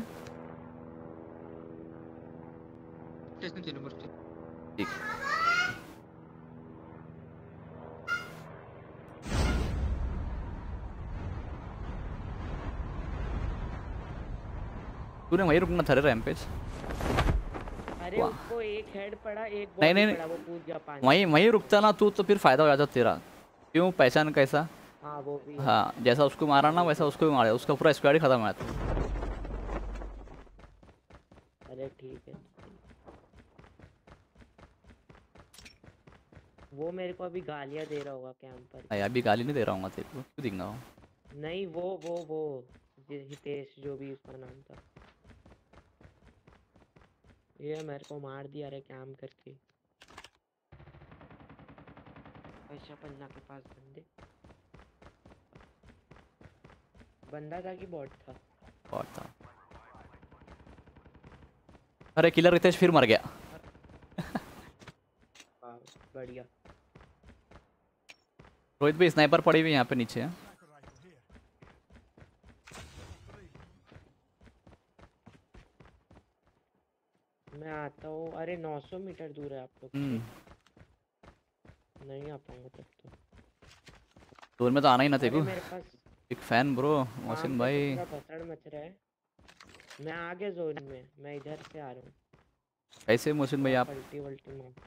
C: स्टेशन चलो बस।
B: ठीक तूने वहीं रुकना था रे रैम्पेज।
A: अरे
B: वाह।
A: उसको एक हेड पड़ा, एक
B: नहीं,
A: बॉडी
B: नहीं,
A: पड़ा, वो कूद गया पानी।
B: वहीं वहीं रुकता ना तू तो फिर फायदा हो जाता तेरा। क्यों? पहचान कैसा?
A: हाँ वो भी है।
B: हाँ जैसा उसको मारा ना वैसा उसको भी मारा, उसका पूरा स्क्वाड ही खत्म हुआ था।
A: अरे ठीक है। वो मेरे को अभी गालियां दे रहा होगा कैंपर।
B: नहीं अभी गाली नहीं दे रहा हूँ तेरे को, क्यों दिखना हो?
A: नहीं वो वो वो जे- हितेश जो भी उसका नाम था, ये मेरे को मार दिया रे कैम करके। अच्छा पन्ना के पास बंदे, बंदा था कि बॉट था?
B: और था। अरे किलर रितेश फिर मर गया।
A: हाँ, बढ़िया।
B: रोहित भी स्नाइपर पड़ी हुई यहाँ पे नीचे है।
A: मैं आता हूँ। अरे नौ सौ मीटर दूर है आप लोग से।
B: हम्म
A: नहीं आ पाऊंगा तब तो।
B: दूर में तो आना ही ना
A: अरे
B: तेको।
A: मेरे पास
B: एक फैन ब्रो
A: फार्म
B: मोहसिन
A: पे तो
B: भाई।
A: पूरा भसड़ मच रहा है। मैं आगे जोन में, मैं इधर से आ रहा हूँ।
B: कैसे मोहसिन भाई
A: थोड़ा
B: आप?
A: पलटी वल्टी मार।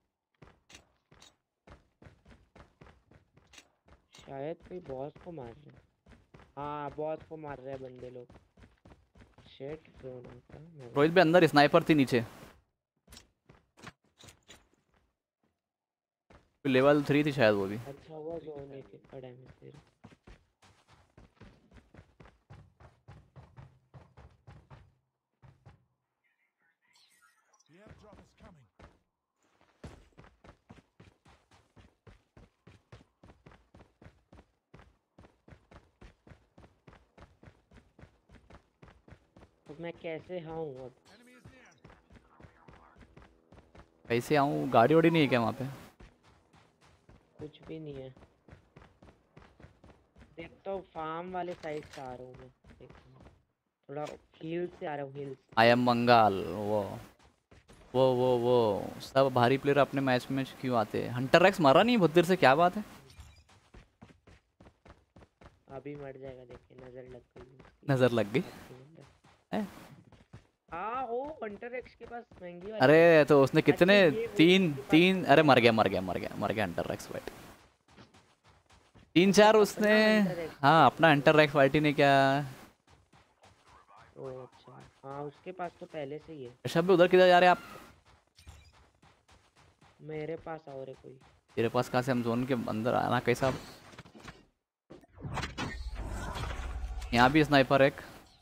A: शायद कोई बॉस को मार रहे हैं। हाँ बॉस को मार रहे हैं बंदे लोग। शेट जोन होता है।
B: रोहित भाई अंदर स्नाइपर थी नीचे। लेवल थ्री थी शायद वो भी।
A: अच्छा हुआ जोन एक एक का डैमेज दे रहा। तो मैं कैसे आऊँ अब?
B: कैसे आऊँ? गाड़ी वाड़ी नहीं है क्या वहाँ पे?
A: कुछ भी नहीं है। देखता हूँ फार्म वाले साइड से आ रहा हूँ मैं। देखता हूँ। थोड़ा हिल से आ रहा हूँ, हिल।
B: I am Bengal. वो वो वो वो सब भारी प्लेयर अपने मैच में क्यों आते हैं? हंटर एक्स मारा नहीं बहुत देर से, क्या बात है?
A: अभी मर जाएगा, देखिए नजर लग गई उसकी।
B: नजर लग गई। हैं?
A: हाँ वो हंटर एक्स के पास महंगी वाली।
B: अरे तो उसने कितने
A: अच्छा, ये वो
B: तीन
A: उसके पास
B: तीन
A: तो
B: अरे
A: है।
B: मर गया मर गया मर गया मर गया हंटर एक्स वाइट। तीन चार
A: अपना
B: उसने।
A: Hunter X.
B: हाँ अपना हंटर एक्स वाइटी ने क्या।
A: ओ अच्छा हाँ उसके पास तो पहले से ही है।
B: ऋषभ उधर किधर जा रहे हैं आप?
A: मेरे पास और है कोई।
B: तेरे पास कहाँ से? हम जोन के अंदर आना कैसा? यहाँ भी स्नाइपर एक।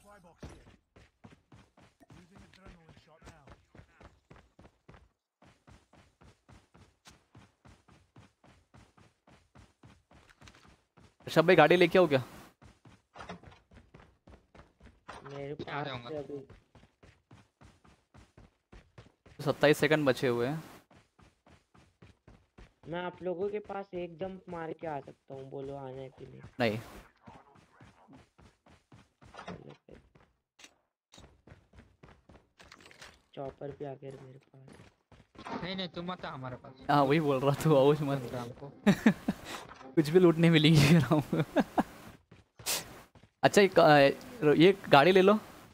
B: ऋषभ भाई गाड़ी लेके आओ क्या?
A: मेरे
C: आ
A: पास
C: जाऊंगा।
A: से अभी
B: सत्ताईस सेकंड बचे हुए हैं।
A: मैं आप लोगों के पास एक जंप मार के आ सकता हूँ, बोलो आना है कि नहीं?
B: नहीं
A: चलो फिर। चॉपर भी आ गया मेरे पास।
C: नहीं नहीं तुम मत आ हमारे पास।
B: हाँ वही बोल रहा तू आओ मत।
C: हमको
B: कुछ भी लूटने मिलेगी कह रहा हूँ। अच्छा एक, अ, ये गाड़ी ले लो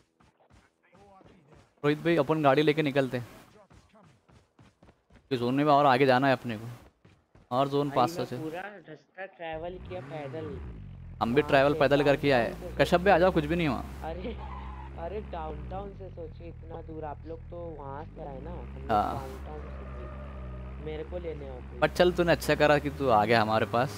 B: रोहित भाई, अपन गाड़ी लेके निकलते हैं। जोन में और आगे जाना है अपने को, और जोन
A: भाई
B: पास
A: मैं
B: से।
A: पूरा रास्ता ट्रैवल किया पैदल।
B: हम भी
A: वहाँ
B: ट्रैवल
A: से
B: पैदल करके आए।
A: डाउनटाउन से
B: कश्यप भाई आ
A: सोचिए।
B: जाओ, कुछ भी नहीं हुआ।
A: अरे अरे डाउनटाउन से सोचिए इतना दूर। आप लोग तो वहाँ से आए ना, हम लोग
B: हाँ
A: डाउनटाउन से थे। मेरे को लेने आओ कोई।
B: बट चल तूने अच्छा करा कि तू आ गया हमारे पास।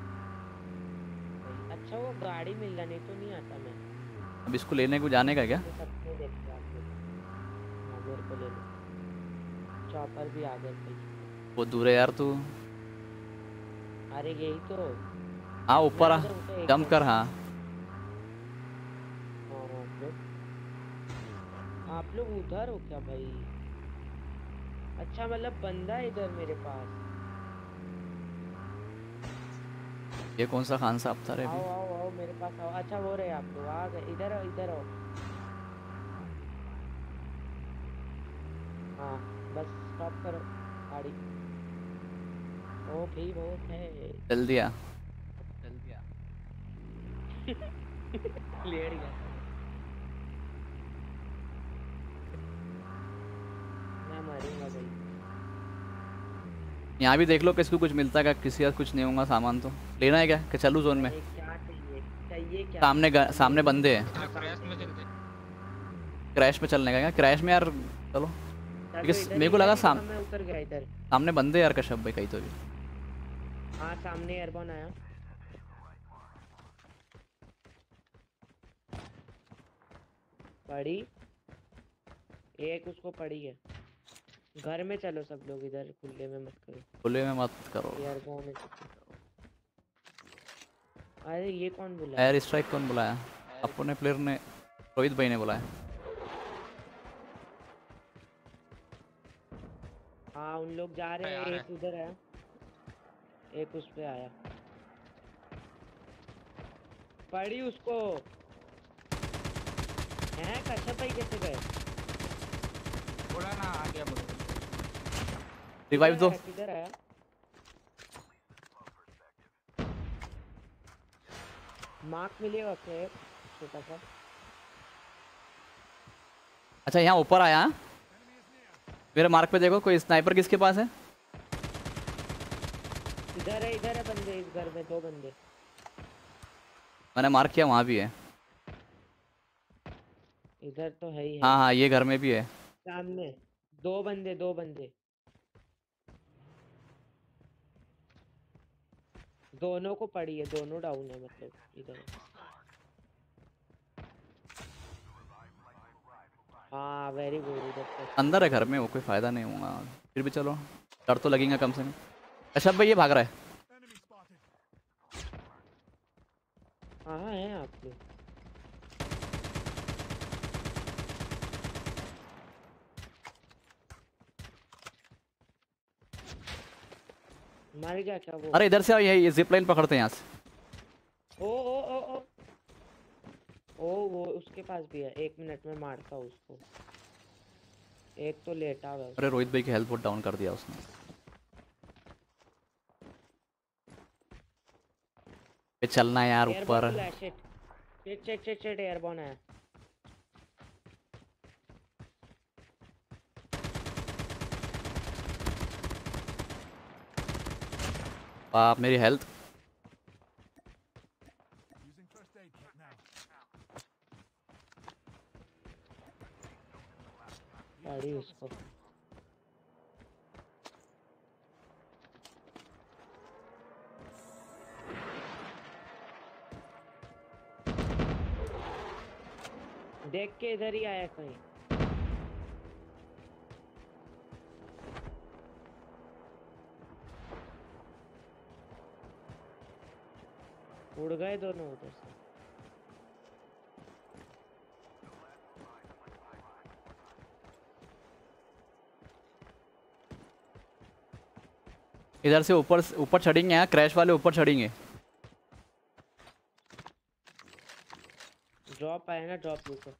A: अच्छा वो गाड़ी मिल रहा, नहीं तो नहीं आता मैं।
B: अब इसको लेने को जाने का क्या?
A: ये सबको देखते आप लोग। हाँ मेरे को ले लो। चॉपर भी आ गया भाई।
B: वो दूर है यार तू।
A: अरे यही तो।
B: हाँ
A: मैं
B: ऊपर आ,
A: अंदर उठा एक
B: जंप
A: जंप।
B: कर। हाँ
A: हाँ हाँ आप लोग आप लोग उधर हो क्या भाई? अच्छा मतलब बंदा है इधर मेरे पास।
B: ये कौन सा खान साहब था रे
A: आओ
B: अभी?
A: आओ आओ मेरे पास आओ। अच्छा वो रहे आप लोग, आ गए। इधर आओ इधर आओ। हाँ बस स्टॉप करो गाड़ी। ओ भी बहुत है।
B: जल्दी आ जल्दी आ।
A: लेट गया। मैं मरूंगा भाई।
B: यहाँ भी देख लो किसको कुछ मिलता है क्या? किसी का कुछ नहीं होगा सामान तो लेना है क्या कि चलूँ जोन में?
A: अरे क्या चाहिए चाहिए क्या?
B: सामने ग, सामने बंदे हैं।
C: चलो क्रैश में चलते।
B: क्रैश में चलने का क्या? क्रैश में यार चलो।
A: चलो
B: because
A: इधर
B: मेरे को
A: इधर
B: लगा
A: ही
B: साम-
A: रुका, मैं उतर गया इधर।
B: सामने बंदे यार कश्यप भाई कहीं तो भी।
A: हाँ सामने एयरबॉन आया। पड़ी एक उसको पड़ी है। घर में चलो सब लोग, इधर खुले में मत करो।
B: खुले में मत करो।
A: एयरबॉन है सब। अरे ये कौन बुलाया?
B: एयर स्ट्राइक कौन बुलाया? अपने प्लेयर ने, रोहित भाई ने बुलाया।
A: हाँ उन लोग जा रहे हैं।
C: यार
A: एक उधर है, एक उस पे आया। पड़ी उसको। हैं कश्यप भाई कैसे गए?
C: बोला ना आ गया बोलो।
B: रिवाइव दो।
A: किधर आया? मार्क मिलेगा क्या छोटा सा?
B: अच्छा यहाँ ऊपर आया हाँ? मेरे मार्क पे देखो कोई स्नाइपर किसके पास है?
A: इधर है इधर है बंदे, इस घर में दो बंदे।
B: मैंने मार्क किया, वहाँ भी है।
A: इधर तो है ही है।
B: हाँ हाँ ये घर में भी है।
A: सामने दो बंदे दो बंदे दोनों को पड़ी है, दोनों डाउन है मतलब इधर। हाँ वेरी गुड। इधर तो
B: अंदर है घर में, वो कोई फायदा नहीं होगा फिर भी। चलो डर तो लगेगा कम से कम। अच्छा भाई ये भाग रहा है।
A: कहाँ है आप लोग? मर गया क्या वो?
B: अरे इधर से आओ, ये जिप लाइन पकड़ते हैं यहाँ से।
A: ओ ओ ओ ओ ओ वो उसके पास भी है, एक मिनट में मारता हूँ उसको। एक तो लेटा हुआ है।
B: अरे रोहित भाई की हेल्थ बहुत डाउन कर दिया उसने। ये चलना है यार ऊपर।
A: Shit shit shit shit shit airborne है।
B: आप मेरी हेल्थ।
A: गाड़ी उसको। देख के इधर ही आया कहीं। उड़ गए दोनों उधर से।
B: इधर से ऊपर ऊपर चढ़ेंगे, यहाँ क्रैश वाले ऊपर चढ़ेंगे।
A: ड्रॉप आया ना, ड्रॉप रुको,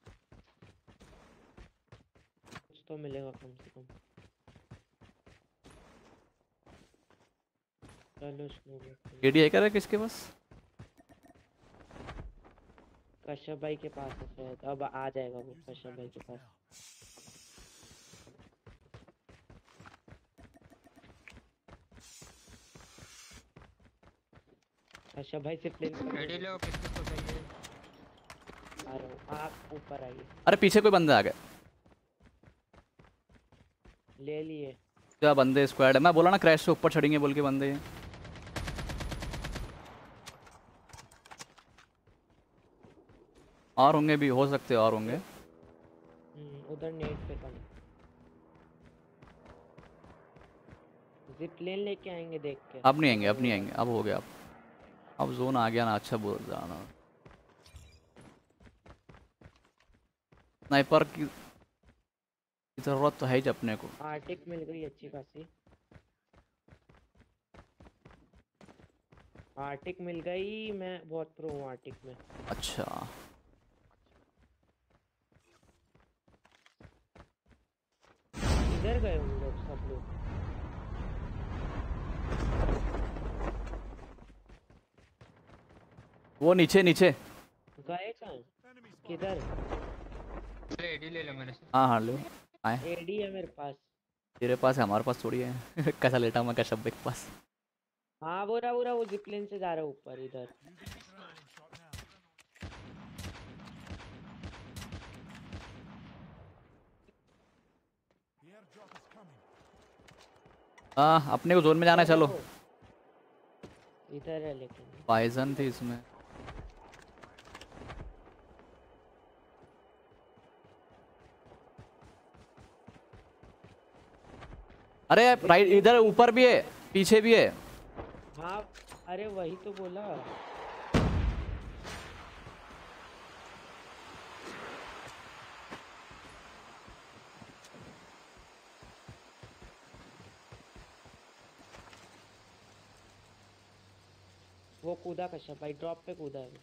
A: कुछ तो मिलेगा कम से कम। चलो स्नो
B: एडी है क्या रे किसके पास?
A: कश्यप भाई के पास है शायद, अब आ जाएगा वो कश्यप भाई के पास। कश्यप भाई से प्लेन
C: रेडी लो, किसको तो चाहिए?
A: आ रहा हूँ, आप ऊपर आइए।
B: अरे पीछे कोई बंदे आ गए।
A: ले लिए
B: क्या बंदे स्क्वाड है? मैं बोला ना क्रैश से ऊपर चढ़ेंगे बोल के बंदे हैं। और होंगे भी, हो सकते और होंगे।
A: उधर नेट पे कम। जिप प्लेन लेके आएंगे देख के।
B: अब नहीं आएंगे, अब नहीं आएंगे, अब हो गया। अब अब जोन आ गया ना, अच्छा बोल जाना। स्नाइपर की जरूरत तो है ही अपने को।
A: आर्टिक मिल गई अच्छी खासी। आर्टिक मिल गई, मैं बहुत प्रो हूँ आर्टिक में।
B: अच्छा
A: इधर गए हम लोग सब लोग।
B: वो नीचे नीचे
A: गए कहाँ? किधर?
C: रेडी ले लो मेरे से।
B: हाँ हाँ लो आए।
A: एडी है मेरे पास।
B: तेरे पास है, हमारे पास थोड़ी है। कैसा लेटा मैं कश्यप के पास।
A: हाँ वो रहा वो रहा, वो जिप प्लेन से जा रहा है ऊपर इधर।
B: हाँ अपने को जोन में जाना है, चलो।
A: इधर है लेकिन
B: पॉइजन थी इसमें। अरे राइट, इधर ऊपर भी है, पीछे भी है।
A: हाँ अरे वही तो बोला। वो कूदा कश्यप भाई, ड्रॉप पे कूदा है।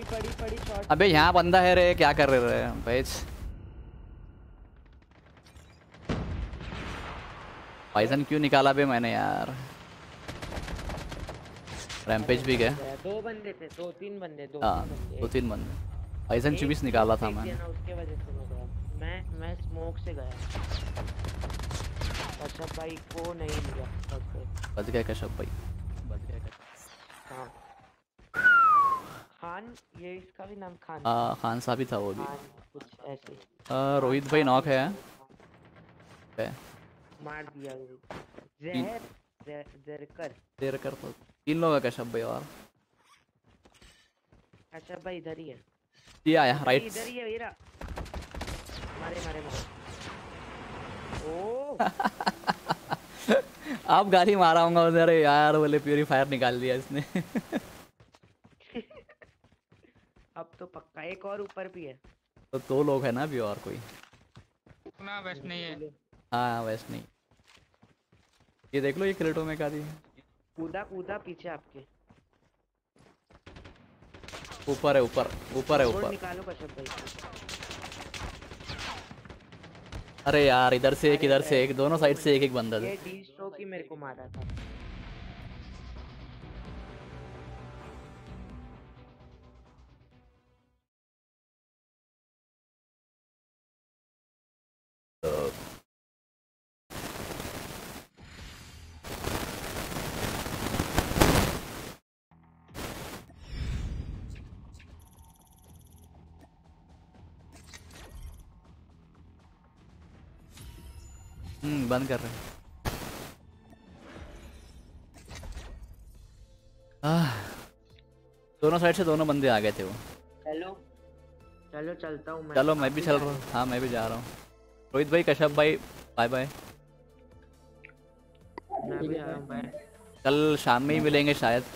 A: पड़ी पड़ी शॉट।
B: अबे यहाँ बंदा है रे, क्या कर रहे रे भेज। पॉइजन क्यों निकाला बे मैंने यार। रैम्पेज भी गए।
A: दो बंदे थे, दो तीन बंदे, दो
B: हाँ
A: तीन बंदे।
B: दो तीन बंदे। पॉइजन चुबीस निकाला था मैंने।
A: उसके वजह से मैं गया, मैं मैं स्मोक से गया। कश्यप भाई को नहीं लिया।
B: बच गए कश्यप भाई, बच गए कश्यप।
A: हाँ खान, ये इसका भी नाम खान।
B: हाँ खान साहब ही था वो भी।
A: कुछ ऐसे।
B: रोहित भाई नॉक है।
A: मार दिया जहर जरकर
B: देर कर तो तीन लोग है कश्यप भाई और
A: कश्यप भाई इधर ही है।
B: ये आया राइट
A: इधर ही है वीरा। मारे मारे मारे। ओ
B: आप गाली मारा होगा उधर यार, बोले प्यूरीफायर निकाल दिया इसने।
A: अब तो पक्का एक और ऊपर भी है।
B: तो दो लोग है ना अभी और कोई
C: ना वेस्ट नहीं है।
B: हाँ वेस्ट नहीं। ये देख लो ये क्रेटो में का दी
A: कूदा कूदा पीछे आपके।
B: ऊपर है ऊपर ऊपर है ऊपर।
A: निकालो कश्यप भाई।
B: अरे यार इधर से एक इधर से एक, दोनों साइड से एक एक बंदा था।
A: ये डी स्ट्रोक ही मेरे को मारा था।
B: हम्म बंद कर रहे हैं। आह, दोनों साइड से दोनों बंदे आ गए थे वो।
A: हेलो चलो चलता हूँ मैं।
B: चलो मैं भी चल रहा हूँ। हाँ मैं भी जा रहा हूँ। रोहित भाई कश्यप भाई बाय बाय।
A: मैं भी आ रहा हूँ बाय।
B: कल शाम में ही मिलेंगे शायद।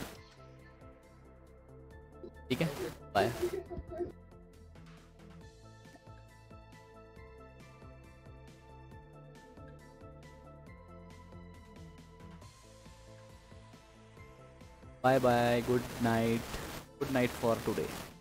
B: ठीक है bye. Bye bye, good night, good night for today.